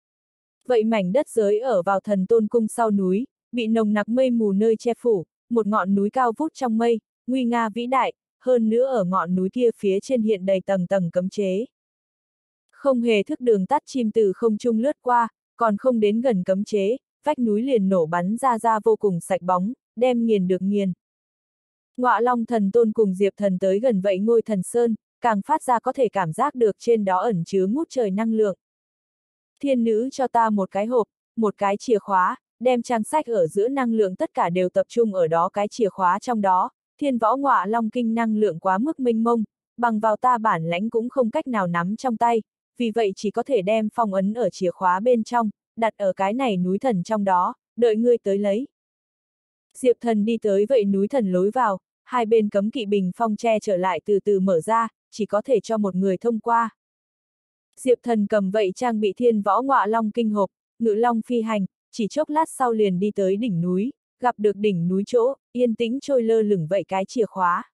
Speaker 1: Vậy mảnh đất giới ở vào Thần Tôn Cung sau núi, bị nồng nặc mây mù nơi che phủ, một ngọn núi cao vút trong mây, nguy nga vĩ đại, hơn nữa ở ngọn núi kia phía trên hiện đầy tầng tầng cấm chế. Không hề thức đường tắt chim từ không trung lướt qua, còn không đến gần cấm chế, vách núi liền nổ bắn ra vô cùng sạch bóng, đem nghiền được nghiền. Ngọa Long Thần Tôn cùng Diệp Thần tới gần vậy ngôi thần sơn, càng phát ra có thể cảm giác được trên đó ẩn chứa ngút trời năng lượng. Thiên nữ cho ta một cái hộp, một cái chìa khóa, đem trang sách ở giữa năng lượng tất cả đều tập trung ở đó cái chìa khóa trong đó, Thiên Võ Ngọa Long Kinh năng lượng quá mức mênh mông, bằng vào ta bản lãnh cũng không cách nào nắm trong tay, vì vậy chỉ có thể đem phong ấn ở chìa khóa bên trong, đặt ở cái này núi thần trong đó, đợi ngươi tới lấy. Diệp Thần đi tới vậy núi thần lối vào, hai bên cấm kỵ bình phong che trở lại từ từ mở ra, chỉ có thể cho một người thông qua. Diệp Thần cầm vậy trang bị Thiên Võ Ngọa Long Kinh hộp, ngự long phi hành, chỉ chốc lát sau liền đi tới đỉnh núi, gặp được đỉnh núi chỗ, yên tĩnh trôi lơ lửng vậy cái chìa khóa.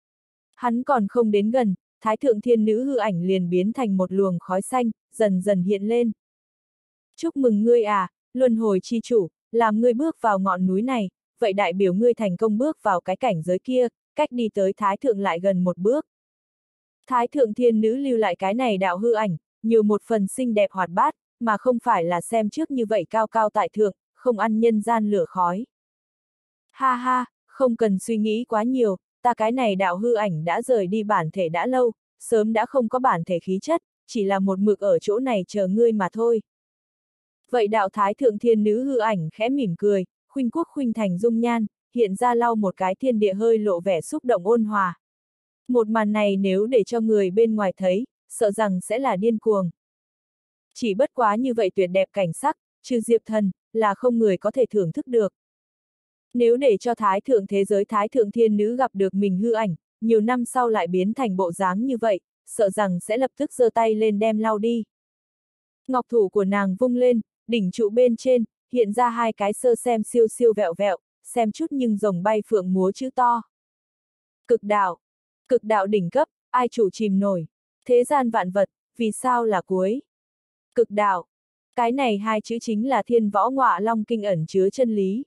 Speaker 1: Hắn còn không đến gần, Thái Thượng Thiên Nữ hư ảnh liền biến thành một luồng khói xanh, dần dần hiện lên. Chúc mừng ngươi à, luân hồi chi chủ, làm ngươi bước vào ngọn núi này, vậy đại biểu ngươi thành công bước vào cái cảnh giới kia, cách đi tới Thái Thượng lại gần một bước. Thái Thượng Thiên Nữ lưu lại cái này đạo hư ảnh, nhiều một phần xinh đẹp hoạt bát, mà không phải là xem trước như vậy cao cao tại thượng, không ăn nhân gian lửa khói. Ha ha, không cần suy nghĩ quá nhiều, ta cái này đạo hư ảnh đã rời đi bản thể đã lâu, sớm đã không có bản thể khí chất, chỉ là một mực ở chỗ này chờ ngươi mà thôi. Vậy đạo Thái Thượng Thiên Nữ hư ảnh khẽ mỉm cười, khuynh quốc khuynh thành dung nhan, hiện ra lau một cái thiên địa hơi lộ vẻ xúc động ôn hòa. Một màn này nếu để cho người bên ngoài thấy, sợ rằng sẽ là điên cuồng. Chỉ bất quá như vậy tuyệt đẹp cảnh sắc, trừ Diệp Thần, là không người có thể thưởng thức được. Nếu để cho thái thượng thế giới thái thượng thiên nữ gặp được mình hư ảnh, nhiều năm sau lại biến thành bộ dáng như vậy, sợ rằng sẽ lập tức giơ tay lên đem lau đi. Ngọc thủ của nàng vung lên, đỉnh trụ bên trên, hiện ra hai cái sơ xem siêu siêu vẹo vẹo, xem chút nhưng rồng bay phượng múa chữ to. Cực đạo đỉnh cấp, ai chủ chìm nổi, thế gian vạn vật, vì sao là cuối. Cực đạo, cái này hai chữ chính là Thiên Võ Ngọa Long kinh ẩn chứa chân lý.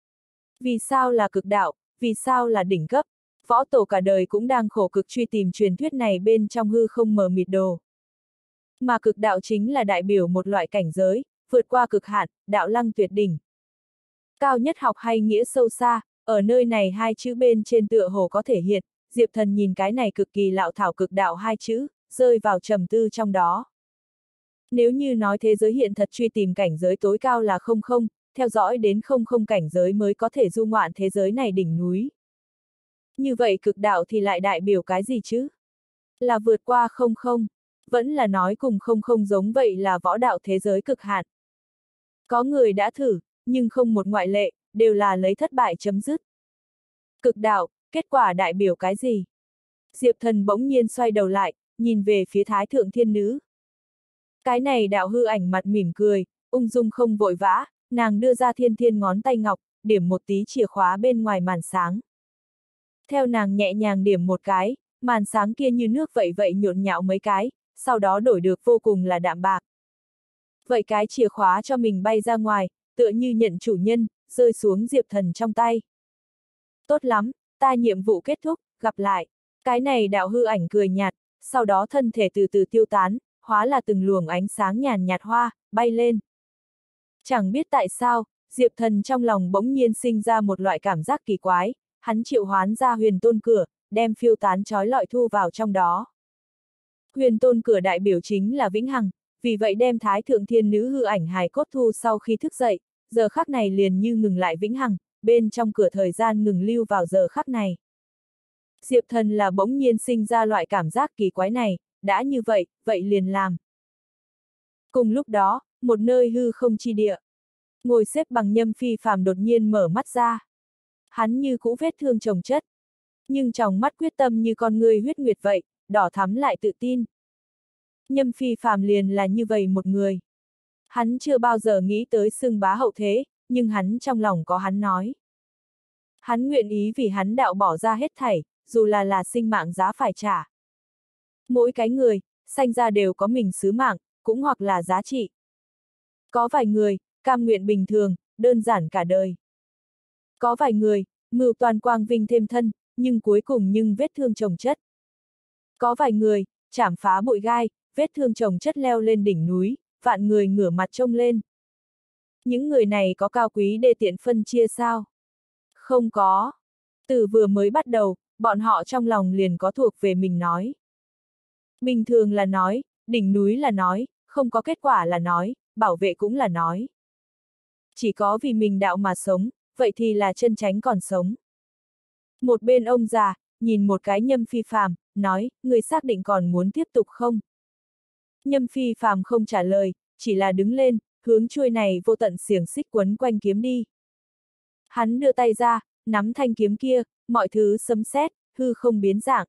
Speaker 1: Vì sao là cực đạo, vì sao là đỉnh cấp, võ tổ cả đời cũng đang khổ cực truy tìm truyền thuyết này bên trong hư không mờ mịt đồ. Mà cực đạo chính là đại biểu một loại cảnh giới, vượt qua cực hạn, đạo lăng tuyệt đỉnh. Cao nhất học hay nghĩa sâu xa, ở nơi này hai chữ bên trên tựa hồ có thể hiện, Diệp Thần nhìn cái này cực kỳ lạo thảo cực đạo hai chữ, rơi vào trầm tư trong đó. Nếu như nói thế giới hiện thật truy tìm cảnh giới tối cao là không không, theo dõi đến không không cảnh giới mới có thể du ngoạn thế giới này đỉnh núi. Như vậy cực đạo thì lại đại biểu cái gì chứ? Là vượt qua không không, vẫn là nói cùng không không giống vậy là võ đạo thế giới cực hạn. Có người đã thử, nhưng không một ngoại lệ, đều là lấy thất bại chấm dứt. Cực đạo, kết quả đại biểu cái gì? Diệp Thần bỗng nhiên xoay đầu lại, nhìn về phía thái thượng thiên nữ. Cái này đạo hư ảnh mặt mỉm cười, ung dung không vội vã, nàng đưa ra thiên thiên ngón tay ngọc, điểm một tí chìa khóa bên ngoài màn sáng. Theo nàng nhẹ nhàng điểm một cái, màn sáng kia như nước vậy vậy nhộn nhạo mấy cái, sau đó đổi được vô cùng là đạm bạc. Vậy cái chìa khóa cho mình bay ra ngoài, tựa như nhận chủ nhân, rơi xuống Diệp Thần trong tay. Tốt lắm, ta nhiệm vụ kết thúc, gặp lại. Cái này đạo hư ảnh cười nhạt, sau đó thân thể từ từ tiêu tán, hóa là từng luồng ánh sáng nhàn nhạt hoa, bay lên. Chẳng biết tại sao, Diệp Thần trong lòng bỗng nhiên sinh ra một loại cảm giác kỳ quái, hắn triệu hoán ra huyền tôn cửa, đem phiêu tán trói lọi thu vào trong đó. Huyền tôn cửa đại biểu chính là vĩnh hằng, vì vậy đem thái thượng thiên nữ hư ảnh hài cốt thu sau khi thức dậy, giờ khắc này liền như ngừng lại vĩnh hằng, bên trong cửa thời gian ngừng lưu vào giờ khắc này. Diệp Thần là bỗng nhiên sinh ra loại cảm giác kỳ quái này, đã như vậy, vậy liền làm. Cùng lúc đó, một nơi hư không chi địa. Ngồi xếp bằng Nhâm Phi Phàm đột nhiên mở mắt ra. Hắn như cũ vết thương chồng chất. Nhưng trong mắt quyết tâm như con người huyết nguyệt vậy, đỏ thắm lại tự tin. Nhâm Phi Phàm liền là như vậy một người. Hắn chưa bao giờ nghĩ tới xưng bá hậu thế, nhưng hắn trong lòng có hắn nói. Hắn nguyện ý vì hắn đạo bỏ ra hết thảy, dù là sinh mạng giá phải trả. Mỗi cái người, sanh ra đều có mình sứ mạng, cũng hoặc là giá trị. Có vài người, cam nguyện bình thường, đơn giản cả đời. Có vài người, mưu toàn quang vinh thêm thân, nhưng cuối cùng vết thương chồng chất. Có vài người, chảm phá bụi gai, vết thương chồng chất leo lên đỉnh núi, vạn người ngửa mặt trông lên. Những người này có cao quý đê tiện phân chia sao? Không có. Từ vừa mới bắt đầu, bọn họ trong lòng liền có thuộc về mình nói. Bình thường là nói, đỉnh núi là nói, không có kết quả là nói, bảo vệ cũng là nói. Chỉ có vì mình đạo mà sống, vậy thì là chân chánh còn sống. Một bên ông già, nhìn một cái Nhâm Phi Phàm, nói, người xác định còn muốn tiếp tục không? Nhâm Phi Phàm không trả lời, chỉ là đứng lên, hướng chuôi này vô tận xiềng xích quấn quanh kiếm đi. Hắn đưa tay ra, nắm thanh kiếm kia, mọi thứ sấm sét, hư không biến dạng.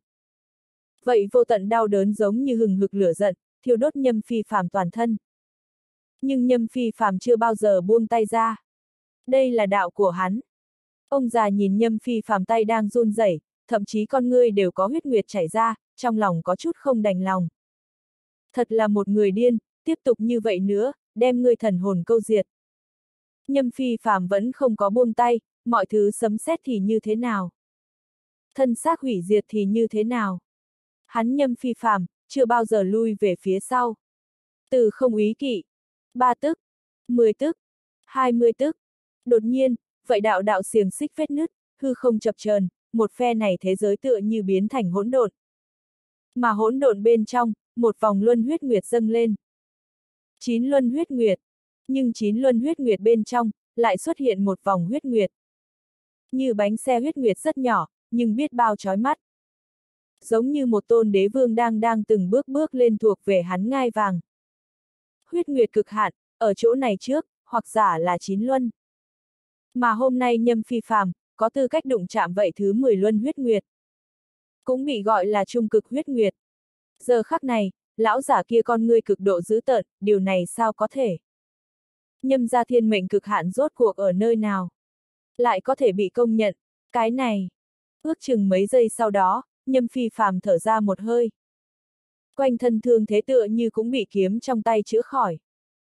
Speaker 1: Vậy vô tận đau đớn giống như hừng hực lửa giận, thiêu đốt Nhâm Phi Phàm toàn thân. Nhưng Nhâm Phi Phàm chưa bao giờ buông tay ra. Đây là đạo của hắn. Ông già nhìn Nhâm Phi Phàm tay đang run rẩy, thậm chí con ngươi đều có huyết nguyệt chảy ra, trong lòng có chút không đành lòng. Thật là một người điên, tiếp tục như vậy nữa, đem ngươi thần hồn câu diệt. Nhâm Phi Phàm vẫn không có buông tay, mọi thứ sấm sét thì như thế nào? Thân xác hủy diệt thì như thế nào? Hắn Nhâm Phi Phàm chưa bao giờ lui về phía sau. Từ không úy kỵ, 3 tức, 10 tức, 20 tức. Đột nhiên, vậy đạo đạo xiềng xích vết nứt, hư không chập chờn, một phe này thế giới tựa như biến thành hỗn độn. Mà hỗn độn bên trong, một vòng luân huyết nguyệt dâng lên. 9 luân huyết nguyệt, nhưng 9 luân huyết nguyệt bên trong, lại xuất hiện một vòng huyết nguyệt. Như bánh xe huyết nguyệt rất nhỏ, nhưng biết bao chói mắt. Giống như một tôn đế vương đang từng bước bước lên thuộc về hắn ngai vàng. Huyết nguyệt cực hạn, ở chỗ này trước, hoặc giả là 9 luân. Mà hôm nay Nhâm Phi Phàm có tư cách đụng chạm vậy thứ 10 luân huyết nguyệt. Cũng bị gọi là trung cực huyết nguyệt. Giờ khắc này, lão giả kia con ngươi cực độ dữ tợn, điều này sao có thể? Nhâm gia thiên mệnh cực hạn rốt cuộc ở nơi nào? Lại có thể bị công nhận, cái này. Ước chừng mấy giây sau đó, Nhâm Phi Phàm thở ra một hơi. Quanh thân thương thế tựa như cũng bị kiếm trong tay chữa khỏi.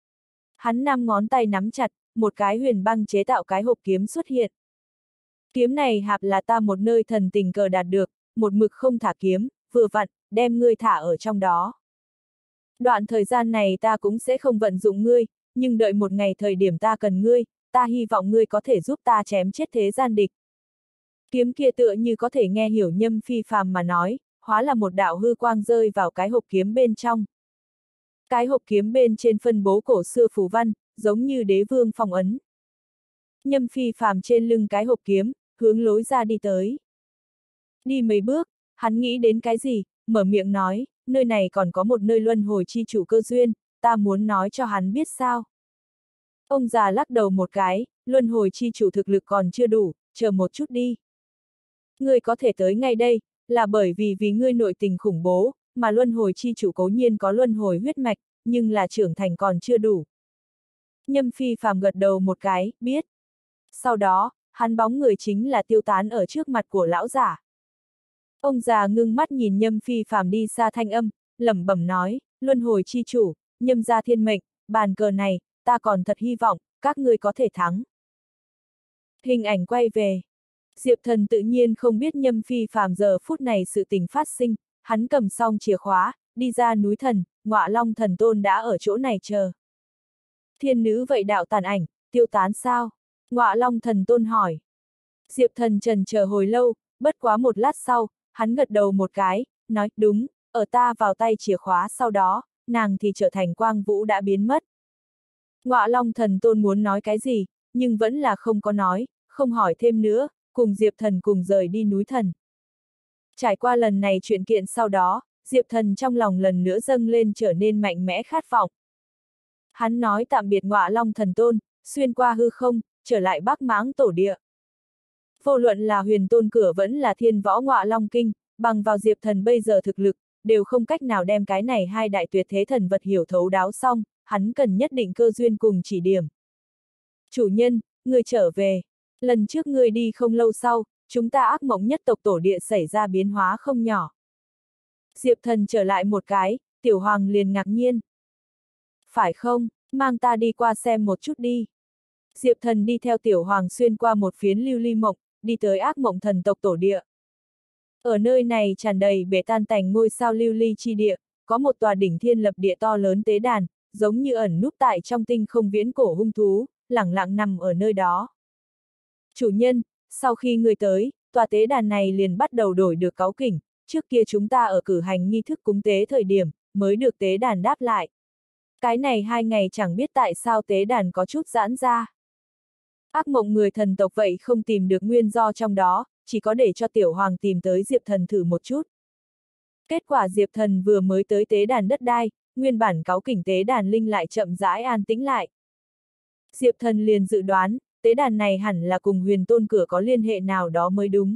Speaker 1: Hắn 5 ngón tay nắm chặt, một cái huyền băng chế tạo cái hộp kiếm xuất hiện. Kiếm này hạp là ta một nơi thần tình cờ đạt được, một mực không thả kiếm, vừa vặn, đem ngươi thả ở trong đó. Đoạn thời gian này ta cũng sẽ không vận dụng ngươi, nhưng đợi một ngày thời điểm ta cần ngươi, ta hy vọng ngươi có thể giúp ta chém chết thế gian địch. Kiếm kia tựa như có thể nghe hiểu Nhâm Phi Phàm mà nói, hóa là một đạo hư quang rơi vào cái hộp kiếm bên trong. Cái hộp kiếm bên trên phân bố cổ xưa phù văn, giống như đế vương phong ấn. Nhâm Phi Phàm trên lưng cái hộp kiếm, hướng lối ra đi tới. Đi mấy bước, hắn nghĩ đến cái gì, mở miệng nói, nơi này còn có một nơi luân hồi chi chủ cơ duyên, ta muốn nói cho hắn biết sao. Ông già lắc đầu một cái, luân hồi chi chủ thực lực còn chưa đủ, chờ một chút đi. Ngươi có thể tới ngay đây, là bởi vì ngươi nội tình khủng bố, mà luân hồi chi chủ cố nhiên có luân hồi huyết mạch, nhưng là trưởng thành còn chưa đủ. Nhâm Phi Phàm gật đầu một cái, biết. Sau đó, hắn bóng người chính là tiêu tán ở trước mặt của lão giả. Ông già ngưng mắt nhìn Nhâm Phi Phàm đi xa thanh âm, lẩm bẩm nói, luân hồi chi chủ, Nhâm gia thiên mệnh, bàn cờ này, ta còn thật hy vọng, các ngươi có thể thắng. Hình ảnh quay về. Diệp Thần tự nhiên không biết Nhâm Phi Phàm giờ phút này sự tình phát sinh, hắn cầm xong chìa khóa, đi ra núi thần, Ngọa Long thần tôn đã ở chỗ này chờ. Thiên nữ vậy đạo tàn ảnh, tiêu tán sao? Ngọa Long thần tôn hỏi. Diệp Thần trần chờ hồi lâu, bất quá một lát sau, hắn gật đầu một cái, nói, đúng, ở ta vào tay chìa khóa sau đó, nàng thì trở thành quang vũ đã biến mất. Ngọa Long thần tôn muốn nói cái gì, nhưng vẫn là không có nói, không hỏi thêm nữa, cùng Diệp Thần cùng rời đi núi thần. Trải qua lần này chuyện kiện sau đó, Diệp Thần trong lòng lần nữa dâng lên trở nên mạnh mẽ khát vọng. Hắn nói tạm biệt Ngọa Long thần tôn, xuyên qua hư không, trở lại Bắc Mãng tổ địa. Vô luận là huyền tôn cửa vẫn là thiên võ Ngọa Long kinh, bằng vào Diệp Thần bây giờ thực lực, đều không cách nào đem cái này hai đại tuyệt thế thần vật hiểu thấu đáo xong, hắn cần nhất định cơ duyên cùng chỉ điểm. Chủ nhân, người trở về. Lần trước ngươi đi không lâu sau, chúng ta ác mộng nhất tộc tổ địa xảy ra biến hóa không nhỏ. Diệp Thần trở lại một cái, Tiểu Hoàng liền ngạc nhiên. Phải không, mang ta đi qua xem một chút đi. Diệp Thần đi theo Tiểu Hoàng xuyên qua một phiến lưu ly mộng, đi tới ác mộng thần tộc tổ địa. Ở nơi này tràn đầy bể tan tành ngôi sao lưu ly chi địa, có một tòa đỉnh thiên lập địa to lớn tế đàn, giống như ẩn núp tại trong tinh không viễn cổ hung thú, lẳng lặng nằm ở nơi đó. Chủ nhân, sau khi người tới, tòa tế đàn này liền bắt đầu đổi được cáu kỉnh, trước kia chúng ta ở cử hành nghi thức cúng tế thời điểm, mới được tế đàn đáp lại. Cái này 2 ngày chẳng biết tại sao tế đàn có chút giãn ra. Ác mộng người thần tộc vậy không tìm được nguyên do trong đó, chỉ có để cho Tiểu Hoàng tìm tới Diệp Thần thử một chút. Kết quả Diệp Thần vừa mới tới tế đàn đất đai, nguyên bản cáu kỉnh tế đàn linh lại chậm rãi an tĩnh lại. Diệp Thần liền dự đoán, tế đàn này hẳn là cùng huyền tôn cửa có liên hệ nào đó mới đúng.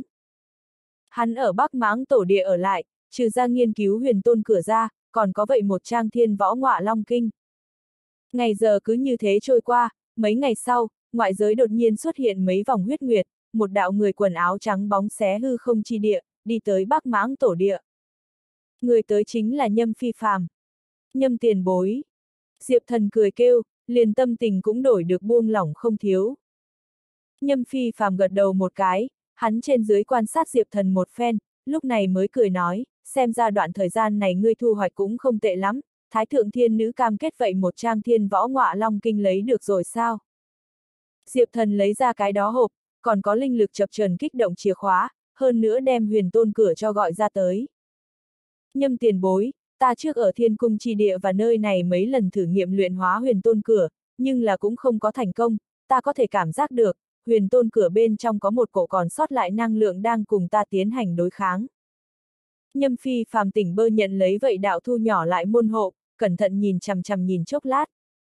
Speaker 1: Hắn ở Bắc Mãng tổ địa ở lại, trừ ra nghiên cứu huyền tôn cửa ra, còn có vậy một trang thiên võ Ngọa Long kinh. Ngày giờ cứ như thế trôi qua, mấy ngày sau, ngoại giới đột nhiên xuất hiện mấy vòng huyết nguyệt, một đạo người quần áo trắng bóng xé hư không chi địa, đi tới Bắc Mãng tổ địa. Người tới chính là Nhâm Phi Phàm. Nhâm tiền bối. Diệp Thần cười kêu, liền tâm tình cũng đổi được buông lỏng không thiếu. Nhâm Phi Phàm gật đầu một cái, hắn trên dưới quan sát Diệp Thần một phen, lúc này mới cười nói, xem ra đoạn thời gian này ngươi thu hoạch cũng không tệ lắm, Thái Thượng Thiên Nữ cam kết vậy một trang thiên võ Ngọa Long kinh lấy được rồi sao? Diệp Thần lấy ra cái đó hộp, còn có linh lực chập chờn kích động chìa khóa, hơn nữa đem huyền tôn cửa cho gọi ra tới. Nhâm tiền bối, ta trước ở thiên cung chi địa và nơi này mấy lần thử nghiệm luyện hóa huyền tôn cửa, nhưng là cũng không có thành công, ta có thể cảm giác được, huyền tôn cửa bên trong có một cổ còn sót lại năng lượng đang cùng ta tiến hành đối kháng. Nhâm Phi Phàm tỉnh bơ nhận lấy vậy đạo thu nhỏ lại môn hộ, cẩn thận nhìn chằm chằm nhìn chốc lát.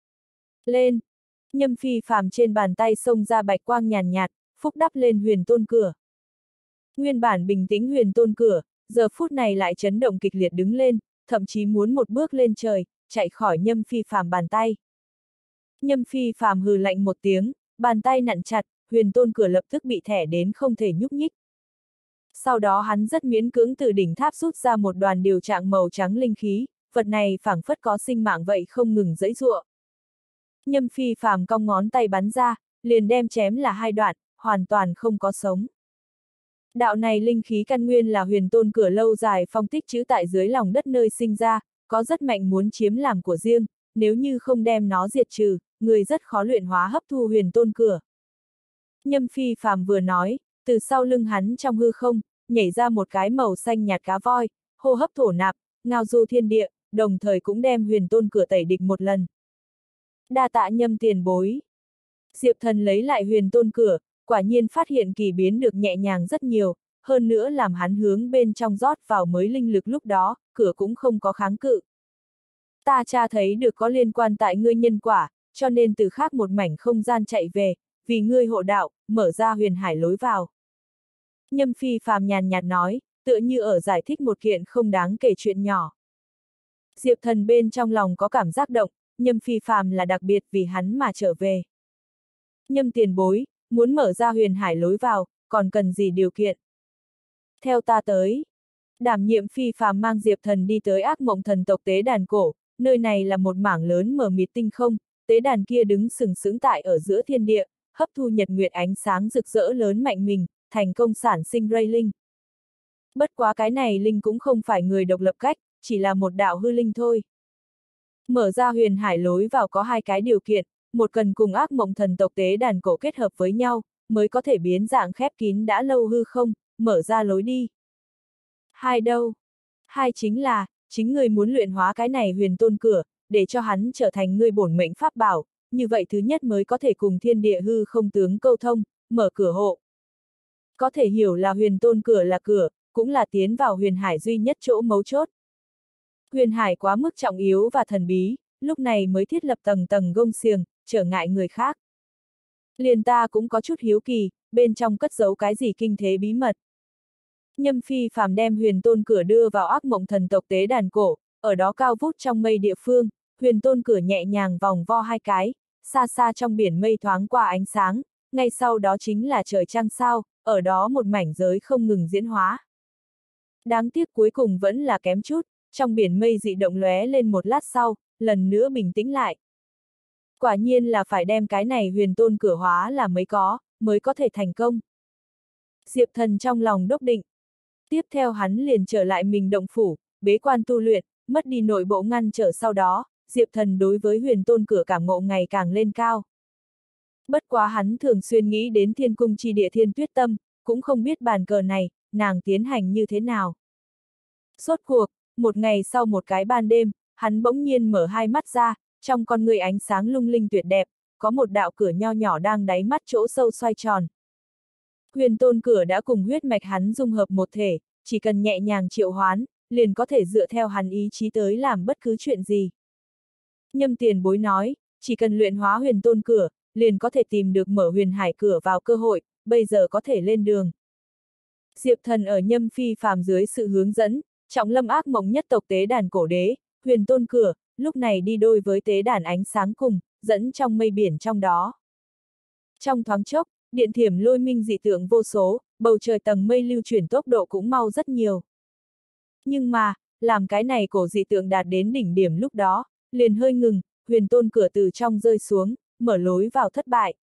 Speaker 1: Lên! Nhâm Phi Phàm trên bàn tay xông ra bạch quang nhàn nhạt, phúc đắp lên huyền tôn cửa. Nguyên bản bình tĩnh huyền tôn cửa, giờ phút này lại chấn động kịch liệt đứng lên, thậm chí muốn một bước lên trời, chạy khỏi Nhâm Phi Phàm bàn tay. Nhâm Phi Phàm hừ lạnh một tiếng, bàn tay nặn chặt, huyền tôn cửa lập tức bị thẻ đến không thể nhúc nhích. Sau đó hắn rất miễn cưỡng từ đỉnh tháp rút ra một đoàn điều trạng màu trắng linh khí, vật này phảng phất có sinh mạng vậy không ngừng giãy giụa. Nhâm Phi Phàm cong ngón tay bắn ra, liền đem chém là hai đoạn, hoàn toàn không có sống. Đạo này linh khí căn nguyên là huyền tôn cửa lâu dài phong tích trữ tại dưới lòng đất nơi sinh ra, có rất mạnh muốn chiếm làm của riêng, nếu như không đem nó diệt trừ, người rất khó luyện hóa hấp thu huyền tôn cửa. Nhâm Phi Phàm vừa nói, từ sau lưng hắn trong hư không, nhảy ra một cái màu xanh nhạt cá voi, hô hấp thổ nạp, ngao du thiên địa, đồng thời cũng đem huyền tôn cửa tẩy địch một lần. Đa tạ Nhâm tiền bối. Diệp Thần lấy lại huyền tôn cửa, quả nhiên phát hiện kỳ biến được nhẹ nhàng rất nhiều, hơn nữa làm hắn hướng bên trong rót vào mới linh lực lúc đó, cửa cũng không có kháng cự. Ta tra thấy được có liên quan tại ngươi nhân quả, cho nên từ khác một mảnh không gian chạy về, vì ngươi hộ đạo, mở ra huyền hải lối vào. Nhâm Phi Phàm nhàn nhạt nói, tựa như ở giải thích một kiện không đáng kể chuyện nhỏ. Diệp Thần bên trong lòng có cảm giác động, Nhâm Phi Phàm là đặc biệt vì hắn mà trở về. Nhâm tiền bối, muốn mở ra huyền hải lối vào, còn cần gì điều kiện? Theo ta tới. Đảm nhiệm Phi Phàm mang Diệp Thần đi tới ác mộng thần tộc tế đàn cổ, nơi này là một mảng lớn mờ mịt tinh không, tế đàn kia đứng sừng sững tại ở giữa thiên địa, hấp thu nhật nguyệt ánh sáng rực rỡ lớn mạnh mình, thành công sản sinh ray linh. Bất quá cái này linh cũng không phải người độc lập cách, chỉ là một đạo hư linh thôi. Mở ra huyền hải lối vào có hai cái điều kiện, một cần cùng ác mộng thần tộc tế đàn cổ kết hợp với nhau, mới có thể biến dạng khép kín đã lâu hư không, mở ra lối đi. Hai đâu? Hai chính là, chính người muốn luyện hóa cái này huyền tôn cửa, để cho hắn trở thành người bổn mệnh pháp bảo, như vậy thứ nhất mới có thể cùng thiên địa hư không tướng câu thông, mở cửa hộ. Có thể hiểu là huyền tôn cửa là cửa, cũng là tiến vào huyền hải duy nhất chỗ mấu chốt. Huyền hải quá mức trọng yếu và thần bí, lúc này mới thiết lập tầng tầng gông xiềng, trở ngại người khác. Liền ta cũng có chút hiếu kỳ, bên trong cất giấu cái gì kinh thế bí mật. Nhâm Phi Phàm đem huyền tôn cửa đưa vào ác mộng thần tộc tế đàn cổ, ở đó cao vút trong mây địa phương, huyền tôn cửa nhẹ nhàng vòng vo hai cái, xa xa trong biển mây thoáng qua ánh sáng, ngay sau đó chính là trời trăng sao, ở đó một mảnh giới không ngừng diễn hóa. Đáng tiếc cuối cùng vẫn là kém chút, trong biển mây dị động lóe lên một lát sau, lần nữa bình tĩnh lại. Quả nhiên là phải đem cái này huyền tôn cửa hóa là mới có thể thành công. Diệp Thần trong lòng đốc định. Tiếp theo hắn liền trở lại mình động phủ, bế quan tu luyện, mất đi nội bộ ngăn trở sau đó, Diệp Thần đối với huyền tôn cửa cảm ngộ ngày càng lên cao. Bất quá hắn thường xuyên nghĩ đến thiên cung chi địa Thiên Tuyết Tâm, cũng không biết bàn cờ này, nàng tiến hành như thế nào. Rốt cuộc, một ngày sau một cái ban đêm, hắn bỗng nhiên mở hai mắt ra, trong con người ánh sáng lung linh tuyệt đẹp, có một đạo cửa nho nhỏ đang đáy mắt chỗ sâu xoay tròn. Huyền tôn cửa đã cùng huyết mạch hắn dung hợp một thể, chỉ cần nhẹ nhàng triệu hoán, liền có thể dựa theo hắn ý chí tới làm bất cứ chuyện gì. Nhâm tiền bối nói, chỉ cần luyện hóa huyền tôn cửa, liền có thể tìm được mở huyền hải cửa vào cơ hội, bây giờ có thể lên đường. Diệp Thần ở Nhâm Phi Phàm dưới sự hướng dẫn, trọng lâm ác mộng nhất tộc tế đàn cổ đế, huyền tôn cửa, lúc này đi đôi với tế đàn ánh sáng cùng, dẫn trong mây biển trong đó. Trong thoáng chốc, điện thiểm lôi minh dị tượng vô số, bầu trời tầng mây lưu chuyển tốc độ cũng mau rất nhiều. Nhưng mà, làm cái này cổ dị tượng đạt đến đỉnh điểm lúc đó, liền hơi ngừng, huyền tôn cửa từ trong rơi xuống, mở lối vào thất bại.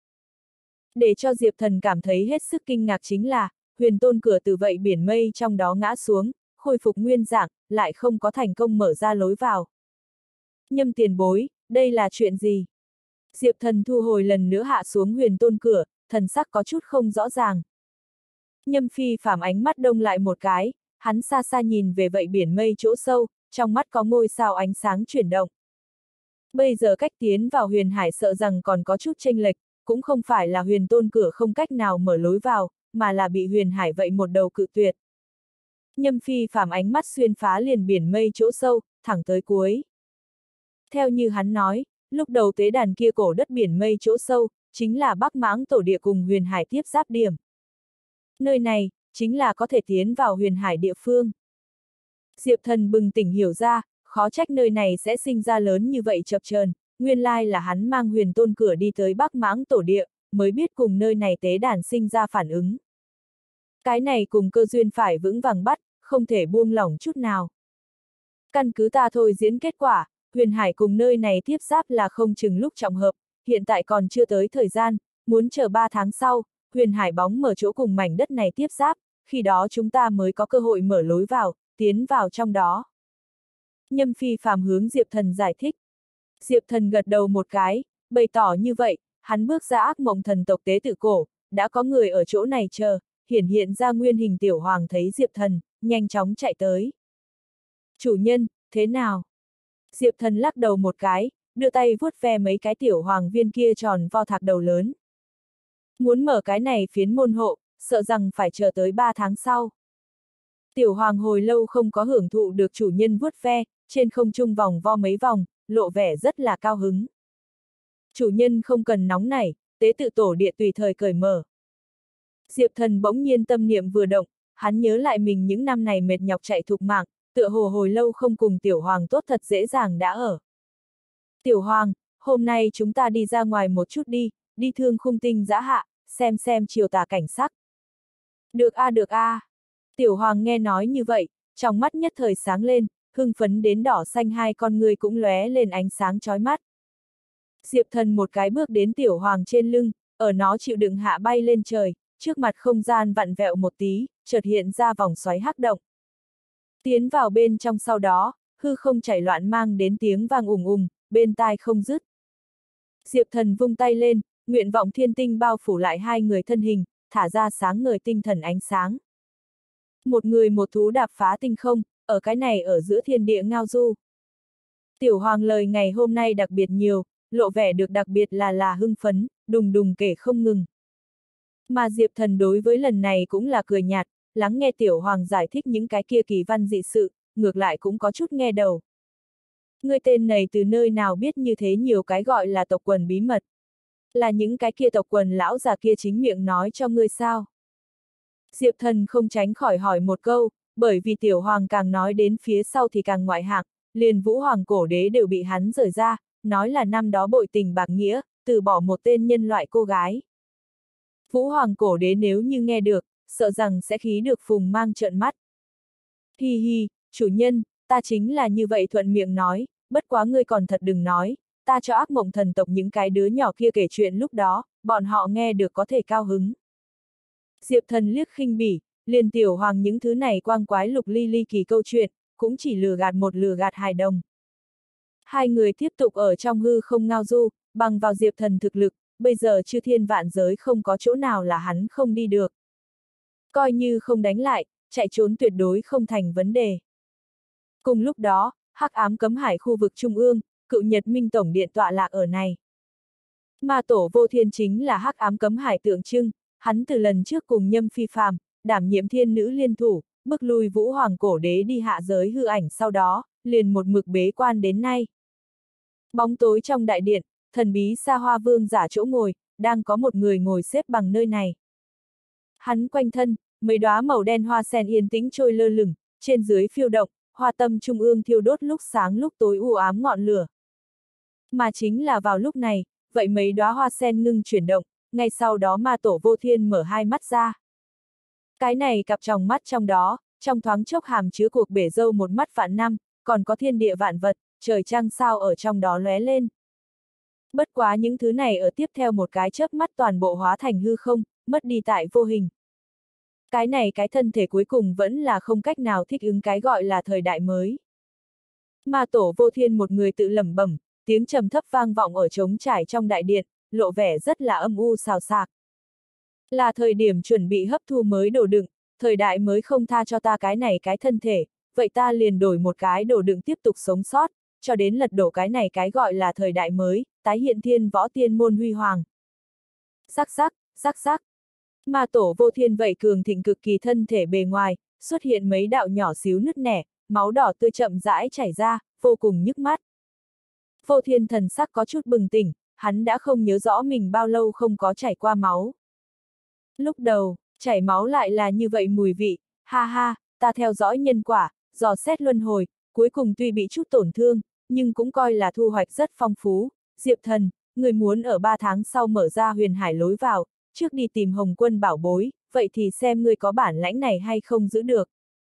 Speaker 1: Để cho Diệp Thần cảm thấy hết sức kinh ngạc chính là, huyền tôn cửa từ vậy biển mây trong đó ngã xuống, khôi phục nguyên dạng, lại không có thành công mở ra lối vào. Nhâm tiền bối, đây là chuyện gì? Diệp Thần thu hồi lần nữa hạ xuống huyền tôn cửa, thần sắc có chút không rõ ràng. Nhâm Phi Phàm ánh mắt đông lại một cái, hắn xa xa nhìn về vậy biển mây chỗ sâu, trong mắt có ngôi sao ánh sáng chuyển động. Bây giờ cách tiến vào huyền hải sợ rằng còn có chút chênh lệch, cũng không phải là huyền tôn cửa không cách nào mở lối vào, mà là bị huyền hải vậy một đầu cự tuyệt. Nhâm Phi Phàm ánh mắt xuyên phá liền biển mây chỗ sâu, thẳng tới cuối. Theo như hắn nói, lúc đầu tế đàn kia cổ đất biển mây chỗ sâu, chính là Bắc Mãng tổ địa cùng huyền hải tiếp giáp điểm. Nơi này, chính là có thể tiến vào huyền hải địa phương. Diệp Thần bừng tỉnh hiểu ra, khó trách nơi này sẽ sinh ra lớn như vậy chập chờn, nguyên lai là hắn mang huyền tôn cửa đi tới Bắc Mãng tổ địa, mới biết cùng nơi này tế đàn sinh ra phản ứng. Cái này cùng cơ duyên phải vững vàng bắt, không thể buông lỏng chút nào. Căn cứ ta thôi diễn kết quả, huyền hải cùng nơi này tiếp giáp là không chừng lúc trọng hợp, hiện tại còn chưa tới thời gian, muốn chờ 3 tháng sau, huyền hải bóng mở chỗ cùng mảnh đất này tiếp giáp, khi đó chúng ta mới có cơ hội mở lối vào, tiến vào trong đó. Nhâm Phi Phàm hướng Diệp Thần giải thích. Diệp Thần gật đầu một cái, bày tỏ như vậy, hắn bước ra ác mộng thần tộc tế tự cổ, đã có người ở chỗ này chờ, hiện ra nguyên hình tiểu hoàng thấy Diệp Thần, nhanh chóng chạy tới. Chủ nhân, thế nào? Diệp Thần lắc đầu một cái, đưa tay vuốt ve mấy cái tiểu hoàng viên kia tròn vo thạc đầu lớn. Muốn mở cái này phiến môn hộ, sợ rằng phải chờ tới 3 tháng sau. Tiểu hoàng hồi lâu không có hưởng thụ được chủ nhân vuốt ve, trên không trung vòng vo mấy vòng, lộ vẻ rất là cao hứng. Chủ nhân không cần nóng nảy, tế tự tổ địa tùy thời cởi mở. Diệp Thần bỗng nhiên tâm niệm vừa động, hắn nhớ lại mình những năm này mệt nhọc chạy thục mạng, tựa hồ hồi lâu không cùng Tiểu Hoàng tốt thật dễ dàng đã ở. Tiểu Hoàng, hôm nay chúng ta đi ra ngoài một chút đi thương khung tinh dã hạ, xem chiều tà cảnh sắc. Được a. Tiểu Hoàng nghe nói như vậy, trong mắt nhất thời sáng lên, hưng phấn đến đỏ xanh hai con người cũng lóe lên ánh sáng chói mắt. Diệp Thần một cái bước đến Tiểu Hoàng trên lưng, ở nó chịu đựng hạ bay lên trời, trước mặt không gian vặn vẹo một tí, chợt hiện ra vòng xoáy hắc động. Tiến vào bên trong sau đó, hư không chảy loạn mang đến tiếng vang ùng ùng, bên tai không dứt. Diệp Thần vung tay lên, nguyện vọng thiên tinh bao phủ lại hai người thân hình, thả ra sáng ngời tinh thần ánh sáng. Một người một thú đạp phá tinh không, ở cái này ở giữa thiên địa ngao du. Tiểu Hoàng lời ngày hôm nay đặc biệt nhiều, lộ vẻ được đặc biệt là hưng phấn, đùng đùng kể không ngừng. Mà Diệp Thần đối với lần này cũng là cười nhạt, lắng nghe Tiểu Hoàng giải thích những cái kia kỳ văn dị sự, ngược lại cũng có chút nghe đầu. Ngươi tên này từ nơi nào biết như thế nhiều cái gọi là tộc quần bí mật? Là những cái kia tộc quần lão già kia chính miệng nói cho ngươi sao? Diệp Thần không tránh khỏi hỏi một câu, bởi vì Tiểu Hoàng càng nói đến phía sau thì càng ngoại hạng, liền Vũ Hoàng cổ đế đều bị hắn rời ra, nói là năm đó bội tình bạc nghĩa, từ bỏ một tên nhân loại cô gái. Vũ Hoàng cổ đế nếu như nghe được, sợ rằng sẽ khí được phùng mang trợn mắt. Hi hi, chủ nhân, ta chính là như vậy thuận miệng nói, bất quá ngươi còn thật đừng nói, ta cho ác mộng thần tộc những cái đứa nhỏ kia kể chuyện lúc đó, bọn họ nghe được có thể cao hứng. Diệp Thần liếc khinh bỉ, liền Tiểu Hoàng những thứ này quang quái lục ly kỳ câu chuyện, cũng chỉ lừa gạt hài đồng. Hai người tiếp tục ở trong hư không ngao du, bằng vào Diệp Thần thực lực, bây giờ chư thiên vạn giới không có chỗ nào là hắn không đi được. Coi như không đánh lại, chạy trốn tuyệt đối không thành vấn đề. Cùng lúc đó, hắc ám cấm hải khu vực trung ương, cựu Nhật Minh Tổng Điện tọa lạc ở này. Ma tổ vô thiên chính là hắc ám cấm hải tượng trưng, hắn từ lần trước cùng Nhâm Phi Phàm, đảm nhiệm thiên nữ liên thủ, bức lui Vũ Hoàng cổ đế đi hạ giới hư ảnh sau đó, liền một mực bế quan đến nay. Bóng tối trong đại điện, thần bí Sa Hoa Vương giả chỗ ngồi, đang có một người ngồi xếp bằng nơi này. Hắn quanh thân, mấy đóa màu đen hoa sen yên tĩnh trôi lơ lửng, trên dưới phiêu động, hoa tâm trung ương thiêu đốt lúc sáng lúc tối u ám ngọn lửa. Mà chính là vào lúc này, vậy mấy đóa hoa sen ngưng chuyển động, ngay sau đó ma tổ vô thiên mở hai mắt ra. Cái này cặp tròng mắt trong đó, trong thoáng chốc hàm chứa cuộc bể dâu một mắt vạn năm, còn có thiên địa vạn vật, trời trăng sao ở trong đó lóe lên. Bất quá những thứ này ở tiếp theo một cái chớp mắt toàn bộ hóa thành hư không, mất đi tại vô hình. Cái này cái thân thể cuối cùng vẫn là không cách nào thích ứng cái gọi là thời đại mới. Ma tổ vô thiên một người tự lẩm bẩm, tiếng trầm thấp vang vọng ở trống trải trong đại điện, lộ vẻ rất là âm u xào xạc. Là thời điểm chuẩn bị hấp thu mới đồ đựng, thời đại mới không tha cho ta cái này cái thân thể, vậy ta liền đổi một cái đồ đựng tiếp tục sống sót, cho đến lật đổ cái này cái gọi là thời đại mới, tái hiện thiên võ tiên môn huy hoàng. Rắc rắc, rắc rắc. Ma tổ vô thiên vậy cường thịnh cực kỳ thân thể bề ngoài, xuất hiện mấy đạo nhỏ xíu nứt nẻ, máu đỏ tươi chậm rãi chảy ra, vô cùng nhức mắt. Vô thiên thần sắc có chút bừng tỉnh, hắn đã không nhớ rõ mình bao lâu không có chảy qua máu. Lúc đầu, chảy máu lại là như vậy mùi vị, ha ha, ta theo dõi nhân quả, dò xét luân hồi, cuối cùng tuy bị chút tổn thương, nhưng cũng coi là thu hoạch rất phong phú. Diệp thần, người muốn ở 3 tháng sau mở ra huyền hải lối vào, trước đi tìm Hồng Quân bảo bối, vậy thì xem ngươi có bản lãnh này hay không giữ được.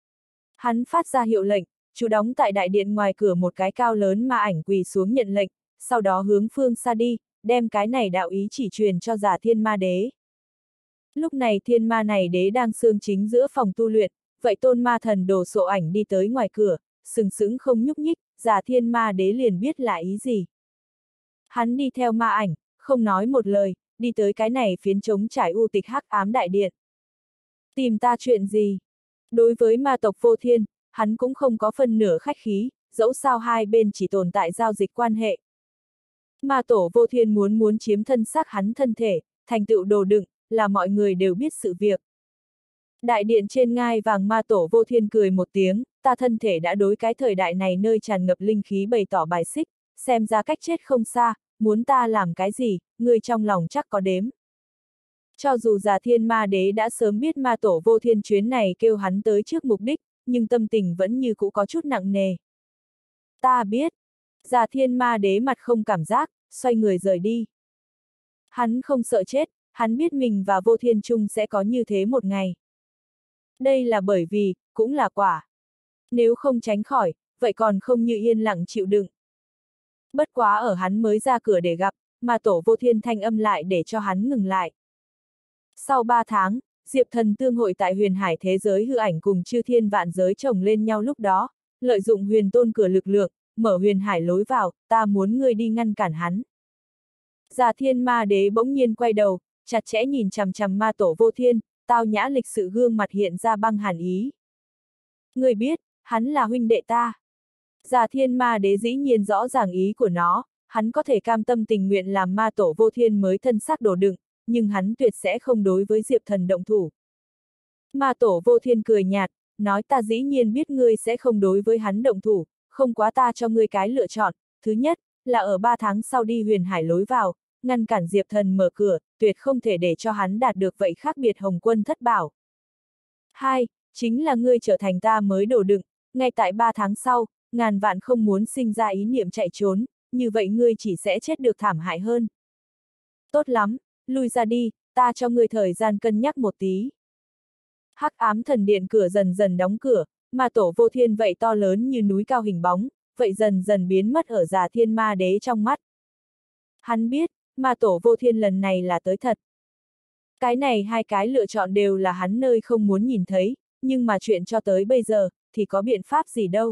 Speaker 1: Hắn phát ra hiệu lệnh, chú đóng tại đại điện ngoài cửa một cái cao lớn ma ảnh quỳ xuống nhận lệnh, sau đó hướng phương xa đi, đem cái này đạo ý chỉ truyền cho Già Thiên Ma Đế. Lúc này thiên ma này đế đang xương chính giữa phòng tu luyện, vậy tôn ma thần đồ sộ ảnh đi tới ngoài cửa, sừng sững không nhúc nhích, Già Thiên Ma Đế liền biết là ý gì. Hắn đi theo ma ảnh, không nói một lời, đi tới cái này phiến trống trải u tịch hắc ám đại điện. Tìm ta chuyện gì? Đối với ma tộc Vô Thiên, hắn cũng không có phân nửa khách khí, dẫu sao hai bên chỉ tồn tại giao dịch quan hệ. Ma tổ Vô Thiên muốn chiếm thân xác hắn thân thể, thành tựu đồ đựng, là mọi người đều biết sự việc. Đại điện trên ngai vàng ma tổ Vô Thiên cười một tiếng, ta thân thể đã đối cái thời đại này nơi tràn ngập linh khí bày tỏ bài xích, xem ra cách chết không xa, muốn ta làm cái gì, người trong lòng chắc có đếm. Cho dù Già Thiên Ma Đế đã sớm biết ma tổ Vô Thiên chuyến này kêu hắn tới trước mục đích, nhưng tâm tình vẫn như cũ có chút nặng nề. Ta biết. Già Thiên Ma Đế mặt không cảm giác, xoay người rời đi. Hắn không sợ chết, hắn biết mình và Vô Thiên chung sẽ có như thế một ngày. Đây là bởi vì, cũng là quả. Nếu không tránh khỏi, vậy còn không như yên lặng chịu đựng. Bất quá ở hắn mới ra cửa để gặp, mà tổ Vô Thiên thanh âm lại để cho hắn ngừng lại. Sau 3 tháng, Diệp Thần tương hội tại huyền hải thế giới hư ảnh cùng chư thiên vạn giới chồng lên nhau lúc đó, lợi dụng huyền tôn cửa lực lượng, mở huyền hải lối vào, ta muốn ngươi đi ngăn cản hắn. Già Thiên Ma Đế bỗng nhiên quay đầu, chặt chẽ nhìn chằm chằm ma tổ Vô Thiên, tao nhã lịch sự gương mặt hiện ra băng hàn ý. Ngươi biết, hắn là huynh đệ ta. Già Thiên Ma Đế dĩ nhiên rõ ràng ý của nó, hắn có thể cam tâm tình nguyện làm ma tổ Vô Thiên mới thân xác đồ đựng, nhưng hắn tuyệt sẽ không đối với Diệp Thần động thủ. Ma tổ Vô Thiên cười nhạt, nói ta dĩ nhiên biết ngươi sẽ không đối với hắn động thủ, không quá ta cho ngươi cái lựa chọn, thứ nhất, là ở 3 tháng sau đi huyền hải lối vào, ngăn cản Diệp Thần mở cửa, tuyệt không thể để cho hắn đạt được vậy khác biệt Hồng Quân thất bảo. 2. Chính là ngươi trở thành ta mới đồ đựng, ngay tại 3 tháng sau, ngàn vạn không muốn sinh ra ý niệm chạy trốn, như vậy ngươi chỉ sẽ chết được thảm hại hơn. Tốt lắm, lui ra đi, ta cho ngươi thời gian cân nhắc một tí. Hắc ám thần điện cửa dần dần đóng cửa, mà tổ Vô Thiên vậy to lớn như núi cao hình bóng, vậy dần dần biến mất ở Già Thiên Ma Đế trong mắt. Hắn biết, ma tổ Vô Thiên lần này là tới thật. Cái này hai cái lựa chọn đều là hắn nơi không muốn nhìn thấy, nhưng mà chuyện cho tới bây giờ, thì có biện pháp gì đâu.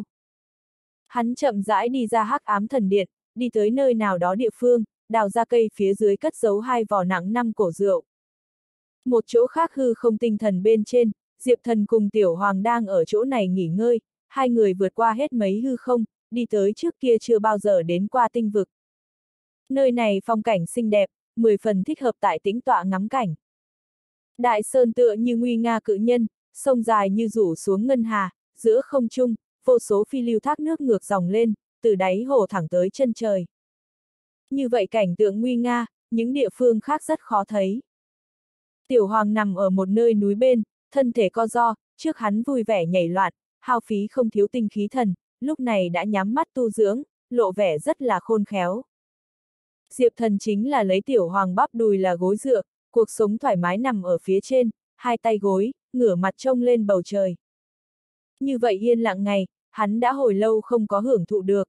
Speaker 1: Hắn chậm rãi đi ra hắc ám thần điện, đi tới nơi nào đó địa phương, đào ra cây phía dưới cất giấu 2 vỏ nặng 5 cổ rượu. Một chỗ khác hư không tinh thần bên trên, Diệp Thần cùng Tiểu Hoàng đang ở chỗ này nghỉ ngơi, hai người vượt qua hết mấy hư không, đi tới trước kia chưa bao giờ đến qua tinh vực. Nơi này phong cảnh xinh đẹp, 10 phần thích hợp tại tĩnh tọa ngắm cảnh. Đại sơn tựa như nguy nga cự nhân, sông dài như rủ xuống ngân hà, giữa không trung, vô số phi lưu thác nước ngược dòng lên, từ đáy hồ thẳng tới chân trời. Như vậy cảnh tượng nguy nga, những địa phương khác rất khó thấy. Tiểu Hoàng nằm ở một nơi núi bên, thân thể co ro, trước hắn vui vẻ nhảy loạn, hao phí không thiếu tinh khí thần, lúc này đã nhắm mắt tu dưỡng, lộ vẻ rất là khôn khéo. Diệp Thần chính là lấy Tiểu Hoàng bắp đùi là gối dựa, cuộc sống thoải mái nằm ở phía trên, hai tay gối, ngửa mặt trông lên bầu trời. Như vậy yên lặng ngày, hắn đã hồi lâu không có hưởng thụ được.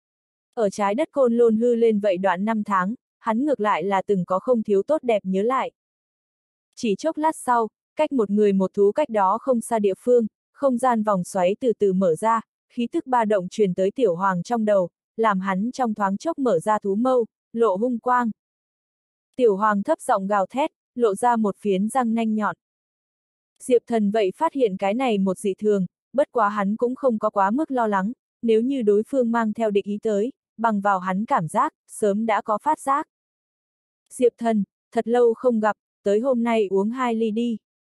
Speaker 1: Ở trái đất Côn Lôn hư lên vậy đoạn 5 tháng, hắn ngược lại là từng có không thiếu tốt đẹp nhớ lại. Chỉ chốc lát sau, cách một người một thú cách đó không xa địa phương, không gian vòng xoáy từ từ mở ra, khí tức ba động truyền tới Tiểu Hoàng trong đầu, làm hắn trong thoáng chốc mở ra thú mâu, lộ hung quang. Tiểu Hoàng thấp giọng gào thét, lộ ra một phiến răng nanh nhọn. Diệp Thần vậy phát hiện cái này một dị thường, bất quá hắn cũng không có quá mức lo lắng, nếu như đối phương mang theo địch ý tới, bằng vào hắn cảm giác, sớm đã có phát giác. Diệp Thần, thật lâu không gặp, tới hôm nay uống 2 ly đi.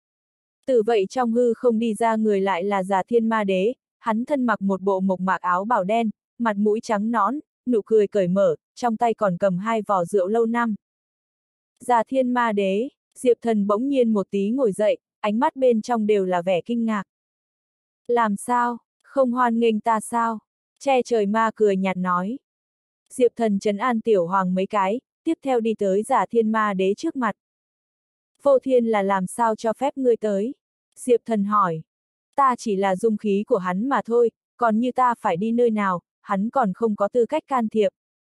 Speaker 1: Từ vậy trong hư không đi ra người lại là Già Thiên Ma Đế, hắn thân mặc một bộ mộc mạc áo bào đen, mặt mũi trắng nõn, nụ cười cởi mở, trong tay còn cầm 2 vỏ rượu lâu năm. Già Thiên Ma Đế, Diệp Thần bỗng nhiên một tí ngồi dậy, ánh mắt bên trong đều là vẻ kinh ngạc. Làm sao, không hoan nghênh ta sao? Che trời ma cười nhạt nói. Diệp Thần trấn an Tiểu Hoàng mấy cái, tiếp theo đi tới Già Thiên Ma Đế trước mặt. Vô Thiên là làm sao cho phép ngươi tới? Diệp Thần hỏi. Ta chỉ là dung khí của hắn mà thôi, còn như ta phải đi nơi nào, hắn còn không có tư cách can thiệp.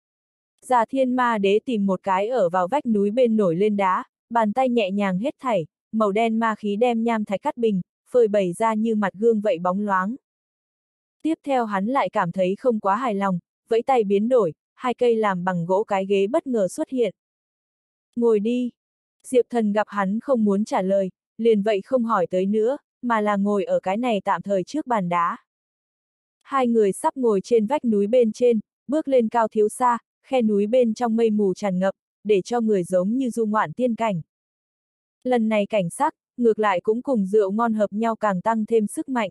Speaker 1: Già Thiên Ma Đế tìm một cái ở vào vách núi bên nổi lên đá, bàn tay nhẹ nhàng hết thảy, màu đen ma khí đem nham thạch cắt bình, phơi bày ra như mặt gương vậy bóng loáng. Tiếp theo hắn lại cảm thấy không quá hài lòng, vẫy tay biến đổi, 2 cây làm bằng gỗ cái ghế bất ngờ xuất hiện. Ngồi đi. Diệp Thần gặp hắn không muốn trả lời, liền vậy không hỏi tới nữa, mà là ngồi ở cái này tạm thời trước bàn đá. 2 người sắp ngồi trên vách núi bên trên, bước lên cao thiếu xa, khe núi bên trong mây mù tràn ngập, để cho người giống như du ngoạn tiên cảnh. Lần này cảnh sắc, ngược lại cũng cùng rượu ngon hợp nhau càng tăng thêm sức mạnh.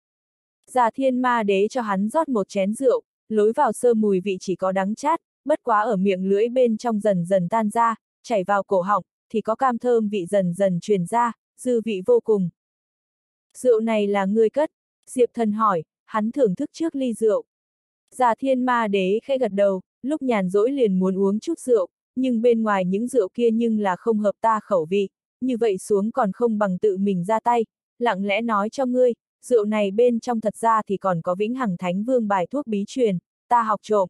Speaker 1: Già Thiên Ma Đế cho hắn rót một chén rượu, lối vào sơ mùi vị chỉ có đắng chát, bất quá ở miệng lưỡi bên trong dần dần tan ra, chảy vào cổ họng, thì có cam thơm vị dần dần truyền ra, dư vị vô cùng. Rượu này là ngươi cất? Diệp Thần hỏi, hắn thưởng thức trước ly rượu. Già Thiên Ma Đế khẽ gật đầu, lúc nhàn rỗi liền muốn uống chút rượu, nhưng bên ngoài những rượu kia nhưng là không hợp ta khẩu vị, như vậy xuống còn không bằng tự mình ra tay, lặng lẽ nói cho ngươi, rượu này bên trong thật ra thì còn có Vĩnh Hằng Thánh Vương bài thuốc bí truyền, ta học trộm.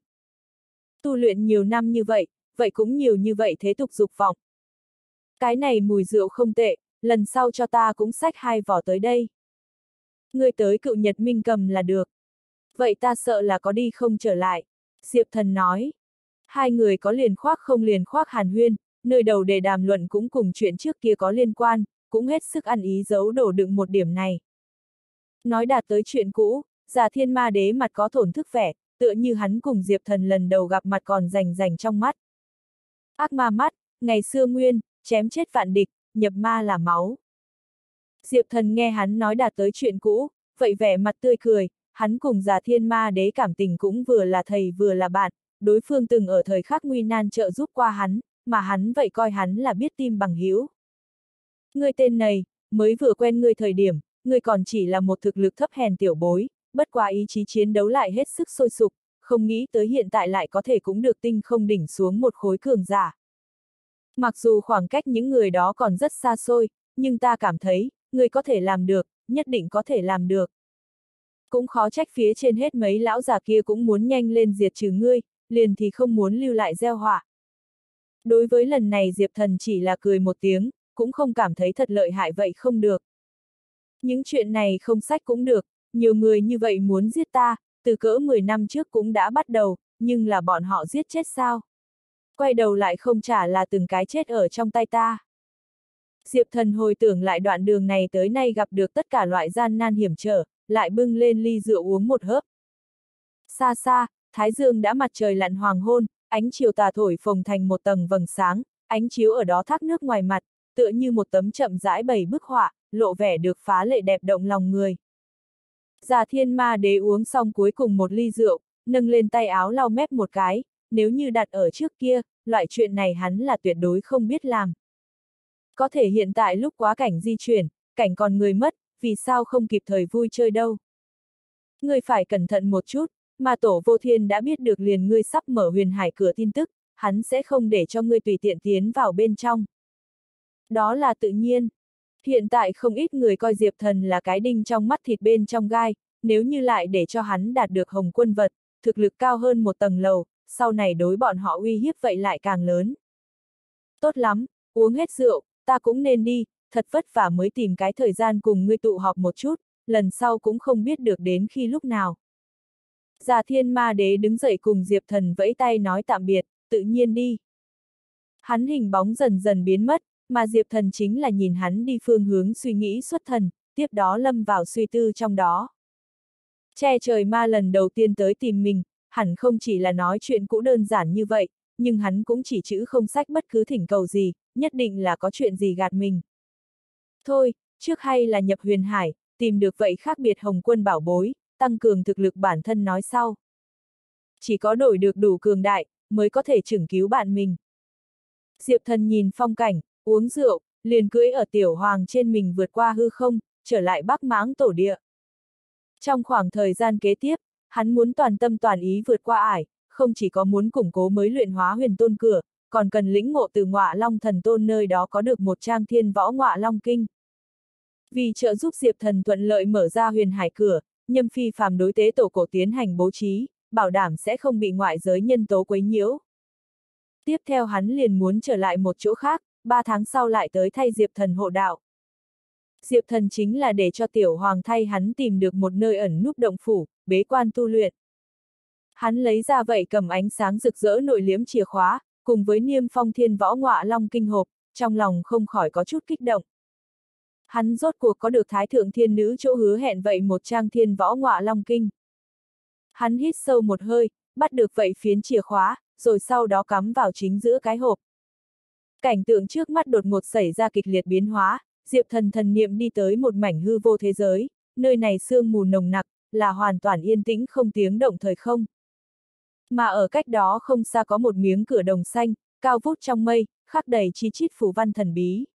Speaker 1: Tu luyện nhiều năm như vậy cũng nhiều như vậy thế tục dục vọng. Cái này mùi rượu không tệ, lần sau cho ta cũng xách 2 vỏ tới đây. Ngươi tới Cựu Nhật Minh Cầm là được. Vậy ta sợ là có đi không trở lại. Diệp Thần nói. 2 người có liền khoác không liền khoác hàn huyên, nơi đầu đề đàm luận cũng cùng chuyện trước kia có liên quan, cũng hết sức ăn ý giấu đổ đựng một điểm này. Nói đạt tới chuyện cũ, Già Thiên Ma Đế mặt có thổn thức vẻ, tựa như hắn cùng Diệp Thần lần đầu gặp mặt còn rành rành trong mắt. Ác ma mắt, ngày xưa nguyên, chém chết vạn địch, nhập ma là máu. Diệp Thần nghe hắn nói đạt tới chuyện cũ, vậy vẻ mặt tươi cười, hắn cùng Già Thiên Ma Đế cảm tình cũng vừa là thầy vừa là bạn, đối phương từng ở thời khắc nguy nan trợ giúp qua hắn, mà hắn vậy coi hắn là biết tim bằng hữu. Ngươi tên này, mới vừa quen ngươi thời điểm, ngươi còn chỉ là một thực lực thấp hèn tiểu bối, bất quá ý chí chiến đấu lại hết sức sôi sục, không nghĩ tới hiện tại lại có thể cũng được tinh không đỉnh xuống một khối cường giả. Mặc dù khoảng cách những người đó còn rất xa xôi, nhưng ta cảm thấy, ngươi có thể làm được, nhất định có thể làm được. Cũng khó trách phía trên hết mấy lão già kia cũng muốn nhanh lên diệt trừ ngươi, liền thì không muốn lưu lại gieo họa. Đối với lần này Diệp Thần chỉ là cười một tiếng, cũng không cảm thấy thật lợi hại vậy không được. Những chuyện này không sách cũng được, nhiều người như vậy muốn giết ta, từ cỡ 10 năm trước cũng đã bắt đầu, nhưng là bọn họ giết chết sao? Quay đầu lại không trả là từng cái chết ở trong tay ta. Diệp Thần hồi tưởng lại đoạn đường này tới nay gặp được tất cả loại gian nan hiểm trở, lại bưng lên ly rượu uống một hớp. Xa xa, thái dương đã mặt trời lặn hoàng hôn, ánh chiều tà thổi phồng thành một tầng vầng sáng, ánh chiếu ở đó thác nước ngoài mặt, tựa như một tấm chậm rãi bày bức họa, lộ vẻ được phá lệ đẹp động lòng người. Già Thiên Ma Đế uống xong cuối cùng một ly rượu, nâng lên tay áo lau mép một cái, nếu như đặt ở trước kia, loại chuyện này hắn là tuyệt đối không biết làm. Có thể hiện tại lúc quá cảnh di chuyển, cảnh còn người mất, vì sao không kịp thời vui chơi đâu. Ngươi phải cẩn thận một chút, mà Tổ Vô Thiên đã biết được liền ngươi sắp mở huyền hải cửa tin tức, hắn sẽ không để cho ngươi tùy tiện tiến vào bên trong. Đó là tự nhiên. Hiện tại không ít người coi Diệp Thần là cái đinh trong mắt thịt bên trong gai, nếu như lại để cho hắn đạt được hồng quân vật, thực lực cao hơn một tầng lầu, sau này đối bọn họ uy hiếp vậy lại càng lớn. Tốt lắm, uống hết rượu, ta cũng nên đi, thật vất vả mới tìm cái thời gian cùng ngươi tụ họp một chút, lần sau cũng không biết được đến khi lúc nào. Già Thiên Ma Đế đứng dậy cùng Diệp Thần vẫy tay nói tạm biệt, tự nhiên đi. Hắn hình bóng dần dần biến mất, mà Diệp Thần chính là nhìn hắn đi phương hướng suy nghĩ xuất thần, tiếp đó lâm vào suy tư trong đó. Che trời ma lần đầu tiên tới tìm mình, hẳn không chỉ là nói chuyện cũ đơn giản như vậy, nhưng hắn cũng chỉ chữ không sách bất cứ thỉnh cầu gì, nhất định là có chuyện gì gạt mình. Thôi, trước hay là nhập huyền hải, tìm được vậy khác biệt hồng quân bảo bối, tăng cường thực lực bản thân nói sau. Chỉ có đổi được đủ cường đại, mới có thể chừng cứu bạn mình. Diệp Thần nhìn phong cảnh, uống rượu, liền cưỡi ở tiểu hoàng trên mình vượt qua hư không, trở lại Bắc Mãng tổ địa. Trong khoảng thời gian kế tiếp, hắn muốn toàn tâm toàn ý vượt qua ải, không chỉ có muốn củng cố mới luyện hóa huyền tôn cửa, còn cần lĩnh ngộ từ Ngọa Long Thần Tôn nơi đó có được một trang thiên võ Ngọa Long Kinh. Vì trợ giúp Diệp Thần thuận lợi mở ra huyền hải cửa, Nhâm Phi phàm đối tế tổ cổ tiến hành bố trí, bảo đảm sẽ không bị ngoại giới nhân tố quấy nhiễu. Tiếp theo hắn liền muốn trở lại một chỗ khác, 3 tháng sau lại tới thay Diệp Thần hộ đạo. Diệp Thần chính là để cho tiểu hoàng thay hắn tìm được một nơi ẩn núp động phủ, bế quan tu luyện. Hắn lấy ra vậy cầm ánh sáng rực rỡ nội liễm chìa khóa, cùng với niêm phong thiên võ Ngọa Long Kinh hộp, trong lòng không khỏi có chút kích động. Hắn rốt cuộc có được Thái Thượng Thiên Nữ chỗ hứa hẹn vậy một trang thiên võ Ngọa Long Kinh. Hắn hít sâu một hơi, bắt được vậy phiến chìa khóa, rồi sau đó cắm vào chính giữa cái hộp. Cảnh tượng trước mắt đột ngột xảy ra kịch liệt biến hóa, Diệp Thần thần niệm đi tới một mảnh hư vô thế giới, nơi này sương mù nồng nặc, là hoàn toàn yên tĩnh không tiếng động thời không. Mà ở cách đó không xa có một miếng cửa đồng xanh, cao vút trong mây, khắc đầy chi chít phù văn thần bí.